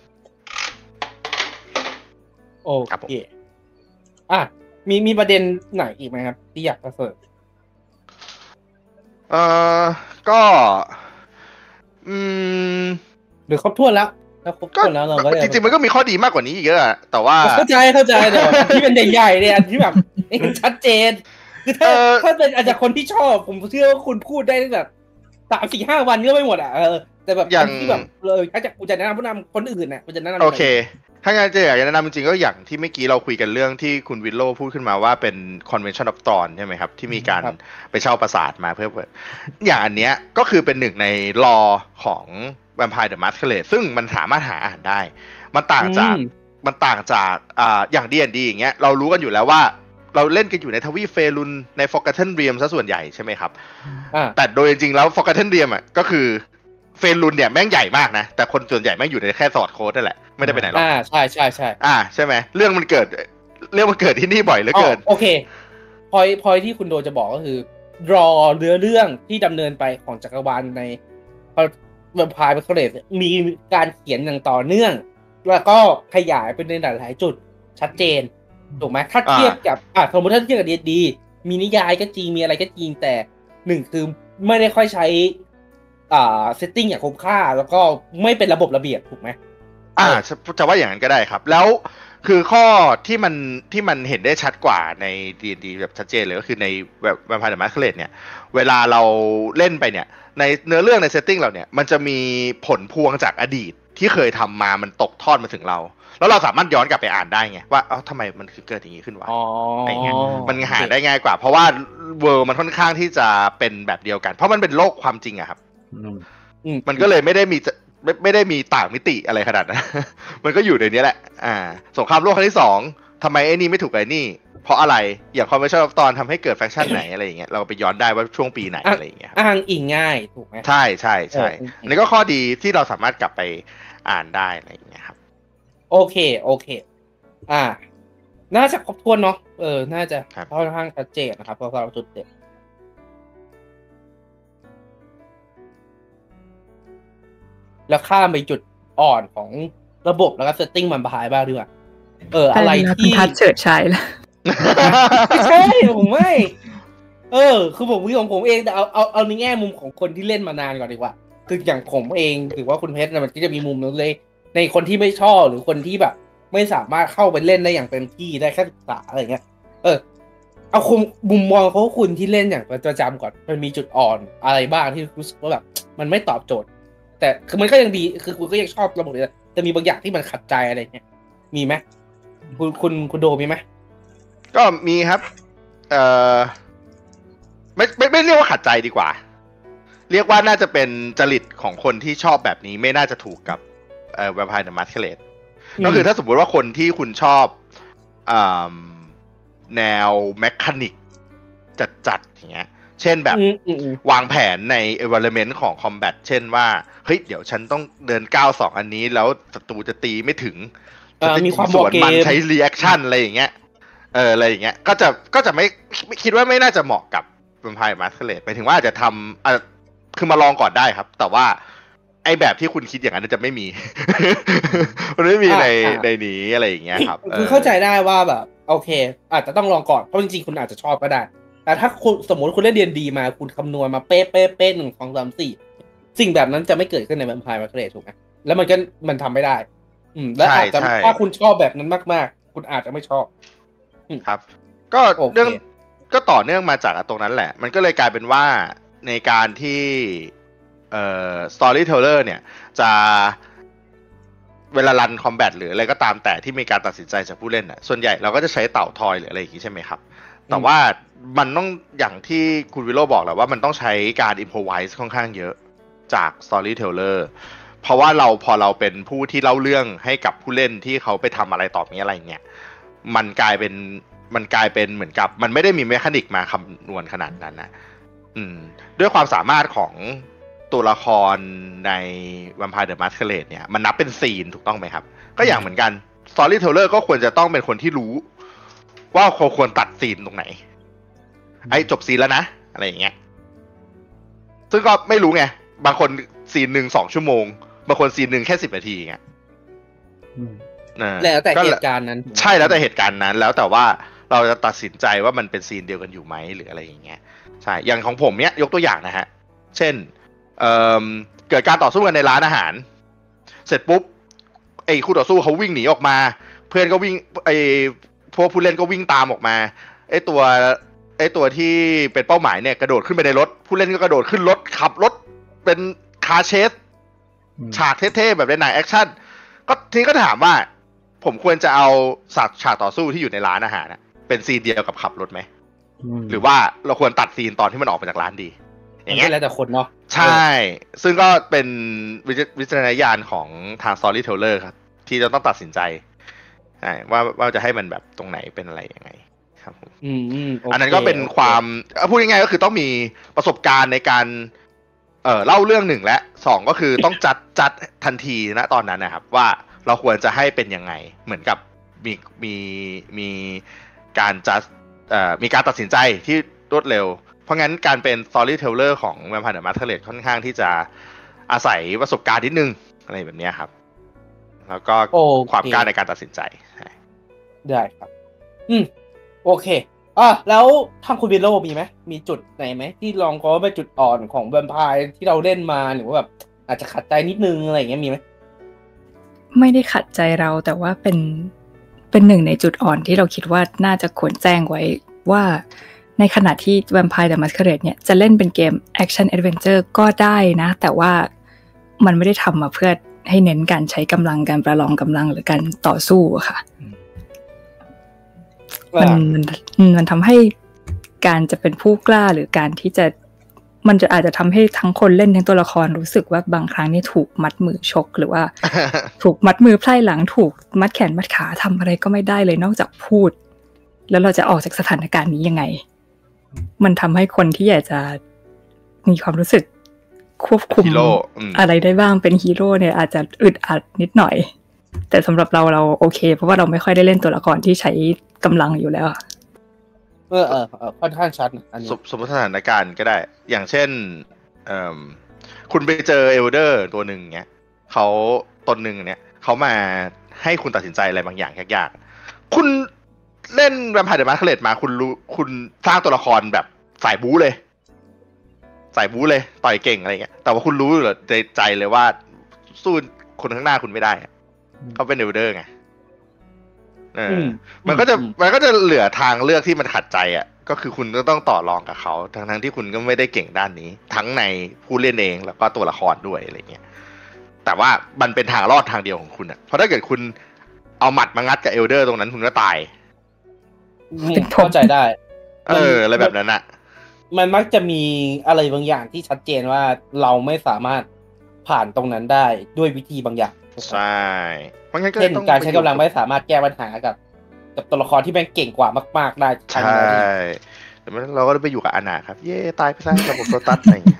ๆโอเคอ่ะมีมีประเด็นไหนอีกไหมครับที่อยากจะเสริมเอ่อก็อืมหรือครบถ้วนแล้วแล้วครบถ้วนแล้วเราก็จริงๆมันก็มีข้อดีมากกว่านี้อีกเยอะแต่ว่าเข้าใจเข้าใจแต่ที่เป็นใหญ่ๆเนี่ยที่แบบชัดเจนคือถ้าถ้าเป็นอาจจะคนที่ชอบผมเชื่อว่าคุณพูดได้แบบสามสี่ห้าวันก็ไม่หมดอ่ะเออแต่แบบอย่างที่แบบเลยถ้าจะกูจะแนะนำผู้นำคนอื่นน่ะกูจะแนะนำโอเคถ้างั้นจะอยากจะแนะนำจริงๆก็อย่างที่เมื่อกี้เราคุยกันเรื่องที่คุณวิลโลพูดขึ้นมาว่าเป็น Convention of Thorn ใช่ไหมครับที่มีการไปเช่าปราสาทมาเพื่อเปิดอย่างอันเนี้ยก็คือเป็นหนึ่งในลอของ Vampire the Masquerade ซึ่งมันสามารถหาอ่านได้มันต่างจากมันต่างจากอ่าอย่าง ดี แอนด์ ดี อย่างเงี้ยเรารู้กันอยู่แล้วว่าเราเล่นกันอยู่ในทวีปเฟรุนใน Forgotten Realm ซะส่วนใหญ่ใช่ไหมครับแต่โดยจริงๆแล้ว Forgotten Realm อ่ะก็คือเฟรุนเนี่ยแม่งใหญ่มากนะแต่คนส่วนใหญ่แม่งอยู่ในแค่ซอร์ดโค้ดนั่นแหละไม่ได้ไปไหนหรอกอ่าใช่ใช่ใช่อ่าใช่ไหมเรื่องมันเกิดเรื่องมันเกิดที่นี่บ่อยเหลือเกินโอเคพอยพอยที่คุณโดจะบอกก็คือรอเรือเรื่องที่ดำเนินไปของจักรวาลในแวมไพร์ Masquerade มีการเขียนอย่างต่อเนื่องแล้วก็ขยายไปในหลายๆจุดชัดเจนถูกไหมถ้าเทียบกับอ่ะสมมติถ้าเทียบกับ ดี ดี มีนิยายก็จริงมีอะไรก็จริงแต่หนึ่งคือไม่ได้ค่อยใช้อ่าเซตติ้งอย่างคุ้มค่าแล้วก็ไม่เป็นระบบระเบียบถูกไหมอ่าจะว่าอย่างนั้นก็ได้ครับแล้วคือข้อที่มันที่มันเห็นได้ชัดกว่าใน ดี แอนด์ ดี แบบชัดเจนเลยก็คือในแบบ Vampire the Masquerade เนี่ยเวลาเราเล่นไปเนี่ยในเนื้อเรื่องในเซตติ้งเราเนี่ยมันจะมีผลพวงจากอดีตที่เคยทำมามันตกทอดมาถึงเราแล้วเราสามารถย้อนกลับไปอ่านได้ไงว่าเอ้าทำไมมันคือเกิดอย่างนี้ขึ้นวะอะไรเงี้ยมันหาได้ง่ายกว่าเพราะว่าเวิร์มันค่อนข้างที่จะเป็นแบบเดียวกันเพราะมันเป็นโลกความจริงอะครับมันก็เลยไม่ได้มีไม่ไม่ได้มีต่างมิติอะไรขนาดนั้นมันก็อยู่ในนี้แหละอ่าสงครามโลกครั้งที่สองทำไมไอ้นี่ไม่ถูกไอ้นี่เพราะอะไรอย่าง Convention of Thorn ทำให้เกิดแฟคชั่นไหนอะไรอย่างเงี้ยเราไปย้อนได้ว่าช่วงปีไหนอะไรอย่างเงี้ยอ้างอิงง่ายถูกไหมใช่ใช่ใช่อันนี้ก็ข้อดีที่เราสามารถกลับไปอ่านได้อะไรอย่างเงี้ยครับโอเคโอเคอ่าน่าจะครบถ้วนเนาะเออน่าจะค่อนข้างชัดเจนนะครับเพราะเราจุดเด่นแล้วข้ามไปจุดอ่อนของระบบแล้วก็เซตติ้งมันบายบ้างดีกว่าเอออะไรที่ทัดเฉิดฉายแล้วไม่ใช่ผมไม่เออคือผมวิของผมเองแต่เอาเอาเอาในแง่มุมของคนที่เล่นมานานก่อนดีกว่าคืออย่างผมเองถือว่าคุณเพชรมันก็จะมีมุมนึงเลยในคนที่ไม่ชอบหรือคนที่แบบไม่สามารถเข้าไปเล่นได้อย่างเต็มที่ได้แค่ศึกษาอะไรเงี้ยเออเอาคุมมุมมองเขาคุณที่เล่นอย่างประจำก่อนมันมีจุดอ่อนอะไรบ้างที่รู้สึกว่าแบบมันไม่ตอบโจทย์แต่คือมันก็ยังดีคือคุณก็ยังชอบระบบเลยแต่มีบางอย่างที่มันขัดใจอะไรเงี้ยมีไหมคุณคุณคุณโดมีไหมก็มีครับเอ่อไม่ไม่ไม่เรียกว่าขัดใจดีกว่าเรียกว่าน่าจะเป็นจริตของคนที่ชอบแบบนี้ไม่น่าจะถูกกับเอ่อ Vampire the Masquerade ก็คือถ้าสมมติว่าคนที่คุณชอบอ่าแนวแมคานิกจัดๆอย่างเงี้ยเช่นแบบวางแผนใน environment ของ combat เช่นว่าเฮ้ยเดี๋ยวฉันต้องเดินก้าวสองอันนี้แล้วศัตรูจะตีไม่ถึงจะมีความสวนมันใช้ reaction อะไรอย่างเงี้ยเอออะไรอย่างเงี้ยก็จะก็จะไม่คิดว่าไม่น่าจะเหมาะกับ Vampire Masquerade หมายถึงว่าอาจจะทำอ่ะคือมาลองก่อนได้ครับแต่ว่าไอแบบที่คุณคิดอย่างนั้นจะไม่มี มันไม่มีในในนี้อะไรอย่างเงี้ยครับคือเข้าใจได้ว่าแบบโอเคอาจจะต้องลองก่อนเพราะจริงๆคุณอาจจะชอบก็ได้แต่ถ้าคุณสมมติคุณเล่นเรียนดีมาคุณคำนวณมาเป๊ะเป๊ะเป๊ะหนึ่งสองสามสี่สิ่งแบบนั้นจะไม่เกิดขึ้นใน Vampire Masquerade ถูกไหมแล้วมันก็มันทำไม่ได้อืมและอาจจะถ้าคุณชอบแบบนั้นมากๆคุณอาจจะไม่ชอบครับก็เรื่องก็ต่อเนื่องมาจากตรงนั้นแหละมันก็เลยกลายเป็นว่าในการที่เอ่อ storyteller เนี่ยจะเวลารันคอมแบทหรืออะไรก็ตามแต่ที่มีการตัดสินใจจากผู้เล่นน่ะส่วนใหญ่เราก็จะใช้เต่าทอยหรืออะไรอย่างงี้ใช่ไหมครับแต่ว่ามันต้องอย่างที่คุณวิโรจน์บอกแหละว่ามันต้องใช้การ improvise ค่อนข้างเยอะจาก storyteller เพราะว่าเราพอเราเป็นผู้ที่เล่าเรื่องให้กับผู้เล่นที่เขาไปทำอะไรต่อมีอะไรเงี้ยมันกลายเป็นมันกลายเป็นเหมือนกับมันไม่ได้มีเมคานิกมาคำนวณขนาดนั้นนะอืมด้วยความสามารถของตัวละครใน Vampire the Masquerade เนี่ยมันนับเป็นซีนถูกต้องไหมครับก็อย่างเหมือนกัน Storyteller ก็ควรจะต้องเป็นคนที่รู้ว่าเขาควรตัดซีนตรงไหนไอ้จบซีนแล้วนะอะไรอย่างเงี้ยซึ่งก็ไม่รู้ไงบางคนซีนหนึ่งสองชั่วโมงบางคนซีนหนึ่งแค่สิบนาทีไงแล้วแต่เหตุการณ์นั้นใช่แล้วแต่เหตุการณ์นั้นแล้วแต่ว่าเราจะตัดสินใจว่ามันเป็นซีนเดียวกันอยู่ไหมหรืออะไรอย่างเงี้ยใช่อย่างของผมเนี้ยยกตัวอย่างนะฮะเช่นเอ่อเกิดการต่อสู้กันในร้านอาหารเสร็จปุ๊บไอ้คู่ต่อสู้เขาวิ่งหนีออกมาเพื่อนก็วิ่งไอ้พวกผู้เล่นก็วิ่งตามออกมาไอ้ตัวไอ้ตัวที่เป็นเป้าหมายเนี่ยกระโดดขึ้นไปในรถผู้เล่นก็กระโดดขึ้นรถขับรถเป็นคาร์เชสฉากเท่ๆแบบในหนังแอคชั่นก็ทีนี้ก็ถามว่าผมควรจะเอาฉากฉากต่อสู้ที่อยู่ในร้านอาหารเป็นซีนเดียวกับขับรถไหมหรือว่าเราควรตัดซีนตอนที่มันออกมาจากร้านดีอย่างเงี้ยแล้วแต่คนเนาะใช่ซึ่งก็เป็นวิจารณญาณของทาง storyteller ครับที่จะต้องตัดสินใจว่าว่าจะให้มันแบบตรงไหนเป็นอะไรยังไงครับผมอืม okay, อันนั้นก็เป็นความพูดง่ายๆก็คือต้องมีประสบการณ์ในการเอ่อเล่าเรื่องหนึ่งและสองก็คือต้องจัดจัดทันทีณตอนนั้นนะครับว่าเราควรจะให้เป็นยังไงเหมือนกับมีมีมีการจัดเอ่อมีการตัดสินใจที่รวดเร็วเพราะงั้นการเป็น storyteller ของ Vampire the Masquerade ค่อนข้างที่จะอาศัยประสบการณ์นิดนึงอะไรแบบนี้ครับแล้วก็ความกล้าในการตัดสินใจได้ครับอืมโอเคอ่ะแล้วทางคุณวิโรจน์มีไหมมีจุดไหนไหมที่ลองก็เป็นจุดอ่อนของแวมไพร์ที่เราเล่นมาหรือว่าแบบอาจจะขัดใจนิดนึงอะไรอย่างเงี้ยมีไหมไม่ได้ขัดใจเราแต่ว่าเป็นเป็นหนึ่งในจุดอ่อนที่เราคิดว่าน่าจะควรแจ้งไว้ว่าในขณะที่ Vampire the Masquerade เนี่ยจะเล่นเป็นเกม Action Adventure ก็ได้นะแต่ว่ามันไม่ได้ทำมาเพื่อให้เน้นการใช้กำลังการประลองกำลังหรือการต่อสู้อะค่ะมันมันมันทำให้การจะเป็นผู้กล้าหรือการที่จะมันจะอาจจะทำให้ทั้งคนเล่นทั้งตัวละครรู้สึกว่าบางครั้งนี่ถูกมัดมือชกหรือว่า ถูกมัดมือไพร่หลังถูกมัดแขนมัดขาทำอะไรก็ไม่ได้เลยนอกจากพูดแล้วเราจะออกจากสถานการณ์นี้ยังไงมันทำให้คนที่อยากจะมีความรู้สึกควบคุมอะไรได้บ้างเป็นฮีโร่เนี่ยอาจจะอึดอัดนิดหน่อยแต่สำหรับเราเราโอเคเพราะว่าเราไม่ค่อยได้เล่นตัวละครที่ใช้กำลังอยู่แล้วเออเออค่อนข้างชัดอันนี้สมมติสถานการณ์ก็ได้อย่างเช่นเอ่อคุณไปเจอเอลเดอร์ตัวหนึ่งเงี้ยเขาตนหนึ่งเนี่ยเขามาให้คุณตัดสินใจอะไรบางอย่างยากๆคุณเล่นแวมไพร์เดอะมาสเคเลตมาคุณรู้คุณสร้างตัวละครแบบสายบู๊เลยสายบู๊เลยต่อยเก่งอะไรเงี้ยแต่ว่าคุณรู้เหรอใจใจเลยว่าสู้คนข้างหน้าคุณไม่ได้เขาเป็นเอลเดอร์ไงเออมันก็จะมันก็จะเหลือทางเลือกที่มันขัดใจอ่ะก็คือคุณก็ต้องต่อรองกับเขาทั้งทั้งที่คุณก็ไม่ได้เก่งด้านนี้ทั้งในผู้เล่นเองแล้วก็ตัวละครด้วยอะไรเงี้ยแต่ว่ามันเป็นทางรอดทางเดียวของคุณอ่ะเพราะถ้าเกิดคุณเอาหมัดมางัดกับเอลเดอร์ตรงนั้นคุณก็ตายเข้าใจได้เอออะไรแบบนั้นอ่ะมันมักจะมีอะไรบางอย่างที่ชัดเจนว่าเราไม่สามารถผ่านตรงนั้นได้ด้วยวิธีบางอย่างใช่เพราะงั้นก็ต้องการใช้กำลังไม่สามารถแก้ปัญหากับกับตัวละครที่แม่งเก่งกว่ามากๆได้ใช่แต่เราก็ไปอยู่กับอนาครับเย่ตายไปซะระบบโซตัสอะไรอย่างเงี้ย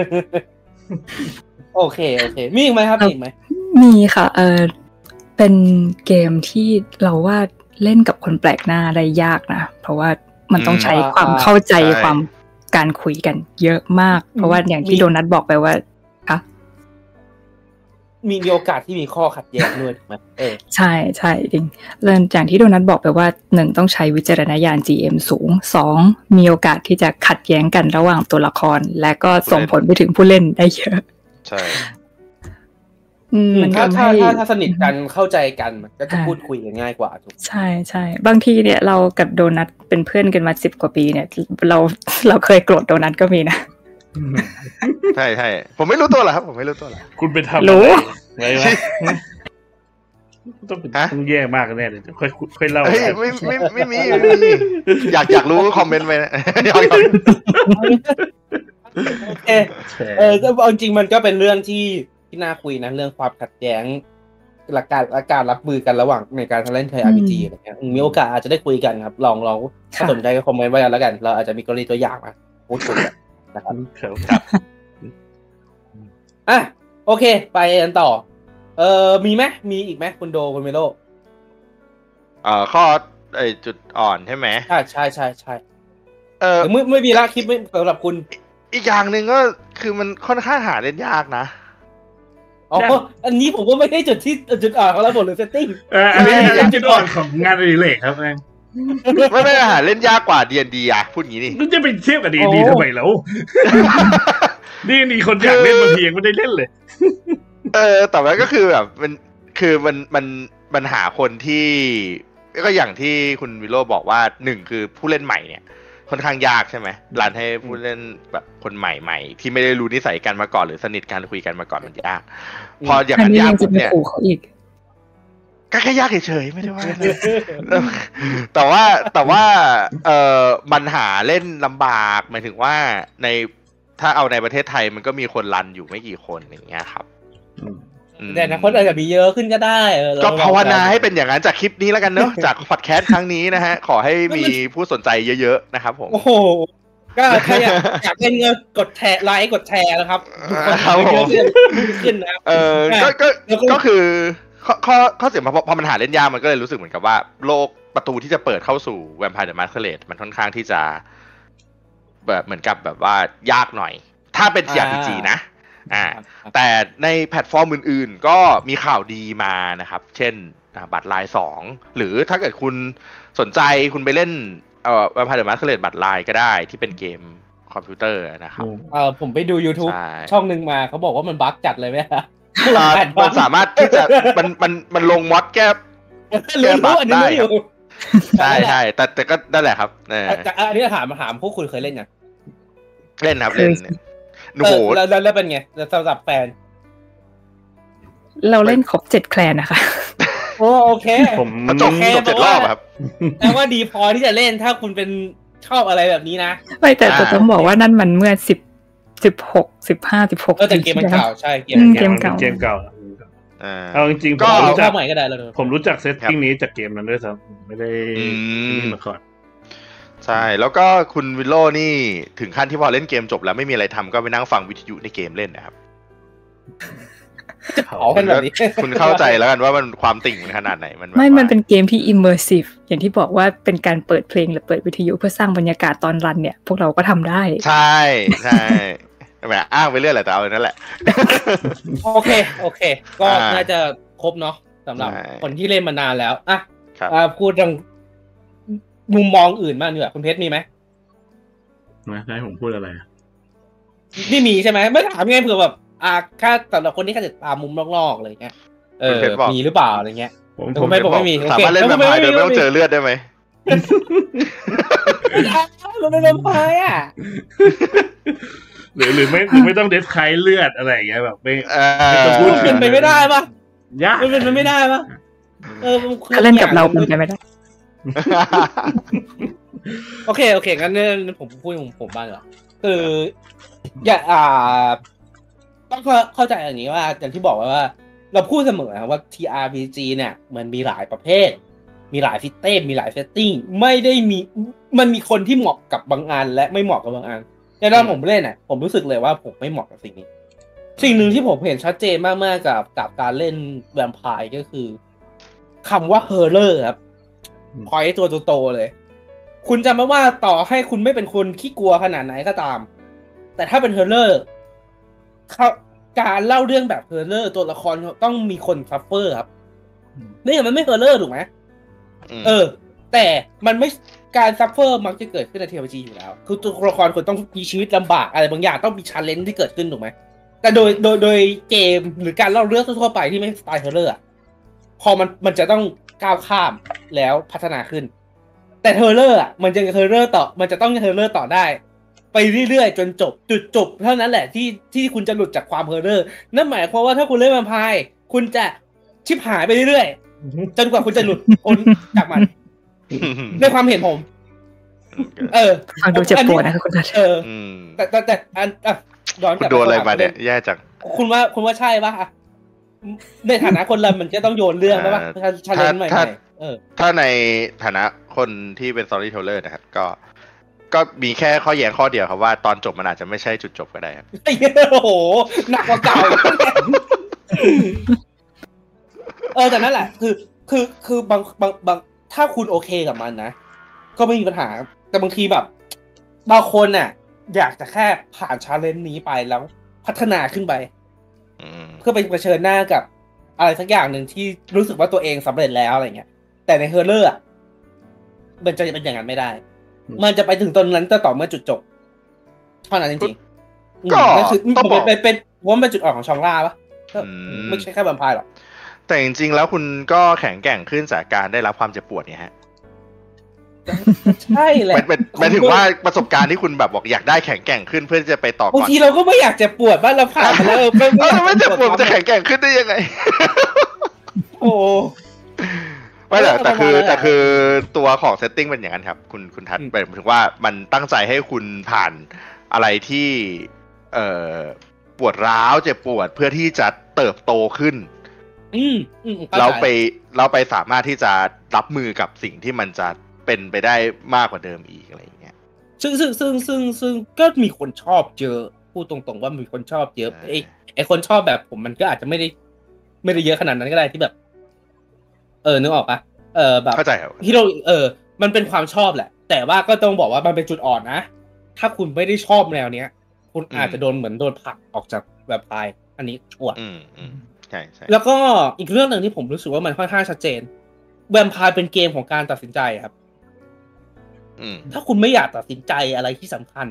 โอเคโอเคมีอีกไหมครับมีอีกไหมมีค่ะเออเป็นเกมที่เราว่าเล่นกับคนแปลกหน้าได้ยากนะเพราะว่ามันต้องใช้ความเข้าใจความการคุยกันเยอะมากเพราะว่าอย่างที่โดนัทบอกไปว่าคะมีมีโอกาสที่มีข้อขัดแย้งด้วยถูกไหมเออใช่ใช่จริงเรื่องอย่างที่โดนัทบอกไปว่าหนึ่งต้องใช้วิจารณญาณ จี เอ็ม สูงสองมีโอกาสที่จะขัดแย้งกันระหว่างตัวละครและก็ส่งผลไปถึงผู้เล่นได้เยอะใช่มันถ้าถ้าถ้าถ้าสนิทกันเข้าใจกันมันก็จะพูดคุยกันง่ายกว่าถูกใช่ใช่บางทีเนี่ยเรากับโดนัทเป็นเพื่อนกันมาสิบกว่าปีเนี่ยเราเราเคยโกรธโดนัทก็มีนะใช่ใช่ผมไม่รู้ตัวหรอครับผมไม่รู้ตัวหรอคุณไปทำรู้ไงวะต้องต้องแย่มากแน่เลยค่อยค่อยเล่าไม่ไม่ไม่ไม่มีอยากอยากรู้คอมเมนต์ไปนะโอเคเออก็จริงมันก็เป็นเรื่องที่ที่น่าคุยนะเรื่องความขัดแย้งหลักการอาการรับมือกันระหว่างในการเล่น ที อาร์ พี จี อะไรเงี้ยมีโอกาสอาจจะได้คุยกันครับลองลองถ้าสนใจก็คอมเมนต์ไว้แล้วกันเราอาจจะมีกรณีตัวอย่างมาพูดคุยกันนะครับครับอ่ะโอเคไปกันต่อเออมีไหมมีอีกไหมคุณโดคุณเมโลเอ่อข้อไอจุดอ่อนใช่ไหมใช่ใช่ใช่ใช่เออไม่ไม่มีละคิดไม่สำหรับคุณอีกอย่างหนึ่งก็คือมันค่อนข้างหาเล่นยากนะอ๋ออันนี้ผมก็ไม่ได้จุดที่จุดอ่อนของระบบหรือเซตติ้งเอออันนี้จุดอ่อนของงานอดิเรกครับแม่งไม่ไม่หาเล่นยากกว่า ดี แอนด์ ดี อ่ะพูดงี้นี่มันจะไปเทียบกับ ดี แอนด์ ดี ทำไมแล้ว ดี แอนด์ ดี คนอยากเล่นบางทียังไม่ได้เล่นเลยเออแต่ว่าก็คือแบบมันคือมันมันมันหาคนที่ก็อย่างที่คุณวิโรจน์บอกว่าหนึ่งคือผู้เล่นใหม่เนี่ยค่อนข้างยากใช่ไหมรันให้ผู้เล่นแบบคนใหม่ๆที่ไม่ได้รู้นิสัยกันมาก่อนหรือสนิทกันคุยกันมาก่อนมันยากพออย่างนั้นยากปุ๊บเนี่ยก็แค่ยากเฉยๆไม่ได้ว่าแต่ว่าแต่ว่าเออมันหาเล่นลำบากหมายถึงว่าในถ้าเอาในประเทศไทยมันก็มีคนรันอยู่ไม่กี่คนอย่างเงี้ยครับแต่นะคนอาจจะมีเยอะขึ้นก็ได้ก็ภาวนาให้เป็นอย่างนั้นจากคลิปนี้แล้วกันเนอะจากพอดแคสต์ครั้งนี้นะฮะขอให้มีผู้สนใจเยอะๆนะครับผมโอ้โหก็ถ้าอยากอยากเล่นเงินกดแชร์ไลค์กดแชร์นะครับขึ้นนะเออก็ก็ก็คือข้อข้อข้อเสียพอมันหาเล่นยากมันก็เลยรู้สึกเหมือนกับว่าโลกประตูที่จะเปิดเข้าสู่ Vampire the Masquerade มันค่อนข้างที่จะแบบเหมือนกับแบบว่ายากหน่อยถ้าเป็น ที อาร์ พี จี นะอ่าแต่ในแพลตฟอร์มอื่นๆก็มีข่าวดีมานะครับเช่นบัตรลายสองหรือถ้าเกิดคุณสนใจคุณไปเล่นเอ่อ Vampire the Masquerade บัตรลายก็ได้ที่เป็นเกมคอมพิวเตอร์นะครับเออผมไปดู YouTube ช่องนึงมาเขาบอกว่ามันบั๊กจัดเลยไหมฮะมันสามารถที่จะมันมันมันลงมอดแก้แก้บั๊กได้ใช่ใช่แต่แต่ก็นั่นแหละครับเอออันนี้ถามมาถามพวกคุณเคยเล่นยังเล่นครับเล่นโอ้โหแล้วแล้วเป็นไงสำหรับแฟนเราเล่นครบเจ็ดแคลนนะคะโอ้โอเคผมจบจบเจ็ดรอบครับแต่ว่าดีพอที่จะเล่นถ้าคุณเป็นชอบอะไรแบบนี้นะไม่แต่ต้องบอกว่านั่นมันเมื่อสิบสิบหกสิบห้าสิบหกก็แต่เกมมันเก่าใช่เกมเกมเก่าเกมเก่าเอาจริงๆผมรู้จักผมรู้จักเซตติ้งนี้จากเกมนั้นด้วยซ้ำไม่ได้มาก่อนใช่แล้วก็คุณวิโรจน์นี่ถึงขั้นที่พอเล่นเกมจบแล้วไม่มีอะไรทำก็ไปนั่งฟังวิทยุในเกมเล่นนะครับอ๋อเป็นแบบนี้คุณเข้าใจแล้วกันว่ามันความติ่งมันขนาดไหนมันไม่มันเป็นเกมที่ immersive อย่างที่บอกว่าเป็นการเปิดเพลงหรือเปิดวิทยุเพื่อสร้างบรรยากาศตอนรันเนี่ยพวกเราก็ทำได้ใช่ใช่แบบอ้างไปเรื่อยแหละแต่เอานั่นแหละโอเคโอเคก็น่าจะครบเนาะสำหรับคนที่เล่นมานานแล้วอ่ะพูดเรื่องมุมมองอื่นบ้างดีกว่าคุณเพชรมีไหมไม่ให้ผมพูดอะไรไม่มีใช่ไหมไม่ถามไงเผื่อแบบอ่าแค่สำหรับคนที่แค่ติดตามมุมนอกๆอะไรเงี้ยเออมีหรือเปล่าอะไรเงี้ยผมไม่ผมไม่มีสามารถเล่นแบบพายโดยไม่ต้องเจอเลือดได้ไหมเราเป็นแวมไพร์อ่ะหรือหรือไม่ไม่ต้องเดฟไคเลือดอะไรอย่างเงี้ยแบบไม่ไม่ต้องพูดเป็นไปไม่ได้ป่ะยากมันเป็นไปไม่ได้ป่ะเออถ้าเล่นกับเราเป็นไปไม่ได้โอเคโอเคงั้นผมพูดของผมบ้างเหรอคืออย่าอ่าต้องเข้าใจอย่างนี้ว่าอย่างที่บอกว่าเราพูดเสมอว่า ที อาร์ พี จี เนี่ยมันมีหลายประเภทมีหลายซิสเต็มมีหลายเซตติ้งไม่ได้มีมันมีคนที่เหมาะกับบางอันและไม่เหมาะกับบางอันในตอนผมเล่นน่ะผมรู้สึกเลยว่าผมไม่เหมาะกับสิ่งนี้สิ่งหนึ่งที่ผมเห็นชัดเจนมากๆกับกับการเล่นแวมไพร์ก็คือคำว่าเฮอร์เรอร์ครับพอยตัวโตๆเลยคุณจำไว้ว่าต่อให้คุณไม่เป็นคนขี้กลัวขนาดไหนก็ตามแต่ถ้าเป็นเฮอร์เรอร์การเล่าเรื่องแบบเฮอร์เรอร์ตัวละครต้องมีคนซัฟเฟอร์ครับไม่อย่างมันไม่เฮอร์เรอร์ถูกไหมเออแต่มันไม่การซัฟเฟอร์มักจะเกิดขึ้นใน ที อาร์ พี จี อยู่แล้วคือตัวละครคนต้องมีชีวิตลำบากอะไรบางอย่างต้องมีชาเลนจ์ที่เกิดขึ้นถูกไหมแต่โดยโดยโดยเกมหรือการเล่าเรื่องทั่วไปที่ไม่สไตล์เฮอร์เรอร์อ่ะพอมันมันจะต้องก้าวข้ามแล้วพัฒนาขึ้นแต่เฮอร์เรอร์อ่ะมันจะเฮอร์เรอร์ต่อมันจะต้องเฮอร์เรอร์ต่อได้ไปเรื่อยๆจนจบจุดจบเท่านั้นแหละที่ที่คุณจะหลุดจากความเฮอร์เรอร์นั่นหมายความว่าถ้าคุณเล่นแวมไพร์คุณจะชิบหายไปเรื่อยๆจนกว่าคุณจะหลุดพ้นจากมันในความเห็นผมเออฟังดูเจ็บปวดนะคุณทัศน์เออแต่แต่แต่อันอ่ะย้อนกลับไปโดนอะไรมาเนี่ยแย่จังคุณว่าคุณว่าใช่ป่ะในฐานะคนเรามันจะต้องโยนเรื่องป่ะชาเลนจ์ใหม่ๆเออถ้าในฐานะคนที่เป็น storyteller นะครับก็ก็มีแค่ข้อแย้งข้อเดียวครับว่าตอนจบมันอาจจะไม่ใช่จุดจบก็ได้ครับโอ้โหหนักกว่าเก่าเออแต่นั่นแหละคือคือคือบางบางบางถ้าคุณโอเคกับมันนะก็ไม่มีปัญหาแต่บางทีแบบบางคนน่ะอยากจะแค่ผ่านชาเลนจ์นี้ไปแล้วพัฒนาขึ้นไปเพื่อไปเผชิญหน้ากับอะไรสักอย่างหนึ่งที่รู้สึกว่าตัวเองสำเร็จแล้วอะไรเงี้ยแต่ในเฮอร์เรอร์อ่ะมันจะเป็นอย่างนั้นไม่ได้มันจะไปถึงตรงนั้นก็ต่อเมื่อจุดจบเท่านั้นจริงๆก็คือเป็นเป็นเป็นว่าเป็นจุดอ่อนของชองล่าปะไม่ใช่แค่แวมไพร์หรอกแต่จริงๆแล้วคุณก็แข็งแกร่งขึ้นจากการได้รับความเจ็บปวดเนี่ยฮะใช่แหละหมายถึงว่าประสบการณ์ที่คุณแบบบอกอยากได้แข็งแกร่งขึ้นเพื่อจะไปต่อก่อนบางทีเราก็ไม่อยากเจ็บปวดบ้างเราผ่านมาแล้วไม่ไม่เจ็บปวดจะแข็งแกร่งขึ้นได้ยังไงโอ้ไม่แต่แต่คือแต่คือตัวของเซตติ้งเป็นอย่างนั้นครับคุณคุณทัศน์หมายถึงว่ามันตั้งใจให้คุณผ่านอะไรที่เอ่อปวดร้าวเจ็บปวดเพื่อที่จะเติบโตขึ้นเราไปเราไปสามารถที่จะรับมือกับสิ่งที่มันจะเป็นไปได้มากกว่าเดิมอีกอะไรอย่างเงี้ยซึ่งซึ่งซึ่งซึ่งซึ่งก็มีคนชอบเยอะพูดตรงๆว่ามีคนชอบเยอะไอ้ไอ้คนชอบแบบผมมันก็อาจจะไม่ได้ไม่ได้เยอะขนาดนั้นก็ได้ที่แบบเออนึกออกปะเออแบบเข้าใจครับที่เราเออมันเป็นความชอบแหละแต่ว่าก็ต้องบอกว่ามันเป็นจุดอ่อนนะถ้าคุณไม่ได้ชอบแนวเนี้ยคุณอาจจะโดนเหมือนโดนผลักออกจากแบบไพร์อันนี้ชัวร์อืมอืมใช่ใช่แล้วก็อีกเรื่องหนึ่งที่ผมรู้สึกว่ามันค่อนข้างชัดเจนแวมไพร์เป็นเกมของการตัดสินใจครับถ้าคุณไม่อยากตัดสินใจอะไรที่สำคัญ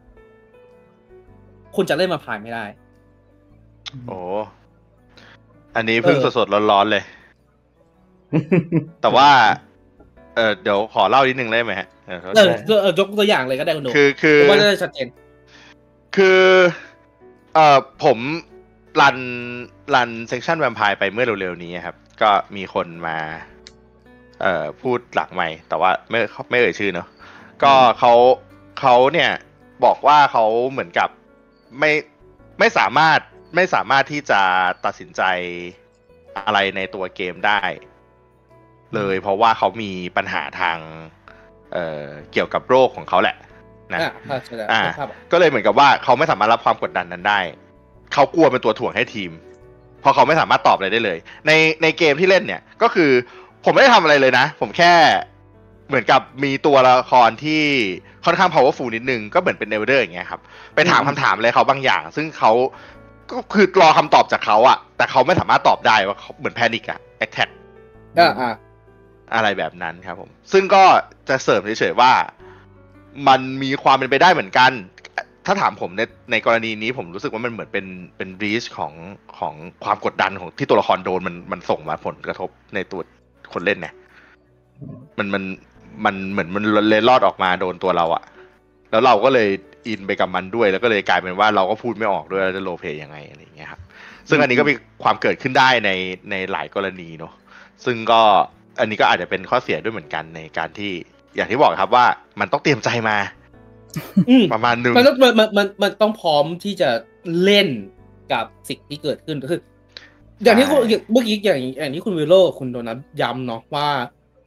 คุณจะเล่นมาผ่านไม่ได้โอ้อันนี้เพิ่งสดๆร้อนๆเลยแต่ว่าเออเดี๋ยวขอเล่านิดนึงได้ไหมฮะเออเออยกตัวอย่างเลยก็ได้คุณดูคือคือว่าจะชัดเจนคือเอ่อผมรันรันเซกชันแวมไพร์ไปเมื่อเร็วๆนี้ครับก็มีคนมาเอ่อพูดหลังไมค์แต่ว่าไม่ไม่เอ่ยชื่อเนาะก็เขาเขาเนี่ยบอกว่าเขาเหมือนกับไม่ไม่สามารถไม่สามารถที่จะตัดสินใจอะไรในตัวเกมได้เลยเพราะว่าเขามีปัญหาทางเอ่อเกี่ยวกับโรคของเขาแหละนะอ่าก็เลยเหมือนกับว่าเขาไม่สามารถรับความกดดันนั้นได้เขากลัวเป็นตัวถ่วงให้ทีมเพราะเขาไม่สามารถตอบอะไรได้เลยในในเกมที่เล่นเนี่ยก็คือผมไม่ได้ทำอะไรเลยนะผมแค่เหมือนกับมีตัวละครที่ค่อนข้าง powerful นิดนึงก็เหมือนเป็นเอลเดอร์อย่างเงี้ยครับไปถามคำถามอะไรเขาบางอย่างซึ่งเขาก็คือรอคำตอบจากเขาอะแต่เขาไม่สามารถตอบได้ว่าเขาเหมือนแพนิคอะแอคแท็กอ่าอะไรแบบนั้นครับผมซึ่งก็จะเสริมเฉยๆว่ามันมีความเป็นไปได้เหมือนกันถ้าถามผมในในกรณีนี้ผมรู้สึกว่ามันเหมือนเป็นเป็นรีชของของความกดดันของที่ตัวละครโดนมันมันส่งมาผลกระทบในตัวคนเล่นเนี่ยมันมันมันเหมือนมันเลยรอดออกมาโดนตัวเราอะแล้วเราก็เลยอินไปกับมันด้วยแล้วก็เลยกลายเป็นว่าเราก็พูดไม่ออกด้วยจะโรลเพลย์ยังไงอะไรอย่างเงี้ยครับซึ่งอันนี้ก็มีความเกิดขึ้นได้ในในหลายกรณีเนาะซึ่งก็อันนี้ก็อาจจะเป็นข้อเสียด้วยเหมือนกันในการที่อย่างที่บอกครับว่ามันต้องเตรียมใจมาประมาณนึงมันต้องมันมันมันต้องพร้อมที่จะเล่นกับสิ่งที่เกิดขึ้นคืออย่างที่เมื่อกี้อย่างอย่างที่คุณวิโรจน์คุณโดนัทย้ำเนาะว่า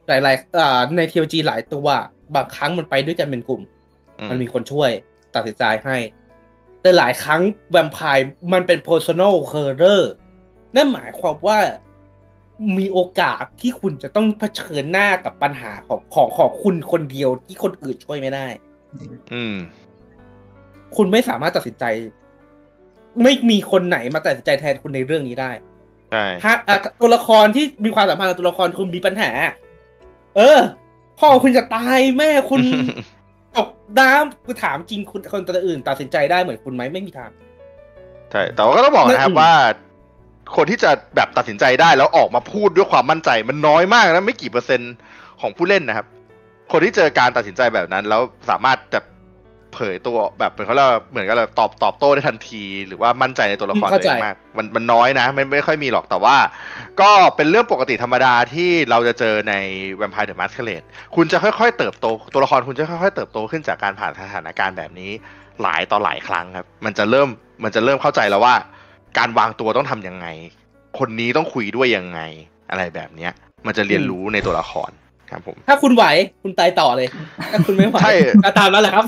หลายๆอ่าใน ที โอ จี หลายตัวบางครั้งมันไปด้วยกันเป็นกลุ่มมันมีคนช่วยตัดสินใจให้แต่หลายครั้งแวมไพร์มันเป็น personal horror นั่นหมายความว่ามีโอกาสที่คุณจะต้องเผชิญหน้ากับปัญหาของของของคุณคนเดียวที่คนอื่นช่วยไม่ได้อืมคุณไม่สามารถตัดสินใจไม่มีคนไหนมาตัดสินใจแทนคุณในเรื่องนี้ได้ใช่ถ้าตัวละครที่มีความสัมพันธ์กับตัวละครคุณมีปัญหาเออพ่อคุณจะตายแม่คุณตกน้ำกูถามจริงคุณคนตัวอื่นตัดสินใจได้เหมือนคุณไหมไม่มีทางใช่แต่ว่าก็ต้องบอกนะครับว่าคนที่จะแบบตัดสินใจได้แล้วออกมาพูดด้วยความมั่นใจมันน้อยมากนะไม่กี่เปอร์เซ็นต์ของผู้เล่นนะครับคนที่เจอการตัดสินใจแบบนั้นแล้วสามารถจะเผยตัวแบบเป็นเขาเรียกเหมือนกับตอบตอบโต้ได้ทันทีหรือว่ามั่นใจในตัวละครตัวเองมากมันมันน้อยนะไม่ไม่ค่อยมีหรอกแต่ว่าก็เป็นเรื่องปกติธรรมดาที่เราจะเจอใน Vampire the Masquerade คุณจะค่อยๆเติบโตตัวละครคุณจะค่อยๆเติบโตขึ้นจากการผ่านสถานการณ์แบบนี้หลายต่อหลายครั้งครับมันจะเริ่มมันจะเริ่มเข้าใจแล้วว่าการวางตัวต้องทำยังไงคนนี้ต้องคุยด้วยยังไงอะไรแบบเนี้ยมันจะเรียนรู้ในตัวละครครับผมถ้าคุณไหวคุณตายต่อเลยถ้าคุณไม่ไหวก็ตามนั้นแหละครับ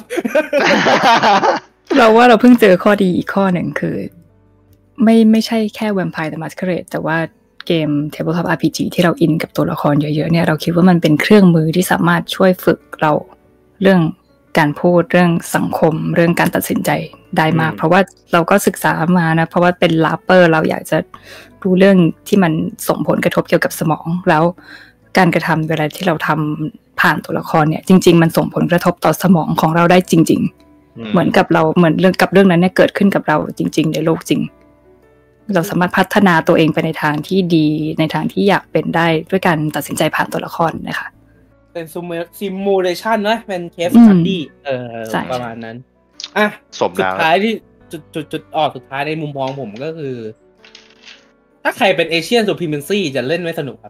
เราว่าเราเพิ่งเจอข้อดีอีกข้อหนึ่งคือไม่ไม่ใช่แค่ Vampire the Masquerade แต่ว่าเกม Tabletop อาร์ พี จี ที่เราอินกับตัวละครเยอะๆเนี่ยเราคิดว่ามันเป็นเครื่องมือที่สามารถช่วยฝึกเราเรื่องการพูดเรื่องสังคมเรื่องการตัดสินใจได้มากเพราะว่าเราก็ศึกษามานะเพราะว่าเป็นลาเปอร์เราอยากจะรู้เรื่องที่มันส่งผลกระทบเกี่ยวกับสมองแล้วการกระทำเวลาที่เราทำผ่านตัวละครเนี่ยจริงๆมันส่งผลกระทบต่อสมองของเราได้จริงๆเหมือนกับเราเหมือนเรื่องกับเรื่องนั้นเนี่ยเกิดขึ้นกับเราจริงๆในโลกจริงเราสามารถพัฒนาตัวเองไปในทางที่ดีในทางที่อยากเป็นได้ด้วยการตัดสินใจผ่านตัวละครนะคะเป็นซิมูเลชันนะเป็นเคสสตัดดี้เออประมาณนั้นอ่ะสุดท้ายที่จุดจุดจุดออกสุดท้ายในมุมมองผมก็คือถ้าใครเป็นเอเชียนซูพรีเมซีจะเล่นไม่สนุกครับ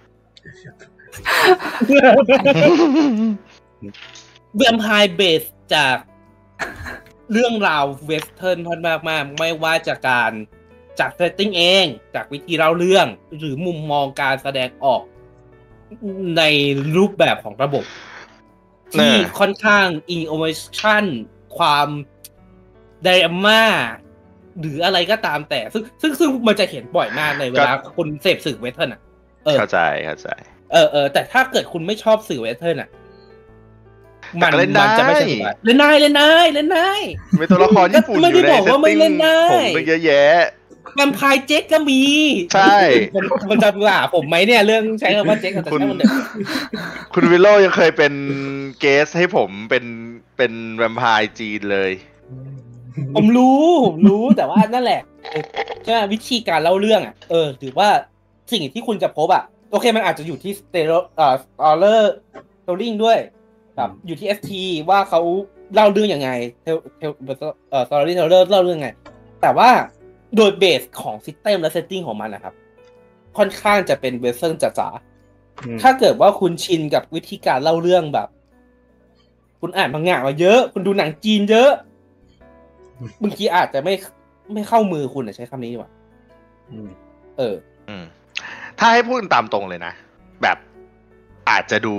แวมไพร์เบสจากเรื่องราวเวสเทิร์นพันมากมากไม่ว่าจากการจากเซตติ้งเองจากวิธีเล่าเรื่องหรือมุมมองการแสดงออกในรูปแบบของระบบที่ค่อนข้างอิโอเมชั่นความไดราม่าหรืออะไรก็ตามแต่ซึ่งซึ่งซึ่งมันจะเห็นบ่อยมากในเวลาคนเสพสื่อเวสเทิร์นอ่ะเข้าใจเข้าใจเออเออแต่ถ้าเกิดคุณไม่ชอบสื่อเวสเทิร์นอ่ะมันมันจะไม่สนุกเล่นได้เล่นได้เล่นได้เป็นตัวละครญี่ปุ่นอยู่ในเซตติ้งผมเยอะแยะแวมไพร์เจ๊กก็มีใช่มันจะว่าผมไหมเนี่ยเรื่องใช้คำว่าเจ๊กแต่ใช้มันเด็กคุณวิโรยังเคยเป็นเกสให้ผมเป็นเป็นแวมไพร์จีนเลยผมรู้ผมรู้แต่ว่านั่นแหละใช่วิธีการเล่าเรื่องอ่ะเออถือว่าสิ่งที่คุณจะพบอ่ะโอเคมันอาจจะอยู่ที่สเตโรเอ่อสตอเลอร์สตอริ่งด้วยแบบอยู่ที่ เอส ที ว่าเขาเล่าเรื่องยังไงเทลเทลเอ่อสตอรี่เทเลอร์เล่าเรื่องไงแต่ว่าโดยเบสของซิสเต็มและเซตติ้งของมันนะครับค่อนข้างจะเป็นเวสเทิร์นจ๋าๆถ้าเกิดว่าคุณชินกับวิธีการเล่าเรื่องแบบคุณอ่านมังงะมาเยอะคุณดูหนังจีนเยอะบางทีอาจจะไม่ไม่เข้ามือคุณใช้คำนี้ดีกว่าเออถ้าให้พูดตามตรงเลยนะแบบอาจจะดู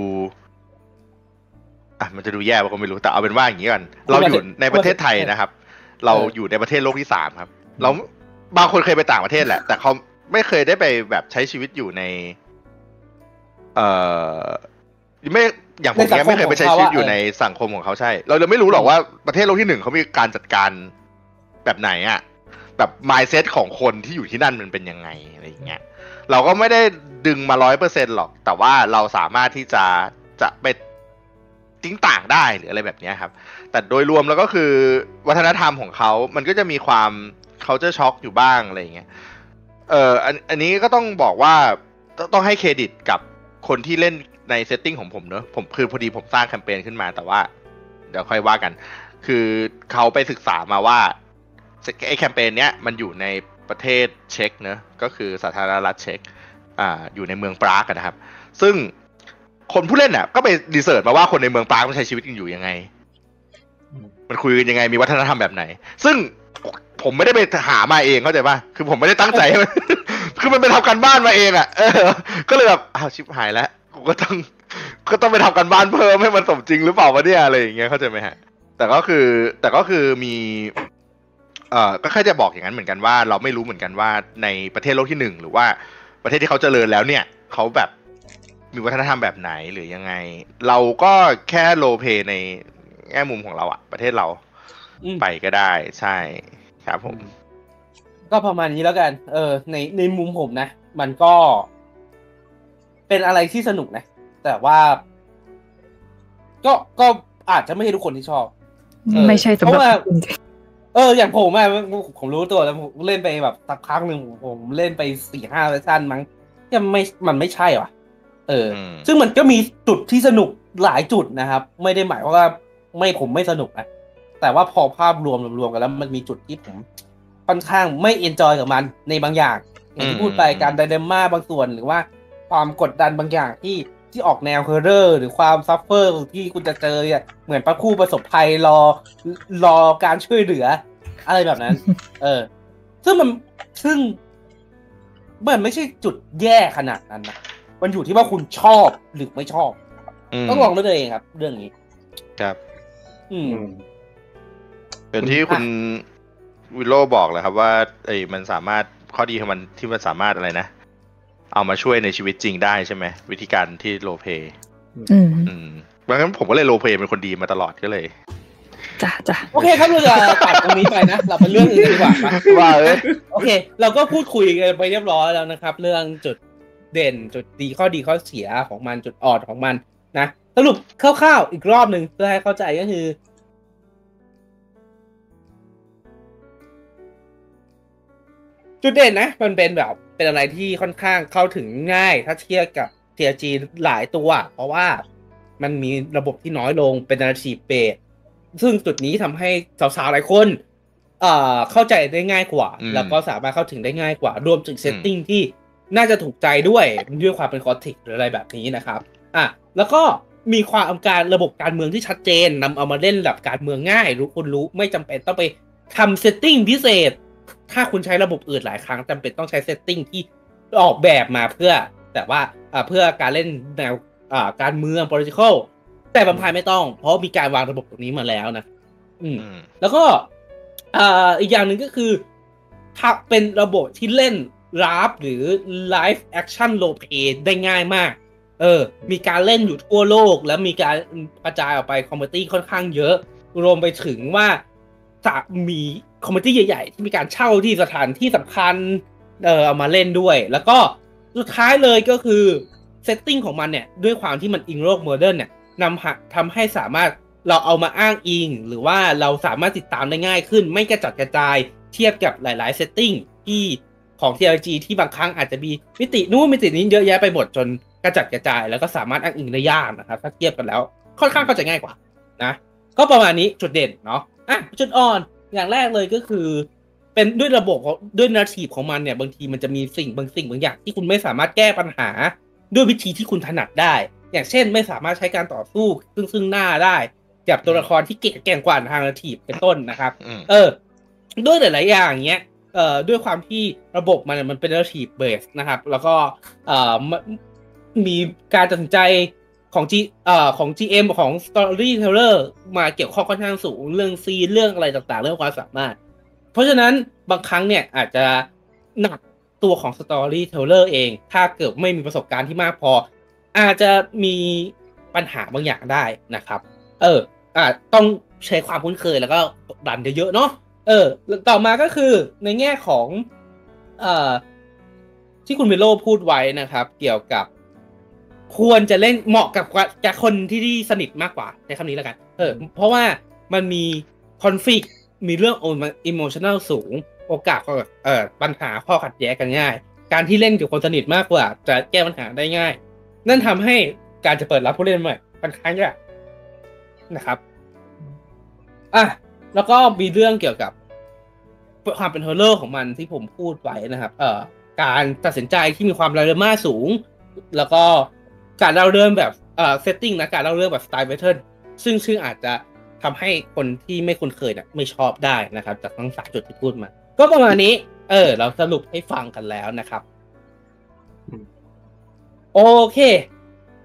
อ่ะมันจะดูแย่ป่ะก็ไม่รู้แต่เอาเป็นว่าอย่างนี้ก่อนเราอยู่ในประเทศไทยนะครับเราอยู่ในประเทศโลกที่สามครับเราบางคนเคยไปต่างประเทศแหละแต่เขาไม่เคยได้ไปแบบใช้ชีวิตอยู่ในเอ่อไม่อย่างผมเนี้ยไม่เคยไปใช้ชีวิตอยู่ในสังคมของเขาใช่เราเลยไม่รู้หรอกว่าประเทศโลกที่หนึ่งเขามีการจัดการแบบไหนอ่ะแบบ mindset ของคนที่อยู่ที่นั่นมันเป็นยังไงอะไรอย่างเงี้ยเราก็ไม่ได้ดึงมา ร้อยเปอร์เซ็นต์ หรอกแต่ว่าเราสามารถที่จะจะไปติ้งต่างได้หรืออะไรแบบนี้ครับแต่โดยรวมแล้วก็คือวัฒนธรรมของเขามันก็จะมีความculture shock อยู่บ้างอะไรอย่างเงี้ยเอ่ออันอันนี้ก็ต้องบอกว่าต้องให้เครดิตกับคนที่เล่นในเซตติ้งของผมเนอะผมคือพอดีผมสร้างแคมเปญขึ้นมาแต่ว่าเดี๋ยวค่อยว่ากันคือเขาไปศึกษามาว่าไอ้แคมเปญเนี้ยมันอยู่ในประเทศเช็กเนอะก็คือสาธารณรัฐเช็กอ่าอยู่ในเมืองปรากนะครับซึ่งคนผู้เล่นน่ะก็ไปรีเสิร์ชมาว่าคนในเมืองปรากมันใช้ชีวิตกันอยู่ยังไงมันคุยกันยังไงมีวัฒนธรรมแบบไหนซึ่งผมไม่ได้ไปหามาเองเข้าใจป่ะคือผมไม่ได้ตั้งใจให้มันคือมันไปทำการบ้านมาเองอ่ะเออก็เลยแบบอ้าวชิบหายแล้วกูก็ต้องก็ต้องไปทำกันบ้านเพิ่มให้มันสมจริงหรือเปล่าวะเนี่ยอะไรอย่างเงี้ยเข้าใจไหมฮะแต่ก็คือแต่ก็คือมีเอ่อก็แค่จะบอกอย่างนั้นเหมือนกันว่าเราไม่รู้เหมือนกันว่าในประเทศโลกที่หนึ่งหรือว่าประเทศที่เขาเจริญแล้วเนี่ยเขาแบบมีวัฒนธรรมแบบไหนหรือยังไงเราก็แค่โรลเพลย์ในแง่มุมของเราอะประเทศเราไปก็ได้ใช่ครับผมก็ประมาณนี้แล้วกันเออในในมุมผมนะมันก็เป็นอะไรที่สนุกนะแต่ว่าก็ก็อาจจะไม่ใช่ทุกคนที่ชอบไม่ใช่สำหรับคุณเอออย่างผมอะผมรู้ตัวแล้วผมเล่นไปแบบสักพักหนึ่งผมเล่นไปสี่ห้าเวอร์ชันมั้งยังไม่มันไม่ใช่ว่ะเออซึ่งมันก็มีจุดที่สนุกหลายจุดนะครับไม่ได้หมายว่าไม่ผมไม่สนุกนะแต่ว่าพอภาพรวมรวมกันแล้วมันมีจุดที่ผมค่อนข้างไม่เอนจอยกับมันในบางอย่างอย่างที่พูดไปการไดนาม่าบางส่วนหรือว่าความกดดันบางอย่างที่ที่ออกแนวเฮอร์เรอร์หรือความซัฟเฟอร์ที่คุณจะเจอเนี่ยเหมือนประคู่ประสบภัยรอรอการช่วยเหลืออะไรแบบนั้น เออซึ่งมันซึ่งมันไม่ใช่จุดแย่ขนาดนั้นนะมันอยู่ที่ว่าคุณชอบหรือไม่ชอบต้องลองด้วยตัวเองครับเรื่องนี้ครับอืมเป็นที่คุณวิโรบอกเลยครับว่าไอ้มันสามารถข้อดีของมันที่มันสามารถอะไรนะเอามาช่วยในชีวิตจริงได้ใช่ไหมวิธีการที่โรลเพลย์อืมอืมเพราะงั้นผมก็เลยโรลเพลย์เป็นคนดีมาตลอดก็เลยจ้ะจ้ะโอเคครับเราจะตัดตรงนี้ไปนะเราเป็นเรื่องอื่นดีกว่าว่าเลยโอเคเราก็พูดคุยกันไปเรียบร้อยแล้วนะครับเรื่องจุดเด่นจุดดีข้อดีข้อเสียของมันจุดอ่อนของมันนะสรุปคร่าวๆอีกรอบหนึ่งเพื่อให้เข้าใจก็คือจุดเด่นนะมันเป็นแบบเป็นอะไรที่ค่อนข้างเข้าถึงง่ายถ้าเทียบกับ ที อาร์ จี หลายตัวเพราะว่ามันมีระบบที่น้อยลงเป็น narrative based ซึ่งจุดนี้ทำให้สาวๆหลายคนเอ่อเข้าใจได้ง่ายกว่าแล้วก็สามารถเข้าถึงได้ง่ายกว่ารวมถึงเซตติ้งที่น่าจะถูกใจด้วยด้วยความเป็นคอติกหรืออะไรแบบนี้นะครับอ่ะแล้วก็มีความการระบบการเมืองที่ชัดเจนนำเอามาเล่นแบบการเมืองง่ายรู้คุณรู้ไม่จำเป็นต้องไปทำเซตติ้งพิเศษถ้าคุณใช้ระบบอื่นหลายครั้งจำเป็นต้องใช้เซตติ้งที่ออกแบบมาเพื่อแต่ว่าเพื่อการเล่นแนวการเมือง political แต่บัมพายไม่ต้องเพราะมีการวางระบบตรงนี้มาแล้วนะอืมแล้วก็อีกอย่างหนึ่งก็คือถ้าเป็นระบบที่เล่นราฟหรือ live action role play ได้ง่ายมากเออมีการเล่นอยู่ทั่วโลกแล้วมีการกระจายออกไปคอมมูนิตี้ค่อนข้างเยอะรวมไปถึงว่าจะมีคอมมูนิตี้ใหญ่ๆที่มีการเช่าที่สถานที่สำคัญเออเอามาเล่นด้วยแล้วก็สุดท้ายเลยก็คือเซตติ้งของมันเนี่ยด้วยความที่มันอิงโลกโมเดิร์นเนี่ยนำทำให้สามารถเราเอามาอ้างอิงหรือว่าเราสามารถติดตามได้ง่ายขึ้นไม่กระจัดกระจายเทียบกับหลายๆเซตติ้งที่ของ ที อาร์ จี ที่บางครั้งอาจจะมีมิตินู้นมิตินี้เยอะแยะไปหมดจนกระจัดกระจายแล้วก็สามารถอ้างอิงได้ยากนะครับถ้าเทียบกันแล้วค่อนข้างเข้าใจง่ายกว่านะก็ประมาณนี้จุดเด่นเนาะอ่ะจุดอ่อนอย่างแรกเลยก็คือเป็นด้วยระบบด้วยนาทีฟของมันเนี่ยบางทีมันจะมีสิ่งบางสิ่งบางอย่างที่คุณไม่สามารถแก้ปัญหาด้วยวิธีที่คุณถนัดได้อย่างเช่นไม่สามารถใช้การต่อสู้ซึ่งซึ่งหน้าได้กับตัวละครที่เก่งแก่งกว่าทางนาทีฟเป็นต้นนะครับเออด้วยหลายๆอย่างเงี้ยเอ่อด้วยความที่ระบบมันมันเป็น narrative based นะครับแล้วก็เอ่อมีการตัดสินใจของ G เอ่อของ จี เอ็ม ของ storyteller มาเกี่ยวข้องค่อนข้างสูงเรื่องซีนเรื่องอะไรต่างๆเรื่องความสามารถเพราะฉะนั้นบางครั้งเนี่ยอาจจะหนักตัวของ storyteller เองถ้าเกิดไม่มีประสบการณ์ที่มากพออาจจะมีปัญหาบางอย่างได้นะครับเอออ่าต้องใช้ความคุ้นเคยแล้วก็ดันเยอะๆเนาะเออต่อมาก็คือในแง่ของเอ่อที่คุณเมโลพูดไว้นะครับเกี่ยวกับควรจะเล่นเหมาะกับกับคนที่ที่สนิทมากกว่าใช้คำนี้แล้วกันเออเพราะว่ามันมีคอนฟลิกต์มีเรื่องอิโมชันแนลสูงโอกาสเอ่อปัญหาข้อขัดแย้งกันง่ายการที่เล่นกับคนสนิทมากกว่าจะแก้ปัญหาได้ง่ายนั่นทำให้การจะเปิดรับผู้เล่นใหม่ค่อนข้างยากนะครับอ่ะแล้วก็มีเรื่องเกี่ยวกับความเป็นฮอร์เรอร์ของมันที่ผมพูดไว้นะครับเอ่อการตัดสินใจที่มีความดราม่าสูงแล้วก็การเล่าเรื่องแบบเอ่อเซตติ้งนะการเล่าเรื่องแบบสไตล์แพทเทิร์นซึ่งซึ่งอาจจะทำให้คนที่ไม่คุ้นเคยเนี่ยไม่ชอบได้นะครับจากทั้งสามจุดที่พูดมาก็ประมาณนี้เออเราสรุปให้ฟังกันแล้วนะครับโอเค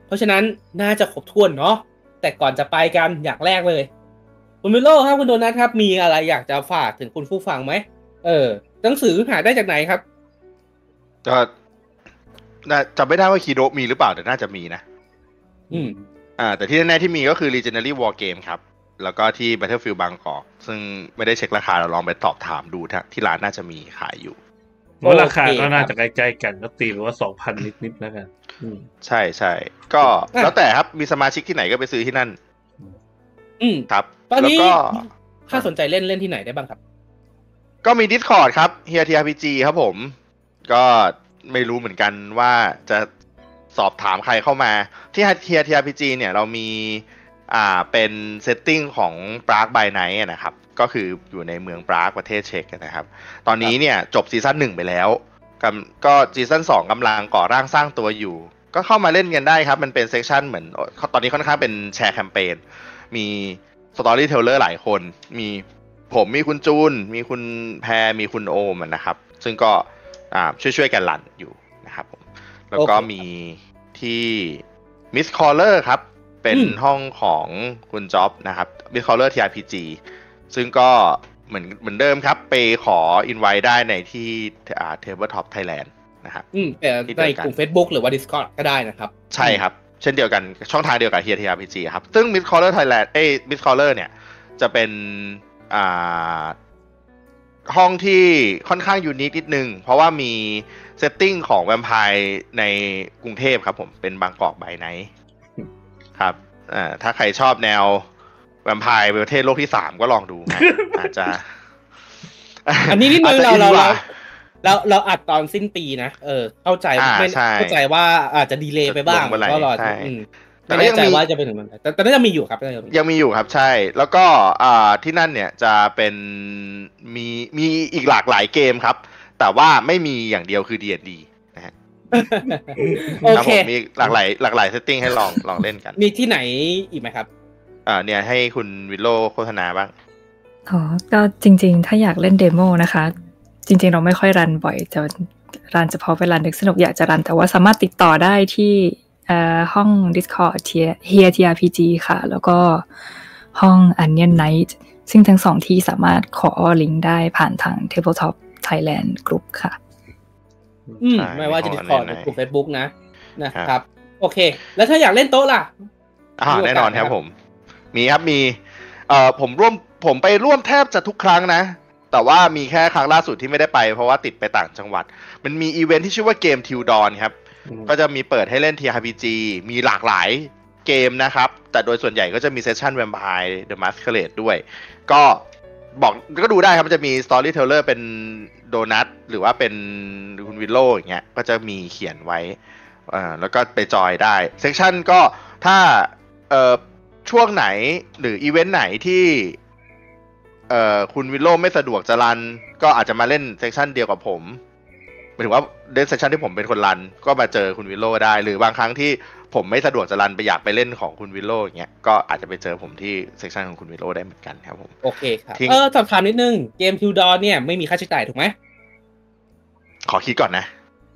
เพราะฉะนั้นน่าจะครบถ้วนเนาะแต่ก่อนจะไปกันอย่างแรกเลยคุณวิโรจน์ครับคุณโดนัทครับมีอะไรอยากจะฝากถึงคุณผู้ฟังไหมเออหนังสือหาได้จากไหนครับก็น่าจำไม่ได้ว่าคีโดมีหรือเปล่าแต่น่าจะมีนะอืมอ่าแต่ที่แน่ๆที่มีก็คือ Legendary War Game ครับแล้วก็ที่ Battlefield บางกอกซึ่งไม่ได้เช็คราคาเราลองไปสอบถามดูที่ร้านน่าจะมีขายอยู่ว่าราคาก็น่าจะใกล้ๆกันก็ตีไปว่า สองพัน นิดๆแล้วกันใช่ใช่ก็แล้วแต่ครับมีสมาชิกที่ไหนก็ไปซื้อที่นั่นอืมครับตอนนี้ถ้าสนใจเล่นเล่นที่ไหนได้บ้างครับก็มี Discord ครับ เฮีย ที อาร์ พี จี ครับผมก็ไม่รู้เหมือนกันว่าจะสอบถามใครเข้ามาที่ เฮีย ที อาร์ พี จี เนี่ยเรามีอ่าเป็นเซตติ้งของปราก by Night นะครับก็คืออยู่ในเมืองปรากประเทศเช็กนะครับตอนนี้เนี่ยจบซีซั่นหนึ่งไปแล้วก็ซีซั่นสองกำลังก่อร่างสร้างตัวอยู่ก็เข้ามาเล่นกันได้ครับมันเป็นเซสชั่นเหมือนตอนนี้ค่อนข้างเป็นแชร์แคมเปญมีสตอรี่เทลเลอร์หลายคนมีผมมีคุณจูนมีคุณแพรมีคุณโอมนะครับซึ่งก็ช่วยๆกันรันอยู่นะครับผมแล้วก็มีที่มิสคอลเลอร์ครับเป็นห้องของคุณจ๊อบนะครับมิสคอลเลอร์ ที อาร์ พี จี ซึ่งก็เหมือนเหมือนเดิมครับไปขออินไวท์ได้ในที่อ่า Tabletop Thailand นะครับอืมแต่ในกลุ่ม Facebook หรือว่า Discord ก็ได้นะครับใช่ครับเช่นเดียวกันช่องทางเดียวกับ เฮีย ที อาร์ พี จี ครับซึ่ง Miss Caller Thailand เอ้ย Miss Caller เนี่ยจะเป็นอ่าห้องที่ค่อนข้างยูนิคนิดนึงเพราะว่ามีเซตติ้งของแวมไพร์ในกรุงเทพครับผมเป็นบางกอกไบไนท์ครับอ่าถ้าใครชอบแนวแวมไพร์ประเทศโลกที่สามก็ลองดูนะอาจจะอันนี้นิดนึงเราเราเราเราอัดตอนสิ้นปีนะเออเข้าใจไม่เข้าใจว่าอาจจะดีเลย์ไปบ้างก็รอไม่แน่ใจว่าจะเป็นถึงมันแต่แต่น่าจะมีอยู่ครับยังมีอยู่ครับใช่แล้วก็อ่าที่นั่นเนี่ยจะเป็นมีมีอีกหลากหลายเกมครับแต่ว่าไม่มีอย่างเดียวคือ ดี แอนด์ ดี นะฮะโอเคมีหลากหลายหลากหลายเซตติ้งให้ลองลองเล่นกันมีที่ไหนอีกไหมครับอ่าเนี่ยให้คุณวิโรจน์โฆษณาบ้างอ๋อก็จริงๆถ้าอยากเล่นเดโมนะคะจริงๆเราไม่ค่อยรันบ่อยจะรันเฉพาะเวลานึกสนุกอยากจะรันแต่ว่าสามารถติดต่อได้ที่เอ่อห้อง Discord เฮีย ที อาร์ พี จี ค่ะแล้วก็ห้อง Onion Night ซึ่งทั้งสองที่สามารถขอลิงก์ได้ผ่านทาง Tabletop Thailand Group ค่ะอืมไม่ว่าจะ Discord หรือกลุ่ม Facebook นะนะครับโอเคแล้วถ้าอยากเล่นโต๊ะล่ะอ่าแน่นอนครับผมมีครับมีเอ่อผมร่วมผมไปร่วมแทบจะทุกครั้งนะแต่ว่ามีแค่ครั้งล่าสุดที่ไม่ได้ไปเพราะว่าติดไปต่างจังหวัดมันมีอีเวนท์ที่ชื่อว่าเกมทิวดอนครับก็จะมีเปิดให้เล่น ที อาร์ พี จี มีหลากหลายเกมนะครับแต่โดยส่วนใหญ่ก็จะมีเซสชั่น Vampire The Masquerade ด้วยก็บอกก็ดูได้ครับมันจะมี Storyteller เป็นโดนัทหรือว่าเป็นคุณวิลโลอย่างเงี้ยก็จะมีเขียนไว้อ่าแล้วก็ไปจอยได้เซสชั่นก็ถ้าเอ่อช่วงไหนหรืออีเวนต์ไหนที่เอ่อคุณวิลโลไม่สะดวกจะรันก็อาจจะมาเล่นเซสชั่นเดียวกับผมหมายถึงว่าเล่นเซสชั่นที่ผมเป็นคนรันก็มาเจอคุณวิลโลได้หรือบางครั้งที่ผมไม่สะดวกจะรันไปอยากไปเล่นของคุณวิลโลอย่างเงี้ยก็อาจจะไปเจอผมที่เซสชั่นของคุณวิลโลได้เหมือนกันครับผมโอเคครับเออสอบถามนิดนึงเกมทิวดอนเนี่ยไม่มีค่าใช้จ่ายถูกไหมขอคิดก่อนนะ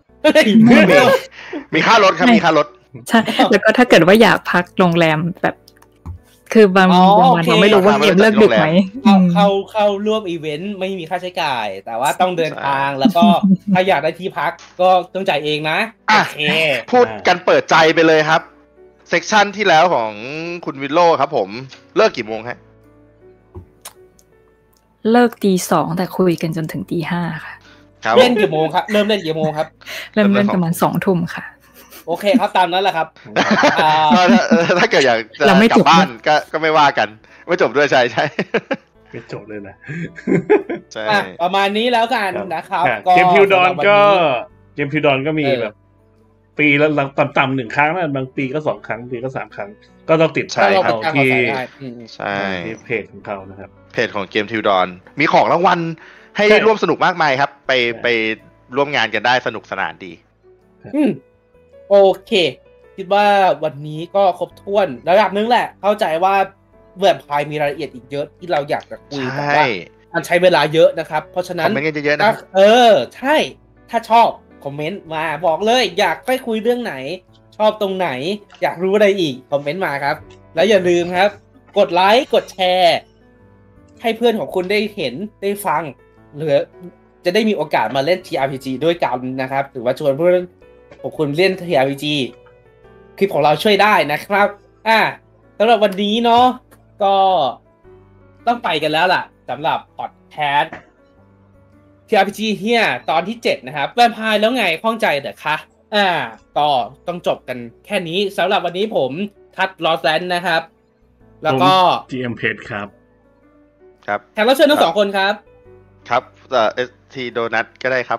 มีค่ารถครับมีค่ารถใช่แล้วก็ถ้าเกิดว่าอยากพักโรงแรมแบบคือบางวันเราไม่รู้ว่าเกมเลิกดึกไหมเข้าเข้าร่วมอีเวนต์ไม่มีค่าใช้จ่ายแต่ว่าต้องเดินทางแล้วก็ถ้าอยากได้ที่พักก็ต้องจ่ายเองนะโอเคพูดกันเปิดใจไปเลยครับเซกชันที่แล้วของคุณวิลโลครับผมเลิกกี่โมงฮะเลิกตีสองแต่คุยกันจนถึงตีห้าค่ะเล่นกี่โมงครับเริ่มเล่นกี่โมงครับเริ่มเล่นประมาณสองทุ่มค่ะโอเคครับตามนั้นแหละครับถ้าเกิดอยากจะกลับบ้านก็ก็ไม่ว่ากันไม่จบด้วยใช่ใช่ไม่จบเลยนะใช่ประมาณนี้แล้วกันนะครับเกมทิวดอนก็เกมทิวดอนก็มีแบบปีละต่ำๆหนึ่งครั้งนะบางปีก็สองครั้งปีก็สามครั้งก็ต้องติดตามเขาที่ใช่ที่เพจของเขานะครับเพจของเกมทิวดอนมีของรางวัลให้ร่วมสนุกมากมายครับไปไปร่วมงานกันได้สนุกสนานดีอืมโอเคคิดว่าวันนี้ก็ครบถ้วนระดับนึงแหละเข้าใจว่าแวมไพร์มีรายละเอียดอีกเยอะที่เราอยากจะคุยแต่ว่ามันใช้เวลาเยอะนะครับเพราะฉะนั้นคอมเมนต์เยอะๆนะเออใช่ถ้าชอบคอมเมนต์มาบอกเลยอยากไปคุยเรื่องไหนชอบตรงไหนอยากรู้อะไรอีกคอมเมนต์มาครับแล้วอย่าลืมครับกดไลค์กดแชร์ให้เพื่อนของคุณได้เห็นได้ฟังหรือจะได้มีโอกาสมาเล่น ที อาร์ พี จี ด้วยกันนะครับหรือว่าชวนเพื่อนของคุณเล่น ที อาร์ พี จี คลิปของเราช่วยได้นะครับอ่ะสำหรับวันนี้เนาะก็ต้องไปกันแล้วล่ะสำหรับพอดแคสต์ ที อาร์ พี จี เฮียตอนที่เจ็ดนะครับแวมไพร์แล้วไงข้องใจเหรอคะอ่าก็ต้องจบกันแค่นี้สำหรับวันนี้ผมทัดลอสแลนด์นะครับแล้วก็จี เอ็ม เพจครับครับแขกรับเชิญทั้งสองคนครับครับเอ่อ เอส ที โดนัทก็ได้ครับ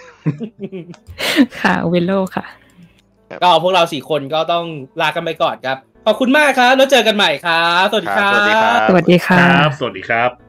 ค่ะเวลโลค่ะก็พวกเราสี่คนก็ต้องลากันไปก่อนครับขอบคุณมากครับแล้วเจอกันใหม่ครับสวัสดีครับสวัสดีครับสวัสดีค่ะสวัสดีครับ